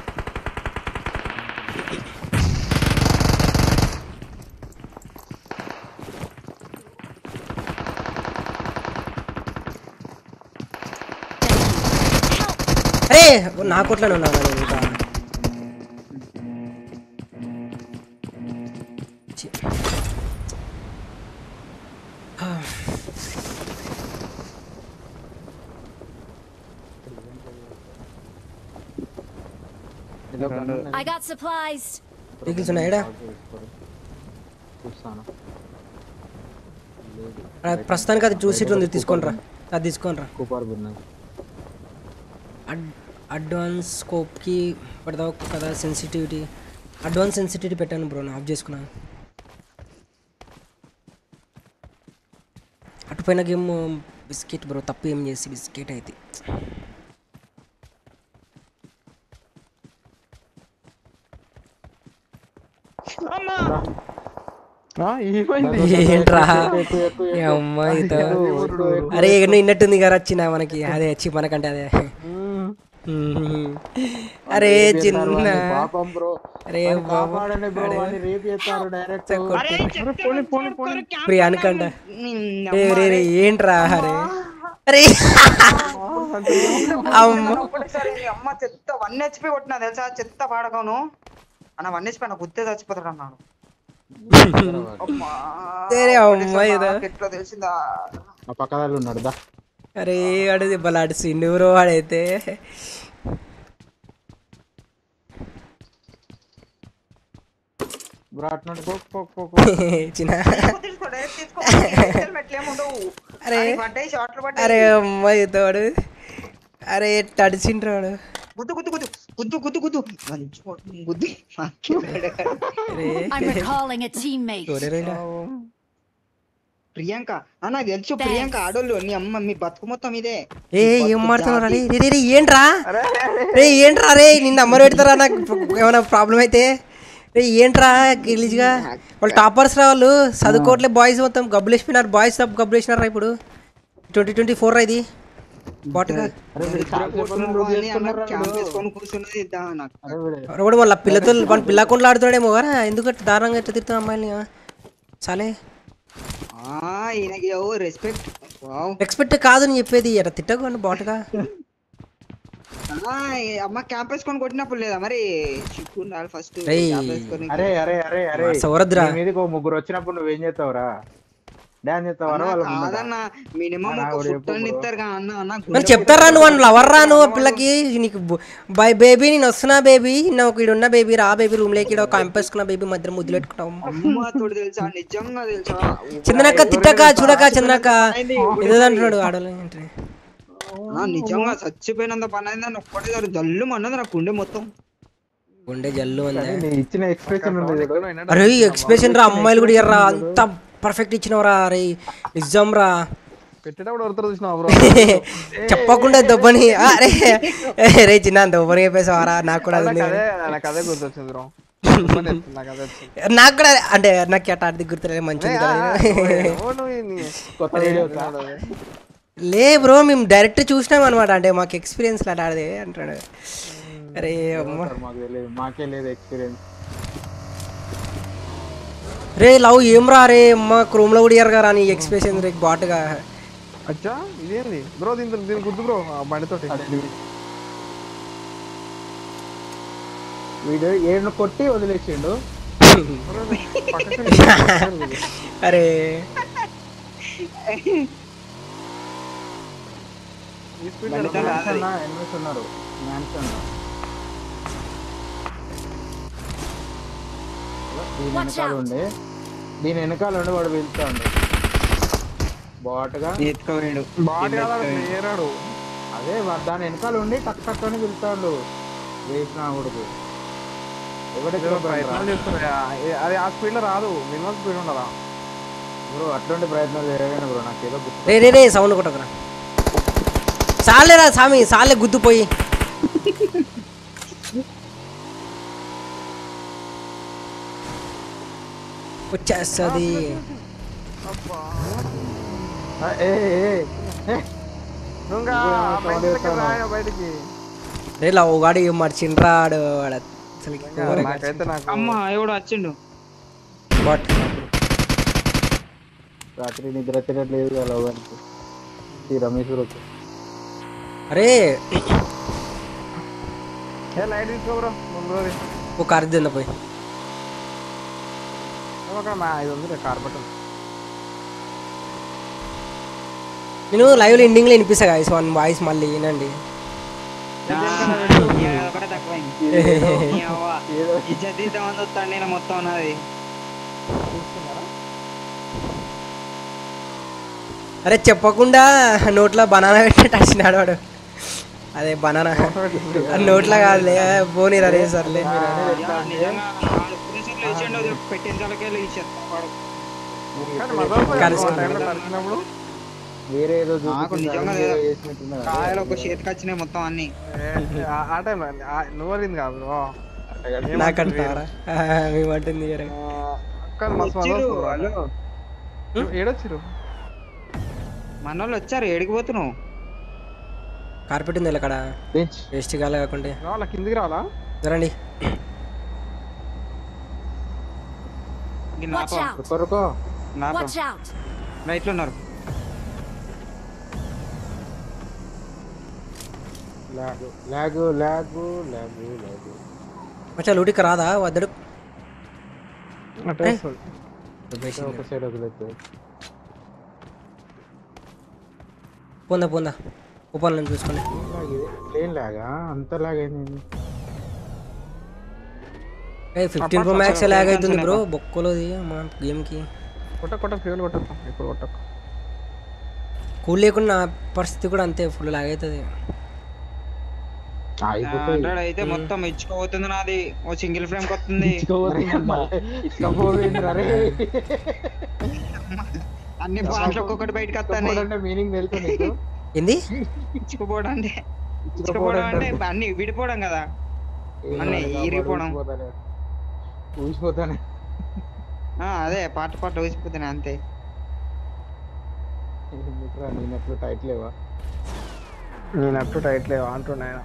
అరే నా కొట్లోనే ఉన్నాను నేను ఇంకా. I got supplies. వెహికల్స్ ఉన్నాయా? ప్రస్తుతానికి అది చూసి ఉంది, తీసుకోనరా. అది తీసుకోనరా. అడ్వాన్స్ స్కోప్కి పెడతావు కదా సెన్సిటివిటీ. అడ్వాన్స్ సెన్సిటివిటీ పెట్టాను బ్రో, నేను ఆఫ్ చేసుకున్నాను. అటుపైన గేమ్ బిస్కెట్ బ్రో, తప్పు ఏం చేసి బిస్కెట్ అయితే. ఏంట్రా అమ్మాయితో? అరే ఇన్నట్టుంది కదా వచ్చిన మనకి. అదే వచ్చి మనకంటే అదే. అరే చిన్న ప్రియానికంట ఏంట్రా? అరే అమ్మ చెత్త 1 HP కొట్టినా తెలుసా? చెత్త పాడకను అన్న 1 HP నాకు గుర్తే చచ్చిపోతాడు అన్నాడు. ఎట్లా తెలిసిందా? పక్కదారులు ఉన్నాడు. అరే వాడు దెబ్బలాడు సిండూరు వాడైతే. అరే అమ్మాయితో వాడు. అరే తడిచిండ్రు వాడు. I'm recalling a teammate. Priyanka నాకు తెలుసు. ప్రియాంక ఆడోళ్ళు నీ అమ్మ మీ బతుకు మొత్తం ఇదే. ఏం మాడుతున్నారు? ఏంట్రా ఏంట్రా రే నిన్న అమ్మరు పెడతారా? నాకు ఏమైనా ప్రాబ్లం అయితే ఏంట్రా గలీజ్గా? వాళ్ళు టాపర్స్ రా, వాళ్ళు చదువుకోవట్లే. బాయ్స్ మొత్తం గబ్బులేసిపోయినారు. బాయ్స్ గబ్బులేసినారా ఇప్పుడు? 2024 ఇది బాట్గా. కూడా వాళ్ళ పిల్లతో మన పిల్ల అకౌంట్లో ఆడుతున్నాడేమో కదా. ఎందుకంటే దారుణంగా ఎట్లా తిరుగుతాం అమ్మాయిని? చాలే రెస్పెక్ట్ కాదు అని చెప్పేది. ఎట్లా తిట్టకు బాటుగా. అమ్మ క్యాంప్ వేసుకొని కొట్టినప్పుడు లేదా మరి? ఫస్ట్ అరే అరే అరే అరే సౌరద్రా మీదకి 3 వచ్చినప్పుడు నువ్వేం చేస్తావురా? డాన్స్ చేస్తావరా? చెప్తారా నువ్వు అని లవర్ రా నువ్వు పిల్లకి? నీకు బై బేబీ నేను వస్తున్నా బేబీ, నాకు ఇక్కడ ఉన్న బేబీ రా బేబీ రూమ్ లోకి కంపేసుకున్నా బేబీ మధ్య ముద్దులు పెట్టుకుంటావు. చందనక్క తిట్టక చూడక చందనక్క ఏదో అంటున్నాడు ఆడలు. నిజంగా చచ్చిపోయినంత పని అయిందని ఒక్కటే జల్లు అన్నది నాకు గుండె మొత్తం. గుండె జల్లు అంది. ఇచ్చిన ఎక్స్ప్రెషన్. అరే ఎక్స్ప్రెషన్ రా అమ్మాయిలు కూడా ఇయ్యరా, అంత పర్ఫెక్ట్ ఇచ్చినవరా. అరే నిజం రా. చెప్పకుండా దొబ్బని. అరే రే చిన్న దొబ్బని చెప్పేసావరా? నాకు కూడా నాకు కూడా అంటే నాకు అట్లా అది గుర్తులే. మంచిది లే బ్రో, మేము డైరెక్ట్ చూసినాం అనమాట. అంటే మాకు ఎక్స్పీరియన్స్ అట్లా ఆడదే అంటాడు. అరే అమ్మ మాకే లేదు ఎక్స్పీరియన్స్. రే లవ్ ఏం రా రే అమ్మ క్రోమ్ లో కూడా ఇయ్యరు కదా నీ ఎక్స్ప్రెషన్ రే బాటుగా. అచ్చా ఇదేంది బ్రో? దీని గుర్తు బ్రో బండితోటి వీడు ఏడు కొట్టి వదిలేసిండు. అరే ఉన్నారు దీని వెనకాల ఉండే వాడు వెళ్తా ఉండే. బాట్గా ఎత్తుకోవేడు బాగా ఏరాడు. అదే దాని వెనకాల ఉండి టక్ టక్ అని పిలుస్తాడు వేసిన కొడుకు. ప్రయత్నాలు చేస్తున్నా అది ఆ స్పీడ్ లో రాదు, మినిమం స్పీడ్ ఉండదా బ్రో? అట్లాంటి ప్రయత్నాలు చేయగానే బ్రో నాకు ఏదో రే సౌండ్ కొట్టకరా. సాలేరా సామి, సాలే గుద్దుపోయి. వచ్చేస్తుంది. బయటికి రే లవ్గాడు మర్చిండ్రాడు వాడు అసలు. నాకైతే నాకు అమ్మ ఎవడు వచ్చిండు. బట్ రాత్రి నిద్ర తిరగట్లేదు కదా రమేష్ బ్రో. అరే లైట్ తీసుకో బ్రో. ముందు ఒక కార్ తిందా పోయి. అక్కడ మా ఇది ఉంది కార్పెట్. నేను లైవ్ లో ఎండింగ్ లో వినిపిస్తా గాయ్స్ వన్ వాయిస్ మళ్ళీ వినండి. ఒకటే తక్కువైంది. ఇజ్జత్ ఇద్దామని వస్తాను నేను మొత్తం ఉన్నది. అరే చెప్పకుండా నోట్లో బనానా పెట్టి వచ్చినాడు వాడు. అదే బనానా నోట్లో కాదులే, పోనీరా రే సర్లే. వేరే ఏదో కాయలు ఒక చేతికి వచ్చినాయి మొత్తం అన్ని. ఆ టైంలో నువ్వు అడిగింది కాదు బ్రో, నాకంటారా మేమంటుంది. ఏడొచ్చిరు మనోళ్ళు వచ్చారు. ఏడికి పోతున్నావు? కార్పెట్ ఉంది అక్కడ వేస్ట్ కాలే కాకుండా. రావాలా కిందికి రావాలా? రండి. రైట్లో ఉన్నారు. మచ్చా లూటికి రాదా వద్దడు. పోందా ఉపాలను చూసుకోండి. అంత లాగ్ అయింది. 15 Pro Max లాగ్ అవుతుంది బ్రో బొక్కలోది మా గేమ్ కి. కొట్ట ఫ్యూల్ కొట్టకు ఇప్పుడు కొట్టకు. కూల్ లేకుండా పరిస్థితి కూడా అంతే, ఫుల్ లాగ్ అవుతుంది. అయితే మొత్తం ఇచ్చుకోబోతుంది నాది. ఓ సింగిల్ ఫ్రేమ్ కొత్తుంది. అన్ని పాటలు ఒక్కొక్కటి బయటకు వస్తాయి. మీనింగ్ తెలుసు ఏంది ఇచ్చుకోపోవడం అంటే? ఇచ్చుకోపోవడం అంటే అన్ని విడిపోవడం కదా, అన్ని ఇరిగిపోవడం. ఊసిపోతానే అదే పాట ఊసిపోతానే అంతే. నేనట్లు టైట్ లేవా? నేనట్లు టైట్ లేవా అంటున్నాయన.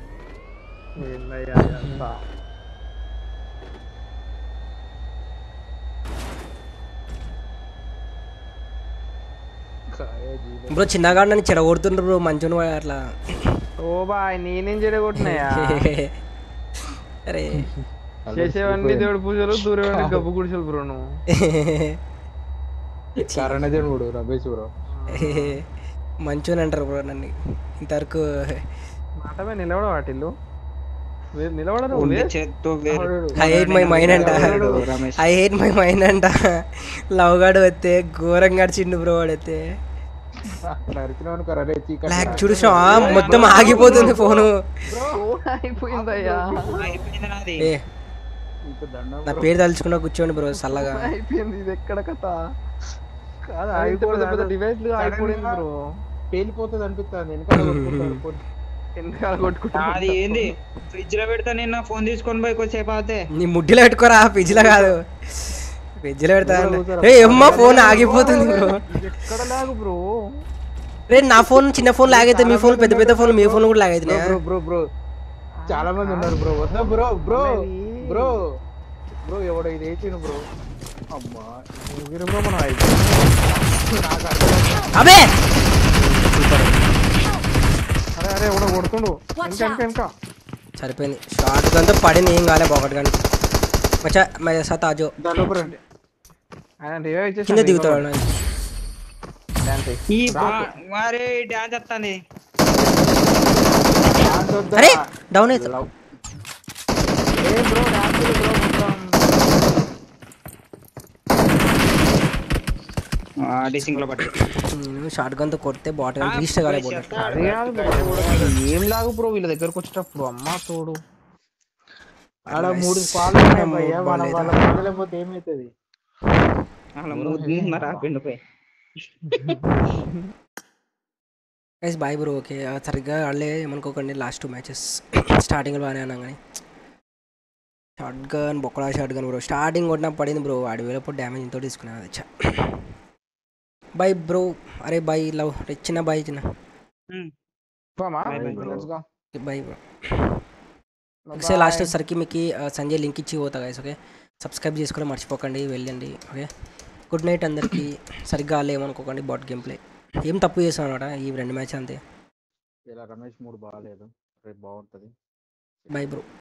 బ్రో చిన్నగా నన్ను చెడగొడుతుండ్రు బ్రో మంచిగా అట్లా. ఓ బాయ్ నేనేం చెడగొట్టినాయా? అరే చేసేవన్నీ దేవుడు పూజలు, దూరమైన గబ్బు గుడిసెలు బ్రో. నువ్వు కారణజనుడు రమేష్ బ్రో మంచిగా అంటారు బ్రో నన్ను. ఇంతవరకు మాటమే నిలబడ వాటిల్లు నిలబడరు. ఐ హేట్ మై మైండ్ అంట. లవ్ గాడు వస్తే ఘోరంగా చిండు బ్రో వాడైతే. చూడుసా మొత్తం ఆగిపోతుంది ఫోను. నా పేరు తలుచుకున్నా కూర్చోండి బ్రో చల్లగా. అయిపోయింది ఇది ఎక్కడ కథ కాదు. డివైస్ అయిపోయింది బ్రో, పేలిపోతుంది అనిపిస్తుంది. అది ఏంది ఫ్రిడ్జ్ లో పెడతా నిన్న ఫోన్ తీసుకొని పోయి కొద్దిసేపు అయితే. నీ ముడ్డిలో పెట్టుకోరా, ఫ్రిడ్జ్ లో కాదు ఫ్రిడ్జ్ లో పెడతా. ఏమ్మా ఫోన్ ఆగిపోతుంది బ్రో. ఎక్కడ లాగు బ్రో? రే నా ఫోన్ చిన్న ఫోన్ లాగైతే మీ ఫోన్ పెద్ద ఫోన్, మీ ఫోన్ కూడా లాగైతే. బ్రో చాలా మంది ఉన్నారు బ్రో. వద్దా బ్రో ఎవడో ఇది వేసిండు బ్రో. అమ్మా అబే అరే ఎవడో కొడుతుండు వెనక. సరిపోయింది షార్ట్ గన్తో పడింది, ఏం కాలే బాకట్ కానీ. మచ్చా మై సాత్ ఆజో కింద దిగుతాడు. డాన్స్ వస్తుంది. అరే డౌన్ అవుతా. డిసింగ్ లో పట్టి నేను షార్ట్ గన్ తో కొడితే బాట్ గన్ రీస్ట్ కాలే బోట్ అది కాదు bro. ఏం లాగు బ్రో వీళ్ళ దగ్గరకు వచ్చేటప్పుడు అమ్మా తోడు ఆడ 3 స్క్వాడ్లు ఉన్నాయి భయ్యా, మనం వాళ్ళ వదలకపోతే ఏమవుతుంది? అలా మూడు రాపిండు పోయి గైస్ బాయ్ బ్రో. ఓకే సరిగ్గా ఆడలే ఏమనుకోకండి. లాస్ట్ 2 మ్యాచెస్ స్టార్టింగ్లో బాగానే అన్నాం కానీ షార్ట్ గన్ బొక్కడా షార్ట్ గన్ బ్రో స్టార్టింగ్ కొట్టినా పడింది బ్రో. ఆడి వేలప్పుడు డ్యామేజ్ ఇంతో తీసుకున్నాను. అది బాయ్ బ్రో. అరే బాయ్ లవ్ చిన్న బాయ్ చిన్న బాయ్ బ్రో. ఒకసారి లాస్ట్ వచ్చేసరికి మీకు సంజయ్ లింక్ ఇచ్చి పోతా గైస్. ఓకే సబ్స్క్రైబ్ చేసుకుని మర్చిపోకండి, వెళ్ళండి. ఓకే గుడ్ నైట్ అందరికీ. సరిగ్గా ఆడలే ఏమనుకోకండి. బాట్ గేమ్ ప్లే ఏం తప్పు చేసాను అనమాట ఈ 2 మ్యాచ్ అంతే. ఇలా రమేష్ మూడు బాగాలేదు, రేపు బాగుంటుంది. Bye bro.